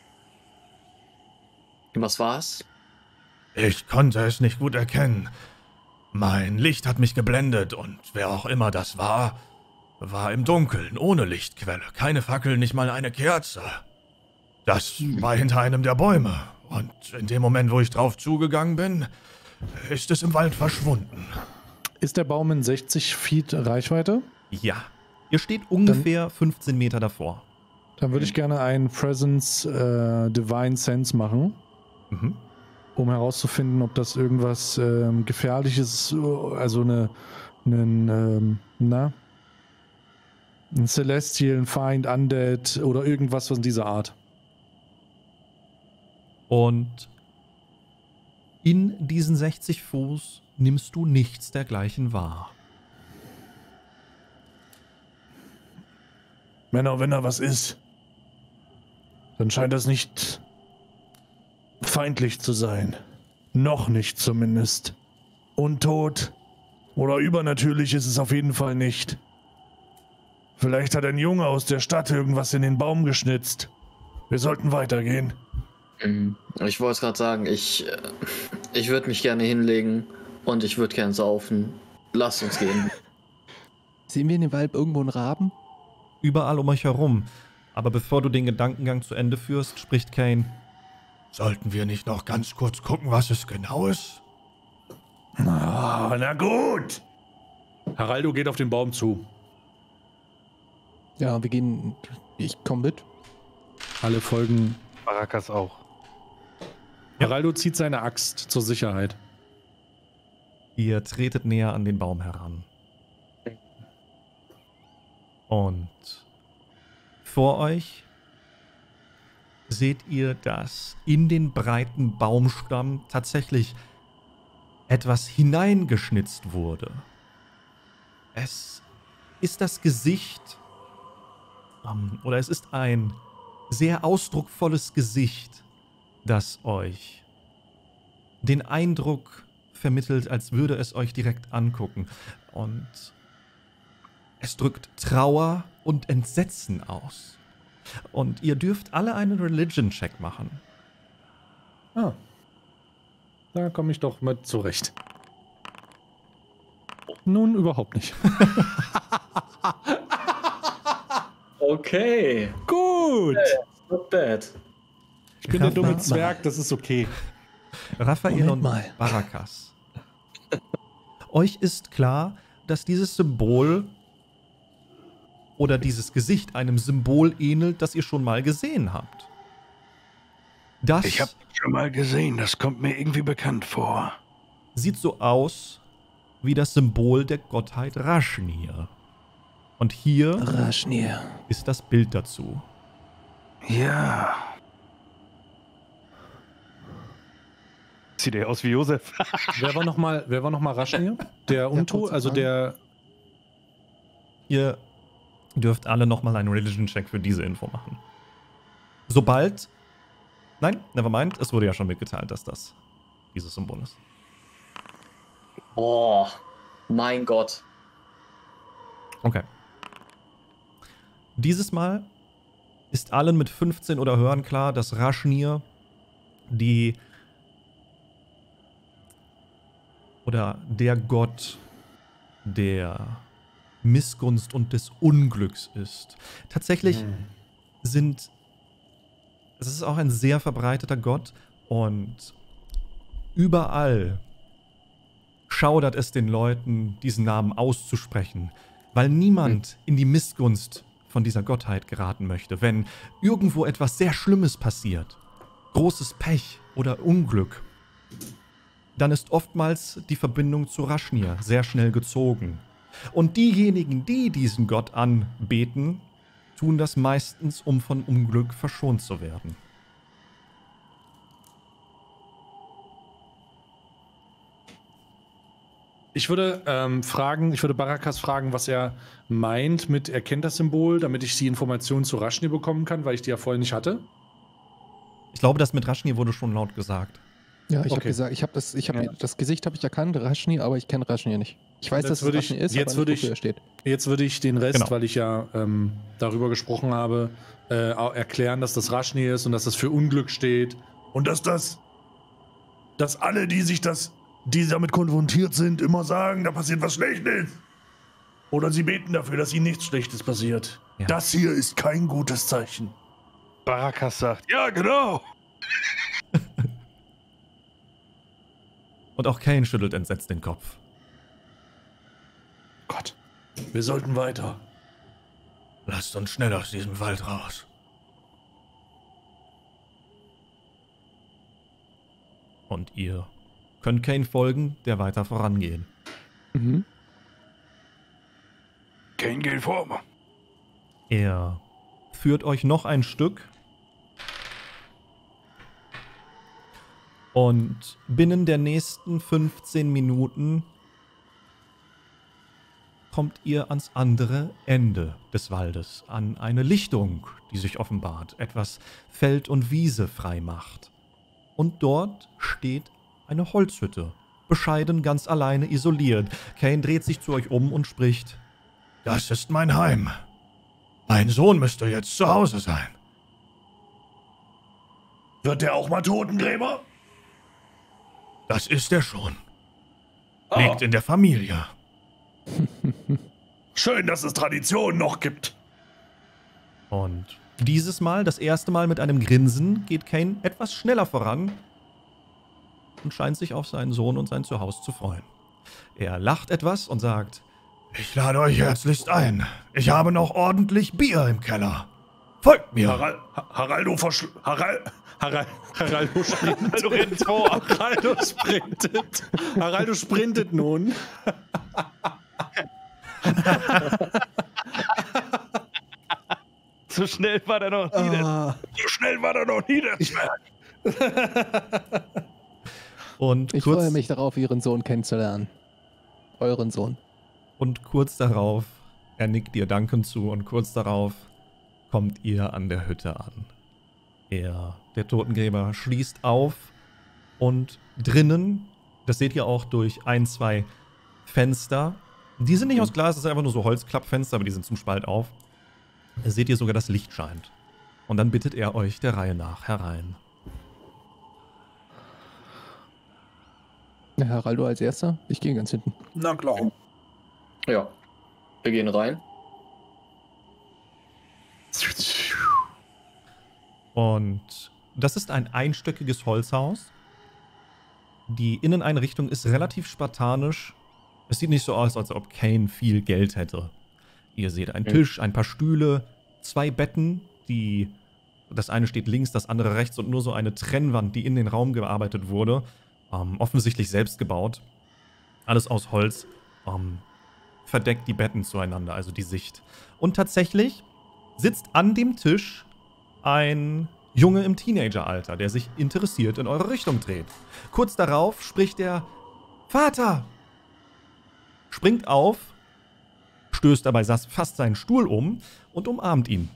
Was war's?
Ich konnte es nicht gut erkennen. Mein Licht hat mich geblendet und wer auch immer das war, war im Dunkeln, ohne Lichtquelle. Keine Fackel, nicht mal eine Kerze. Das war hinter einem der Bäume. Und in dem Moment, wo ich drauf zugegangen bin, ist es im Wald verschwunden.
ist der Baum in sechzig Feet Reichweite?
Ja. Ihr steht ungefähr fünfzehn Meter davor.
Dann würde ich gerne einen Presence äh, Divine Sense machen,
Mhm.
um herauszufinden, ob das irgendwas ähm, Gefährliches, also eine, einen, ähm, na, ein Celestial, ein Feind, Undead oder irgendwas von dieser Art.
Und in diesen sechzig Fuß nimmst du nichts dergleichen wahr.
Männer, wenn da was ist, dann scheint das nicht feindlich zu sein. Noch nicht zumindest. Untot oder übernatürlich ist es auf jeden Fall nicht. Vielleicht hat ein Junge aus der Stadt irgendwas in den Baum geschnitzt. Wir sollten weitergehen.
Hm. Ich wollte es gerade sagen, ich, äh, ich würde mich gerne hinlegen und ich würde gerne saufen. Lasst uns gehen.
Sehen wir in dem Wald irgendwo einen Raben?
Überall um euch herum. Aber bevor du den Gedankengang zu Ende führst, spricht Kane.
Sollten wir nicht noch ganz kurz gucken, was es genau ist?
Ah, na gut.
Haraldo geht auf den Baum zu.
Ja, wir gehen. Ich komme mit.
Alle folgen.
Barakas auch.
Geraldo zieht seine Axt zur Sicherheit.
Ihr tretet näher an den Baum heran. Und vor euch seht ihr, dass in den breiten Baumstamm tatsächlich etwas hineingeschnitzt wurde. Es ist das Gesicht, ähm, oder es ist ein sehr ausdrucksvolles Gesicht, das euch den Eindruck vermittelt, als würde es euch direkt angucken. Und es drückt Trauer und Entsetzen aus. Und ihr dürft alle einen Religion-Check machen.
Ah. Da komme ich doch mit zurecht. Nun überhaupt nicht.
Okay.
Gut.
Not bad.
Ich bin der dumme Zwerg, das ist okay.
Raphael
Moment
und
mal.
Barakas. Euch ist klar, dass dieses Symbol oder dieses Gesicht einem Symbol ähnelt, das ihr schon mal gesehen habt. Das
Ich habe schon mal gesehen, das kommt mir irgendwie bekannt vor.
sieht so aus wie das Symbol der Gottheit Rashnir. Und hier
Rashnir.
ist das Bild dazu.
Ja. Sieht er aus wie Josef?
Wer war nochmal noch mal Rashnir? Der Unto,
kurze
also
Frage.
der.
Ihr dürft alle nochmal einen Religion-Check für diese Info machen. Sobald... Nein, nevermind, es wurde ja schon mitgeteilt, dass das dieses Symbol ist.
Boah, mein Gott.
Okay. Dieses Mal ist allen mit fünfzehn oder höheren klar, dass Rashnir die oder der Gott der Missgunst und des Unglücks ist. Tatsächlich
Hm.
sind es ist auch ein sehr verbreiteter Gott und überall schaudert es den Leuten, diesen Namen auszusprechen, weil niemand in die Missgunst von dieser Gottheit geraten möchte. Wenn irgendwo etwas sehr Schlimmes passiert, großes Pech oder Unglück, dann ist oftmals die Verbindung zu Rashnir sehr schnell gezogen. Und diejenigen, die diesen Gott anbeten, tun das meistens, um von Unglück verschont zu werden.
Ich würde ähm, fragen, ich würde Barakas fragen, was er meint mit, er kennt das Symbol, damit ich die Informationen zu Rashnir bekommen kann, weil ich die ja vorher nicht hatte.
Ich glaube, das mit Rashnir wurde schon laut gesagt.
Ja, ich habe
Okay.
gesagt, ich habe das, ich habe
Ja.
das Gesicht habe ich erkannt, Rashnir, aber ich kenne Rashnir nicht. Ich weiß,
Jetzt
dass es
würde ich-
Rashnir ist,
jetzt
aber
würde
nicht,
ich-
wofür er steht.
Jetzt würde ich den Rest,
Genau.
weil ich ja ähm, darüber gesprochen habe, äh, auch erklären, dass das Rashnir ist und dass das für Unglück steht.
Und dass das, dass alle, die sich das, die damit konfrontiert sind, immer sagen, da passiert was Schlechtes. Oder sie beten dafür, dass ihnen nichts Schlechtes passiert.
Ja.
Das hier ist kein gutes Zeichen.
Barakas sagt,
Ja, genau.
Und auch Kane schüttelt entsetzt den Kopf.
Gott, wir sollten weiter.
Lasst uns schnell aus diesem Wald raus.
Und ihr könnt Kane folgen, der weiter vorangeht.
Mhm.
Kane geht vor.
Er führt euch noch ein Stück. Und binnen der nächsten fünfzehn Minuten kommt ihr ans andere Ende des Waldes, an eine Lichtung, die sich offenbart, etwas Feld und Wiese frei macht. Und dort steht eine Holzhütte, bescheiden ganz alleine isoliert. Kane dreht sich zu euch um und spricht:
Das ist mein Heim. Mein Sohn müsste jetzt zu Hause sein.
Wird der auch mal Totengräber?
Das ist er schon. Liegt in der Familie.
Schön, dass es Traditionen noch gibt.
Und dieses Mal, das erste Mal mit einem Grinsen, geht Kane etwas schneller voran und scheint sich auf seinen Sohn und sein Zuhause zu freuen. Er lacht etwas und sagt:
Ich lade euch herzlichst ein. Ich habe noch ordentlich Bier im Keller. Folgt mir.
Haral, Haraldo verschl... Haral, Haral, Haraldo sprintet.
Haraldo rennt vor.
Haraldo sprintet. Haraldo sprintet nun.
So schnell war der noch nie.
Ah. So schnell war der noch nie, der Zwerg.
Und
Ich
kurz,
freue mich darauf, Ihren Sohn kennenzulernen. Euren Sohn.
und kurz darauf, er nickt dir dankend zu und kurz darauf kommt ihr an der Hütte an. Er, der Totengräber, schließt auf und drinnen, das seht ihr auch durch ein, zwei Fenster, die sind nicht aus Glas, das sind einfach nur so Holzklappfenster, aber die sind zum Spalt auf. Da seht ihr sogar, das Licht scheint. Und dann bittet er euch der Reihe nach herein.
Ja, Haraldo als Erster. Ich gehe ganz hinten.
Na klar.
Ja. Wir gehen rein.
Und das ist ein einstöckiges Holzhaus. Die Inneneinrichtung ist relativ spartanisch. Es sieht nicht so aus, als ob Kane viel Geld hätte. Ihr seht einen Tisch, ein paar Stühle, zwei Betten, die... Das eine steht links, das andere rechts und nur so eine Trennwand, die in den Raum gearbeitet wurde. Ähm, offensichtlich selbst gebaut. Alles aus Holz. Ähm, verdeckt die Betten zueinander, also die Sicht. Und tatsächlich sitzt an dem Tisch ein Junge im Teenageralter, der sich interessiert in eure Richtung dreht. Kurz darauf spricht er: Vater! Springt auf, stößt dabei fast seinen Stuhl um und umarmt ihn.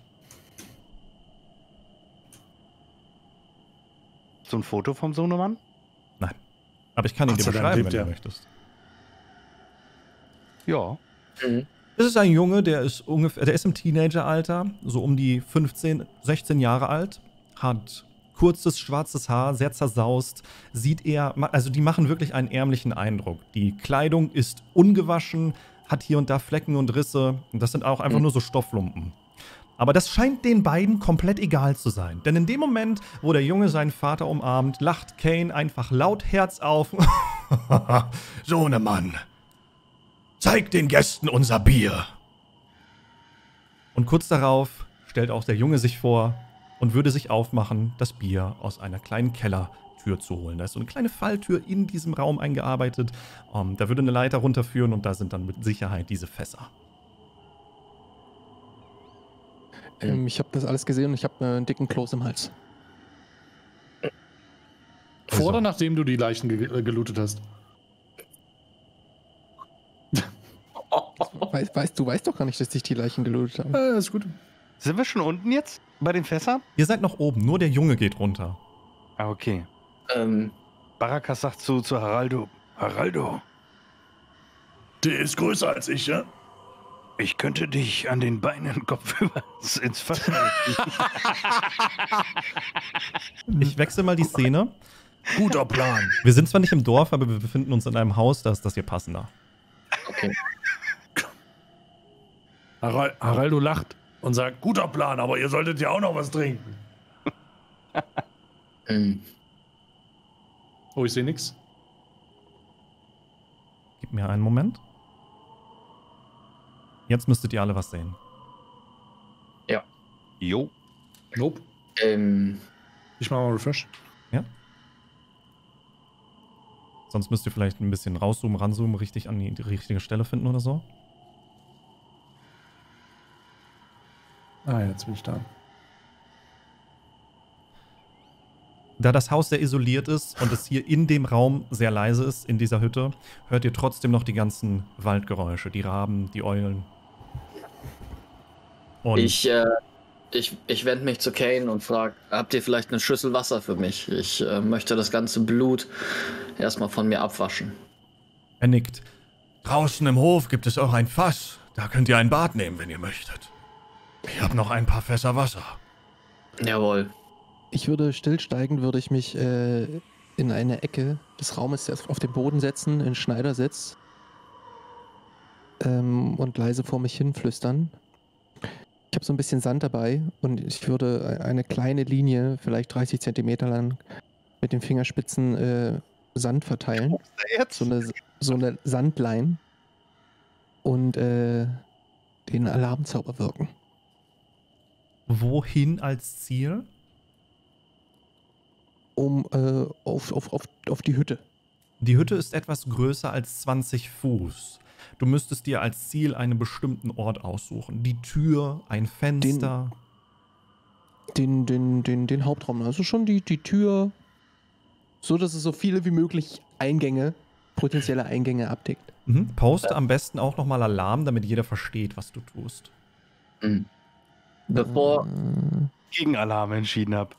So ein Foto vom Sohnemann?
Nein. Aber ich kann ihn
Gott
dir
sei Dank
beschreiben,
lebt
wenn du
er.
möchtest.
Ja.
Mhm.
Es ist ein Junge, der ist ungefähr, der ist im Teenageralter, so um die fünfzehn, sechzehn Jahre alt, hat kurzes schwarzes Haar, sehr zersaust, sieht eher, also die machen wirklich einen ärmlichen Eindruck. Die Kleidung ist ungewaschen, hat hier und da Flecken und Risse, und das sind auch einfach
Mhm.
nur so Stofflumpen. Aber das scheint den beiden komplett egal zu sein. Denn in dem Moment, wo der Junge seinen Vater umarmt, lacht Kane einfach laut Herz auf.
Sohnemann, zeig den Gästen unser Bier.
Und kurz darauf stellt auch der Junge sich vor und würde sich aufmachen, das Bier aus einer kleinen Kellertür zu holen. Da ist so eine kleine Falltür in diesem Raum eingearbeitet. Um, da würde eine Leiter runterführen und da sind dann mit Sicherheit diese Fässer.
Ähm, ich habe das alles gesehen und ich habe äh, einen dicken Kloß im Hals.
Vor
Also.
oder nachdem du die Leichen ge äh, gelootet hast?
Weißt, weißt, du weißt doch gar nicht, dass ich die Leichen gelootet habe.
Äh, ist gut.
Sind wir schon unten jetzt? Bei den Fässern?
Ihr seid noch oben, nur der Junge geht runter.
Ah, okay.
Ähm,
Barakas sagt zu, zu Haraldo: Haraldo,
Der ist größer als ich, ja?
ich könnte dich an den Beinen kopfüber ins Fass halten.
Ich wechsle mal die Szene.
Guter Plan.
Wir sind zwar nicht im Dorf, aber wir befinden uns in einem Haus, da ist das hier passender.
okay.
Haral Haraldo lacht und sagt, guter Plan, aber ihr solltet ja auch noch was trinken.
Ähm,
Oh, ich sehe nix.
Gib mir einen Moment. Jetzt müsstet ihr alle was sehen.
Jo.
Nope.
ähm,
Ich mach mal Refresh.
Ja? Sonst müsst ihr vielleicht ein bisschen rauszoomen, ranzoomen, richtig an die, die richtige Stelle finden oder so.
Ah, jetzt bin ich da.
Da das Haus sehr isoliert ist und es hier in dem Raum sehr leise ist, in dieser Hütte, hört ihr trotzdem noch die ganzen Waldgeräusche, die Raben, die Eulen. Und
ich äh, ich, ich wende mich zu Kane und frage, habt ihr vielleicht eine Schüssel Wasser für mich? Ich äh, möchte das ganze Blut erstmal von mir abwaschen.
er nickt.
Draußen im Hof gibt es auch ein Fass. Da könnt ihr ein Bad nehmen, wenn ihr möchtet. Ich habe noch ein paar Fässer Wasser.
Jawohl.
Ich würde stillsteigend, würde ich mich äh, in eine Ecke des Raumes erst auf den Boden setzen, in Schneidersitz ähm, und leise vor mich hin flüstern. Ich habe so ein bisschen Sand dabei und ich würde eine kleine Linie, vielleicht dreißig Zentimeter lang, mit den Fingerspitzen äh, Sand verteilen.
Jetzt?
So eine, so eine Sandlein. und äh, den Alarmzauber wirken.
Wohin als Ziel?
Um äh, auf, auf, auf, auf die Hütte.
Die Hütte ist etwas größer als zwanzig Fuß. Du müsstest dir als Ziel einen bestimmten Ort aussuchen. Die Tür, ein Fenster.
Den, den, den, den Hauptraum. Also schon die, die Tür, so dass es so viele wie möglich Eingänge, potenzielle Eingänge abdeckt.
Mhm. Poste am besten auch nochmal Alarm, damit jeder versteht, was du tust.
Mhm. Bevor
Äh,
Gegen Alarm entschieden habe.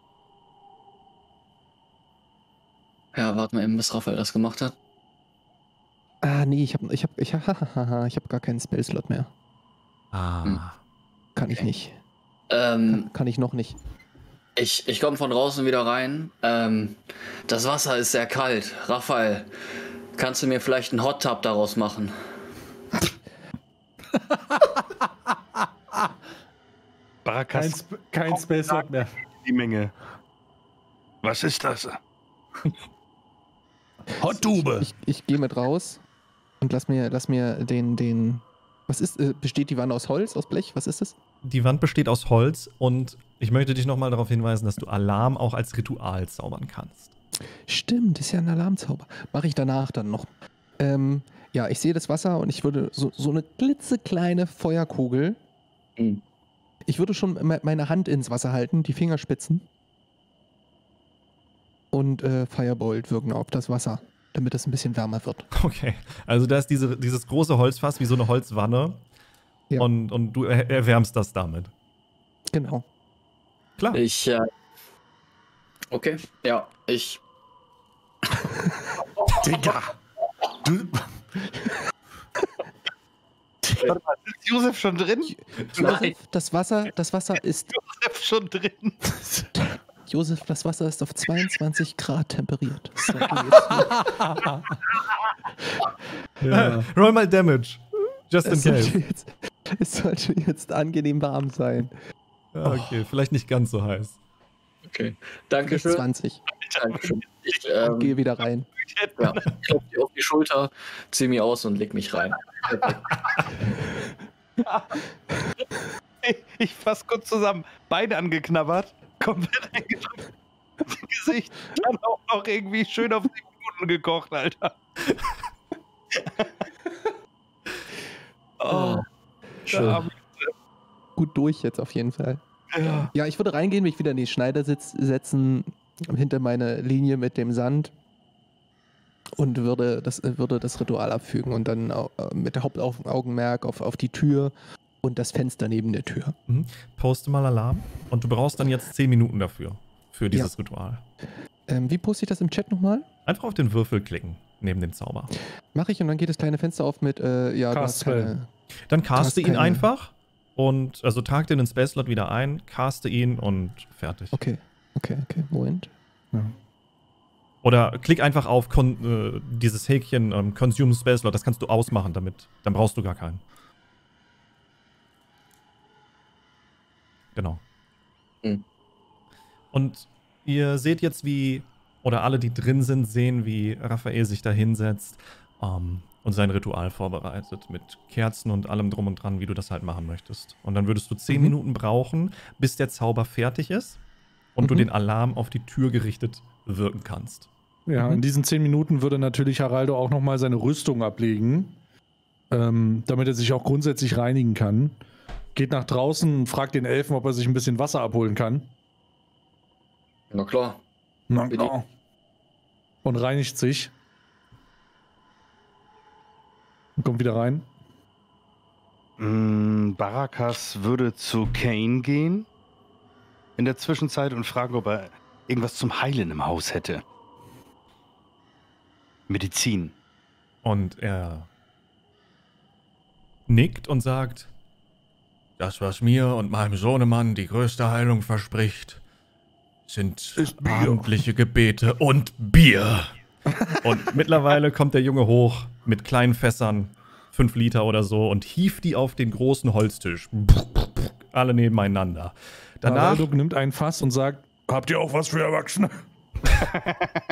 Ja, warten wir eben, bis Raphael das gemacht hat.
ah, nee, ich hab, ich hab, ich hab, ich hab gar keinen Spellslot mehr.
Ah.
Hm.
Kann ich
Okay.
nicht.
Ähm,
Kann ich noch nicht.
ich ich komme von draußen wieder rein. Ähm, das Wasser ist sehr kalt. Raphael, kannst du mir vielleicht einen Hot Tub daraus machen?
Kein,
Barakas,
Sp kein Space Slot mehr.
die Menge. Was ist das?
Hottube.
Ich, ich gehe mit raus und lass mir, lass mir den, den. Was ist, äh, besteht die Wand aus Holz, aus Blech? Was ist das?
Die Wand besteht aus Holz und ich möchte dich nochmal darauf hinweisen, dass du Alarm auch als Ritual zaubern kannst.
Stimmt, ist ja ein Alarmzauber. Mache ich danach dann noch. Ähm, ja, ich sehe das Wasser und ich würde so, so eine klitzekleine Feuerkugel.
Mhm.
Ich würde schon me meine Hand ins Wasser halten, die Fingerspitzen. Und äh, Firebolt wirken auf das Wasser, damit es ein bisschen wärmer wird.
Okay, also da ist diese, dieses große Holzfass wie so eine Holzwanne
Ja.
und, und du er erwärmst das damit.
Genau.
Klar.
Ich, äh, okay, ja, ich,
Digga. Du,
Warte mal, ist Josef schon drin?
Josef, das Wasser, das Wasser ist.
Josef schon drin.
Josef, das Wasser ist auf zweiundzwanzig Grad temperiert. So geht's.
Ja.
Roll mal Damage. Just in
es, sollte
case.
jetzt, es sollte jetzt angenehm warm sein.
Ja, okay, vielleicht nicht ganz so heiß.
okay, Dankeschön.
zwanzig.
Dankeschön. Ich,
Und
ähm,
gehe wieder rein.
ja, klopfe dir auf die Schulter, zieh mich aus und leg mich rein.
Ich, ich fass kurz zusammen. Beine angeknabbert, komplett eingedrückt. Gesicht dann auch noch irgendwie schön auf sieben Minuten gekocht, Alter. Oh,
Schön.
da-
Gut durch jetzt auf jeden Fall.
ja.
Ja, ich würde reingehen, mich wieder in die Schneidersitz setzen, hinter meine Linie mit dem Sand und würde das, würde das Ritual abfügen und dann au- mit der Hauptaugenmerk auf, auf die Tür und das Fenster neben der Tür.
Mhm. Poste mal Alarm und du brauchst dann jetzt zehn Minuten dafür, für dieses Ritual.
Ähm, wie poste ich das im Chat nochmal?
Einfach auf den Würfel klicken, neben dem Zauber.
Mache ich und dann geht das kleine Fenster auf mit, äh, ja, du
Cast
hast keine,
Dann
hast
caste ihn
keine-
einfach und, also trag den in den Space Slot wieder ein, caste ihn und fertig.
Okay, okay, okay, Moment.
Oder klick einfach auf Con äh, dieses Häkchen ähm, Consume Space Slot, das kannst du ausmachen damit. Dann brauchst du gar keinen. Genau.
Mhm.
Und ihr seht jetzt, wie, oder alle, die drin sind, sehen, wie Raphael sich da hinsetzt ähm, und sein Ritual vorbereitet mit Kerzen und allem drum und dran, wie du das halt machen möchtest. Und dann würdest du zehn
Mhm.
Minuten brauchen, bis der Zauber fertig ist und du
Mhm.
den Alarm auf die Tür gerichtet wirken kannst.
Ja,
Mhm.
in diesen zehn Minuten würde natürlich Haraldo auch nochmal seine Rüstung ablegen, ähm, damit er sich auch grundsätzlich reinigen kann. Geht nach draußen und fragt den Elfen, ob er sich ein bisschen Wasser abholen kann.
Na klar.
Na
Bitte.
klar.
Und reinigt sich. Und kommt wieder rein.
Mm, Barakas würde zu Kane gehen in der Zwischenzeit und fragen, ob er irgendwas zum Heilen im Haus hätte. Medizin.
Und er nickt und sagt, das, was mir und meinem Sohnemann die größte Heilung verspricht, sind
Ist Bier.
abendliche Gebete und Bier. Und mittlerweile kommt der Junge hoch mit kleinen Fässern, fünf Liter oder so, und hieft die auf den großen Holztisch. Alle nebeneinander. Danach,
Haraldo nimmt ein Fass und sagt,
Habt ihr auch was für Erwachsene?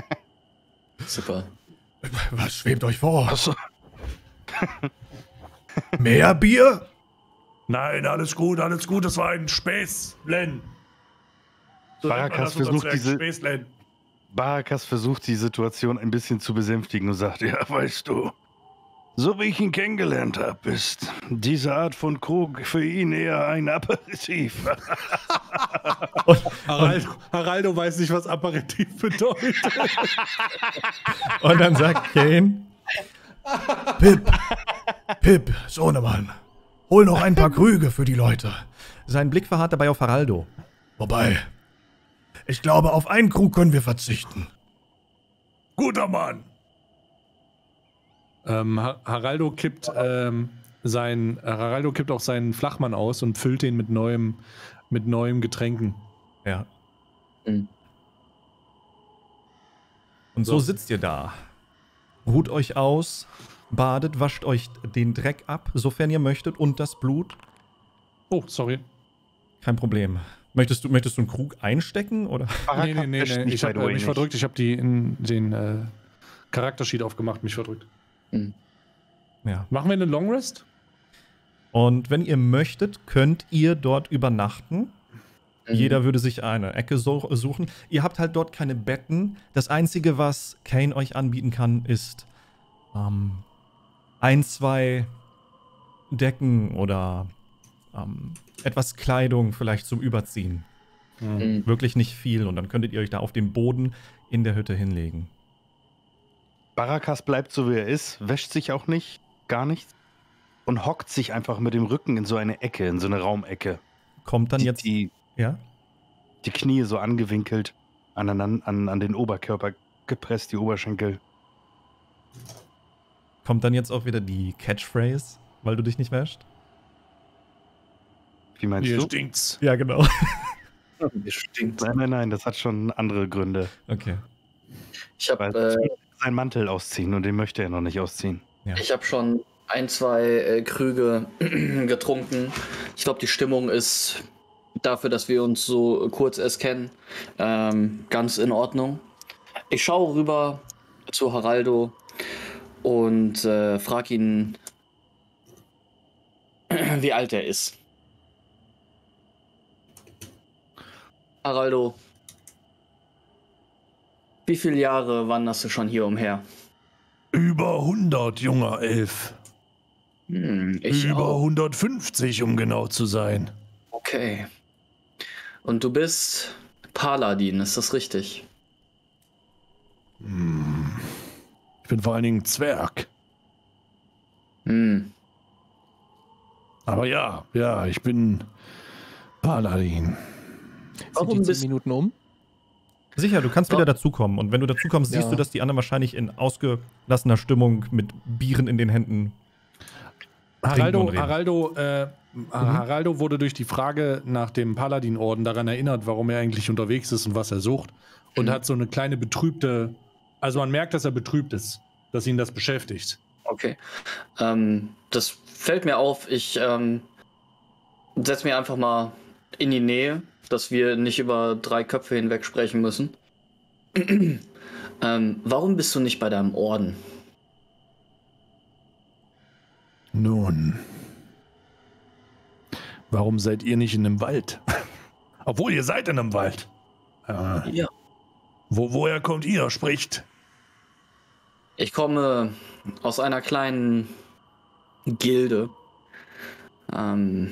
Super.
Was schwebt euch vor?
Achso.
Mehr Bier?
Nein, alles gut, alles gut, das war ein Späßlen. So nennt man
Barakas
das unter
versucht
Zwergen,
diese-
Späßlen.
Barakas versucht die Situation ein bisschen zu besänftigen und sagt, ja, weißt du, so wie ich ihn kennengelernt habe, ist diese Art von Krug für ihn eher ein Aperitif.
Haraldo, Haraldo weiß nicht, was Aperitif bedeutet.
Und dann sagt Kane,
Pip, Pip, Sohnemann, hol noch ein paar Krüge für die Leute.
sein Blick verharrt dabei auf Haraldo.
Wobei, ich glaube, auf einen Krug können wir verzichten.
Guter Mann.
Ähm, Ha- Haraldo kippt ähm, sein, Haraldo kippt auch seinen Flachmann aus und füllt den mit neuem, mit neuem Getränken.
Ja.
Mhm.
Und so sitzt ihr da. Ruht euch aus, badet, wascht euch den Dreck ab, sofern ihr möchtet, und das Blut.
Oh, sorry.
Kein Problem. Möchtest du, möchtest du einen Krug einstecken, oder?
Nee, nee, nee,
wäscht
nee.
mich,
Ich
by
habe
the way,
mich
nicht.
verdrückt. Ich habe die in den äh, Charaktersheet aufgemacht, mich verdrückt.
Ja.
Machen wir eine Long Rest?
Und wenn ihr möchtet, könnt ihr dort übernachten. Jeder würde sich eine Ecke so suchen. Ihr habt halt dort keine Betten. Das Einzige, was Kane euch anbieten kann, ist ähm, ein, zwei Decken oder ähm, etwas Kleidung vielleicht zum Überziehen.
Mhm.
Wirklich nicht viel. Und dann könntet ihr euch da auf den Boden in der Hütte hinlegen.
Barakas bleibt so, wie er ist, wäscht sich auch nicht, gar nichts und hockt sich einfach mit dem Rücken in so eine Ecke, in so eine Raumecke.
Kommt dann
die,
jetzt.
die,
Ja?
die Knie so angewinkelt, aneinander, an, an den Oberkörper gepresst, die Oberschenkel.
Kommt dann jetzt auch wieder die Catchphrase, weil du dich nicht wäscht?
Wie meinst
Hier
du?
stinkt's.
Ja, genau.
Mir stinkt.
Nein, nein, nein, das hat schon andere Gründe.
Okay.
Ich habe
Weil
äh,
seinen Mantel ausziehen und den möchte er noch nicht ausziehen.
Ja.
ich hab schon ein, zwei äh, Krüge getrunken. Ich glaube, die Stimmung ist dafür, dass wir uns so kurz erst kennen, ähm, ganz in Ordnung. Ich schaue rüber zu Haraldo und äh, frage ihn, wie alt er ist. Haraldo, wie viele Jahre wanderst du schon hier umher?
Über hundert, junger Elf.
Hm, ich
Über
auch.
hundertfünfzig, um genau zu sein.
Okay. Und du bist Paladin, ist das richtig?
Ich bin vor allen Dingen Zwerg.
Hm.
Aber ja, ja, ich bin Paladin.
Sind
Warum
die zehn
bist-
Minuten um?
Sicher, du kannst
Ja.
wieder dazukommen. Und wenn du dazukommst, siehst
Ja.
du, dass die anderen wahrscheinlich in ausgelassener Stimmung mit Bieren in den Händen.
Haraldo,
und reden.
Haraldo, äh, Haraldo wurde durch die Frage nach dem Paladin-Orden daran erinnert, warum er eigentlich unterwegs ist und was er sucht. Und hat so eine kleine betrübte, also man merkt, dass er betrübt ist, dass ihn das beschäftigt.
Okay. Ähm, das fällt mir auf. Ich ähm, setze mir einfach mal in die Nähe, dass wir nicht über drei Köpfe hinweg sprechen müssen. ähm, warum bist du nicht bei deinem Orden?
Nun, warum seid ihr nicht in einem Wald? Obwohl, ihr seid in einem Wald. Äh,
Ja.
wo, woher kommt ihr? Spricht.
Ich komme aus einer kleinen Gilde. Ähm,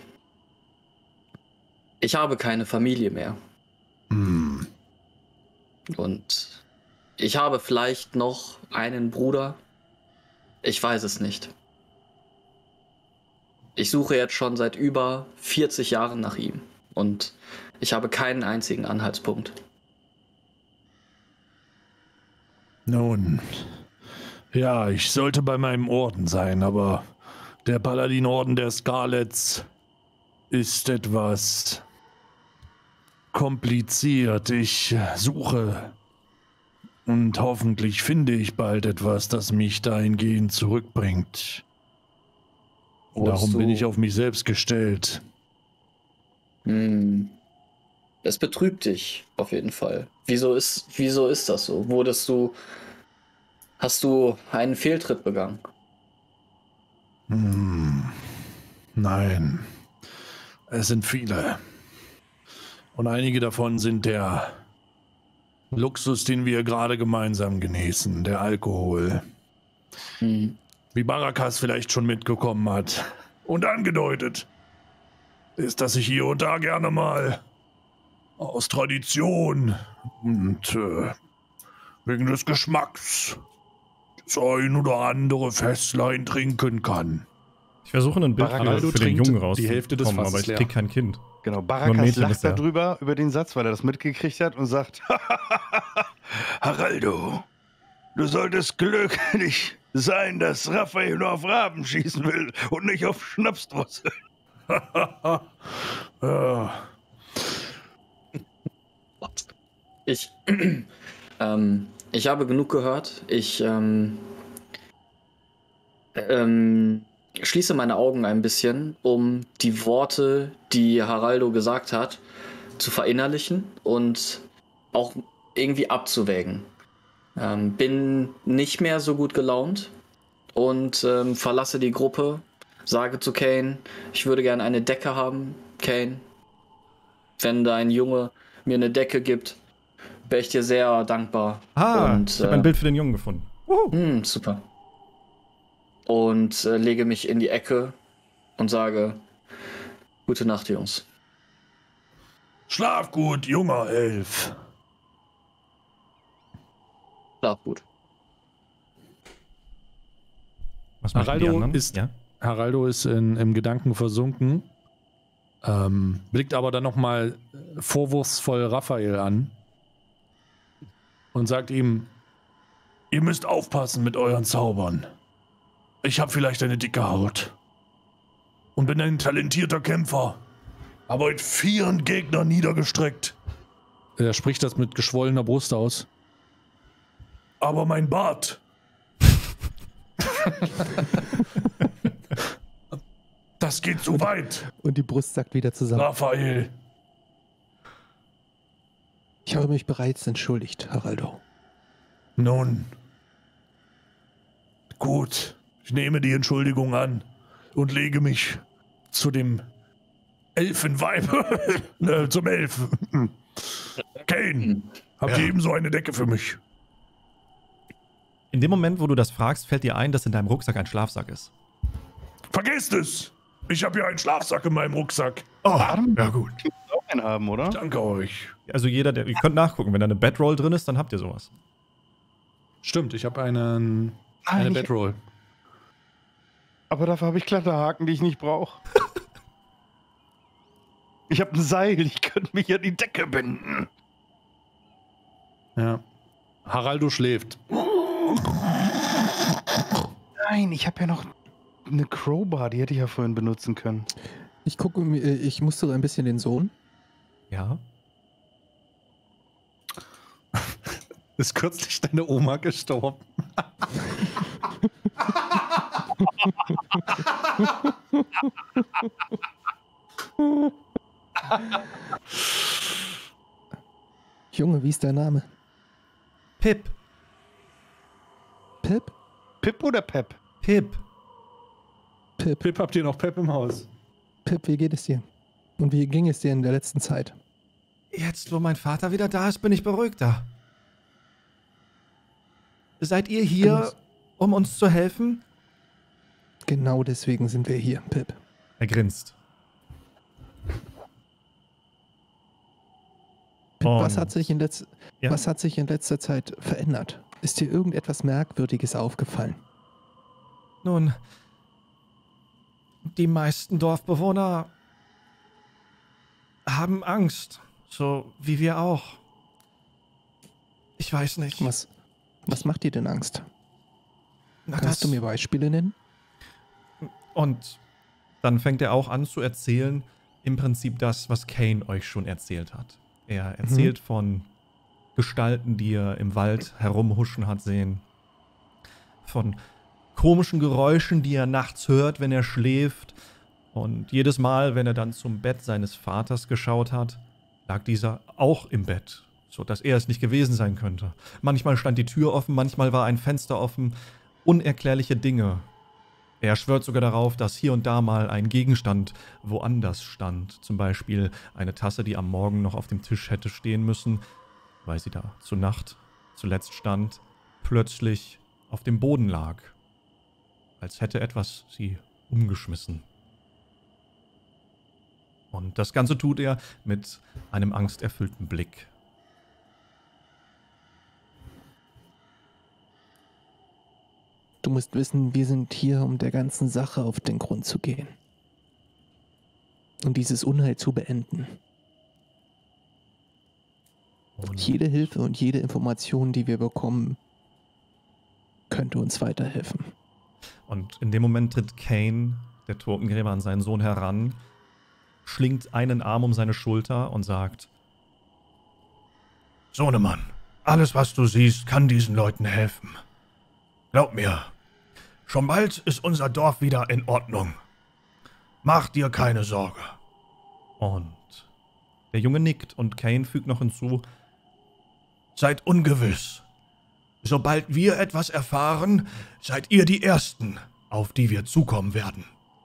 ich habe keine Familie mehr.
Hm.
Und ich habe vielleicht noch einen Bruder. Ich weiß es nicht. Ich suche jetzt schon seit über vierzig Jahren nach ihm. Und ich habe keinen einzigen Anhaltspunkt.
Nun, ja, ich sollte bei meinem Orden sein, aber der Paladin-Orden der Scarlets ist etwas kompliziert. Ich suche und hoffentlich finde ich bald etwas, das mich dahingehend zurückbringt.
Wurdest
Darum bin
du-
ich auf mich selbst gestellt.
Hm. Es betrübt dich auf jeden Fall. Wieso ist, wieso ist das so? Wurdest du. Hast du einen Fehltritt begangen?
Hm. Nein. Es sind viele. Und einige davon sind der Luxus, den wir gerade gemeinsam genießen, der Alkohol.
Hm.
Wie Barakas vielleicht schon mitgekommen hat und angedeutet, ist, dass ich hier und da gerne mal aus Tradition und äh, wegen des Geschmacks das ein oder andere Fässlein trinken kann.
Ich versuche ein Bild
Barakas
für, für den
trinkt
Jungen
die
rauszukommen,
Hälfte des
aber
Fasses
ich
leer.
krieg kein Kind.
Genau,
Nur ein
Barakas
Mädchen
lacht
ist ja-
darüber, über den Satz, weil er das mitgekriegt hat und sagt, Haraldo, du solltest glücklich sein, dass Raphael nur auf Raben schießen will und nicht auf Schnapsdrossel.
Ja.
Ich, ähm, ich habe genug gehört. Ich ähm, ähm, schließe meine Augen ein bisschen, um die Worte, die Haraldo gesagt hat, zu verinnerlichen und auch irgendwie abzuwägen. Ähm, bin nicht mehr so gut gelaunt und ähm, verlasse die Gruppe, sage zu Kane, ich würde gerne eine Decke haben. Kane, wenn dein Junge mir eine Decke gibt, wäre ich dir sehr dankbar.
Ah,
und,
ich habe ein
äh,
Bild für den Jungen gefunden. Wuhu.
Hm, super. Und äh, lege mich in die Ecke und sage, gute Nacht, Jungs.
Schlaf gut, junger Elf.
Schlaf gut.
Was machen die
Haraldo
anderen?
ist,
Ja?
Haraldo ist in, im Gedanken versunken, ähm, blickt aber dann nochmal vorwurfsvoll Raphael an und sagt ihm,
Ihr müsst aufpassen mit euren Zaubern. Ich habe vielleicht eine dicke Haut. Und bin ein talentierter Kämpfer. Aber heute vielen Gegner niedergestreckt.
er spricht das mit geschwollener Brust aus.
Aber mein Bart. Das geht zu weit,
Und die Brust sackt wieder zusammen.
Raphael.
Ich habe mich bereits entschuldigt, Haraldo.
Nun. Gut. Ich nehme die Entschuldigung an und lege mich zu dem Elfenweib. äh, zum Elf. Kane, habt ihr ebenso eine Decke für mich?
In dem Moment, wo du das fragst, fällt dir ein, dass in deinem Rucksack ein Schlafsack ist.
Vergesst es! Ich habe hier einen Schlafsack in meinem Rucksack.
Oh, ja gut.
Auch einen haben, oder?
Danke euch.
Also jeder, der, ihr könnt nachgucken, wenn da eine Bedroll drin ist, dann habt ihr sowas.
Stimmt, ich habe einen, eine
Nein, ich-
Bedroll.
Aber dafür habe ich Kletterhaken, die ich nicht brauche. Ich habe ein Seil, ich könnte mich an die Decke binden.
Ja. Haraldo schläft.
Nein, ich habe ja noch eine Crowbar, die hätte ich ja vorhin benutzen können.
Ich gucke mir, äh, ich musste ein bisschen den Sohn.
Ja.
Ist kürzlich deine Oma gestorben?
Junge, wie ist dein Name?
Pip.
Pip?
Pip oder Pep?
Pip.
Pip.
Pip, habt ihr noch Pep im Haus?
Pip, wie geht es dir? Und wie ging es dir in der letzten Zeit?
Jetzt, wo mein Vater wieder da ist, bin ich beruhigter. Seid ihr hier, um uns zu helfen?
Genau deswegen sind wir hier, Pip.
Er grinst.
Pip,
Und-
was hat sich in letz
Ja?
was hat sich in letzter Zeit verändert? Ist dir irgendetwas Merkwürdiges aufgefallen?
Nun, die meisten Dorfbewohner haben Angst, so wie wir auch. Ich weiß nicht.
Was, was macht dir denn Angst?
Na,
Kannst du mir Beispiele nennen?
Und dann fängt er auch an zu erzählen, im Prinzip das, was Kane euch schon erzählt hat. Er erzählt von Gestalten, die er im Wald herumhuschen hat sehen. Von komischen Geräuschen, die er nachts hört, wenn er schläft. Und jedes Mal, wenn er dann zum Bett seines Vaters geschaut hat, lag dieser auch im Bett, so dass er es nicht gewesen sein könnte. Manchmal stand die Tür offen, manchmal war ein Fenster offen. Unerklärliche Dinge. Er schwört sogar darauf, dass hier und da mal ein Gegenstand woanders stand. Zum Beispiel eine Tasse, die am Morgen noch auf dem Tisch hätte stehen müssen, weil sie da zur Nacht zuletzt stand, plötzlich auf dem Boden lag. Als hätte etwas sie umgeschmissen. Und das Ganze tut er mit einem angsterfüllten Blick.
Du musst wissen, wir sind hier, um der ganzen Sache auf den Grund zu gehen. Und dieses Unheil zu beenden.
Und
Jede Hilfe und jede Information, die wir bekommen, könnte uns weiterhelfen.
Und in dem Moment tritt Kane, der Totengräber, an seinen Sohn heran, schlingt einen Arm um seine Schulter und sagt:
Sohnemann, alles, was du siehst, kann diesen Leuten helfen. Glaub mir, schon bald ist unser Dorf wieder in Ordnung. Mach dir keine Sorge.
Und der Junge nickt und Kane fügt noch hinzu:
Seid ungewiss. Sobald wir etwas erfahren, seid ihr die Ersten, auf die wir zukommen werden.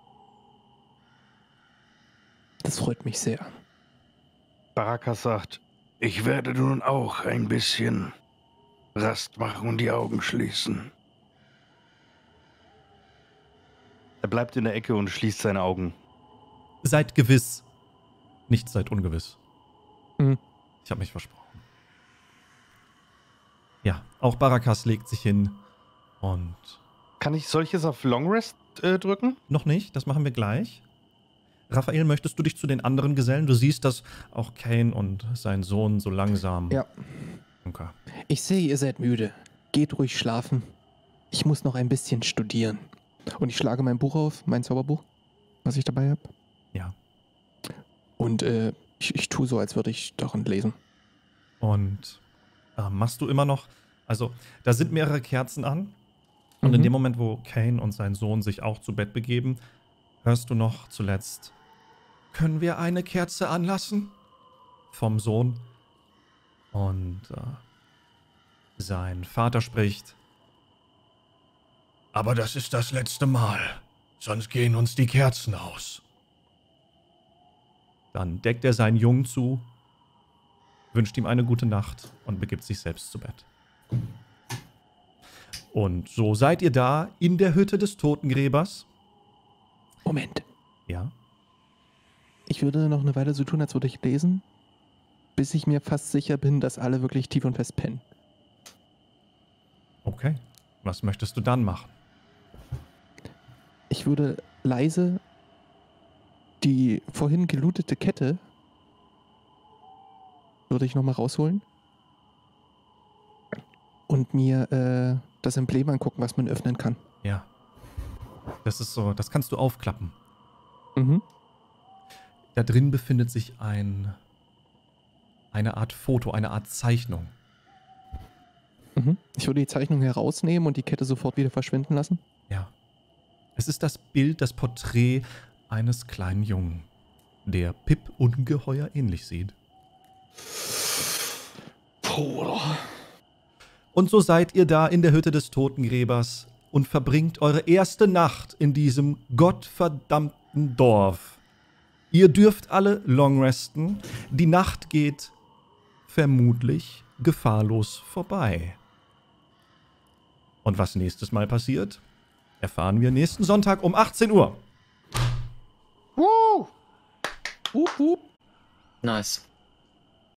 Das freut mich sehr.
Barakas sagt,
Ich werde nun auch ein bisschen Rast machen und die Augen schließen.
er bleibt in der Ecke und schließt seine Augen.
Seid gewiss. Nicht seid ungewiss.
Mhm.
Ich habe mich versprochen. Ja, auch Barakas legt sich hin und...
Kann ich solches auf Long Rest äh, drücken?
Noch nicht, das machen wir gleich. Raphael, möchtest du dich zu den anderen gesellen? Du siehst, dass auch Kane und sein Sohn so langsam...
Ja.
Okay.
Ich sehe, ihr seid müde. Geht ruhig schlafen. Ich muss noch ein bisschen studieren. Und ich schlage mein Buch auf, mein Zauberbuch, was ich dabei habe.
Ja.
Und äh, ich, ich tue so, als würde ich darin lesen.
Und äh, machst du immer noch... Also, da sind mehrere Kerzen an. Und
Mhm.
in dem Moment, wo Kane und sein Sohn sich auch zu Bett begeben, hörst du noch zuletzt: Können wir eine Kerze anlassen? Vom Sohn. Und äh, sein Vater spricht:
Aber das ist das letzte Mal, sonst gehen uns die Kerzen aus.
Dann deckt er seinen Jungen zu, wünscht ihm eine gute Nacht und begibt sich selbst zu Bett. Und so seid ihr da in der Hütte des Totengräbers.
Moment.
Ja.
Ich würde noch eine Weile so tun, als würde ich lesen, bis ich mir fast sicher bin, dass alle wirklich tief und fest pennen.
Okay. Was möchtest du dann machen?
Ich würde leise die vorhin gelootete Kette würde ich nochmal rausholen und mir äh, das Emblem angucken, was man öffnen kann.
Ja. Das ist so, das kannst du aufklappen.
Mhm.
Da drin befindet sich ein, eine Art Foto, eine Art Zeichnung.
Mhm. Ich würde die Zeichnung herausnehmen und die Kette sofort wieder verschwinden lassen.
Ja. Es ist das Bild, das Porträt eines kleinen Jungen, der Pip ungeheuer ähnlich sieht.
Bruder.
Und so seid ihr da in der Hütte des Totengräbers und verbringt eure erste Nacht in diesem gottverdammten Dorf. Ihr dürft alle longresten. Die Nacht geht vermutlich gefahrlos vorbei. Und was nächstes Mal passiert, erfahren wir nächsten Sonntag um achtzehn Uhr.
Woo!
Hup, hup.
Nice.